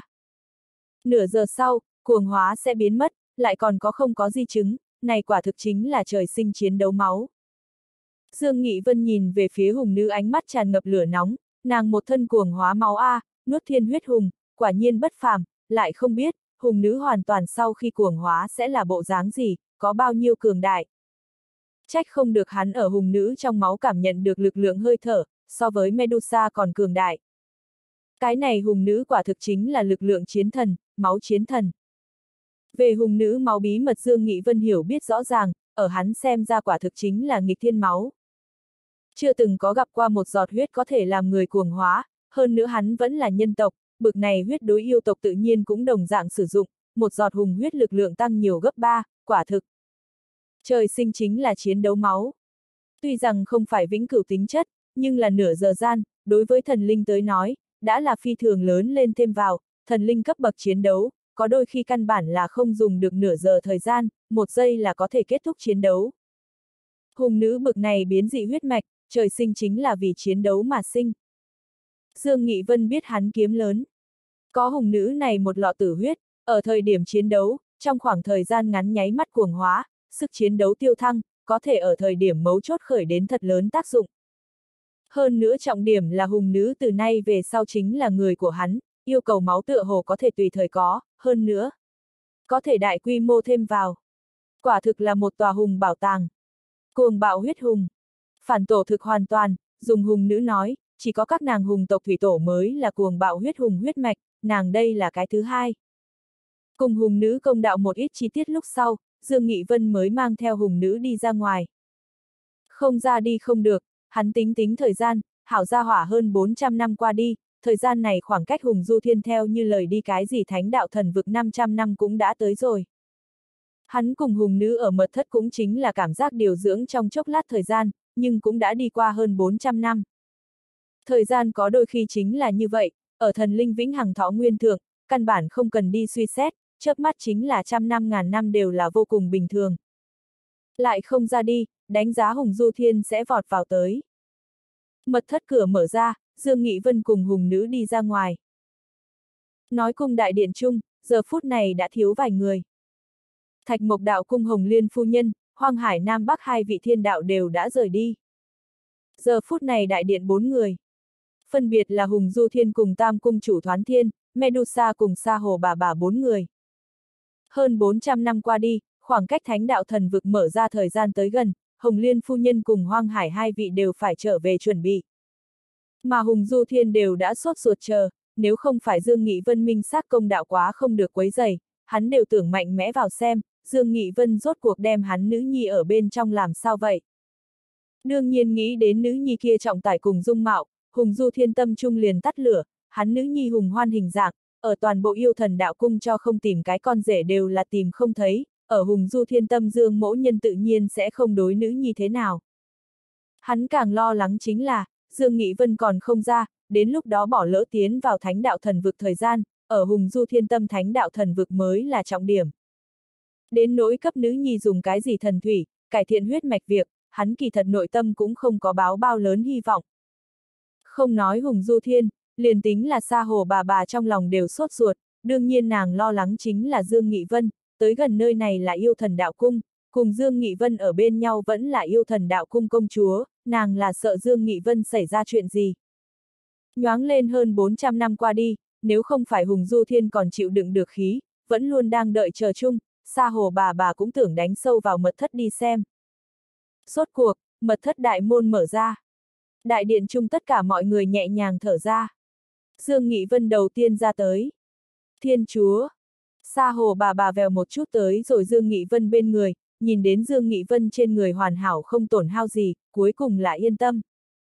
Nửa giờ sau, cuồng hóa sẽ biến mất, lại còn có không có di chứng, này quả thực chính là trời sinh chiến đấu máu. Dương Nghị Vân nhìn về phía Hùng Nữ ánh mắt tràn ngập lửa nóng, nàng một thân cuồng hóa máu A, nuốt thiên huyết hùng, quả nhiên bất phàm, lại không biết, hùng nữ hoàn toàn sau khi cuồng hóa sẽ là bộ dáng gì, có bao nhiêu cường đại. Trách không được hắn ở hùng nữ trong máu cảm nhận được lực lượng hơi thở, so với Medusa còn cường đại. Cái này hùng nữ quả thực chính là lực lượng chiến thần, máu chiến thần. Về hùng nữ máu bí mật Dương Nghị Vân hiểu biết rõ ràng, ở hắn xem ra quả thực chính là nghịch thiên máu. Chưa từng có gặp qua một giọt huyết có thể làm người cuồng hóa, hơn nữa hắn vẫn là nhân tộc, bực này huyết đối yêu tộc tự nhiên cũng đồng dạng sử dụng, một giọt hùng huyết lực lượng tăng nhiều gấp ba, quả thực. Trời sinh chính là chiến đấu máu. Tuy rằng không phải vĩnh cửu tính chất, nhưng là nửa giờ gian, đối với thần linh tới nói, đã là phi thường lớn lên thêm vào, thần linh cấp bậc chiến đấu, có đôi khi căn bản là không dùng được nửa giờ thời gian, một giây là có thể kết thúc chiến đấu. Hùng nữ bực này biến dị huyết mạch, trời sinh chính là vì chiến đấu mà sinh. Dương Nghị Vân biết hắn kiếm lớn. Có hùng nữ này một lọ tử huyết, ở thời điểm chiến đấu, trong khoảng thời gian ngắn nháy mắt cuồng hóa, sức chiến đấu tiêu thăng, có thể ở thời điểm mấu chốt khởi đến thật lớn tác dụng. Hơn nữa trọng điểm là hùng nữ từ nay về sau chính là người của hắn, yêu cầu máu tựa hồ có thể tùy thời có, hơn nữa, có thể đại quy mô thêm vào. Quả thực là một tòa hùng bảo tàng. Cuồng bạo huyết hùng. Phản tổ thực hoàn toàn, dùng hùng nữ nói, chỉ có các nàng hùng tộc thủy tổ mới là cuồng bạo huyết hùng huyết mạch, nàng đây là cái thứ hai. Cùng hùng nữ công đạo một ít chi tiết lúc sau, Dương Nghị Vân mới mang theo hùng nữ đi ra ngoài. Không ra đi không được, hắn tính tính thời gian, hảo gia hỏa hơn bốn trăm năm qua đi, thời gian này khoảng cách hùng du thiên theo như lời đi cái gì thánh đạo thần vực năm trăm năm cũng đã tới rồi. Hắn cùng hùng nữ ở mật thất cũng chính là cảm giác điều dưỡng trong chốc lát thời gian, nhưng cũng đã đi qua hơn bốn trăm năm. Thời gian có đôi khi chính là như vậy, ở thần linh vĩnh hằng thọ nguyên thượng, căn bản không cần đi suy xét, chớp mắt chính là trăm năm ngàn năm đều là vô cùng bình thường. Lại không ra đi, đánh giá hùng du thiên sẽ vọt vào tới. Mật thất cửa mở ra, Dương Nghị Vân cùng hùng nữ đi ra ngoài. Nói cung đại điện chung, giờ phút này đã thiếu vài người. Thạch Mộc đạo cung Hồng Liên phu nhân, Hoang Hải Nam Bắc hai vị thiên đạo đều đã rời đi. Giờ phút này đại điện bốn người. Phân biệt là Hùng Du Thiên cùng Tam cung chủ Thoán Thiên, Medusa cùng Sa Hồ bà bà bốn người. Hơn bốn trăm năm qua đi, khoảng cách thánh đạo thần vực mở ra thời gian tới gần, Hồng Liên phu nhân cùng Hoang Hải hai vị đều phải trở về chuẩn bị. Mà Hùng Du Thiên đều đã sốt ruột chờ, nếu không phải Dương Nghị Vân minh xác công đạo quá không được quấy rầy, hắn đều tưởng mạnh mẽ vào xem, Dương Nghị Vân rốt cuộc đem hắn nữ nhi ở bên trong làm sao vậy. Đương nhiên nghĩ đến nữ nhi kia trọng tải cùng dung mạo, Hùng Du Thiên tâm trung liền tắt lửa, hắn nữ nhi hùng hoan hình dạng, ở toàn bộ yêu thần đạo cung cho không tìm cái con rể đều là tìm không thấy, ở Hùng Du Thiên tâm Dương mẫu nhân tự nhiên sẽ không đối nữ nhi thế nào. Hắn càng lo lắng chính là, Dương Nghị Vân còn không ra, đến lúc đó bỏ lỡ tiến vào thánh đạo thần vực thời gian, ở Hùng Du Thiên tâm thánh đạo thần vực mới là trọng điểm. Đến nỗi cấp nữ nhi dùng cái gì thần thủy, cải thiện huyết mạch việc, hắn kỳ thật nội tâm cũng không có báo bao lớn hy vọng. Không nói Hùng Du Thiên, liền tính là Sa Hồ bà bà trong lòng đều sốt ruột, đương nhiên nàng lo lắng chính là Dương Nghị Vân, tới gần nơi này là yêu thần đạo cung, cùng Dương Nghị Vân ở bên nhau vẫn là yêu thần đạo cung công chúa, nàng là sợ Dương Nghị Vân xảy ra chuyện gì. Nhoáng lên hơn bốn trăm năm qua đi, nếu không phải Hùng Du Thiên còn chịu đựng được khí, vẫn luôn đang đợi chờ chung, Sa Hồ bà bà cũng tưởng đánh sâu vào mật thất đi xem. Rốt cuộc, mật thất đại môn mở ra. Đại điện chung tất cả mọi người nhẹ nhàng thở ra. Dương Nghị Vân đầu tiên ra tới. Thiên chúa. Sa Hồ bà bà vèo một chút tới rồi Dương Nghị Vân bên người, nhìn đến Dương Nghị Vân trên người hoàn hảo không tổn hao gì, cuối cùng là yên tâm.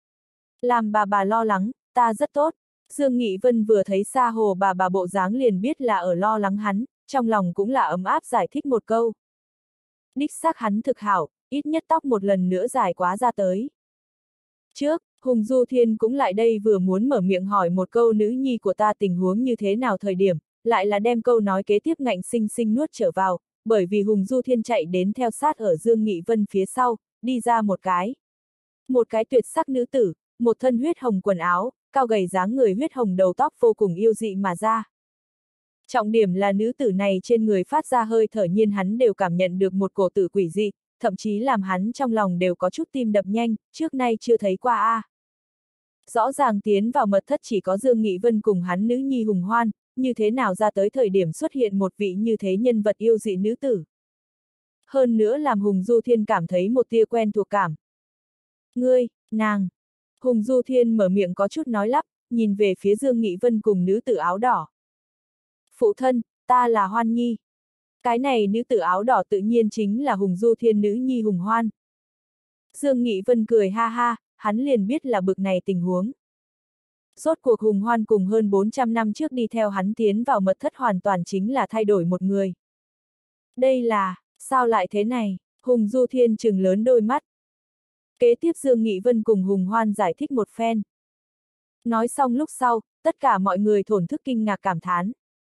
Làm bà bà lo lắng, ta rất tốt. Dương Nghị Vân vừa thấy Sa Hồ bà bà bộ dáng liền biết là ở lo lắng hắn, trong lòng cũng là ấm áp giải thích một câu. Đích xác hắn thực hảo, ít nhất tóc một lần nữa dài quá ra tới. Trước, Hùng Du Thiên cũng lại đây vừa muốn mở miệng hỏi một câu nữ nhi của ta tình huống như thế nào thời điểm, lại là đem câu nói kế tiếp ngạnh sinh sinh nuốt trở vào, bởi vì Hùng Du Thiên chạy đến theo sát ở Dương Nghị Vân phía sau, đi ra một cái. Một cái tuyệt sắc nữ tử, một thân huyết hồng quần áo, cao gầy dáng người huyết hồng đầu tóc vô cùng yêu dị mà ra. Trọng điểm là nữ tử này trên người phát ra hơi thở nhiên hắn đều cảm nhận được một cổ tử quỷ dị, thậm chí làm hắn trong lòng đều có chút tim đập nhanh, trước nay chưa thấy qua a. À. Rõ ràng tiến vào mật thất chỉ có Dương Nghị Vân cùng hắn nữ nhi Hùng Hoan, như thế nào ra tới thời điểm xuất hiện một vị như thế nhân vật yêu dị nữ tử. Hơn nữa làm Hùng Du Thiên cảm thấy một tia quen thuộc cảm. Ngươi, nàng. Hùng Du Thiên mở miệng có chút nói lắp, nhìn về phía Dương Nghị Vân cùng nữ tử áo đỏ. Phụ thân, ta là Hoan Nhi. Cái này nữ tử áo đỏ tự nhiên chính là Hùng Du Thiên nữ nhi Hùng Hoan. Dương Nghị Vân cười ha ha, hắn liền biết là bực này tình huống. Rốt cuộc Hùng Hoan cùng hơn bốn trăm năm trước đi theo hắn tiến vào mật thất hoàn toàn chính là thay đổi một người. Đây là, sao lại thế này? Hùng Du Thiên trừng lớn đôi mắt. Kế tiếp Dương Nghị Vân cùng Hùng Hoan giải thích một phen. Nói xong lúc sau, tất cả mọi người thổn thức kinh ngạc cảm thán.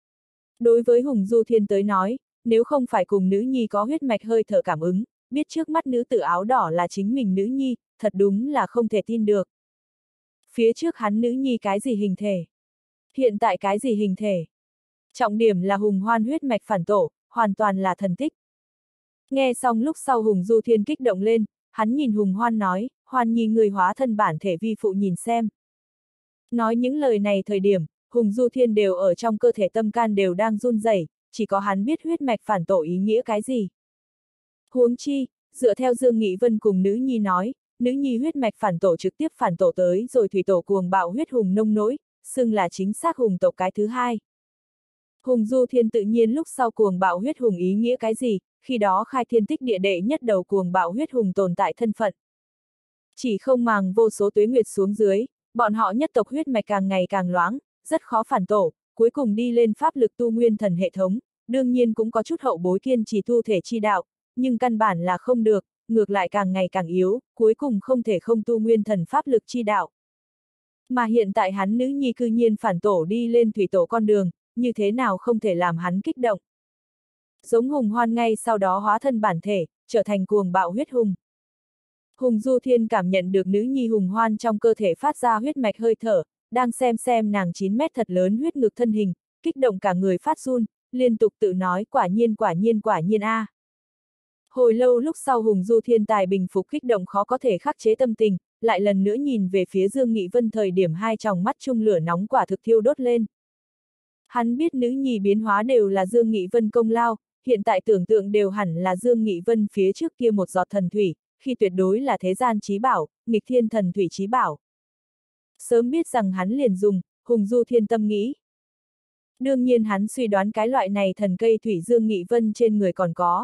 Đối với Hùng Du Thiên tới nói, nếu không phải cùng nữ nhi có huyết mạch hơi thở cảm ứng, biết trước mắt nữ tử áo đỏ là chính mình nữ nhi, thật đúng là không thể tin được. Phía trước hắn nữ nhi cái gì hình thể? Hiện tại cái gì hình thể? Trọng điểm là Hùng Hoan huyết mạch phản tổ, hoàn toàn là thần tích. Nghe xong lúc sau Hùng Du Thiên kích động lên, hắn nhìn Hùng Hoan nói, Hoan Nhi người hóa thân bản thể vi phụ nhìn xem. Nói những lời này thời điểm, Hùng Du Thiên đều ở trong cơ thể tâm can đều đang run rẩy, chỉ có hắn biết huyết mạch phản tổ ý nghĩa cái gì. Huống chi, dựa theo Dương Nghị Vân cùng nữ nhi nói, nữ nhi huyết mạch phản tổ trực tiếp phản tổ tới rồi thủy tổ cuồng bạo huyết hùng nông nỗi, xưng là chính xác hùng tộc cái thứ hai. Hùng Du Thiên tự nhiên lúc sau cuồng bạo huyết hùng ý nghĩa cái gì, khi đó khai thiên tích địa đệ nhất đầu cuồng bạo huyết hùng tồn tại thân phận. Chỉ không màng vô số tuế nguyệt xuống dưới, bọn họ nhất tộc huyết mạch càng ngày càng loãng, rất khó phản tổ, cuối cùng đi lên pháp lực tu nguyên thần hệ thống, đương nhiên cũng có chút hậu bối kiên trì tu thể chi đạo, nhưng căn bản là không được, ngược lại càng ngày càng yếu, cuối cùng không thể không tu nguyên thần pháp lực chi đạo. Mà hiện tại hắn nữ nhi cư nhiên phản tổ đi lên thủy tổ con đường, như thế nào không thể làm hắn kích động. Giống Hùng Hoan ngay sau đó hóa thân bản thể, trở thành cuồng bạo huyết hùng. Hùng Du Thiên cảm nhận được nữ nhi Hùng Hoan trong cơ thể phát ra huyết mạch hơi thở, đang xem xem nàng chín mét thật lớn huyết ngực thân hình, kích động cả người phát run, liên tục tự nói quả nhiên quả nhiên quả nhiên a. À. Hồi lâu lúc sau Hùng Du Thiên tài bình phục kích động khó có thể khắc chế tâm tình, lại lần nữa nhìn về phía Dương Nghị Vân thời điểm hai tròng mắt chung lửa nóng quả thực thiêu đốt lên. Hắn biết nữ nhi biến hóa đều là Dương Nghị Vân công lao, hiện tại tưởng tượng đều hẳn là Dương Nghị Vân phía trước kia một giọt thần thủy, khi tuyệt đối là thế gian chí bảo, nghịch thiên thần thủy chí bảo. Sớm biết rằng hắn liền dùng, Hùng Du Thiên tâm nghĩ. Đương nhiên hắn suy đoán cái loại này thần cây thủy Dương Nghị Vân trên người còn có.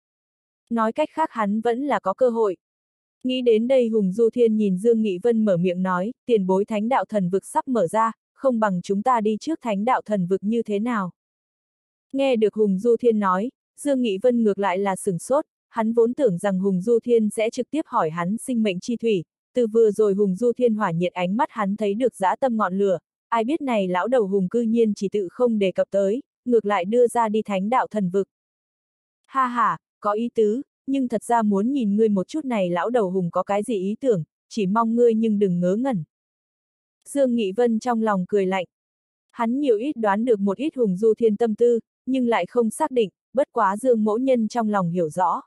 Nói cách khác hắn vẫn là có cơ hội. Nghĩ đến đây Hùng Du Thiên nhìn Dương Nghị Vân mở miệng nói, tiền bối thánh đạo thần vực sắp mở ra, không bằng chúng ta đi trước thánh đạo thần vực như thế nào. Nghe được Hùng Du Thiên nói, Dương Nghị Vân ngược lại là sửng sốt, hắn vốn tưởng rằng Hùng Du Thiên sẽ trực tiếp hỏi hắn sinh mệnh chi thủy, từ vừa rồi Hùng Du Thiên hỏa nhiệt ánh mắt hắn thấy được dã tâm ngọn lửa, ai biết này lão đầu Hùng cư nhiên chỉ tự không đề cập tới, ngược lại đưa ra đi thánh đạo thần vực. Ha ha, có ý tứ, nhưng thật ra muốn nhìn ngươi một chút này lão đầu Hùng có cái gì ý tưởng, chỉ mong ngươi nhưng đừng ngớ ngẩn. Dương Nghị Vân trong lòng cười lạnh. Hắn nhiều ít đoán được một ít Hùng Du Thiên tâm tư, nhưng lại không xác định, bất quá Dương mỗ nhân trong lòng hiểu rõ.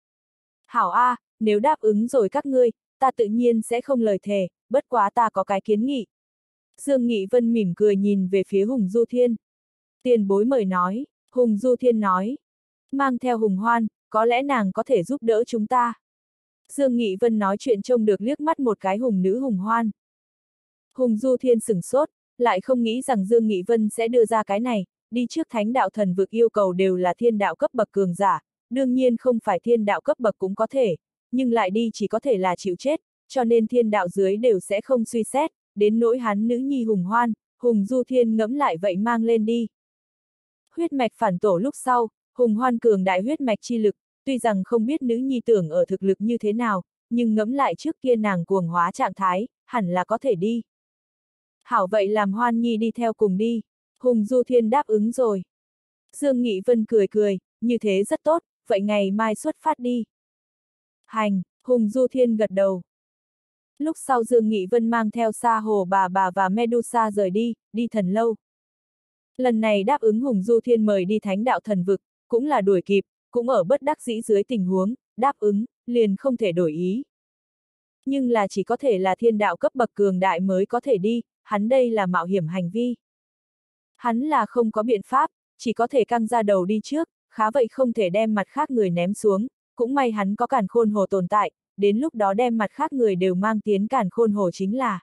Hảo A, à, nếu đáp ứng rồi các ngươi, ta tự nhiên sẽ không lời thề, bất quá ta có cái kiến nghị. Dương Nghị Vân mỉm cười nhìn về phía Hùng Du Thiên. Tiền bối mời nói, Hùng Du Thiên nói. Mang theo Hùng Hoan, có lẽ nàng có thể giúp đỡ chúng ta. Dương Nghị Vân nói chuyện trông được liếc mắt một cái Hùng nữ Hùng Hoan. Hùng Du Thiên sửng sốt, lại không nghĩ rằng Dương Nghị Vân sẽ đưa ra cái này, đi trước thánh đạo thần vực yêu cầu đều là thiên đạo cấp bậc cường giả, đương nhiên không phải thiên đạo cấp bậc cũng có thể, nhưng lại đi chỉ có thể là chịu chết, cho nên thiên đạo dưới đều sẽ không suy xét, đến nỗi hắn nữ nhi Hùng Hoan, Hùng Du Thiên ngẫm lại vậy mang lên đi. Huyết mạch phản tổ lúc sau, Hùng Hoan cường đại huyết mạch chi lực, tuy rằng không biết nữ nhi tưởng ở thực lực như thế nào, nhưng ngẫm lại trước kia nàng cuồng hóa trạng thái, hẳn là có thể đi. Hảo vậy làm Hoan Nhi đi theo cùng đi. Hùng Du Thiên đáp ứng rồi. Dương Nghị Vân cười cười, như thế rất tốt, vậy ngày mai xuất phát đi. Hành, Hùng Du Thiên gật đầu. Lúc sau Dương Nghị Vân mang theo Sa Hồ bà bà và Medusa rời đi, đi thần lâu. Lần này đáp ứng Hùng Du Thiên mời đi thánh đạo thần vực, cũng là đuổi kịp, cũng ở bất đắc dĩ dưới tình huống, đáp ứng, liền không thể đổi ý. Nhưng là chỉ có thể là thiên đạo cấp bậc cường đại mới có thể đi, hắn đây là mạo hiểm hành vi. Hắn là không có biện pháp, chỉ có thể căng ra đầu đi trước, khá vậy không thể đem mặt khác người ném xuống, cũng may hắn có càn khôn hồ tồn tại, đến lúc đó đem mặt khác người đều mang tiến càn khôn hồ chính là.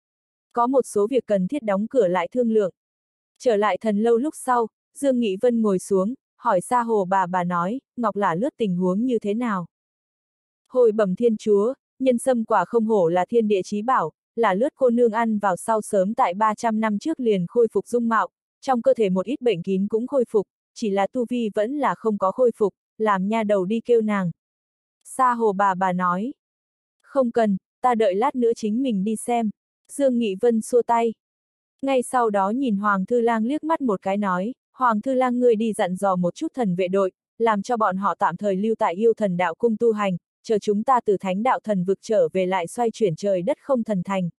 Có một số việc cần thiết đóng cửa lại thương lượng. Trở lại thần lâu lúc sau, Dương Nghị Vân ngồi xuống, hỏi Sa Hồ bà bà nói, Ngọc Lả Lướt tình huống như thế nào? Hồi bẩm thiên chúa, nhân sâm quả không hổ là thiên địa chí bảo, Lả Lướt cô nương ăn vào sau sớm tại ba trăm năm trước liền khôi phục dung mạo, trong cơ thể một ít bệnh kín cũng khôi phục, chỉ là tu vi vẫn là không có khôi phục, làm nha đầu đi kêu nàng. Sa Hồ bà bà nói, không cần, ta đợi lát nữa chính mình đi xem. Dương Nghị Vân xua tay. Ngay sau đó nhìn Hoàng Thư Lang liếc mắt một cái nói, Hoàng Thư Lang ngươi đi dặn dò một chút thần vệ đội, làm cho bọn họ tạm thời lưu tại Yêu Thần Đạo Cung tu hành, chờ chúng ta từ Thánh Đạo Thần vực trở về lại xoay chuyển trời đất không thần thành.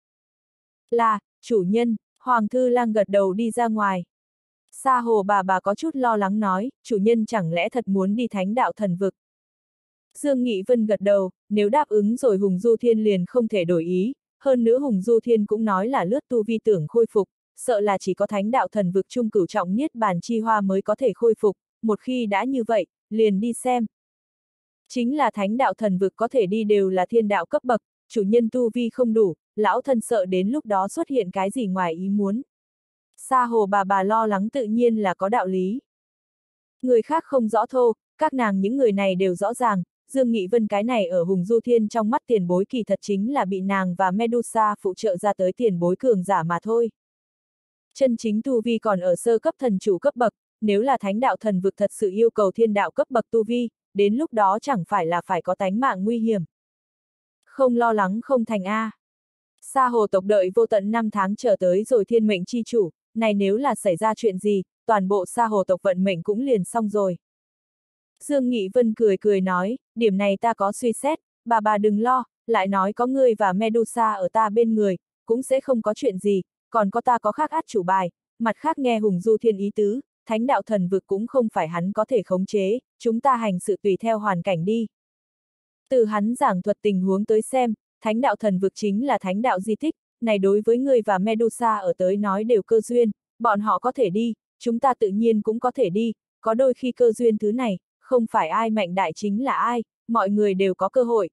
Là, chủ nhân, Hoàng Thư Lang gật đầu đi ra ngoài. Sa Hồ bà bà có chút lo lắng nói, chủ nhân chẳng lẽ thật muốn đi Thánh Đạo Thần vực. Dương Nghị Vân gật đầu, nếu đáp ứng rồi Hùng Du Thiên liền không thể đổi ý, hơn nữa Hùng Du Thiên cũng nói là lướt tu vi tưởng khôi phục, sợ là chỉ có Thánh Đạo Thần vực trung cửu trọng niết bàn chi hoa mới có thể khôi phục, một khi đã như vậy, liền đi xem. Chính là Thánh Đạo Thần vực có thể đi đều là thiên đạo cấp bậc, chủ nhân tu vi không đủ, lão thân sợ đến lúc đó xuất hiện cái gì ngoài ý muốn. Sa Hồ bà bà lo lắng tự nhiên là có đạo lý. Người khác không rõ thô, các nàng những người này đều rõ ràng, Dương Nghị Vân cái này ở Hùng Du Thiên trong mắt tiền bối kỳ thật chính là bị nàng và Medusa phụ trợ ra tới tiền bối cường giả mà thôi. Chân chính tu vi còn ở sơ cấp thần chủ cấp bậc, nếu là Thánh Đạo Thần vực thật sự yêu cầu thiên đạo cấp bậc tu vi, đến lúc đó chẳng phải là phải có tánh mạng nguy hiểm. Không lo lắng không thành A. Sa Hồ tộc đợi vô tận năm tháng chờ tới rồi thiên mệnh chi chủ, này nếu là xảy ra chuyện gì, toàn bộ Sa Hồ tộc vận mệnh cũng liền xong rồi. Dương Nghị Vân cười cười nói, điểm này ta có suy xét, bà bà đừng lo, lại nói có ngươi và Medusa ở ta bên người, cũng sẽ không có chuyện gì, còn có ta có khác át chủ bài, mặt khác nghe Hùng Du Thiên ý tứ, Thánh Đạo Thần vực cũng không phải hắn có thể khống chế, chúng ta hành sự tùy theo hoàn cảnh đi. Từ hắn giảng thuật tình huống tới xem, Thánh Đạo Thần vực chính là Thánh Đạo di tích, này đối với ngươi và Medusa ở tới nói đều cơ duyên, bọn họ có thể đi, chúng ta tự nhiên cũng có thể đi, có đôi khi cơ duyên thứ này, không phải ai mạnh đại chính là ai, mọi người đều có cơ hội.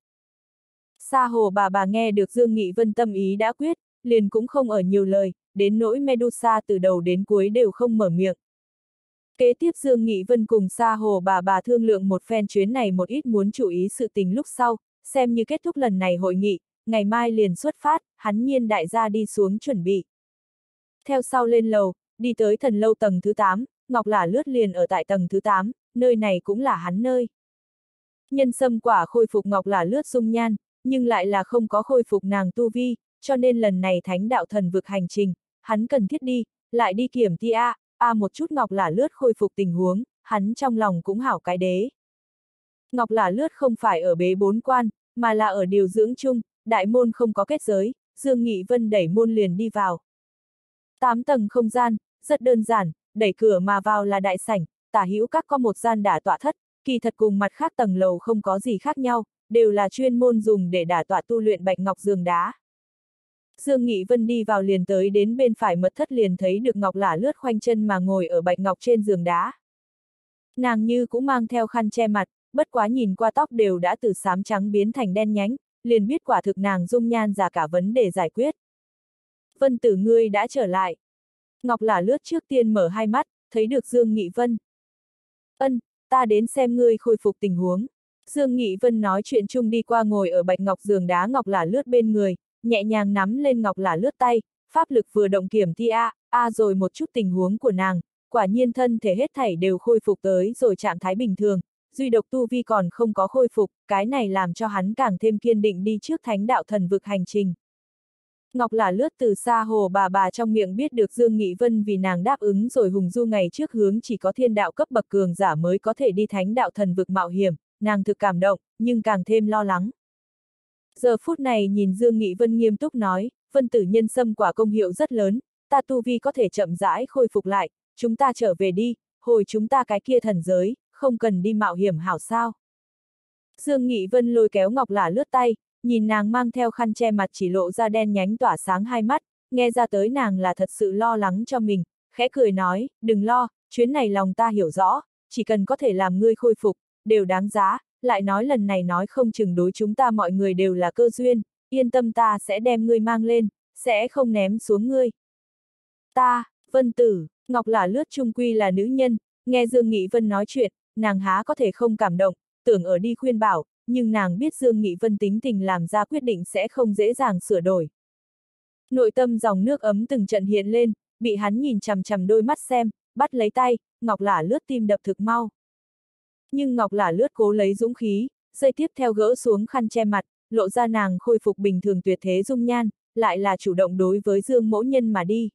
Sa Hồ bà bà nghe được Dương Nghị Vân tâm ý đã quyết, liền cũng không ở nhiều lời, đến nỗi Medusa từ đầu đến cuối đều không mở miệng. Kế tiếp Dương Nghị Vân cùng Sa Hồ bà bà thương lượng một phen chuyến này một ít muốn chú ý sự tình lúc sau, xem như kết thúc lần này hội nghị, ngày mai liền xuất phát, hắn nhiên đại gia đi xuống chuẩn bị. Theo sau lên lầu, đi tới thần lâu tầng thứ tám, Ngọc Lả Lướt liền ở tại tầng thứ tám, nơi này cũng là hắn nơi. Nhân sâm quả khôi phục Ngọc Lả Lướt dung nhan, nhưng lại là không có khôi phục nàng tu vi, cho nên lần này Thánh Đạo Thần vực hành trình, hắn cần thiết đi, lại đi kiểm ti a, a một chút Ngọc Lả Lướt khôi phục tình huống, hắn trong lòng cũng hảo cái đế. Ngọc Lả Lướt không phải ở bế bốn quan, mà là ở điều dưỡng chung, đại môn không có kết giới, Dương Nghị Vân đẩy môn liền đi vào. Tám tầng không gian, rất đơn giản, đẩy cửa mà vào là đại sảnh, tả hữu các có một gian đả tọa thất, kỳ thật cùng mặt khác tầng lầu không có gì khác nhau, đều là chuyên môn dùng để đả tọa tu luyện bạch ngọc giường đá. Dương Nghị Vân đi vào liền tới đến bên phải mật thất liền thấy được Ngọc Lả Lướt khoanh chân mà ngồi ở bạch ngọc trên giường đá. Nàng như cũng mang theo khăn che mặt, bất quá nhìn qua tóc đều đã từ xám trắng biến thành đen nhánh, liền biết quả thực nàng dung nhan giả cả vấn đề giải quyết. Vân tử ngươi đã trở lại. Ngọc Lả Lướt trước tiên mở hai mắt, thấy được Dương Nghị Vân. Ân, ta đến xem ngươi khôi phục tình huống. Dương Nghị Vân nói chuyện chung đi qua ngồi ở bạch ngọc giường đá Ngọc Lả Lướt bên người, nhẹ nhàng nắm lên Ngọc Lả Lướt tay, pháp lực vừa động kiểm thi a, a rồi một chút tình huống của nàng, quả nhiên thân thể hết thảy đều khôi phục tới rồi trạng thái bình thường, duy độc tu vi còn không có khôi phục, cái này làm cho hắn càng thêm kiên định đi trước Thánh Đạo Thần vực hành trình. Ngọc Lả Lướt từ Sa Hồ bà bà trong miệng biết được Dương Nghị Vân vì nàng đáp ứng rồi Hùng Du ngày trước hướng chỉ có thiên đạo cấp bậc cường giả mới có thể đi Thánh Đạo Thần vực mạo hiểm, nàng thực cảm động, nhưng càng thêm lo lắng. Giờ phút này nhìn Dương Nghị Vân nghiêm túc nói, Vân tử nhân sâm quả công hiệu rất lớn, ta tu vi có thể chậm rãi khôi phục lại, chúng ta trở về đi, hồi chúng ta cái kia thần giới, không cần đi mạo hiểm hảo sao. Dương Nghị Vân lôi kéo Ngọc Lả Lướt tay, nhìn nàng mang theo khăn che mặt chỉ lộ ra đen nhánh tỏa sáng hai mắt, nghe ra tới nàng là thật sự lo lắng cho mình, khẽ cười nói, đừng lo, chuyến này lòng ta hiểu rõ, chỉ cần có thể làm ngươi khôi phục, đều đáng giá, lại nói lần này nói không chừng đối chúng ta mọi người đều là cơ duyên, yên tâm ta sẽ đem ngươi mang lên, sẽ không ném xuống ngươi. Ta, Vân Tử, Ngọc Lả Lướt chung quy là nữ nhân, nghe Dương Nghị Vân nói chuyện, nàng há có thể không cảm động, tưởng ở đi khuyên bảo, nhưng nàng biết Dương Nghị Vân tính tình làm ra quyết định sẽ không dễ dàng sửa đổi. Nội tâm dòng nước ấm từng trận hiện lên, bị hắn nhìn chằm chằm đôi mắt xem, bắt lấy tay, Ngọc Lả Lướt tim đập thực mau. Nhưng Ngọc Lả Lướt cố lấy dũng khí, giây tiếp theo gỡ xuống khăn che mặt, lộ ra nàng khôi phục bình thường tuyệt thế dung nhan, lại là chủ động đối với Dương Mỗ Nhân mà đi.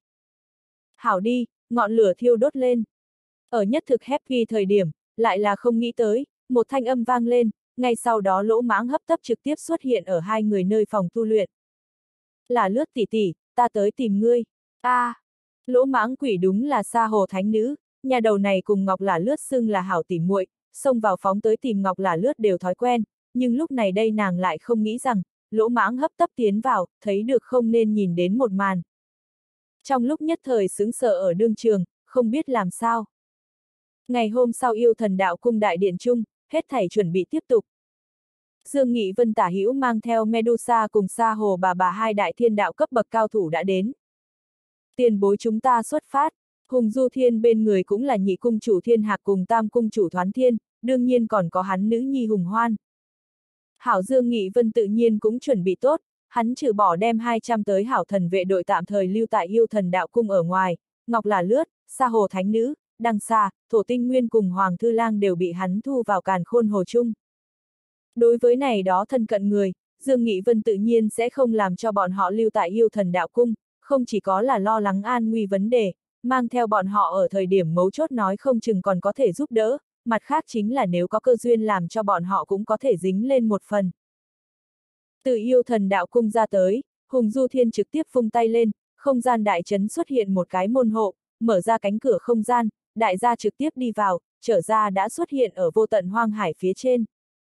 Hảo đi, ngọn lửa thiêu đốt lên. Ở nhất thực happy thời điểm, lại là không nghĩ tới, một thanh âm vang lên, ngay sau đó Lỗ Mãng hấp tấp trực tiếp xuất hiện ở hai người nơi phòng tu luyện. Lả Lướt tỷ tỷ, ta tới tìm ngươi. A, à, Lỗ Mãng quỷ đúng là Sa Hồ Thánh Nữ, nhà đầu này cùng Ngọc Lả Lướt xưng là hảo tỉ muội, xông vào phóng tới tìm Ngọc Lả Lướt đều thói quen, nhưng lúc này đây nàng lại không nghĩ rằng, Lỗ Mãng hấp tấp tiến vào, thấy được không nên nhìn đến một màn. Trong lúc nhất thời sững sờ ở đương trường, không biết làm sao. Ngày hôm sau Yêu Thần Đạo Cung đại điện chung, hết thảy chuẩn bị tiếp tục. Dương Nghị Vân tả hữu mang theo Medusa cùng Sa Hồ bà bà hai đại thiên đạo cấp bậc cao thủ đã đến. Tiền bối chúng ta xuất phát, Hùng Du Thiên bên người cũng là nhị cung chủ Thiên Hạc cùng tam cung chủ Thoán Thiên, đương nhiên còn có hắn nữ nhi Hùng Hoan. Hảo Dương Nghị Vân tự nhiên cũng chuẩn bị tốt, hắn trừ bỏ đem hai trăm tới hảo thần vệ đội tạm thời lưu tại Yêu Thần Đạo Cung ở ngoài, Ngọc Lả Lướt, Sa Hồ Thánh Nữ, Đăng Sa, Thổ Tinh Nguyên cùng Hoàng Thư Lang đều bị hắn thu vào Càn Khôn Hồ chung. Đối với này đó thân cận người, Dương Nghị Vân tự nhiên sẽ không làm cho bọn họ lưu tại Yêu Thần Đạo Cung, không chỉ có là lo lắng an nguy vấn đề, mang theo bọn họ ở thời điểm mấu chốt nói không chừng còn có thể giúp đỡ, mặt khác chính là nếu có cơ duyên làm cho bọn họ cũng có thể dính lên một phần. Từ Yêu Thần Đạo Cung ra tới, Hùng Du Thiên trực tiếp vung tay lên, không gian đại trấn xuất hiện một cái môn hộ, mở ra cánh cửa không gian, đại gia trực tiếp đi vào, trở ra đã xuất hiện ở vô tận hoang hải phía trên.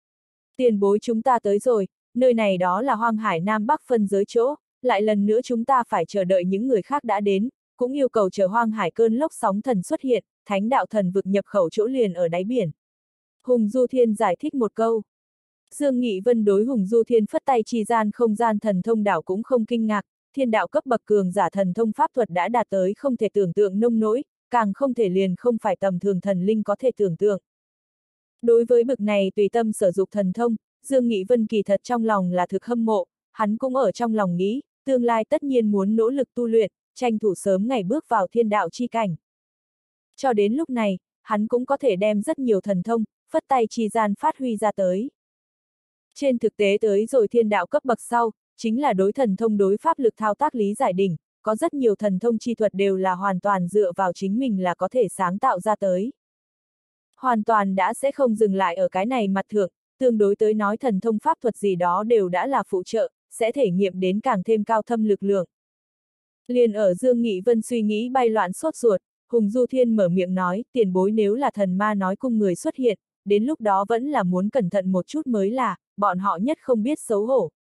Tiền bối chúng ta tới rồi, nơi này đó là hoang hải Nam Bắc phân giới chỗ, lại lần nữa chúng ta phải chờ đợi những người khác đã đến, cũng yêu cầu chờ hoang hải cơn lốc sóng thần xuất hiện, thánh đạo thần vực nhập khẩu chỗ liền ở đáy biển. Hùng Du Thiên giải thích một câu. Dương Nghị Vân đối Hùng Du Thiên phất tay chi gian không gian thần thông đảo cũng không kinh ngạc, thiên đạo cấp bậc cường giả thần thông pháp thuật đã đạt tới không thể tưởng tượng nông nỗi, càng không thể liền không phải tầm thường thần linh có thể tưởng tượng. Đối với bực này tùy tâm sở dục thần thông, Dương Nghị Vân kỳ thật trong lòng là thực hâm mộ, hắn cũng ở trong lòng nghĩ, tương lai tất nhiên muốn nỗ lực tu luyện, tranh thủ sớm ngày bước vào thiên đạo chi cảnh. Cho đến lúc này, hắn cũng có thể đem rất nhiều thần thông, phất tay chi gian phát huy ra tới. Trên thực tế tới rồi thiên đạo cấp bậc sau, chính là đối thần thông đối pháp lực thao tác lý giải đỉnh, có rất nhiều thần thông chi thuật đều là hoàn toàn dựa vào chính mình là có thể sáng tạo ra tới. Hoàn toàn đã sẽ không dừng lại ở cái này mặt thượng, tương đối tới nói thần thông pháp thuật gì đó đều đã là phụ trợ, sẽ thể nghiệm đến càng thêm cao thâm lực lượng. Liền ở Dương Nghị Vân suy nghĩ bay loạn sốt ruột, Hùng Du Thiên mở miệng nói, tiền bối nếu là thần ma nói cung người xuất hiện, đến lúc đó vẫn là muốn cẩn thận một chút mới là, bọn họ nhất không biết xấu hổ.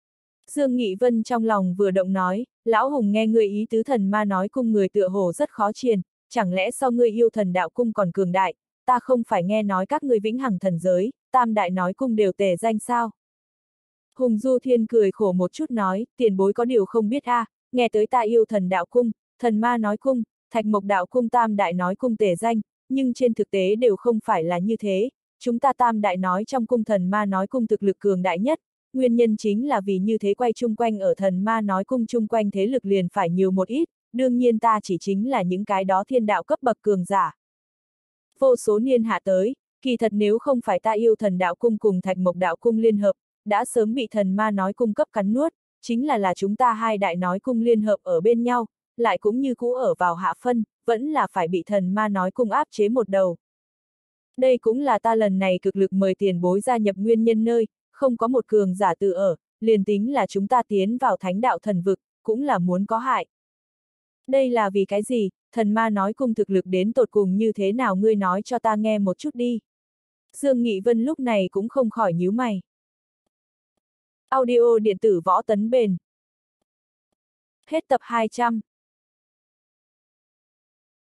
Dương Nghị Vân trong lòng vừa động nói, lão Hùng nghe người ý tứ thần ma nói cung người tựa hồ rất khó truyền, chẳng lẽ so ngươi yêu thần đạo cung còn cường đại, ta không phải nghe nói các ngươi vĩnh hằng thần giới, tam đại nói cung đều tề danh sao? Hùng Du Thiên cười khổ một chút nói, tiền bối có điều không biết a, à, nghe tới ta yêu thần đạo cung, thần ma nói cung, thạch mộc đạo cung tam đại nói cung tề danh, nhưng trên thực tế đều không phải là như thế, chúng ta tam đại nói trong cung thần ma nói cung thực lực cường đại nhất, nguyên nhân chính là vì như thế quay chung quanh ở thần ma nói cung chung quanh thế lực liền phải nhiều một ít, đương nhiên ta chỉ chính là những cái đó thiên đạo cấp bậc cường giả. Vô số niên hạ tới, kỳ thật nếu không phải ta yêu thần đạo cung cùng thạch mộc đạo cung liên hợp, đã sớm bị thần ma nói cung cấp cắn nuốt, chính là là chúng ta hai đại nói cung liên hợp ở bên nhau, lại cũng như cũ ở vào hạ phân, vẫn là phải bị thần ma nói cung áp chế một đầu. Đây cũng là ta lần này cực lực mời tiền bối gia nhập nguyên nhân nơi, không có một cường giả tự ở, liền tính là chúng ta tiến vào thánh đạo thần vực, cũng là muốn có hại. Đây là vì cái gì, thần ma nói cung thực lực đến tột cùng như thế nào ngươi nói cho ta nghe một chút đi. Dương Nghị Vân lúc này cũng không khỏi nhíu mày. Audio điện tử võ tấn bền. Hết tập hai trăm.